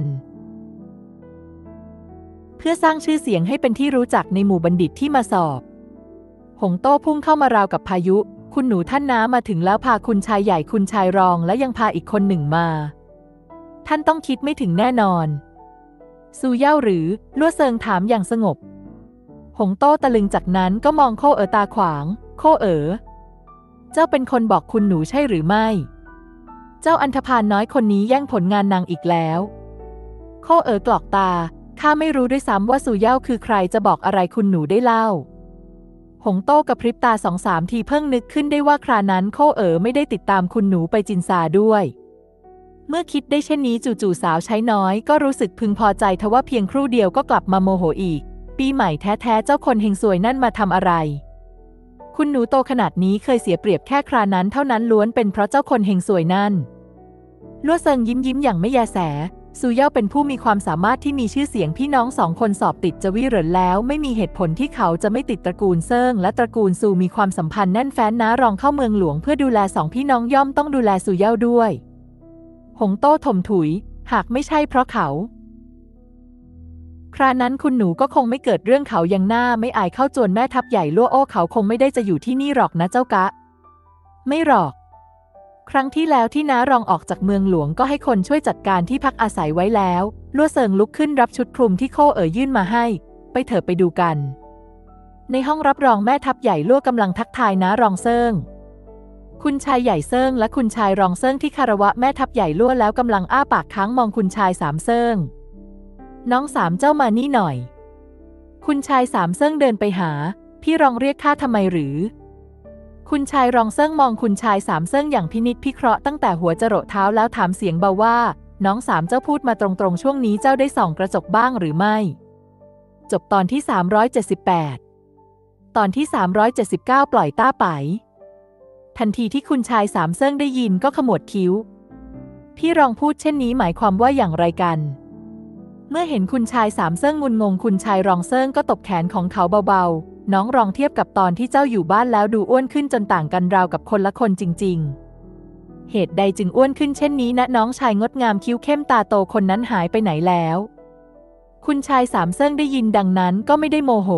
เพื่อสร้างชื่อเสียงให้เป็นที่รู้จักในหมู่บัณฑิตที่มาสอบหงโต้พุ่งเข้ามาราวกับพายุคุณหนูท่านน้ามาถึงแล้วพาคุณชายใหญ่คุณชายรองและยังพาอีกคนหนึ่งมาท่านต้องคิดไม่ถึงแน่นอนซูเย่าหรือลั่วเซิงถามอย่างสงบหงโต้ตะลึงจากนั้นก็มองโคเอ๋อตาขวางโคเอ๋อเจ้าเป็นคนบอกคุณหนูใช่หรือไม่เจ้าอันธพาลน้อยคนนี้แย่งผลงานนางอีกแล้วโคเอ๋อกรอกตาข้าไม่รู้ด้วยซ้ำว่าซูเย่าคือใครจะบอกอะไรคุณหนูได้เล่าหงโต้กระพริบตาสองสามทีเพิ่งนึกขึ้นได้ว่าครานั้นโคเอ๋อไม่ได้ติดตามคุณหนูไปจินซาด้วยเมื่อคิดได้เช่นนี้จู่ๆสาวใช้น้อยก็รู้สึกพึงพอใจทว่าเพียงครู่เดียวก็กลับมาโมโหอีกปีใหม่แท้ๆเจ้าคนเฮงซวยนั่นมาทำอะไรคุณหนูโตขนาดนี้เคยเสียเปรียบแค่ครานั้นเท่านั้นล้วนเป็นเพราะเจ้าคนเฮงซวยนั่นลั่วเซิงยิ้มยิ้มอย่างไม่แยแสซูเย่าเป็นผู้มีความสามารถที่มีชื่อเสียงพี่น้องสองคนสอบติดจะวิเหรินแล้วไม่มีเหตุผลที่เขาจะไม่ติดตระกูลเซิงและตระกูลซูมีความสัมพันธ์แน่นแฟ้นน้ารองเข้าเมืองหลวงเพื่อดูแลสองพี่น้องย่อมต้องดูแลซูเย่าด้วยหงโต้ถมถุยหากไม่ใช่เพราะเขาครานั้นคุณหนูก็คงไม่เกิดเรื่องเขายังหน้าไม่อายเข้าจวนแม่ทัพใหญ่ลั่วโอ้เขาคงไม่ได้จะอยู่ที่นี่หรอกนะเจ้ากะไม่หรอกครั้งที่แล้วที่น้ารองออกจากเมืองหลวงก็ให้คนช่วยจัดการที่พักอาศัยไว้แล้วลั่วเซิงลุกขึ้นรับชุดคลุมที่โคเอ๋อยื่นมาให้ไปเถอะไปดูกันในห้องรับรองแม่ทัพใหญ่ลั่วกำลังทักทายน้ารองเซิงคุณชายใหญ่เซิงและคุณชายรองเซิงที่คารวะแม่ทัพใหญ่ลั่วแล้วกำลังอ้าปากค้างมองคุณชายสามเซิงน้องสามเจ้ามานี่หน่อยคุณชายสามเซิงเดินไปหาพี่รองเรียกข้าทำไมหรือคุณชายรองเซิงมองคุณชายสามเซิงอย่างพินิจพิเคราะห์ตั้งแต่หัวจรดเท้าแล้วถามเสียงเบาว่าน้องสามเจ้าพูดมาตรงๆช่วงนี้เจ้าได้ส่องกระจกบ้างหรือไม่จบตอนที่สามร้อยเจ็ดสิบแปดตอนที่สามร้อยเจ็ดสิบเก้าปล่อยต้าไปทันทีที่คุณชายสามเซิงได้ยินก็ขมวดคิ้วพี่รองพูดเช่นนี้หมายความว่าอย่างไรกันเมื่อเห็นคุณชายสามเซิงงุนงงคุณชายรองเซิงก็ตบแขนของเขาเบาๆน้องรองเทียบกับตอนที่เจ้าอยู่บ้านแล้วดูอ้วนขึ้นจนต่างกันราวกับคนละคนจริงๆเหตุใดจึงอ้วนขึ้นเช่นนี้นะน้องชายงดงามคิ้วเข้มตาโตคนนั้นหายไปไหนแล้วคุณชายสามเซิ่งได้ยินดังนั้นก็ไม่ได้โมโห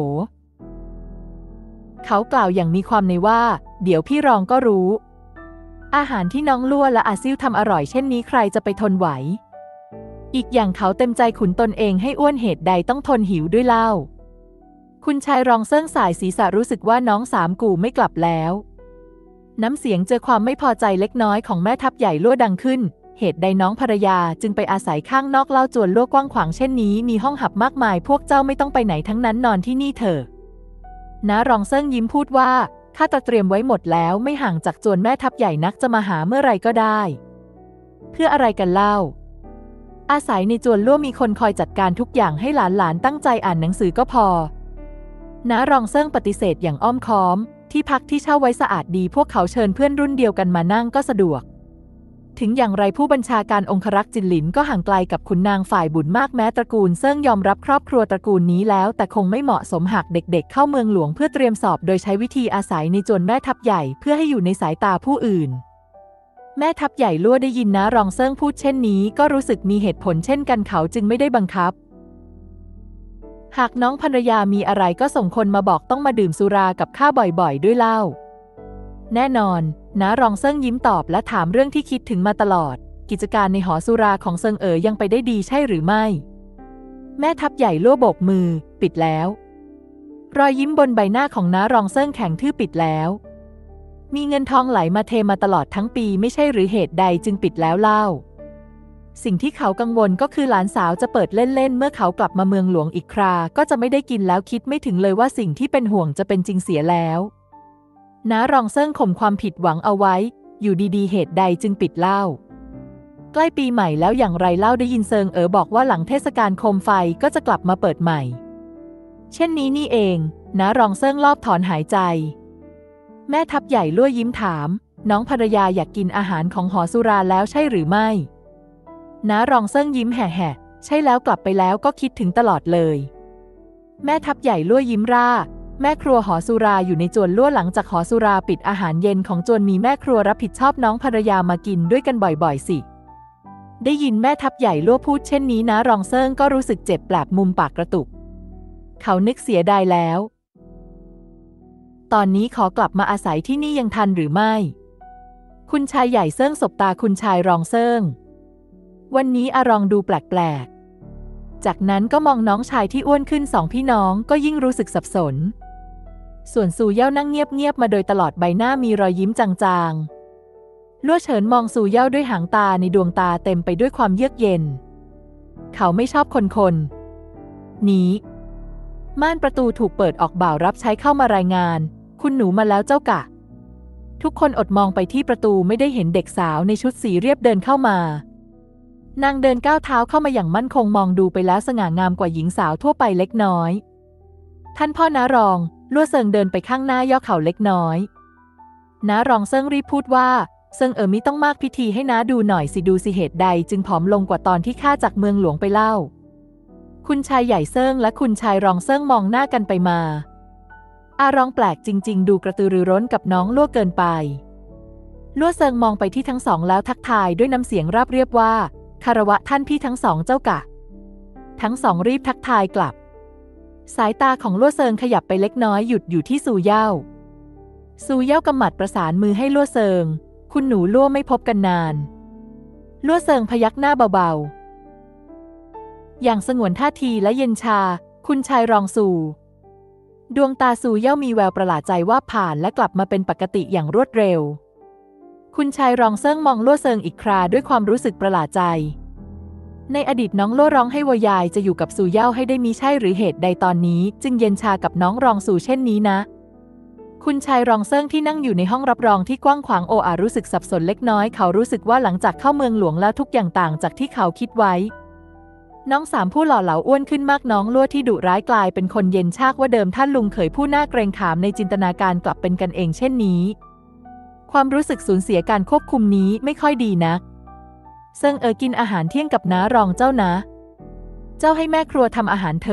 เขากล่าวอย่างมีความในว่าเดี๋ยวพี่รองก็รู้อาหารที่น้องลั่วและอาซิ่วทำอร่อยเช่นนี้ใครจะไปทนไหวอีกอย่างเขาเต็มใจขุนตนเองให้อ้วนเหตุใดต้องทนหิวด้วยเล่าคุณชายรองเซิ่งสายศีรษะรู้สึกว่าน้องสามกูไม่กลับแล้วน้ำเสียงเจอความไม่พอใจเล็กน้อยของแม่ทัพใหญ่ลั่วดังขึ้นเหตุใดน้องภรรยาจึงไปอาศัยข้างนอกเล่าจวนลั่วกว้างขวางเช่นนี้มีห้องหับมากมายพวกเจ้าไม่ต้องไปไหนทั้งนั้นนอนที่นี่เถอะน้ารองเซิ่งยิ้มพูดว่าข้าตระเตรียมไว้หมดแล้วไม่ห่างจากจวนแม่ทัพใหญ่นักจะมาหาเมื่อไรก็ได้เพื่ออะไรกันเล่าอาศัยในจวนลั่วมีคนคอยจัดการทุกอย่างให้หลานๆตั้งใจอ่านหนังสือก็พอน้ารองเซิ่งปฏิเสธอย่างอ้อมค้อมที่พักที่เช่าไว้สะอาดดีพวกเขาเชิญเพื่อนรุ่นเดียวกันมานั่งก็สะดวกถึงอย่างไรผู้บัญชาการองครักษ์จินหลินก็ห่างไกลกับขุนนางฝ่ายบุญมากแม้ตระกูลเซิ่งยอมรับครอบครัวตระกูลนี้แล้วแต่คงไม่เหมาะสมหากเด็กๆเข้าเมืองหลวงเพื่อเตรียมสอบโดยใช้วิธีอาศัยในจวนแม่ทัพใหญ่เพื่อให้อยู่ในสายตาผู้อื่นแม่ทัพใหญ่ลั่วได้ยินน้ารองเซิ่งพูดเช่นนี้ก็รู้สึกมีเหตุผลเช่นกันเขาจึงไม่ได้บังคับหากน้องภรรยามีอะไรก็ส่งคนมาบอกต้องมาดื่มสุรากับข้าบ่อยๆด้วยเล่าแน่นอนน้ารองเซิ่งยิ้มตอบและถามเรื่องที่คิดถึงมาตลอดกิจการในหอสุราของเซิงเอ๋อยังไปได้ดีใช่หรือไม่แม่ทัพใหญ่ลั่วโบกมือปิดแล้วรอยยิ้มบนใบหน้าของน้ารองเซิ่งแข็งทื่อปิดแล้วมีเงินทองไหลมาเทมาตลอดทั้งปีไม่ใช่หรือเหตุใดจึงปิดแล้วเล่าสิ่งที่เขากังวลก็คือหลานสาวจะเปิดเล่นๆเมื่อเขากลับมาเมืองหลวงอีกคราก็จะไม่ได้กินแล้วคิดไม่ถึงเลยว่าสิ่งที่เป็นห่วงจะเป็นจริงเสียแล้วน้ารองเซิ่งข่มความผิดหวังเอาไว้อยู่ดีๆเหตุใดจึงปิดเล่าใกล้ปีใหม่แล้วอย่างไรเล่าได้ยินเซิงเอ๋อบอกว่าหลังเทศกาลโคมไฟก็จะกลับมาเปิดใหม่เช่นนี้นี่เองน้ารองเซิ่งรอบถอนหายใจแม่ทัพใหญ่ลั่วยิ้มถามน้องภรรยาอยากกินอาหารของหอสุราแล้วใช่หรือไม่น้ารองเซิ่งยิ้มแห่ๆใช่แล้วกลับไปแล้วก็คิดถึงตลอดเลยแม่ทัพใหญ่ลั่วยิ้มร่าแม่ครัวหอสุราอยู่ในจวนลั่วหลังจากหอสุราปิดอาหารเย็นของจวนมีแม่ครัวรับผิดชอบน้องภรรยามากินด้วยกันบ่อยๆสิได้ยินแม่ทัพใหญ่ลั่วพูดเช่นนี้นะรองเซิ่งก็รู้สึกเจ็บแปลบมุมปากกระตุกเขานึกเสียดายแล้วตอนนี้ขอกลับมาอาศัยที่นี่ยังทันหรือไม่คุณชายใหญ่เซิ่งสบตาคุณชายรองเซิ่งวันนี้อารองดูแปลกๆจากนั้นก็มองน้องชายที่อ้วนขึ้นสองพี่น้องก็ยิ่งรู้สึกสับสนส่วนซูเย่านั่งเงียบๆมาโดยตลอดใบหน้ามีรอยยิ้มจางๆลั่วเฉินมองซูเย่าด้วยหางตาในดวงตาเต็มไปด้วยความเยือกเย็นเขาไม่ชอบคนคนนี้ม่านประตูถูกเปิดออกบ่าวรับใช้เข้ามารายงานคุณหนูมาแล้วเจ้ากะทุกคนอดมองไปที่ประตูไม่ได้เห็นเด็กสาวในชุดสีเรียบเดินเข้ามานางเดินก้าวเท้าเข้ามาอย่างมั่นคงมองดูไปแล้วสง่างามกว่าหญิงสาวทั่วไปเล็กน้อยท่านพ่อน้ารองลั่วเซิงเดินไปข้างหน้าย่อเข่าเล็กน้อยน้ารองเซิงรีบพูดว่าเซิงเอ๋อมิต้องมากพิธีให้น้าดูหน่อยสิดูสิเหตุใดจึงผอมลงกว่าตอนที่ข้าจากเมืองหลวงไปเล่าคุณชายใหญ่เซิงและคุณชายรองเซิงมองหน้ากันไปมาอารองแปลกจริงๆดูกระตือรือร้นกับน้องลั่วเกินไปลั่วเซิงมองไปที่ทั้งสองแล้วทักทายด้วยน้ำเสียงราบเรียบว่าคารวะท่านพี่ทั้งสองเจ้ากะทั้งสองรีบทักทายกลับสายตาของลั่วเซิงขยับไปเล็กน้อยหยุดอยู่ที่ซูเย่าซูเย่ากำหมัดประสานมือให้ลั่วเซิงคุณหนูลั่วไม่พบกันนานลั่วเซิงพยักหน้าเบาๆอย่างสงวนท่าทีและเย็นชาคุณชายรองซูดวงตาซูเย่ามีแววประหลาดใจว่าผ่านและกลับมาเป็นปกติอย่างรวดเร็วคุณชายรองเซิงมองลั่วเซิงอีกคราด้วยความรู้สึกประหลาดใจในอดีตน้องลั่วร้องให้วายายจะอยู่กับซูเย่าให้ได้มิใช่หรือเหตุใดตอนนี้จึงเย็นชากับน้องรองซูเช่นนี้นะคุณชายรองเซิงที่นั่งอยู่ในห้องรับรองที่กว้างขวางโออารู้สึกสับสนเล็กน้อยเขารู้สึกว่าหลังจากเข้าเมืองหลวงแล้วทุกอย่างต่างจากที่เขาคิดไว้น้องสามผู้หล่อเหลาอ้วนขึ้นมากน้องลั่วที่ดุร้ายกลายเป็นคนเย็นชากว่าเดิมท่านลุงเขยผู้น่าเกรงขามในจินตนาการกลับเป็นกันเองเช่นนี้ความรู้สึกสูญเสียการควบคุมนี้ไม่ค่อยดีนักเซิงเอ๋อกินอาหารเที่ยงกับน้ารองเจ้านะเจ้าให้แม่ครัวทำอาหารเถอะ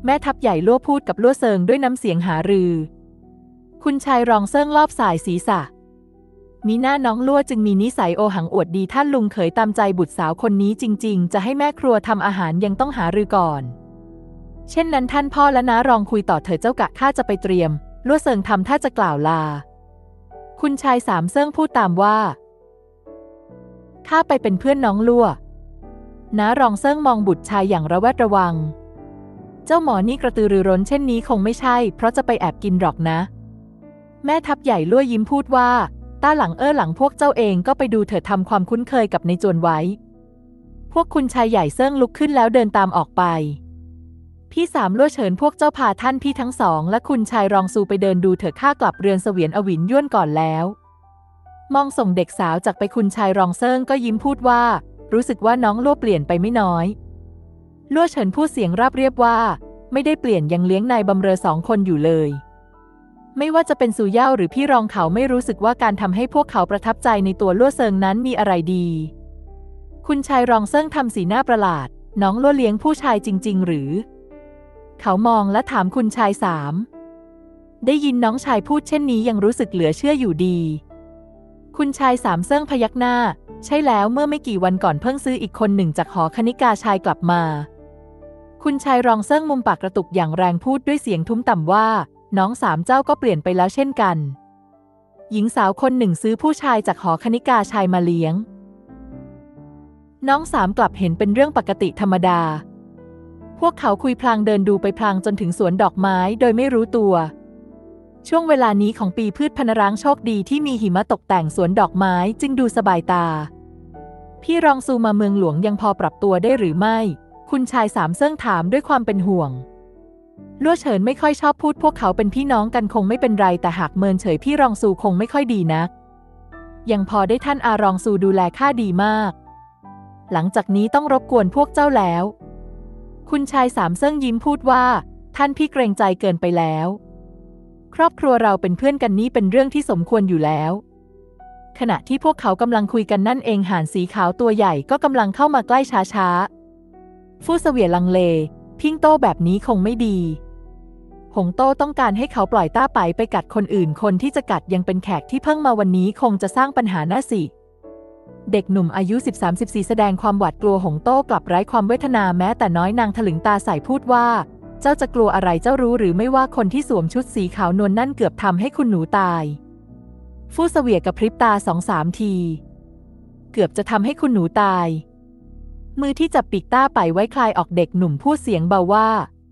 แม่ทัพใหญ่ลั่วพูดกับลั่วเซิงด้วยน้ำเสียงหารือ คุณชายรองเซิงลอบสายศีรษะมีหน้าน้องลั่วจึงมีนิสัยโอหังอวดดีท่านลุงเขยตามใจบุตรสาวคนนี้จริงๆจะให้แม่ครัวทำอาหารยังต้องหารือก่อนเช่นนั้นท่านพ่อและน้ารองคุยต่อเถิดเจ้ากะข้าจะไปเตรียมลั่วเซิงทำท่าจะกล่าวลาคุณชายสามเซิงพูดตามว่าข้าไปเป็นเพื่อนน้องลั่วน้ารองเซิงมองบุตรชายอย่างระแวดระวังเจ้าหมอนี่กระตือรือร้นเช่นนี้คงไม่ใช่เพราะจะไปแอบกินหรอกนะแม่ทัพใหญ่ลั่วยิ้มพูดว่าต้าหลังเอ้อหลังพวกเจ้าเองก็ไปดูเถิดทำความคุ้นเคยกับในจวนไว้พวกคุณชายใหญ่เซิ่งลุกขึ้นแล้วเดินตามออกไปพี่สามลั่วเฉินพวกเจ้าพาท่านพี่ทั้งสองและคุณชายรองซูไปเดินดูเถิดข้ากลับเรือนเสวียนอวินย่วนก่อนแล้วมองส่งเด็กสาวจากไปคุณชายรองเซิ่งก็ยิ้มพูดว่ารู้สึกว่าน้องลั่วเปลี่ยนไปไม่น้อยลั่วเฉินพูดเสียงราบเรียบว่าไม่ได้เปลี่ยนยังเลี้ยงนายบำเรอสองคนอยู่เลยไม่ว่าจะเป็นซูเย่าหรือพี่รองเขาไม่รู้สึกว่าการทำให้พวกเขาประทับใจในตัวลั่วเซิงนั้นมีอะไรดีคุณชายรองเซิงทำสีหน้าประหลาดน้องลั่วเลี้ยงผู้ชายจริงๆหรือเขามองและถามคุณชายสามได้ยินน้องชายพูดเช่นนี้ยังรู้สึกเหลือเชื่ออยู่ดีคุณชายสามเซิงพยักหน้าใช่แล้วเมื่อไม่กี่วันก่อนเพิ่งซื้ออีกคนหนึ่งจากหอคณิกาชายกลับมาคุณชายรองเซิงมุมปากกระตุกอย่างแรงพูดด้วยเสียงทุ้มต่ำว่าน้องสามเจ้าก็เปลี่ยนไปแล้วเช่นกันหญิงสาวคนหนึ่งซื้อผู้ชายจากหอคณิกาชายมาเลี้ยงน้องสามกลับเห็นเป็นเรื่องปกติธรรมดาพวกเขาคุยพลางเดินดูไปพลางจนถึงสวนดอกไม้โดยไม่รู้ตัวช่วงเวลานี้ของปีพืชพันธุ์ร้างโชคดีที่มีหิมะตกแต่งสวนดอกไม้จึงดูสบายตาพี่รองซูมาเมืองหลวงยังพอปรับตัวได้หรือไม่คุณชายสามเซิ่งถามด้วยความเป็นห่วงลั่วเฉินไม่ค่อยชอบพูดพวกเขาเป็นพี่น้องกันคงไม่เป็นไรแต่หากเมินเฉยพี่รองซูคงไม่ค่อยดีนักยังพอได้ท่านอารองซูดูแลข้าดีมากหลังจากนี้ต้องรบกวนพวกเจ้าแล้วคุณชายสามเซิ่งยิ้มพูดว่าท่านพี่เกรงใจเกินไปแล้วครอบครัวเราเป็นเพื่อนกันนี้เป็นเรื่องที่สมควรอยู่แล้วขณะที่พวกเขากำลังคุยกันนั่นเองห่านสีขาวตัวใหญ่ก็กำลังเข้ามาใกล้ช้าๆฟู่เสวียลังเลพิงโต้แบบนี้คงไม่ดีหงโต้ต้องการให้เขาปล่อยต้าไปไปกัดคนอื่นคนที่จะกัดยังเป็นแขกที่เพิ่งมาวันนี้คงจะสร้างปัญหาหน้าสิเด็กหนุ่มอายุ สิบสาม สิบสี่ แสดงความหวาดกลัวหงโต้กลับไร้ความเวทนาแม้แต่น้อยนางถลึงตาใส่พูดว่าเจ้าจะกลัวอะไรเจ้ารู้หรือไม่ว่าคนที่สวมชุดสีขาวนวลนั่นเกือบทำให้คุณหนูตายฟู่เสวียกระพริบตาสองสามทีเกือบจะทำให้คุณหนูตายมือที่จับปีกต้าไปไว้คลายออกเด็กหนุ่มพูดเสียงเบาว่า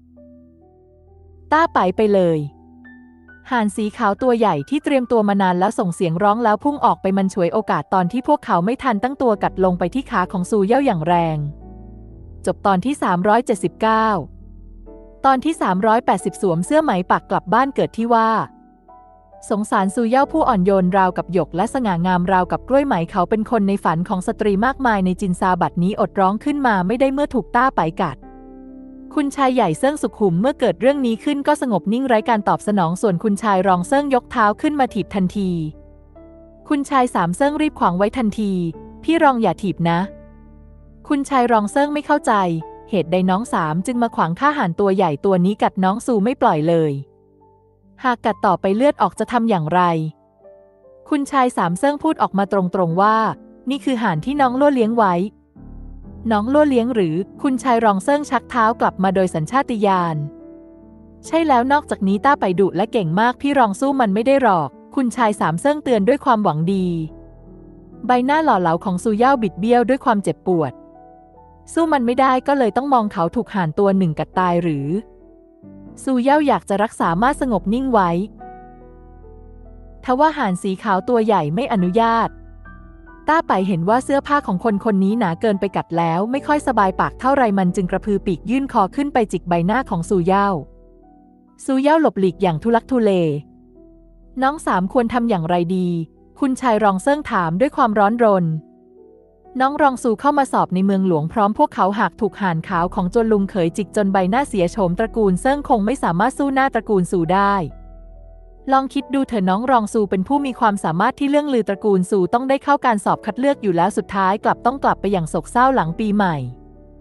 ต้าไปไปเลยห่านสีขาวตัวใหญ่ที่เตรียมตัวมานานแล้วส่งเสียงร้องแล้วพุ่งออกไปมันฉวยโอกาสตอนที่พวกเขาไม่ทันตั้งตัวกัดลงไปที่ขาของซูเย่าอย่างแรงจบตอนที่สามร้อยเจ็ดสิบเก้าตอนที่สามร้อยแปดสิบสวมเสื้อไหมปักกลับบ้านเกิดที่ว่าสงสารซูเย่าผู้อ่อนโยนราวกับหยกและสง่างามราวกับกล้วยไหมเขาเป็นคนในฝันของสตรีมากมายในจินซาบัดนี้อดร้องขึ้นมาไม่ได้เมื่อถูกต้าไปกัดคุณชายใหญ่เซิ่งสุขุมเมื่อเกิดเรื่องนี้ขึ้นก็สงบนิ่งไร้การตอบสนองส่วนคุณชายรองเซิ่งยกเท้าขึ้นมาถีบทันทีคุณชายสามเซิ่งรีบขวางไว้ทันทีพี่รองอย่าถีบนะคุณชายรองเซิ่งไม่เข้าใจเหตุใดน้องสามจึงมาขวางข้าห่านตัวใหญ่ตัวนี้กัดน้องซูไม่ปล่อยเลยหากกัดต่อไปเลือดออกจะทำอย่างไรคุณชายสามเซิ่งพูดออกมาตรงๆว่านี่คือห่านที่น้องลั่วเลี้ยงไว้น้องลั่วเลี้ยงหรือคุณชายรองเซิ่งชักเท้ากลับมาโดยสัญชาติญาณใช่แล้วนอกจากนี้ต้าไปดุและเก่งมากพี่รองสู้มันไม่ได้หรอกคุณชายสามเซิ่งเตือนด้วยความหวังดีใบหน้าหล่อเหลาของซูเย่าบิดเบี้ยวด้วยความเจ็บปวดสู้มันไม่ได้ก็เลยต้องมองเขาถูกห่านตัวหนึ่งกัดตายหรือซูเย่าอยากจะรักษามาสงบนิ่งไว้ทว่าห่านสีขาวตัวใหญ่ไม่อนุญาตต้าไปเห็นว่าเสื้อผ้าของคนคนนี้หนาเกินไปกัดแล้วไม่ค่อยสบายปากเท่าไรมันจึงกระพือปีกยื่นคอขึ้นไปจิกใบหน้าของซูเย่าซูเย่าหลบหลีกอย่างทุลักทุเลน้องสามควรทำอย่างไรดีคุณชายรองเซิ่งถามด้วยความร้อนรนน้องรองซูเข้ามาสอบในเมืองหลวงพร้อมพวกเขาหากถูกห่านขาวของจวนลุงเขยจิกจนใบหน้าเสียโฉมตระกูลเซิ่งคงไม่สามารถสู้หน้าตระกูลซูได้ลองคิดดูเถอะน้องรองซูเป็นผู้มีความสามารถที่เรื่องลือตระกูลซูต้องได้เข้าการสอบคัดเลือกอยู่แล้วสุดท้ายกลับต้องกลับไปอย่างโศกเศร้าหลังปีใหม่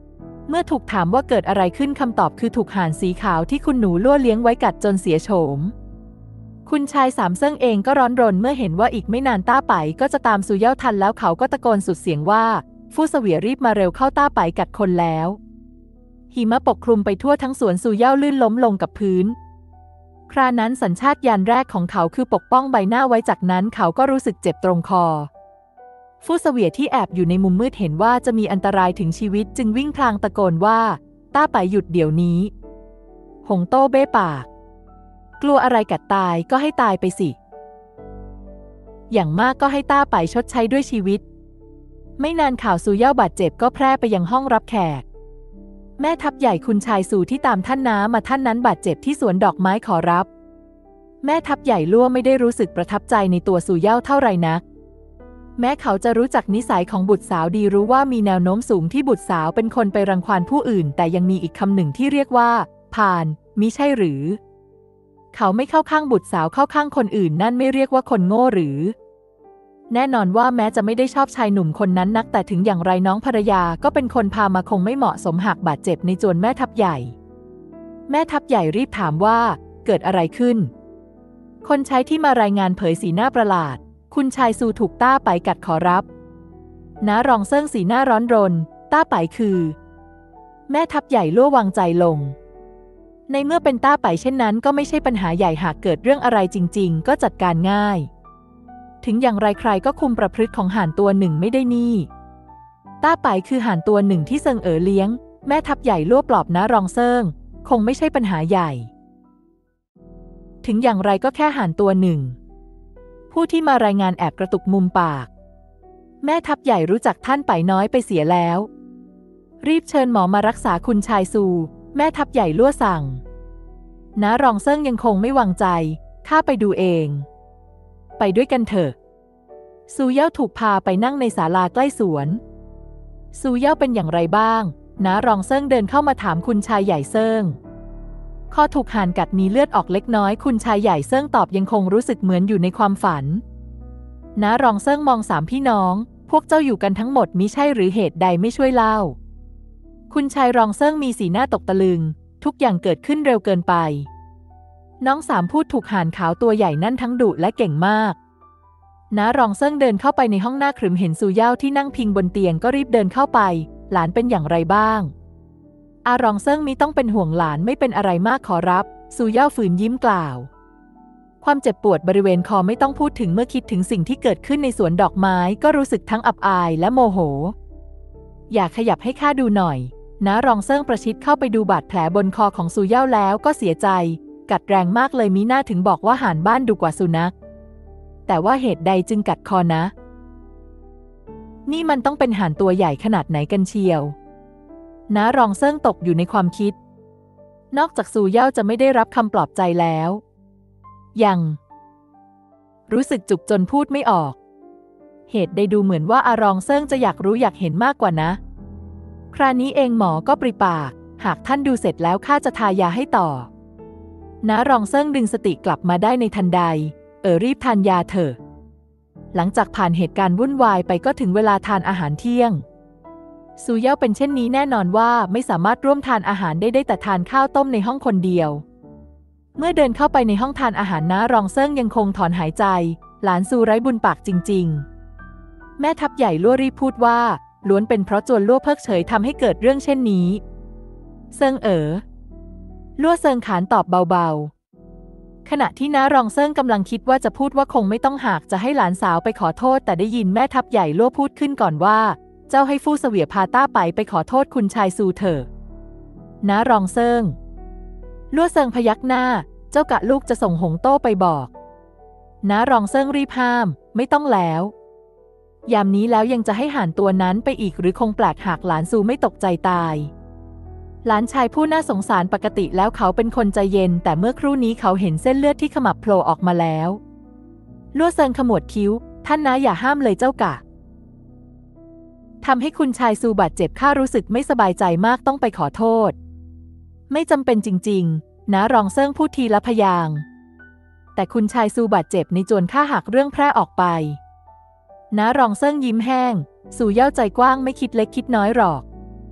เมื่อถูกถามว่าเกิดอะไรขึ้นคำตอบคือถูกห่านสีขาวที่คุณหนูล่วเลี้ยงไว้กัดจนเสียโฉมคุณชายสามเซิ่งเองก็ร้อนรนเมื่อเห็นว่าอีกไม่นานต้าไปก็จะตามซูเย่าทันแล้วเขาก็ตะโกนสุดเสียงว่าฟู่เสวียรีบมาเร็วเข้าต้าไปกัดคนแล้วหิมะปกคลุมไปทั่วทั้งสวนซูเย่าลื่นล้มลงกับพื้นครานั้นสัญชาตญาณแรกของเขาคือปกป้องใบหน้าไว้จากนั้นเขาก็รู้สึกเจ็บตรงคอฟู่เสวียที่แอบอยู่ในมุมมืดเห็นว่าจะมีอันตรายถึงชีวิตจึงวิ่งพลางตะโกนว่าต้าไปหยุดเดี๋ยวนี้หงโต้เบ้ปากกลัวอะไรกัดตายก็ให้ตายไปสิอย่างมากก็ให้ต้าไปชดใช้ด้วยชีวิตไม่นานข่าวซูเย่าบาดเจ็บก็แพร่ไปยังห้องรับแขกแม่ทัพใหญ่คุณชายซูที่ตามท่านน้ามาท่านนั้นบาดเจ็บที่สวนดอกไม้ขอรับแม่ทัพใหญ่ลั่วไม่ได้รู้สึกประทับใจในตัวซูเย่าเท่าไรนักแม้เขาจะรู้จักนิสัยของบุตรสาวดีรู้ว่ามีแนวโน้มสูงที่บุตรสาวเป็นคนไปรังควานผู้อื่นแต่ยังมีอีกคำหนึ่งที่เรียกว่าผ่านมิใช่หรือเขาไม่เข้าข้างบุตรสาวเข้าข้างคนอื่นนั่นไม่เรียกว่าคนโง่หรือแน่นอนว่าแม้จะไม่ได้ชอบชายหนุ่มคนนั้นนักแต่ถึงอย่างไรน้องภรรยาก็เป็นคนพามาคงไม่เหมาะสมหากบาดเจ็บในจวนแม่ทัพใหญ่แม่ทัพใหญ่รีบถามว่าเกิดอะไรขึ้นคนใช้ที่มารายงานเผยสีหน้าประหลาดคุณชายซูถูกต้าไปกัดขอรับน้ารองเซิ่งสีหน้าร้อนรนต้าไปคือแม่ทัพใหญ่ลั่ววางใจลงในเมื่อเป็นต้าไปเช่นนั้นก็ไม่ใช่ปัญหาใหญ่หากเกิดเรื่องอะไรจริงๆก็จัดการง่ายถึงอย่างไรใครก็คุมประพฤติของห่านตัวหนึ่งไม่ได้นี่ต้าไปคือห่านตัวหนึ่งที่เซิงเอ๋อเลี้ยงแม่ทัพใหญ่ลั่วปลอบน้ารองเซิงคงไม่ใช่ปัญหาใหญ่ถึงอย่างไรก็แค่ห่านตัวหนึ่งผู้ที่มารายงานแอบกระตุกมุมปากแม่ทัพใหญ่รู้จักท่านไปน้อยไปเสียแล้วรีบเชิญหมอมารักษาคุณชายซูแม่ทัพใหญ่ลั่วสั่งน้ารองเซิงยังคงไม่วางใจข้าไปดูเองไปด้วยกันเถอะซูเย่าถูกพาไปนั่งในศาลาใกล้สวนซูเย่าเป็นอย่างไรบ้างน้ารองเซิงเดินเข้ามาถามคุณชายใหญ่เซิงคอถูกห่านกัดมีเลือดออกเล็กน้อยคุณชายใหญ่เซิงตอบยังคงรู้สึกเหมือนอยู่ในความฝันน้ารองเซิงมองสามพี่น้องพวกเจ้าอยู่กันทั้งหมดมิใช่หรือเหตุใดไม่ช่วยเล่าคุณชายรองเซิงมีสีหน้าตกตะลึงทุกอย่างเกิดขึ้นเร็วเกินไปน้องสามพูดถูกห่านขาวตัวใหญ่นั่นทั้งดุและเก่งมากน้ารองเซิงเดินเข้าไปในห้องหน้าขรึมเห็นซูเย่าที่นั่งพิงบนเตียงก็รีบเดินเข้าไปหลานเป็นอย่างไรบ้างอารองเซิงมิต้องเป็นห่วงหลานไม่เป็นอะไรมากขอรับซูเย่าฝืนยิ้มกล่าวความเจ็บปวดบริเวณคอไม่ต้องพูดถึงเมื่อคิดถึงสิ่งที่เกิดขึ้นในสวนดอกไม้ก็รู้สึกทั้งอับอายและโมโหอยากขยับให้ข้าดูหน่อยน้ารองเซิงประชิดเข้าไปดูบาดแผลบนคอของซูเย่าแล้วก็เสียใจกัดแรงมากเลยมิน่าถึงบอกว่าห่านบ้านดุกว่าสุนัขแต่ว่าเหตุใดจึงกัดคอนะนี่มันต้องเป็นห่านตัวใหญ่ขนาดไหนกันเชียวน้ารองเซิงตกอยู่ในความคิดนอกจากซูเย่าจะไม่ได้รับคำปลอบใจแล้วยังรู้สึกจุกจนพูดไม่ออกเหตุใดดูเหมือนว่าอารองเซิงจะอยากรู้อยากเห็นมากกว่านะคราวนี้เองหมอก็ปริปากหากท่านดูเสร็จแล้วข้าจะทายาให้ต่อน้ารองเซิงดึงสติกลับมาได้ในทันใดเออรีบทานยาเถอะหลังจากผ่านเหตุการณ์วุ่นวายไปก็ถึงเวลาทานอาหารเที่ยงซูเย่าเป็นเช่นนี้แน่นอนว่าไม่สามารถร่วมทานอาหารได้ได้แต่ทานข้าวต้มในห้องคนเดียวเมื่อเดินเข้าไปในห้องทานอาหารน้ารองเซิงยังคงถอนหายใจหลานซูไร้บุญปากจริงๆแม่ทัพใหญ่ลั่วรีบพูดว่าล้วนเป็นเพราะจวนลั่วเพิกเฉยทำให้เกิดเรื่องเช่นนี้เซิงเอ๋อลั่วเซิงขานตอบเบาๆขณะที่น้ารองเซิงกำลังคิดว่าจะพูดว่าคงไม่ต้องหากจะให้หลานสาวไปขอโทษแต่ได้ยินแม่ทัพใหญ่ลั่วพูดขึ้นก่อนว่าเจ้าให้ฟู่เสวียพาต้าไปไปขอโทษคุณชายซูเถอะน้ารองเซิงลั่วเซิงพยักหน้าเจ้ากะลูกจะส่งหงโต้ไปบอกน้ารองเซิงรีบห้ามไม่ต้องแล้วยามนี้แล้วยังจะให้ห่านตัวนั้นไปอีกหรือคงแปลกหากหลานซูไม่ตกใจตายหลานชายผู้น่าสงสารปกติแล้วเขาเป็นคนใจเย็นแต่เมื่อครู่นี้เขาเห็นเส้นเลือดที่ขมับโผล่ออกมาแล้วลั่วเซิงขมวดคิ้วท่านนะอย่าห้ามเลยเจ้ากะทำให้คุณชายซูบาดเจ็บข้ารู้สึกไม่สบายใจมากต้องไปขอโทษไม่จำเป็นจริงๆน้ารองเซิงพูดทีละพยางค์แต่คุณชายซูบาดเจ็บในจวนข้าหากเรื่องแพร่ออกไปน้ารองเซิงยิ้มแห้งซูเย่าใจกว้างไม่คิดเล็กคิดน้อยหรอก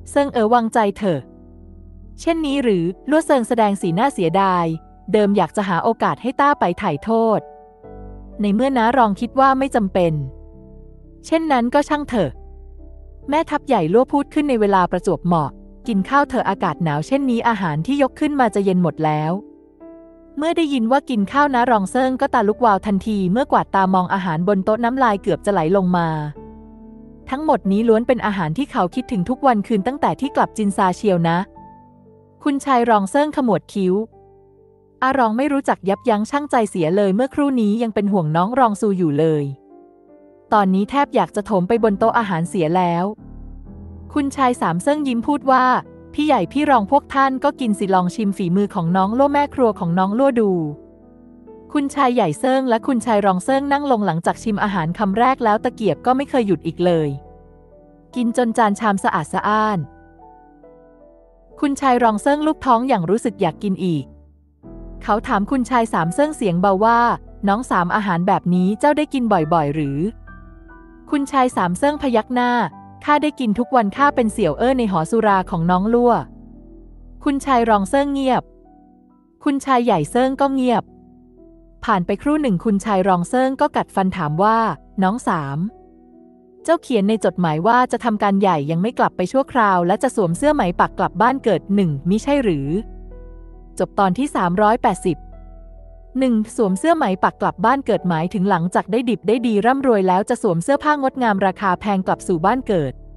เซิงเอ๋อวางใจเถอะเช่นนี้หรือลั่วเซิงแสดงสีหน้าเสียดายเดิมอยากจะหาโอกาสให้ต้าไปไถ่โทษในเมื่อน้ารองคิดว่าไม่จำเป็นเช่นนั้นก็ช่างเถอะแม่ทัพใหญ่ลั่วพูดขึ้นในเวลาประจวบเหมาะกินข้าวเถอะอากาศหนาวเช่นนี้อาหารที่ยกขึ้นมาจะเย็นหมดแล้วเมื่อได้ยินว่ากินข้าวน้ารองเซิงก็ตาลุกวาวทันทีเมื่อกวาดตามองอาหารบนโต๊ะน้ำลายเกือบจะไหลลงมาทั้งหมดนี้ล้วนเป็นอาหารที่เขาคิดถึงทุกวันคืนตั้งแต่ที่กลับจินซาเชียวนะคุณชายรองเซิงขมวดคิ้วอารองไม่รู้จักยับยั้งชั่งใจเสียเลยเมื่อครู่นี้ยังเป็นห่วงน้องรองซูอยู่เลยตอนนี้แทบอยากจะโถมไปบนโต๊ะอาหารเสียแล้วคุณชายสามเซิงยิ้มพูดว่าพี่ใหญ่พี่รองพวกท่านก็กินสิลองชิมฝีมือของน้องลั่วแม่ครัวของน้องลั่วดูคุณชายใหญ่เซิงและคุณชายรองเซิงนั่งลงหลังจากชิมอาหารคำแรกแล้วตะเกียบก็ไม่เคยหยุดอีกเลยกินจนจานชามสะอาดสะอ้านคุณชายรองเซิงลูกท้องอย่างรู้สึกอยากกินอีกเขาถามคุณชายสามเซิงเสียงเบาว่าน้องสามอาหารแบบนี้เจ้าได้กินบ่อยๆหรือคุณชายสามเซิงพยักหน้าข้าได้กินทุกวันข้าเป็นเสี่ยวเอ้อในหอสุราของน้องลั่วคุณชายรองเซิงเงียบคุณชายใหญ่เซิงก็เงียบผ่านไปครู่หนึ่งคุณชายรองเซิงก็กัดฟันถามว่าน้องสามเจ้าเขียนในจดหมายว่าจะทำการใหญ่ยังไม่กลับไปชั่วคราวและจะสวมเสื้อไหมปักกลับบ้านเกิดหนึ่งมิใช่หรือจบตอนที่สามร้อยแปดสิบ หนึ่งสวมเสื้อไหมปักกลับบ้านเกิดหมายถึงหลังจากได้ดิบได้ดีร่ำรวยแล้วจะสวมเสื้อผ้างดงามราคาแพงกลับสู่บ้านเกิด